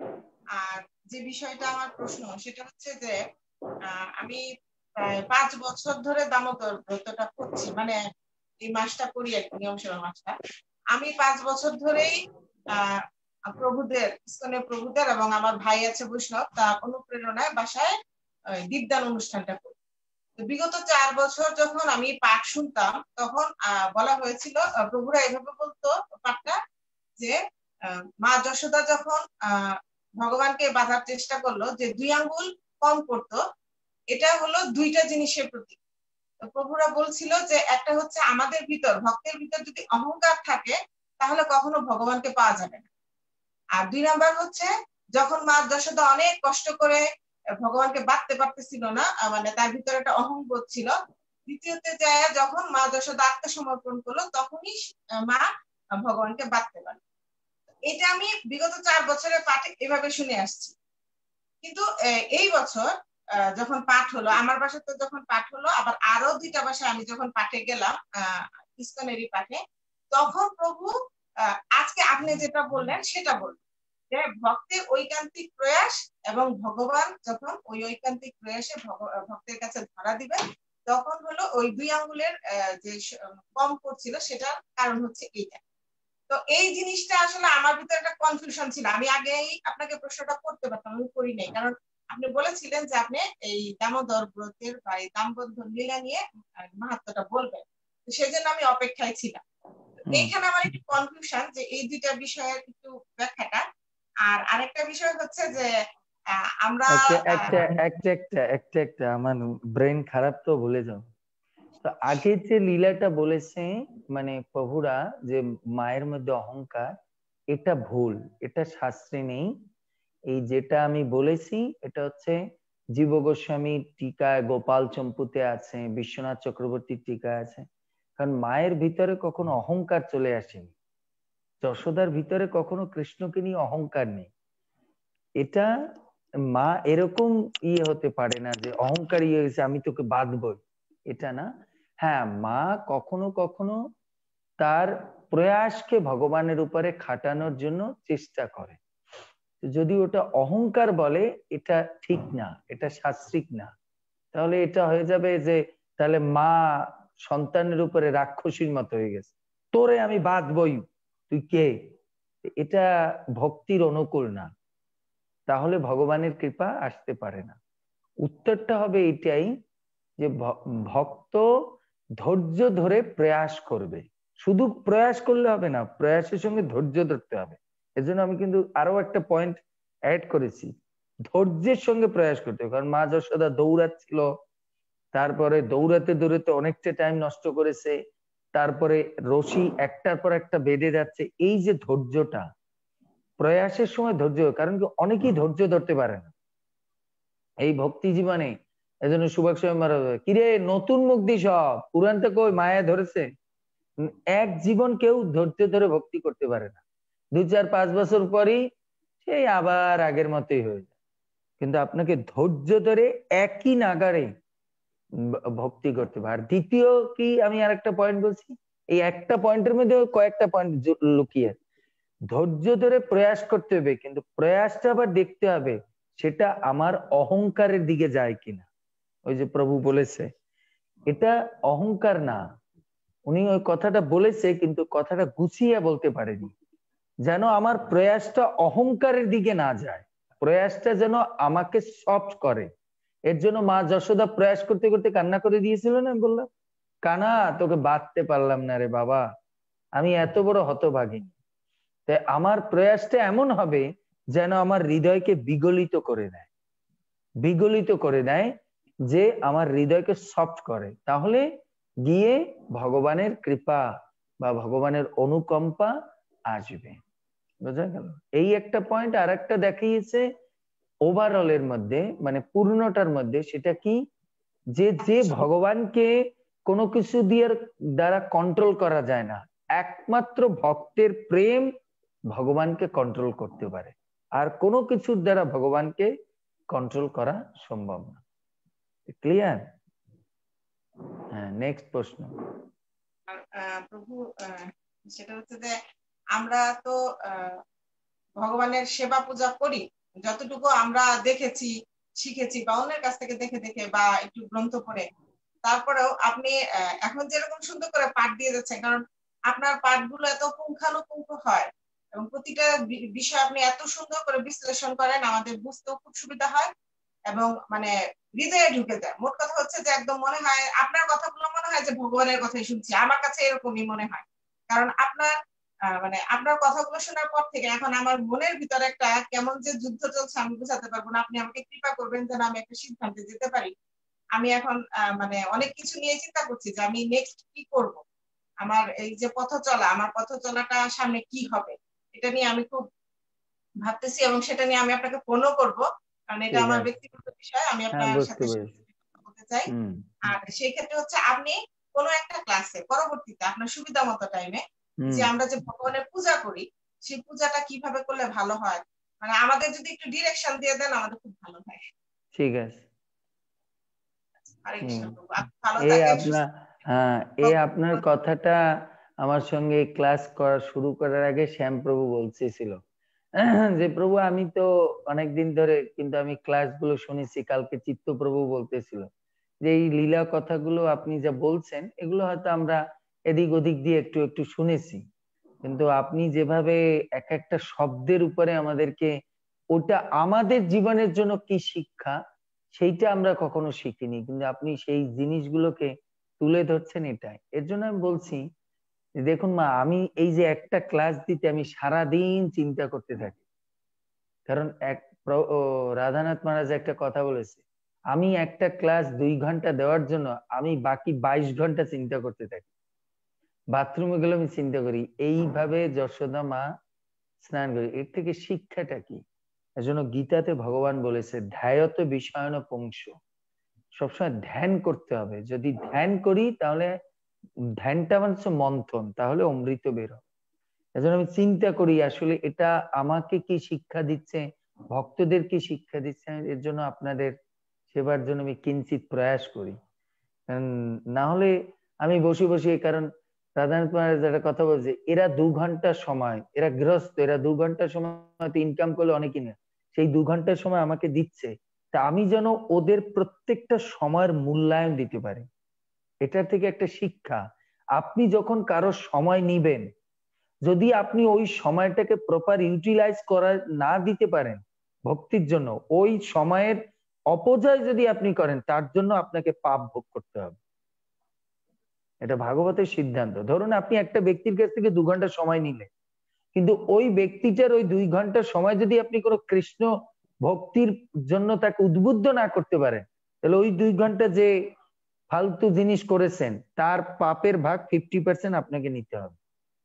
আর যে বিষয়টা আমার প্রশ্ন, সেটা হচ্ছে যে আমি প্রায় 5 বছর ধরে দামোদর ব্রতটা করছি, মানে এই মাসটা করি আর কি, নিয়ম সেবা মাসটা। আমি 5 বছর ধরেই প্রভুদের, ইসকনের প্রভুদের এবং আমার ভাই আছে বৈষ্ণব, তার অনুপ্রেরণায় বাসায় দীপদান অনুষ্ঠানটা করি। তো বিগত 4 বছর যখন আমি পাঠ শুনতাম, তখন বলা হয়েছিল, প্রভুরা এভাবে বলতো পাঠটা, যে মা যশোদা যখন ভগবানকে বাঁধার চেষ্টা করলো, যে 2 আঙ্গুল কম করতো, এটা হলো 2টা জিনিসের প্রতীক। প্রভুরা বলছিল যে একটা হচ্ছে আমাদের ভিতর, ভক্তের ভিতর যদি অহংকার থাকে তাহলে কখনো ভগবানকে পাওয়া যাবে না। আর 2 নাম্বার হচ্ছে যখন মা যশোদা অনেক কষ্ট করে ভগবানকে বাঁধতে পারতেছিল না, মানে তার ভিতরে একটা অহংবোধ ছিল। দ্বিতীয়তে যায় যখন মা যশোদা আত্মসমর্পণ করলো, তখনই মা ভগবানকে বাঁধতে পারল। এটা আমি বিগত 4 বছরের পাঠে এভাবে শুনে আসছি। কিন্তু এই বছর যখন পাঠ হলো, আমার বাসাতে যখন পাঠ হলো, আবার আরো 2টা বাসায় আমি যখন পাঠে গেলাম, ইসকনেরই পাঠে, তখন প্রভু আজকে আপনি যেটা বললেন সেটা বললেন, যে ভক্তের ঐকান্তিক প্রয়াস এবং ভগবান যখন ওই ঐকান্তিক প্রয়াসে ভক্তের কাছে ধরা দিবেন, তখন হলো ওই 2 আঙ্গুলের যে কম করছিল, সেটার কারণ হচ্ছে এইটা। তো এই জিনিসটা আসলে আমার ভিতরে একটা কনফিউশন ছিল। আমি আগেই আপনাকে প্রশ্নটা করতে পারতাম, আমি করি নাই, কারণ আপনি বলেছিলেন যে আপনি এই দামোদর ব্রতের বা এই দামবন্ধন লীলা নিয়ে মাহাত্ম্যটা বলবেন, সেজন্য আমি অপেক্ষায় ছিলাম। এইখানে আমার একটু কনফিউশন যে এই 2টা বিষয়ের একটু ব্যাখ্যাটা। আর আরেকটা বিষয় হচ্ছে যে আমরা একটা আমার ব্রেন খারাপ, তো ভুলে যাও। তো আগে যে লীলাটা বলেছে, মানে প্রভুরা যে মায়ের মধ্যে অহংকার, এটা ভুল, এটা শাস্ত্রে নেই। এই যেটা আমি বলেছি এটা হচ্ছে জীব গোস্বামীর টিকায়, গোপাল চম্পুতে আছে, বিশ্বনাথ চক্রবর্তীর টিকায় আছে। কারণ মায়ের ভিতরে কখনো অহংকার চলে আসেনি, যশোদার ভিতরে কখনো কৃষ্ণকে নিয়ে অহংকার নেই। এটা মা এরকম হতে পারে না যে অহংকার হয়েছে আমি তোকে বাঁধবই, এটা না। হ্যাঁ, মা কখনো কখনো তার প্রয়াসকে ভগবানের উপরে খাটানোর জন্য চেষ্টা করে। যদি ওটা অহংকার বলে, এটা ঠিক না, এটা শাস্ত্রিক না। তাহলে এটা হয়ে যাবে যে তাহলে মা সন্তানের উপরে রাক্ষসীর মতো হয়ে গেছে, তোরে আমি বাঁধবই, তুই কে? এটা ভক্তির অনুকূল না, তাহলে ভগবানের কৃপা আসতে পারে না। উত্তরটা হবে এটাই যে ভক্ত ধৈর্য ধরে প্রয়াস করবে। শুধু প্রয়াস করলে হবে না, প্রয়াসের সঙ্গে ধৈর্য ধরতে হবে। এজন্য আমি কিন্তু আরো একটা পয়েন্ট অ্যাড করেছি, ধৈর্যের সঙ্গে প্রয়াস করতে হবে। কারণ মা যশোদা দৌড়াচ্ছিল, তারপরে দৌড়াতে দৌড়াতে অনেকটা টাইম নষ্ট করেছে, তারপরে রশি একটার পর একটা বেঁধে যাচ্ছে। এই যে ধৈর্যটা, প্রয়াসের সময় ধৈর্য, কারণ কি অনেকেই ধৈর্য ধরতে পারে না এই ভক্তি জীবনে। এজন্য সুভাষ কিরে নতুন মুক্তি সব পুরানটা কই মায়া ধরেছে। এক জীবন কেউ ধৈর্য ধরে ভক্তি করতে পারে না, 2-4-5 বছর পরই সেই আবার আগের মতোই হয়ে যায়। কিন্তু আপনাকে ধৈর্য ধরে একই নাগারে ভক্তি করতে হবে। আর দ্বিতীয় কি, আমি আর একটা পয়েন্ট বলছি, এই একটা পয়েন্টের মধ্যে কয়েকটা পয়েন্ট লুকিয়ে। ধৈর্য ধরে প্রয়াস করতে হবে, কিন্তু প্রয়াসটা আবার দেখতে হবে সেটা আমার অহংকারের দিকে যায় কিনা। ওই যে প্রভু বলেছে এটা অহংকার না, উনি ওই কথাটা বলেছে কিন্তু কথাটা গুছিয়ে বলতে পারেনি, যেন আমার প্রয়াসটা অহংকারের দিকে না যায়, প্রয়াসটা যেন আমাকে সফট করে। এর জন্য মা যশোদা প্রয়াস করতে করতে কান্না করে দিয়েছিল না, বললাম কানা তোকে বাঁধতে পারলাম না রে বাবা, আমি এত বড় হতভাগিনী। তাই আমার প্রয়াসটা এমন হবে যেন আমার হৃদয়কে বিগলিত করে দেয়, বিগলিত করে দেয়, যে আমার হৃদয়কে সফট করে। তাহলে গিয়ে ভগবানের কৃপা বা ভগবানের অনুকম্পা আসবে। বোঝা গেল? এই একটা পয়েন্ট। আর একটা দেখিয়েছে ওভারঅলের মধ্যে, মানে পূর্ণটার মধ্যে, সেটা কি, যে যে ভগবানকে কোনো কিছু দিয়ে দ্বারা কন্ট্রোল করা যায় না, একমাত্র ভক্তের প্রেম ভগবানকে কন্ট্রোল করতে পারে, আর কোনো কিছুর দ্বারা ভগবানকে কন্ট্রোল করা সম্ভব না। ক্লিয়ার? হ্যাঁ, নেক্সট প্রশ্ন। প্রভু সেটা হচ্ছে যে আমরা তো ভগবানের সেবা পূজা করি, যতটুকু আমরা দেখেছি শিখেছি বা অন্যের কাছ থেকে দেখে দেখে বা একটু গ্রন্থ পড়ে, তারপরেও আপনি এখন যেরকম সুন্দর করে পাঠ দিয়ে যাচ্ছেন, কারণ আপনার পাঠগুলো এত পুঙ্খানুপুঙ্খ হয় এবং প্রতিটা বিষয় আপনি এত সুন্দর করে বিশ্লেষণ করেন, আমাদের বুঝতেও খুব সুবিধা হয় এবং মানে হৃদয়ে ঢুকে যায়। মোট কথা হচ্ছে যে একদম মনে হয় আপনার কথাগুলো মনে হয় যে ভগবানের কথাই শুনছি, আমার কাছে এরকমই মনে হয়। কারণ আপনার মানে আপনার কথাগুলো শোনার পর থেকে এখন আমার মনের ভিতরে একটা কেমন যে যুদ্ধ চলছে আমি বুঝাতে পারবো না। আপনি আমাকে কৃপা করবেন যেন আমি একটা সিদ্ধান্তে যেতে পারি। আমি এখন মানে অনেক কিছু নিয়ে চিন্তা করছি যে আমি নেক্সট কি করব, আমার এই যে পথ চলা, আমার পথ চলাটা সামনে কি হবে, এটা নিয়ে আমি খুব ভাবতেছি এবং সেটা নিয়ে আমি আপনাকে ফোনও করব, কারণ এটা আমার ব্যক্তিগত বিষয়, আমি আপনার সাথে বলতে চাই। আর সেই ক্ষেত্রে হচ্ছে আপনি কোনো একটা ক্লাসে পরবর্তীতে আপনার সুবিধা মতো টাইমে যে আমরা যে ভগবানের পূজা করি সেই পূজাটা কিভাবে করলে ভালো হয়, মানে আমাদের যদি একটু ডিরেকশন দিয়ে দেন আমাদের খুব ভালো হয়। ঠিক আছে। আপনার কথাটা আমার সঙ্গে ক্লাস করা শুরু করার আগে শ্যামপ্রভু বলতেছিল যে প্রভু আমি তো অনেকদিন ধরে কিন্তু আমি ক্লাসগুলো শুনেছি, কালকে চিত্তপ্রভু বলতেছিল যে এই লীলা কথাগুলো আপনি যা বলছেন এগুলো হয়তো আমরা এদিক ওদিক দিয়ে একটু একটু শুনেছি, কিন্তু আপনি যেভাবে এক একটা শব্দের উপরে আমাদেরকে ওটা আমাদের জীবনের জন্য কি শিক্ষা সেইটা আমরা কখনো শিখিনি, কিন্তু আপনি সেই জিনিসগুলোকে তুলে ধরছেন, এটাই। এর জন্য আমি বলছি দেখুন মা, আমি এই যে একটা ক্লাস দিতে আমি সারাদিন চিন্তা করতে থাকি, কারণ রাধানাথ মহারাজ একটা কথা বলেছে, আমি একটা ক্লাস 2 ঘন্টা দেওয়ার জন্য আমি বাকি 22 ঘন্টা চিন্তা করতে থাকি, বাথরুমে গেলে আমি চিন্তা করি, এইভাবে যশোদা মা স্নান করি। এর থেকে শিক্ষাটা কি? এজন্য গীতাতে ভগবান বলেছে ধ্যায়ত বিষয়ন পুংস, সবসময় ধ্যান করতে হবে। যদি ধ্যান করি তাহলে ধ্যানটা মানে মন্থন, তাহলে অমৃত বের হবে। এজন্য আমি চিন্তা করি আসলে এটা আমাকে কি শিক্ষা দিচ্ছে, ভক্তদের কি শিক্ষা দিচ্ছে। এর জন্য আপনাদের সেবার জন্য আমি কিঞ্চিত প্রয়াস করি, না হলে আমি বসে বসে, কারণ রাধানাথ মহারাজ একটা কথা বলছে, এরা 2 ঘন্টা সময়, এরা গৃহস্থ, এরা 2 ঘন্টা সময় ইনকাম করলে অনেকই না, সেই 2 ঘন্টার সময় আমাকে দিচ্ছে, তা আমি যেন ওদের প্রত্যেকটা সময়ের মূল্যায়ন দিতে পারি। এটা থেকে একটা শিক্ষা, আপনি যখন কারো সময় নিবেন, যদি আপনি ওই সময়টাকে প্রপার ইউটিলাইজ করা না দিতে পারেন ভক্তির জন্য, ওই সময়ের অপচয় যদি আপনি করেন, তার জন্য আপনাকে পাপ ভোগ করতে হবে। এটা ভাগবতের সিদ্ধান্ত। ধরুন আপনি একটা ব্যক্তির কাছ থেকে 2 ঘন্টা সময় নিলেন, কিন্তু ওই ব্যক্তিটার ওই 2 ঘন্টা সময় যদি আপনি কোনো কৃষ্ণ ভক্তির জন্য তাকে উদ্বুদ্ধ না করতে পারেন, তাহলে ওই 2 ঘন্টা যে ফালতু জিনিস করেছেন তার পাপের ভাগ 50% আপনাকে নিতে হবে,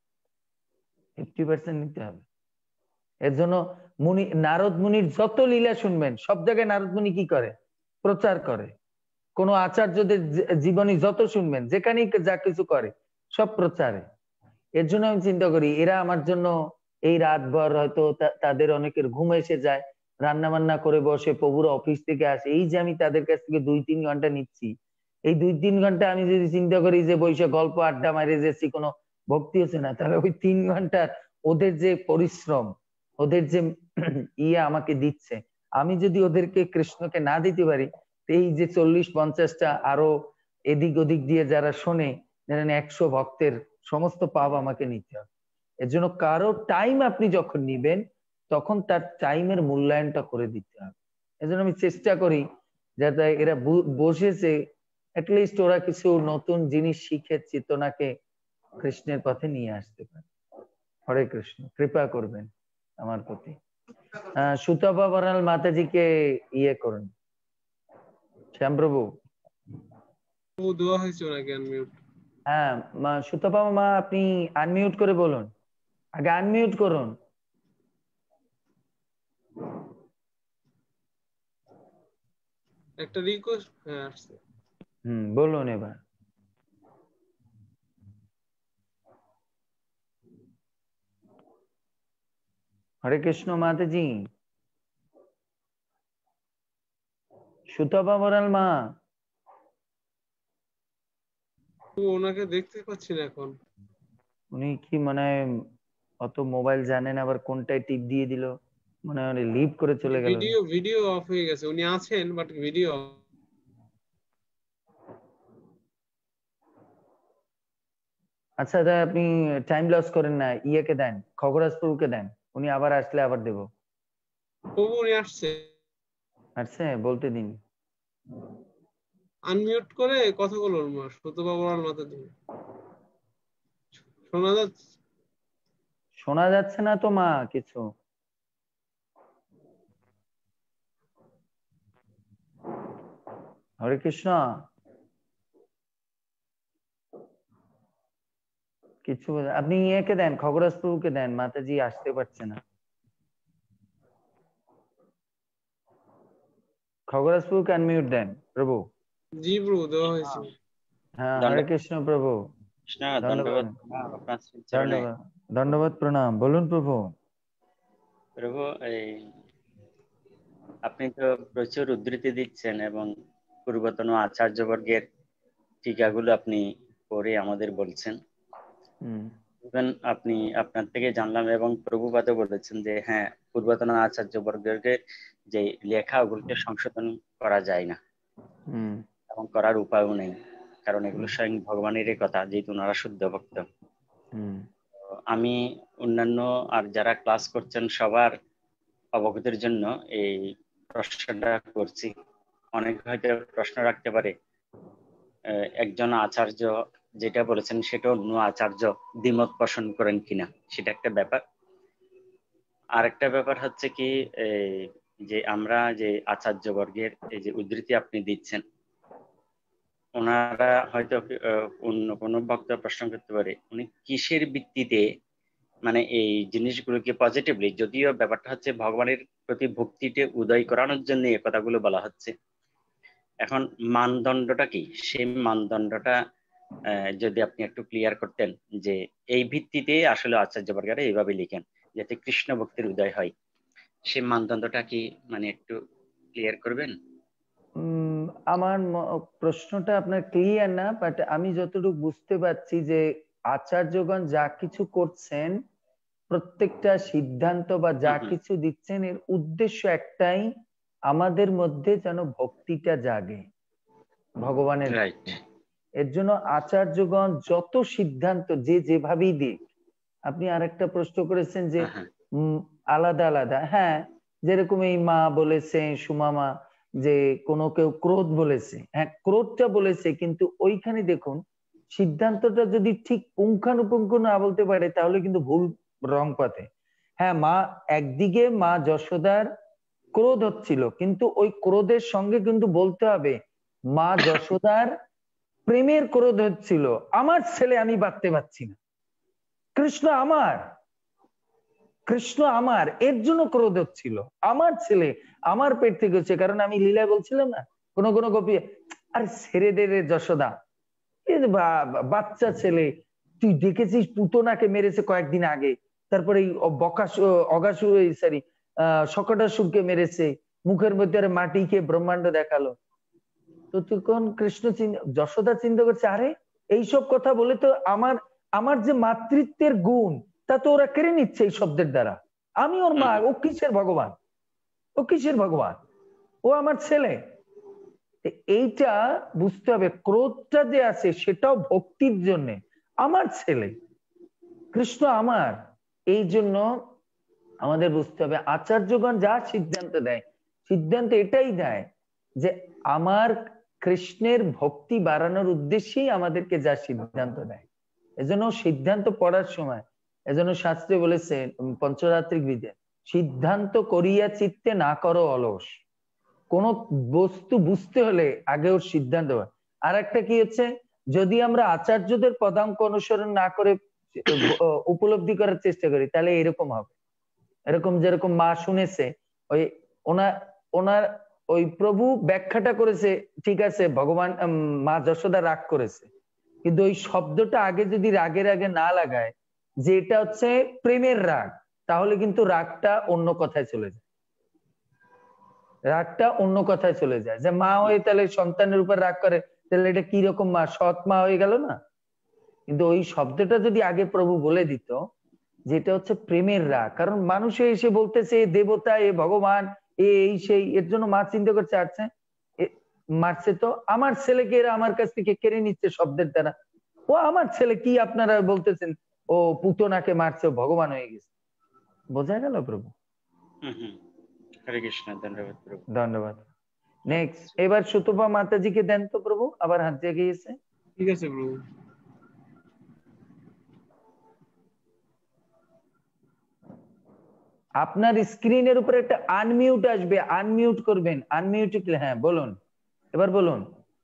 50% নিতে হবে। এর জন্য মুনি, নারদ মুনির যত লীলা শুনবেন, সব জায়গায় নারদ মুনি কি করে? প্রচার করে। কোন আচার্যদের জীবনী যত শুনবেন, যেখানেই যা কিছু করে, সব প্রচারে। এর জন্য আমি চিন্তা করি, এরা আমার জন্য এই রাতভর হয়তো তাদের অনেকের ঘুম এসে যায়, রান্না বান্না করে বসে, প্রভুর অফিস থেকে আসে, এই যে আমি তাদের কাছ থেকে 2-3 ঘন্টা নিচ্ছি, এই 2-3 ঘন্টা আমি যদি চিন্তা করি যে বসে গল্প আড্ডা মারে যাচ্ছি, কোনো ভক্তি হচ্ছে না, তাহলে ওই 3 ঘন্টার ওদের যে পরিশ্রম, ওদের যে আমাকে দিচ্ছে, আমি যদি ওদেরকে কৃষ্ণকে না দিতে পারি, এই যে 40-50টা আরো এদিক ওদিক দিয়ে যারা শোনে, জানেন 100 ভক্তের সমস্ত পাপ আমাকে নিতে হবে। এর জন্য কারো টাইম আপনি যখন নিবেন, তখন তার টাইমের মূল্যায়নটা করে দিতে হবে। এজন্য আমি চেষ্টা করি যাতে এরা বসেছে, অ্যাটলিস্ট ওরা কিছু নতুন জিনিস শিখে চেতনাকে কৃষ্ণের পথে নিয়ে আসতে পারে। হরে কৃষ্ণ, কৃপা করবেন আমার প্রতি। সুতপা বরাল মাতাজিকে ইয়ে করুন, শ্যামপ্রভু। দেওয়া হয়েছে ওনাকে আনমিউট। হ্যাঁ সুতপা মা, আপনি আনমিউট করে বলুন, আগে আনমিউট করুন। একটা রিকোয়েস্ট আসছে। বলুন এবার। হরে কৃষ্ণ মাতাজি। সুতপা বরাল মা, ওনাকে দেখতে পাচ্ছি না এখন। উনি কি মানে অত মোবাইল জানেন, আবার কোনটায় টিপ দিয়ে দিল, মনে হয় লিভ করে চলে গেল। ভিডিও অফ হয়ে গেছে, উনি আছেন বাট ভিডিও। আচ্ছা তাই আপনি টাইম লস করেন না, ইয়েকে দেন, খগরাজ প্রভুকে দেন, উনি আবার আসলে আবার দেব। প্রভু উনি আসছে, আসছে, বলতে দিন। আনমিউট করে কথা বলুন। সুতপা বরাল মাতাজি, শোনা যাচ্ছে? শোনা যাচ্ছে না তো মা কিছু। হরে কৃষ্ণ, কিছু আপনি ইয়েকে দেন, খগরাজ প্রভুকে দেন, মাতাজি আসতে পারছে না। খগরাজ প্রভুকে আনমিউট দেন প্রভু। জি প্রভু, দেওয়া হয়েছে। হ্যাঁ হরে কৃষ্ণ প্রভু, ধন্যবাদ। ধন্যবাদ, ধন্যবাদ, প্রণাম। বলুন প্রভু। প্রভু, আপনি তো প্রচুর উদ্ধৃতি দিচ্ছেন এবং পূর্বতন আচার্যবর্গের টিকাগুলো আপনি পড়ে আমাদের বলছেন। আপনি আপনার থেকে জানলাম এবং প্রভুপাদও বলেছেন যে হ্যাঁ, পূর্বতন আচার্যবর্গের যে লেখা ওগুলোকে সংশোধন করা যায় না এবং করার উপায়ও নেই, কারণ এগুলো স্বয়ং ভগবানেরই কথা, যেহেতু ওনারা শুদ্ধ ভক্ত। আমি অন্যান্য আর যারা ক্লাস করছেন সবার অবগতির জন্য এই প্রশ্নটা করছি। অনেক হয়তো প্রশ্ন রাখতে পারে, একজন আচার্য যেটা বলেছেন সেটা অন্য আচার্য দ্বিমত পোষণ করেন কিনা, সেটা একটা ব্যাপার। আর একটা ব্যাপার হচ্ছে কি, যে আমরা যে আচার্য বর্গের এই যে উদ্ধৃতি আপনি দিচ্ছেন, ওনারা হয়তো অন্য কোনো ভক্ত প্রশ্ন করতে পারে উনি কিসের ভিত্তিতে মানে এই জিনিসগুলোকে পজিটিভলি, যদিও ব্যাপারটা হচ্ছে ভগবানের প্রতি ভক্তিতে উদয় করানোর জন্য এই কথাগুলো বলা হচ্ছে, এখন মানদণ্ডটা কি, সেই মানদণ্ডটা যদি আপনি একটু ক্লিয়ার করতেন, যে এই ভিত্তিতে আসলে আচার্যবর্গেরা এইভাবে লিখেন যাতে কৃষ্ণ ভক্তির উদয় হয়, সেই মানদণ্ডটা কি মানে একটু ক্লিয়ার করবেন? আমার প্রশ্নটা আপনার ক্লিয়ার না, বাট আমি যতটুকু বুঝতে পারছি যে আচার্যগণ যা কিছু করছেন, প্রত্যেকটা সিদ্ধান্ত বা যা কিছু দিচ্ছেন, এর উদ্দেশ্য একটাই আমাদের মধ্যে যেন ভক্তিটা জাগে ভগবানের। এর জন্য আচার্যগণ যত সিদ্ধান্ত যে যেভাবেই দিক, আপনি আরেকটা প্রশ্ন করেছেন যে আলাদা আলাদা, হ্যাঁ, যেরকম এই মা বলেছে সুমামা যে কোনো কেউ ক্রোধ বলেছে, হ্যাঁ ক্রোধটা বলেছে, কিন্তু ওইখানে দেখুন সিদ্ধান্তটা যদি ঠিক পুঙ্খানুপুঙ্খ না বলতে পারে তাহলে কিন্তু ভুল রং পথে। হ্যাঁ, মা একদিকে মা যশোদার ক্রোধ হচ্ছিল, কিন্তু ওই ক্রোধের সঙ্গে কিন্তু বলতে হবে মা যশোদার প্রেমের ক্রোধ হচ্ছিল, আমার ছেলে আমি বাঁচতে পারছি না, কৃষ্ণ আমার, কৃষ্ণ আমার, এর জন্য ক্রোধ হচ্ছিল, আমার ছেলে আমার পেট থেকে হচ্ছে। কারণ আমি লীলায় বলছিলাম না, কোন কোন গোপী আর ছেড়ে দে রে যশোদা, বাচ্চা ছেলে, তুই দেখেছিস পুতনাকে মেরেছে কয়েকদিন আগে, তারপরে শকটাসুরকে মেরেছে, মুখের মধ্যে মাটি খেয়ে ব্রহ্মাণ্ড দেখালো। তো তখন কৃষ্ণ যশোদা চিন্তা করছে, আরে এইসব কথা বলে তো আমার যে মাতৃত্বের গুণ তা তো ওরা কেড়ে নিচ্ছে এই শব্দের দ্বারা। আমি ওর মা, ও কিসের ভগবান, ও কিসের ভগবান, ও আমার ছেলে। এইটা বুঝতে হবে, ক্রোধটা যে আছে সেটাও ভক্তির জন্য, আমার ছেলে কৃষ্ণ আমার। এই জন্য আমাদের বুঝতে হবে আচার্যগণ যা সিদ্ধান্ত দেয়, সিদ্ধান্ত এটাই দেয় যে আমার কৃষ্ণের ভক্তি বাড়ানোর উদ্দেশ্যেই আমাদেরকে যা সিদ্ধান্ত দেয়। এজন্য সিদ্ধান্ত পড়ার সময়, এজন্য শাস্ত্রে বলেছে পঞ্চরাত্রিক বিধে, সিদ্ধান্ত করিয়া চিত্তে না করো অলস। কোন বস্তু বুঝতে হলে আগে ওর সিদ্ধান্ত। আর একটা কি হচ্ছে, যদি আমরা আচার্যদের পদাঙ্ক অনুসরণ না করে উপলব্ধি করার চেষ্টা করি তাহলে এরকম হবে। এরকম যেরকম মা শুনেছে, ওই ওনার ওই প্রভু ব্যাখ্যাটা করেছে, ঠিক আছে ভগবান মা যশোদা রাগ করেছে, কিন্তু ওই শব্দটা আগে যদি রাগের আগে না লাগায় যে এটা হচ্ছে প্রেমের রাগ, তাহলে কিন্তু রাগটা অন্য কথায় চলে যায়, রাগটা অন্য কথায় চলে যায়। যে মা হয়ে তাহলে সন্তানের উপর রাগ করে, তাহলে এটা কি রকম মা, সৎ মা হয়ে গেল না? কিন্তু ওই শব্দটা যদি আগে প্রভু বলে দিত যেটা হচ্ছে প্রেমের রাগ, কারণ মানুষে এসে বলতেছে এ দেবতা, এ ভগবান, এই সেই, এর জন্য মা চিন্তা করছে আচ্ছা মারছে তো আমার ছেলেকে, এরা আমার কাছ থেকে কেড়ে নিচ্ছে শব্দের দ্বারা, ও আমার ছেলে, কি আপনারা বলতেছেন ও পুতনাকে মারছে, ও ভগবান হয়ে গেছে। বোঝা গেল প্রভু? হরে কৃষ্ণ, ধন্যবাদ প্রভু। ধন্যবাদ। নেক্সট, এবার সুতপা মাতাজিকে দেন তো প্রভু, আবার হাত জাগিয়েছে। ঠিক আছে প্রভু। আপনার স্ক্রিনের উপরে একটা আনমিউট আসবে, আনমিউট করবেন, আনমিউট, হ্যাঁ বলুন, এবার বলুন।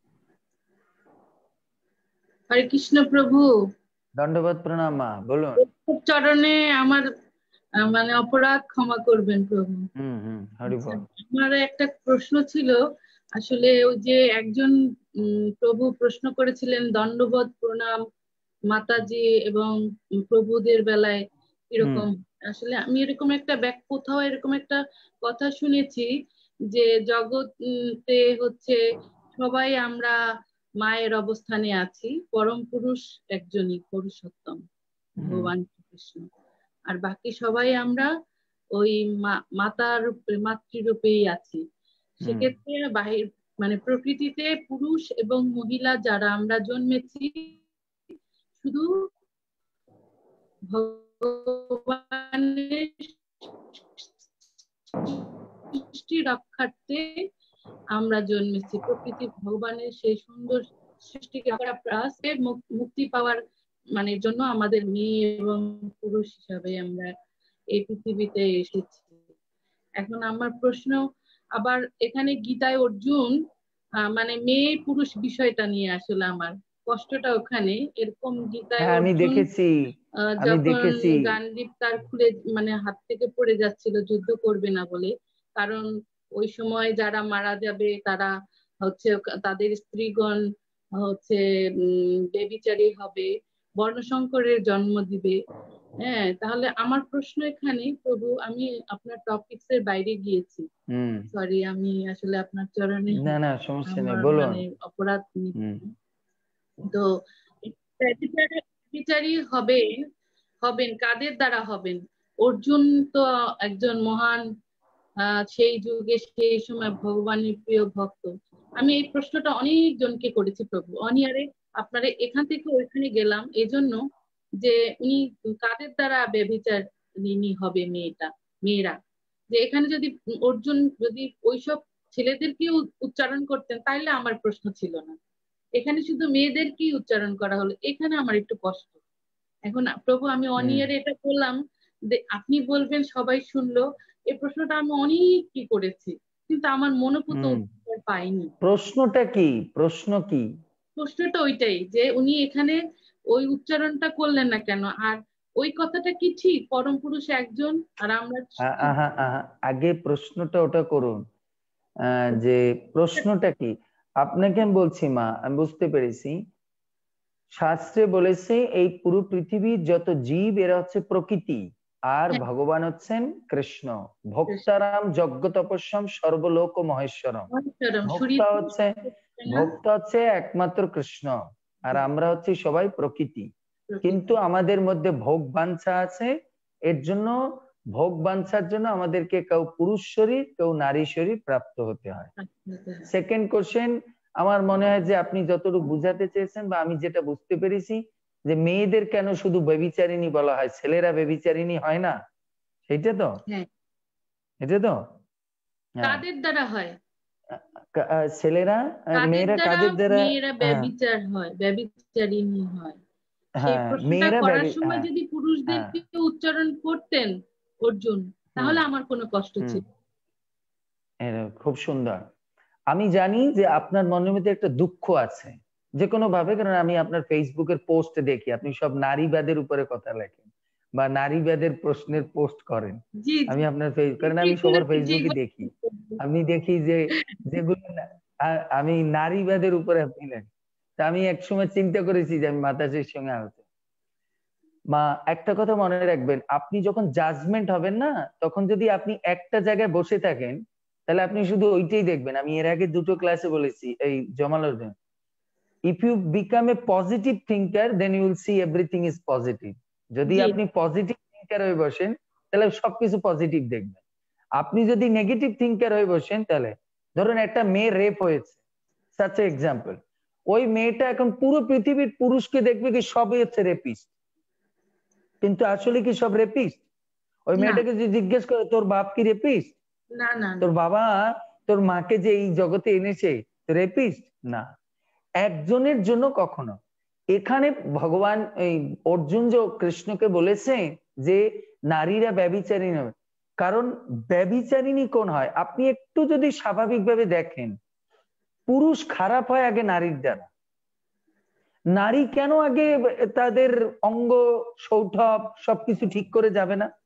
হরে কৃষ্ণ প্রভু। দণ্ডবত প্রণাম মা, বলুন। চরণে আমার মানে অপরাধ ক্ষমা করবেন প্রভু। হরি বল। আমার একটা প্রশ্ন ছিল, আসলে ওই যে একজন প্রভু প্রশ্ন করেছিলেন দণ্ডবত প্রণাম মাতাজি এবং প্রভুদের বেলায় এরকম, আসলে আমি এরকম একটা কোথাও এরকম একটা কথা শুনেছি যে জগতে হচ্ছে সবাই আমরা মায়ের অবস্থানে আছি, পরম পুরুষ একজনই পুরুষোত্তম ভগবান কৃষ্ণ, আর বাকি সবাই আমরা ওই মাতার মাতৃরূপেই আছি। সেক্ষেত্রে বাহির মানে প্রকৃতিতে পুরুষ এবং মহিলা যারা আমরা জন্মেছি শুধু ভগবানের সৃষ্টি রক্ষার্থে আমরা জন্মেছি, প্রকৃতি ভগবানের সেই সুন্দর সৃষ্টিকে মুক্তি পাওয়ার মানে জন্য আমাদের মেয়ে এবং পুরুষ হিসাবে আমরা এই পৃথিবীতে এসেছি। এখন আমার প্রশ্ন, আবার এখানে গীতায় অর্জুন মানে মেয়ে পুরুষ বিষয়টা নিয়ে আসলে আমার কষ্টটা ওখানে, এরকম গীতায় আমি দেখেছি, যখন গান্ডীব তার খুলে মানে হাত থেকে পড়ে যাচ্ছিল যুদ্ধ করবে না বলে, কারণ ওই সময় যারা মারা যাবে তারা হচ্ছে তাদের স্ত্রীগণ হচ্ছে বেবিচারী হবে, বর্ণসংকরের জন্ম দিবে। হ্যাঁ, তাহলে আমার প্রশ্ন এখানে প্রভু, আমি আপনার টপিকস এর বাইরে গিয়েছি, সরি, আমি আসলে আপনার চরণে না সমস্যা নেই, বলুন। মানে অপরাধ। তো বিচারী হবেন কাদের দ্বারা হবেন? অর্জুন তো একজন মহান সেই যুগে সেই সময় ভগবানের প্রিয় ভক্ত? আমি এই প্রশ্নটা অনেক জনকে করেছি প্রভু, অনিয়ারে আপনারা এখান থেকে ওইখানে গেলাম এজন্য যে উনি কাদের দ্বারা ব্যভিচারিণী হবে মেয়েরা, যে এখানে যদি অর্জুন যদি ওইসব ছেলেদেরকেও উচ্চারণ করতেন তাইলে আমার প্রশ্ন ছিল না, এখানে শুধু মেয়েদেরকেই উচ্চারণ করা হলো, এখানে আমার একটু কষ্ট। এখন প্রভু আমি অনিয়ারে এটা বললাম যে আপনি বলবেন সবাই শুনলো, এই প্রশ্নটা আমি অনেক কি করেছি কিন্তু আমার মনোপুত উত্তর পাইনি। প্রশ্নটা কি? প্রশ্ন কি? প্রশ্নটা ওইটাই যে উনি এখানে ওই উচ্চারণটা করলেন না কেন, আর ওই কথাটা কি ঠিক পরম পুরুষ একজন আর আমরা আগে প্রশ্নটা ওটা করুন, যে প্রশ্নটা কি আপনাকে আমি বলছি মা, আমি বুঝতে পেরেছি। শাস্ত্রে বলেছে এই পুরো পৃথিবীর যত জীব এরা হচ্ছে প্রকৃতি, আর ভগবান হচ্ছেন কৃষ্ণ। ভক্তারাম যজ্ঞ তপস্যম সর্বলোক মহেশ্বরম। ভক্তা হচ্ছে একমাত্র কৃষ্ণ, আর আমরা হচ্ছে সবাই প্রকৃতি। কিন্তু আমাদের মধ্যে ভোগ বাঞ্ছা আছে, এর জন্য ভোগ বাঞ্ছার জন্য আমাদেরকে কেউ পুরুষ শরীর কেউ নারী শরীর প্রাপ্ত হতে হয়। সেকেন্ড কোশ্চেন, আমার মনে হয় যে আপনি যতটুকু বুঝাতে চেয়েছেন বা আমি যেটা বুঝতে পেরেছি যে মেয়েদের কেন শুধু ব্যভিচারিণী বলা হয়, ছেলেরা ব্যভিচারিণী হয় না, সেইটা তো? এটা তো কাদের দ্বারা হয়? ছেলেরা মেয়েরা কাদের দ্বারা? মেয়েরা ব্যভিচার হয়, ব্যভিচারিণী হয়। সেই প্রশ্নটা করার সময় যদি পুরুষদেরকে উচ্চারণ করতেন অর্জুন তাহলে আমার কোনো কষ্ট ছিল। খুব সুন্দর। আমি জানি যে আপনার মনের মধ্যে একটা দুঃখ আছে যে কোনো ভাবে, কারণ আমি আপনার ফেসবুকের পোস্ট দেখি আপনি সব নারীবাদের উপরে কথা লেখেন বা নারীবাদের প্রশ্নের পোস্ট করেন। আমি আপনার কারণ আমি সবার ফেসবুকে দেখি, আমি দেখি যে যেগুলো আমি নারীবাদের উপরে আপনি লেখেন। তা আমি একসময় চিন্তা করেছি যে আমি মাতাজির সঙ্গে আলোচনা। মা একটা কথা মনে রাখবেন, আপনি যখন জাজমেন্ট হবেন না, তখন যদি আপনি একটা জায়গায় বসে থাকেন তাহলে আপনি শুধু ওইটাই দেখবেন। আমি এর আগে দুটো ক্লাসে বলেছি এই Jamaluddin, if you become a positive thinker then you will see everything is positive. যদি আপনি পজিটিভ থিঙ্কার হয়ে বসেন তাহলে সবকিছু পজিটিভ দেখবেন। আপনি যদি নেগেটিভ থিঙ্কার হয়ে বসেন তাহলে, ধরুন একটা মেয়ে রেপ হয়েছে, সাচ এক্সাম্পল, ওই মেয়েটা এখন পুরো পৃথিবীর পুরুষকে দেখবে কি সবই হচ্ছে রেপিস্ট, কিন্তু আসলে কি সব রেপিস্ট? ওই মেয়েটাকে যদি জিজ্ঞেস করে তোর বাপ কি রেপিস্ট, তোর বাবা তোর মাকে যে এই জগতে এনেছে রেপিস্ট না, একজনের জন্য কখনো। এখানে ভগবান এই অর্জুন যে কৃষ্ণকে বলেছে যে নারীরা ব্যভিচারিণী হবে, কারণ ব্যভিচারিণী কোন হয়? আপনি একটু যদি স্বাভাবিকভাবে দেখেন, পুরুষ খারাপ হয় আগে নারীর দ্বারা। নারী কেন আগে তাদের অঙ্গ সৌষ্ঠব সবকিছু ঠিক করে যাবে না?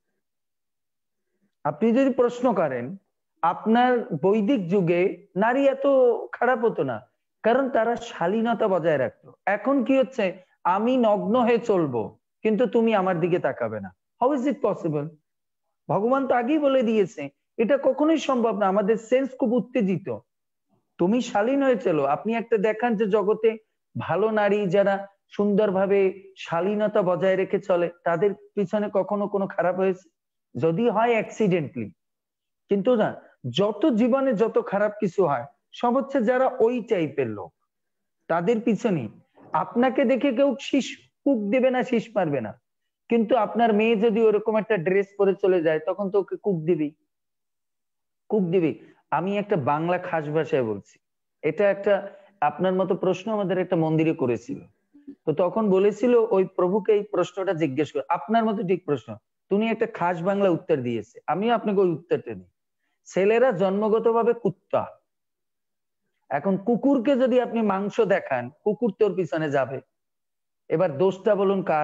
আপনি যদি প্রশ্ন করেন, আপনার বৈদিক যুগে নারী এত খারাপ হতো না, কারণ তারা শালীনতা বজায় রাখতো। এখন কি হচ্ছে, আমি নগ্ন হয়ে চলবো কিন্তু তুমি আমার দিকে তাকাবে না। How is it possible? ভগবান তো আগেই বলে দিয়েছে এটা কখনোই সম্ভব না, আমাদের সেন্স খুব উত্তেজিত। তুমি শালীন হয়ে চলো। আপনি একটা দেখান যে জগতে ভালো নারী যারা সুন্দরভাবে শালীনতা বজায় রেখে চলে, তাদের পিছনে কখনো কোনো খারাপ হয়েছে? যদি হয় অ্যাক্সিডেন্টলি, কিন্তু না, যত জীবনে যত খারাপ কিছু হয় সব হচ্ছে যারা ওই টাইপের লোক, তাদের পিছনে। আপনাকে দেখে কেউ শীষ কুক দেবে না, শীষ মারবে না, কিন্তু আপনার মেয়ে যদি ওরকম একটা ড্রেস পরে চলে যায় তখন তো ওকে কুক দিবি, কুক দিবি। আমি একটা বাংলা খাস ভাষায় বলছি, এটা একটা আপনার মতো প্রশ্ন আমাদের একটা মন্দিরে করেছিল, তো তখন বলেছিল ওই প্রভুকে এই প্রশ্নটা জিজ্ঞেস করে, আপনার মতো ঠিক প্রশ্ন, তুমি একটা খাস বাংলা উত্তর দিয়েছে, আমিও আপনাকে ওই উত্তরটা দিই। ছেলেরা জন্মগতভাবে কুত্তা, এখন কুকুরকে যদি আপনি মাংস দেখান কুকুর তোর পিছনে যাবে, এবার দোষটা বলুন কার?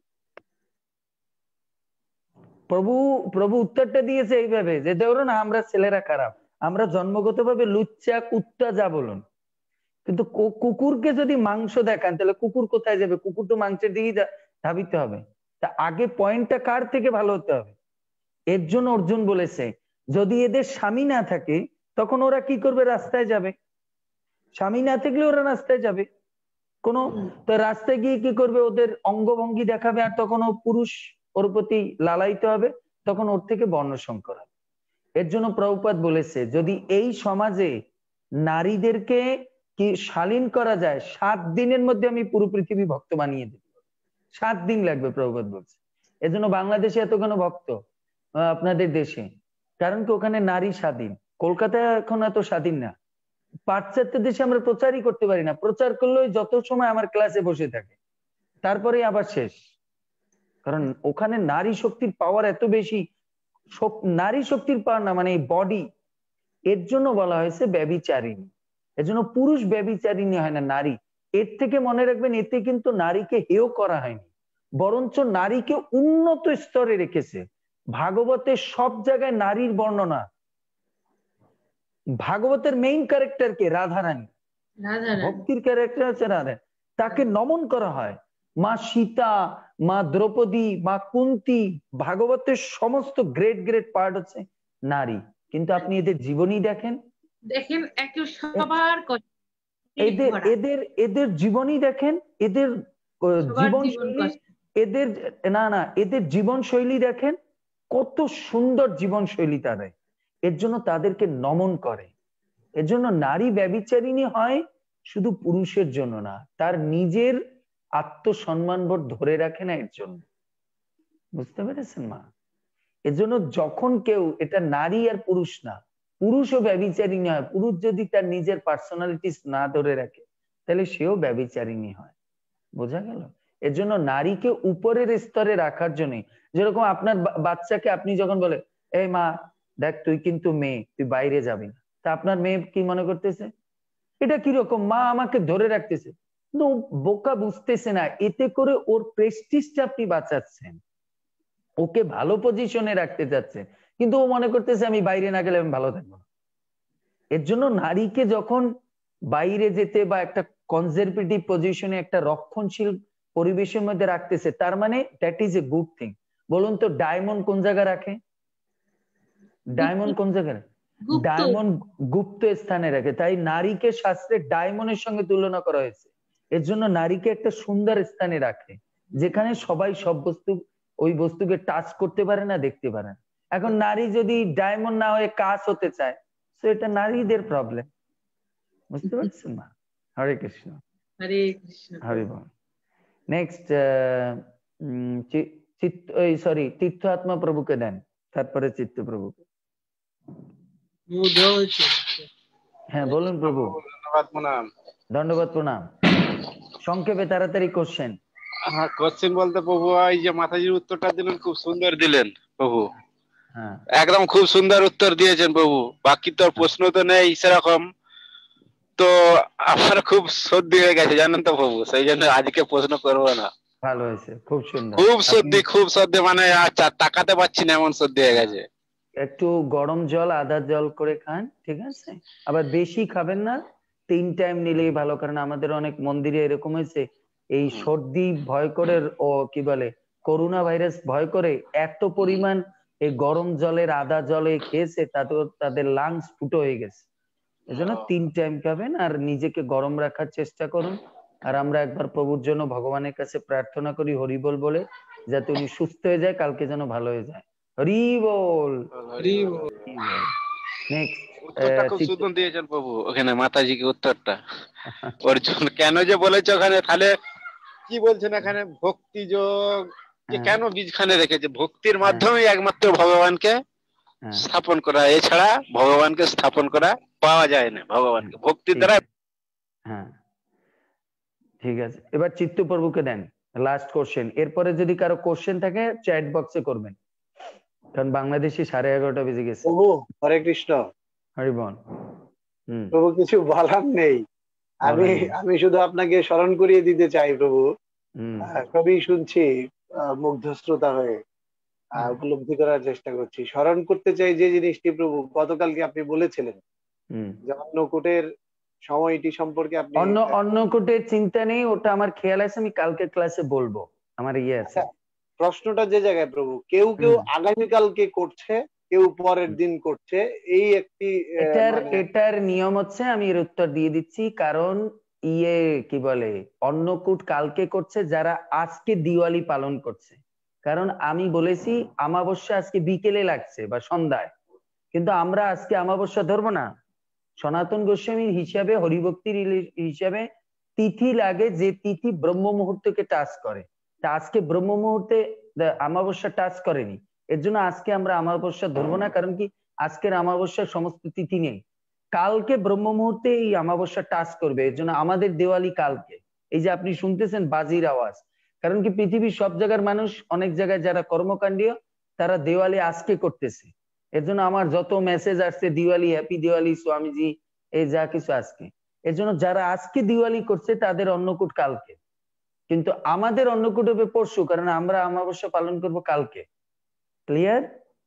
প্রভু উত্তরটা দিয়েছে এইভাবে যে ধরুন আমরা ছেলেরা খারাপ, আমরা জন্মগতভাবে লুচ্চা কুত্তা যা বলুন, কিন্তু কুকুরকে যদি মাংস দেখান তাহলে কুকুর কোথায় যাবে? কুকুর তো মাংসের দিকেই ধাবিতে হবে। তা আগে পয়েন্টটা কার থেকে ভালো হতে হবে। এর জন্য অর্জুন বলেছে যদি এদের স্বামী না থাকে তখন ওরা কি করবে? রাস্তায় যাবে। স্বামী না থাকলে ওরা রাস্তায় যাবে, কোনো তো রাস্তায় গিয়ে কি করবে? ওদের অঙ্গভঙ্গি দেখাবে, আর তখন ও পুরুষ ওর প্রতি লালায়িত হবে, তখন ওর থেকে বর্ণ সংকর হবে। এর জন্য প্রভুপাদ বলেছে যদি এই সমাজে নারীদেরকে কি শালীন করা যায় 7 দিনের মধ্যে আমি পুরো পৃথিবী ভক্ত বানিয়ে দেব। 7 দিন লাগবে প্রভুপাদ বলছে। এজন্য বাংলাদেশে এত কেন ভক্ত আপনাদের দেশে, কারণ কি ওখানে নারী স্বাধীন। কলকাতায় এখন এত স্বাধীন না। পাশ্চাত্য দেশে আমরা প্রচারই করতে পারি না, প্রচার করলেও যত সময় আমার ক্লাসে বসে থাকে তারপরে আবার শেষ। কারণ ওখানে নারী শক্তির পাওয়ার এত বেশি, নারী শক্তির পাওয়ার না মানে বডি, এর জন্য বলা হয়েছে ব্যভিচারিণী। এর জন্য পুরুষ ব্যভিচারিণী হয় না, নারী। এর থেকে মনে রাখবেন এতে কিন্তু নারীকে হেয় করা হয়নি, বরঞ্চ নারীকে উন্নত স্তরে রেখেছে। ভাগবতের সব জায়গায় নারীর বর্ণনা। ভাগবতের মেইন ক্যারেক্টার কে? রাধারানী। ভক্তির ক্যারেক্টার হচ্ছে রাধা, তাকে নমন করা হয়। মা সীতা, মা দ্রৌপদী, মা কুন্তী, ভাগবতের সমস্ত গ্রেট গ্রেট পার্ট হচ্ছে নারী। কিন্তু আপনি এদের জীবনী দেখেন, সবার এদের জীবনী দেখেন, এদের জীবনশৈলী, এদের জীবনশৈলী দেখেন কত সুন্দর জীবনশৈলী তাদের। এর জন্য তাদেরকে নমন করে। এর জন্য নারী ব্যভিচারিণী হয় শুধু পুরুষের জন্য না, তার নিজের আত্মসম্মানবোধ ধরে রাখে না এর জন্য। বুঝতে পেরেছেন মা? এর জন্য যখন কেউ, এটা নারী আর পুরুষ না, পুরুষও ব্যভিচারিণী হয়। পুরুষ যদি তার নিজের পার্সোনালিটিস না ধরে রাখে তাহলে সেও ব্যভিচারিণী হয়। বোঝা গেল? এর জন্য নারীকে উপরের স্তরে রাখার জন্য, যেরকম আপনার বাচ্চাকে আপনি যখন বলে এই মা দেখ তুই কিন্তু মেয়ে, তুই বাইরে যাবি না, তা আপনার মেয়ে কি মনে করতেছে? এটা কিরকম, মা আমাকে ধরে রাখতেছে। কিন্তু বোকা বুঝতেছে না, এতে করে ওর প্রেস্টিজটা আপনি বাঁচাচ্ছেন, ওকে ভালো পজিশনে রাখতে যাচ্ছে, কিন্তু ও মনে করতেছে আমি বাইরে না গেলে আমি ভালো থাকবো না। এর জন্য নারীকে যখন বাইরে যেতে বা একটা কনজারভেটিভ পজিশনে, একটা রক্ষণশীল পরিবেশের মধ্যে রাখতেছে, তার মানে that is a good thing. বলুন তো ডায়মন্ড কোন জায়গায় রাখে? ডায়মন্ড কোন জায়গায়? ডায়মন্ড গুপ্ত স্থানে রাখে। তাই নারীকে শাস্ত্রে ডায়মন্ডের সঙ্গে তুলনা করা হয়েছে। এর জন্য নারীকে একটা সুন্দর স্থানে রাখে, যেখানে সবাই সব বস্তু, ওই বস্তুকে টাচ করতে পারে না, দেখতে পারে না। এখন নারী যদি ডায়মন্ড না হয়ে কাঁচ হতে চায়, তো এটা নারীদের প্রবলেম। বুঝতে পারছেন মা? হরে কৃষ্ণ। হরে কৃষ্ণ। হরি বল। নেক্সট তীর্থ আত্মা প্রভুকে দেন, তারপরে চিত্ত প্রভুকে। হ্যাঁ বলুন প্রভু। ধন্যবাদ প্রণাম। দণ্ডবত প্রণাম। সংক্ষেপে তাড়াতাড়ি কোশ্চেন। হ্যাঁ কোশ্চেন বলতে প্রভু এই যে মাতাজির উত্তরটা দিলেন খুব সুন্দর দিলেন প্রভু। হ্যাঁ একদম খুব সুন্দর উত্তর দিয়েছেন প্রভু। বাকি তো প্রশ্ন তো নেই সেরকম, তো আমার খুব সর্দি হয়ে গেছে জানেন তো প্রভু, সেই জন্য আজকে প্রশ্ন করবো না। ভালো হয়েছে, খুব সুন্দর। খুব সর্দি মানে আচ্ছা তাকাতে পারছি না এমন সর্দি হয়ে গেছে। একটু গরম জল, আদা জল করে খান, ঠিক আছে? আবার বেশি খাবেন না, 3 টাইম নিলেই ভালো। কারণ আমাদের অনেক মন্দিরে এরকম হয়েছে, এই সর্দি ভয় করে, ও কি বলে করোনা ভাইরাস ভয় করে এত পরিমাণ এই গরম জলের, আদা জলে খেয়েছে, তাদের লাংস ফুটো হয়ে গেছে। এজন্য 3 টাইম খাবেন আর নিজেকে গরম রাখার চেষ্টা করুন। আর আমরা একবার প্রভুর জন্য ভগবানের কাছে প্রার্থনা করি হরি বল বলে, যাতে উনি সুস্থ হয়ে যায়, কালকে যেন ভালো হয়ে যায়। হরি বল। নেক্সট উত্তরটা খুব সুন্দর দিয়েছেন প্রভু ওখানে মাতাজিকে উত্তরটা। ওর জন্য কেন যে বলেছে ওখানে, তাহলে কি বলছেন এখানে ভক্তি যোগ যে কেন বীজখানে রেখেছে? ভক্তির মাধ্যমে একমাত্র ভগবানকে স্থাপন করা, এছাড়া ভগবানকে স্থাপন করা পাওয়া যায় না। ভগবানকে ভক্তির দ্বারা। হ্যাঁ ঠিক আছে, এবার চিত্ত প্রভুকে দেন লাস্ট কোশ্চেন। এরপরে যদি কারো কোশ্চেন থাকে চ্যাট বক্সে করবেন, কারণ বাংলাদেশে 11:30 বেজে গেছে। প্রভু হরে কৃষ্ণ। হরি বল। প্রভু কিছু বলার নেই, আমি শুধু আপনাকে স্মরণ করিয়ে দিতে চাই প্রভু, সবই শুনছি মুগ্ধ শ্রোতা হয়ে, উপলব্ধি করার চেষ্টা করছি। স্মরণ করতে চাই যে জিনিসটি প্রভু গতকালকে আপনি বলেছিলেন, যে অন্নকূটের সময়টি সম্পর্কে আপনি। অন্নকূটের চিন্তা নেই, ওটা আমার খেয়াল আছে, আমি কালকে ক্লাসে বলবো, আমার ইয়ে আছে। প্রশ্নটা যে জায়গায় প্রভু, কেউ কেউ আগামীকালকে করছে, কেউ পরের দিন করছে, এই একটি এটার নিয়ম হচ্ছে, আমি এর উত্তর দিয়ে দিচ্ছি। কারণ ইয়ে কি বলে, অন্নকূট কালকে করছে যারা আজকে দিওয়ালি পালন করছে। কারণ আমি বলেছি অমাবস্যা আজকে বিকেলে লাগছে বা সন্ধ্যায়, কিন্তু আমরা আজকে অমাবস্যা ধরবো না। সনাতন গোস্বামীর হিসাবে, হরিভক্তির হিসাবে তিথি লাগে যে তিথি ব্রহ্ম মুহূর্তকে টাচ করে। তা আজকে ব্রহ্ম মুহূর্তে অমাবস্যা টাচ করেনি, এর জন্য আজকে আমরা অমাবস্যা ধরবো না। কারণ কি, আজকের অমাবস্যার সমস্ত তিথি নেই, কালকে ব্রহ্ম মুহূর্তে এই অমাবস্যা টাচ করবে। এর জন্য আমাদের দেওয়ালি কালকে। এই যে আপনি শুনতেছেন বাজির আওয়াজ, কারণ কি পৃথিবীর সব জায়গার মানুষ, অনেক জায়গায় যারা কর্মকাণ্ডীয়, তারা দেওয়ালি আজকে করতেছে। এর জন্য আমার যত মেসেজ আসছে দিওয়ালি, হ্যাপি দিওয়ালি স্বামীজি, এই যা কিছু আজকে। এর জন্য যারা আজকে দিওয়ালি করছে তাদের অন্নকূট কালকে, কিন্তু আমাদের অন্নকূট হবে পরশু, কারণ আমরা অমাবস্যা পালন করব কালকে। ক্লিয়ার?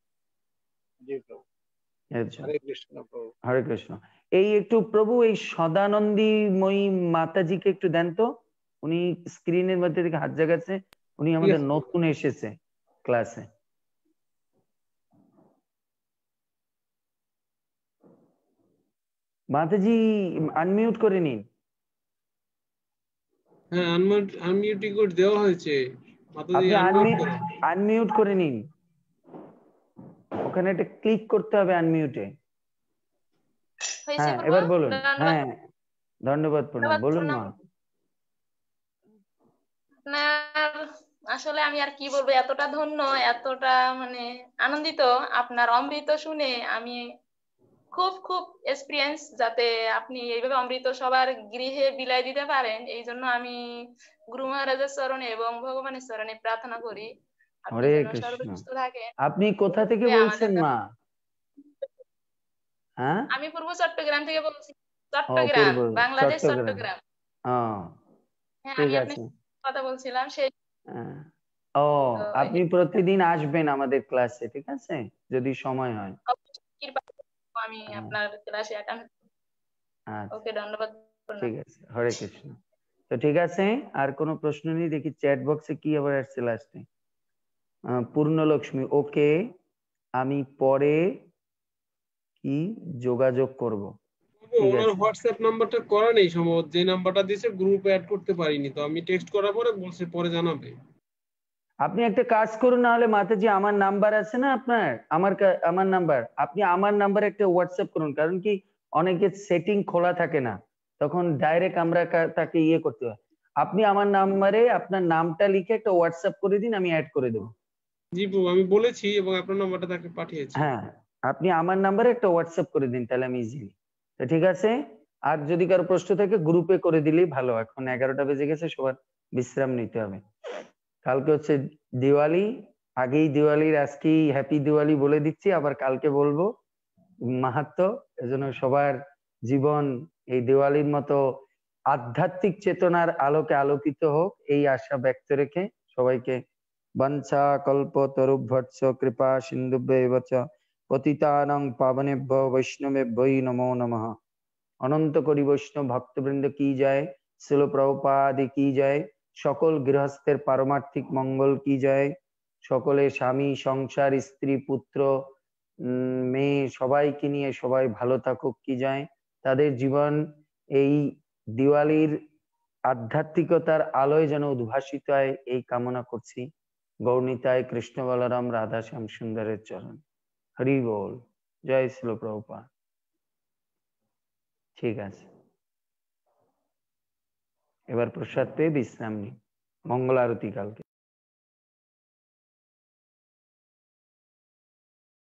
হরে কৃষ্ণ। এই একটু প্রভু এই সদানন্দীময়ী মাতাজিকে একটু দেন তো, উনি স্ক্রিনের মধ্যে থেকে হাত জাগাচ্ছে, উনি আমাদের নতুন এসেছে ক্লাসে। মাতাজি আনমিউট করে নিন। হ্যাঁ, আনমিউটিং করে দেওয়া হয়েছে। আপনি আনমিউট করে নিন, ওখানে একটা ক্লিক করতে হবে আনমিউটে। হ্যাঁ, এবার বলুন। হ্যাঁ, ধন্যবাদ, প্রণাম, বলুন মা। আসলে আমি আর কি বলবো, এতটা ধন্য, এতটা মানে আনন্দিত আপনার অমৃত শুনে। আমি খুব খুব এক্সপিরিয়েন্স, যাতে আপনি এইভাবে অমৃত সবার গৃহে বিলাই দিতে পারেন, এই জন্য আমি গুরু মহারাজের চরণে এবং ভগবানের চরণে প্রার্থনা করি আপনি হরে যেন কৃষ্ণ। সর্বসুস্থ থাকেন। আপনি কোথা থেকে বলছেন মা? হ্যাঁ, আমি পূর্ব চট্টগ্রাম থেকে বলছি। চট্টগ্রাম, বাংলাদেশ, চট্টগ্রাম। হ্যাঁ, ঠিক আমি আছে, কথা বলছিলাম সেই। ও, আপনি প্রতিদিন আসবেন আমাদের ক্লাসে, ঠিক আছে, যদি সময় হয়। আমি আপনার ক্লাসে অ্যাটেন্ড। ওকে, ধন্যবাদ। ঠিক আছে, হরে কৃষ্ণ। তো ঠিক আছে, আর কোনো প্রশ্ন নেই? দেখি চ্যাট বক্সে কি আবার আসছে লাস্টে। পূর্ণলক্ষ্মী, ওকে, আমি পরে কি যোগাযোগ করব। ওনার হোয়াটসঅ্যাপ নাম্বারটা করা নেই সম্ভবত, যে নাম্বারটা দিয়েছে গ্রুপে অ্যাড করতে পারিনি, তো আমি টেক্সট করার পরে বলছে পরে জানাবে। আপনি একটা কাজ করুন, না হলে মাতাজি আমার নাম্বার আছে না আপনার, আমার নাম্বার, আপনি আমার নাম্বারে একটা হোয়াটসঅ্যাপ করুন। কারণ কি, অনেকের সেটিং খোলা থাকে না, তখন ডাইরেক্ট আমরা তাকে ইয়ে করতে হয়। আপনি আমার নাম্বারে আপনার নামটা লিখে একটা হোয়াটসঅ্যাপ করে দিন, আমি অ্যাড করে দেবো। জি প্রভু, আমি বলেছি এবং আপনার নাম্বারটা তাকে পাঠিয়েছি। হ্যাঁ, আপনি আমার নাম্বারে একটা হোয়াটসঅ্যাপ করে দিন, তাহলে আমি ইজিলি। তো ঠিক আছে, আর যদি কারো প্রশ্ন থাকে গ্রুপে করে দিলেই ভালো। এখন 11টা বেজে গেছে, সবার বিশ্রাম নিতে হবে। কালকে হচ্ছে দিওয়ালি, আগেই দিওয়ালির আজকেই হ্যাপি দিওয়ালি বলে দিচ্ছি, আবার কালকে বলবো মাহাত্ম্য। এজন্য সবার জীবন এই দিওয়ালির মতো আধ্যাত্মিক চেতনার আলোকে আলোকিত হোক, এই আশা ব্যক্ত রেখে সবাইকে বঞ্চা কল্প তরুভ্যর্চ কৃপা সিন্ধুভ্যেব চ পতিতানাং পাবনেভ্যো বৈষ্ণবেভ্যো নমো নমঃ। অনন্ত কোটি বৈষ্ণব ভক্তবৃন্দ কি যায়, শিল প্রভুপাদ কি যায়, সকল গৃহস্থের পারমার্থিক মঙ্গল কি যায়, সকলে স্বামী সংসার স্ত্রী পুত্র মেয়ে সবাইকে নিয়ে সবাই ভালো থাকুক কি যায়, তাদের জীবন এই দিওয়ালির আধ্যাত্মিকতার আলোয় যেন উদ্ভাসিত হয়, এই কামনা করছি। গৌরনীতায় কৃষ্ণ বলরাম রাধা শ্যাম সুন্দরের চরণ। হরি বল, জয় শিল প্রভুপাদ। ঠিক আছে, এবার প্রসাদ পেয়ে বিশ্রাম নিন। মঙ্গল আরতি কালকে।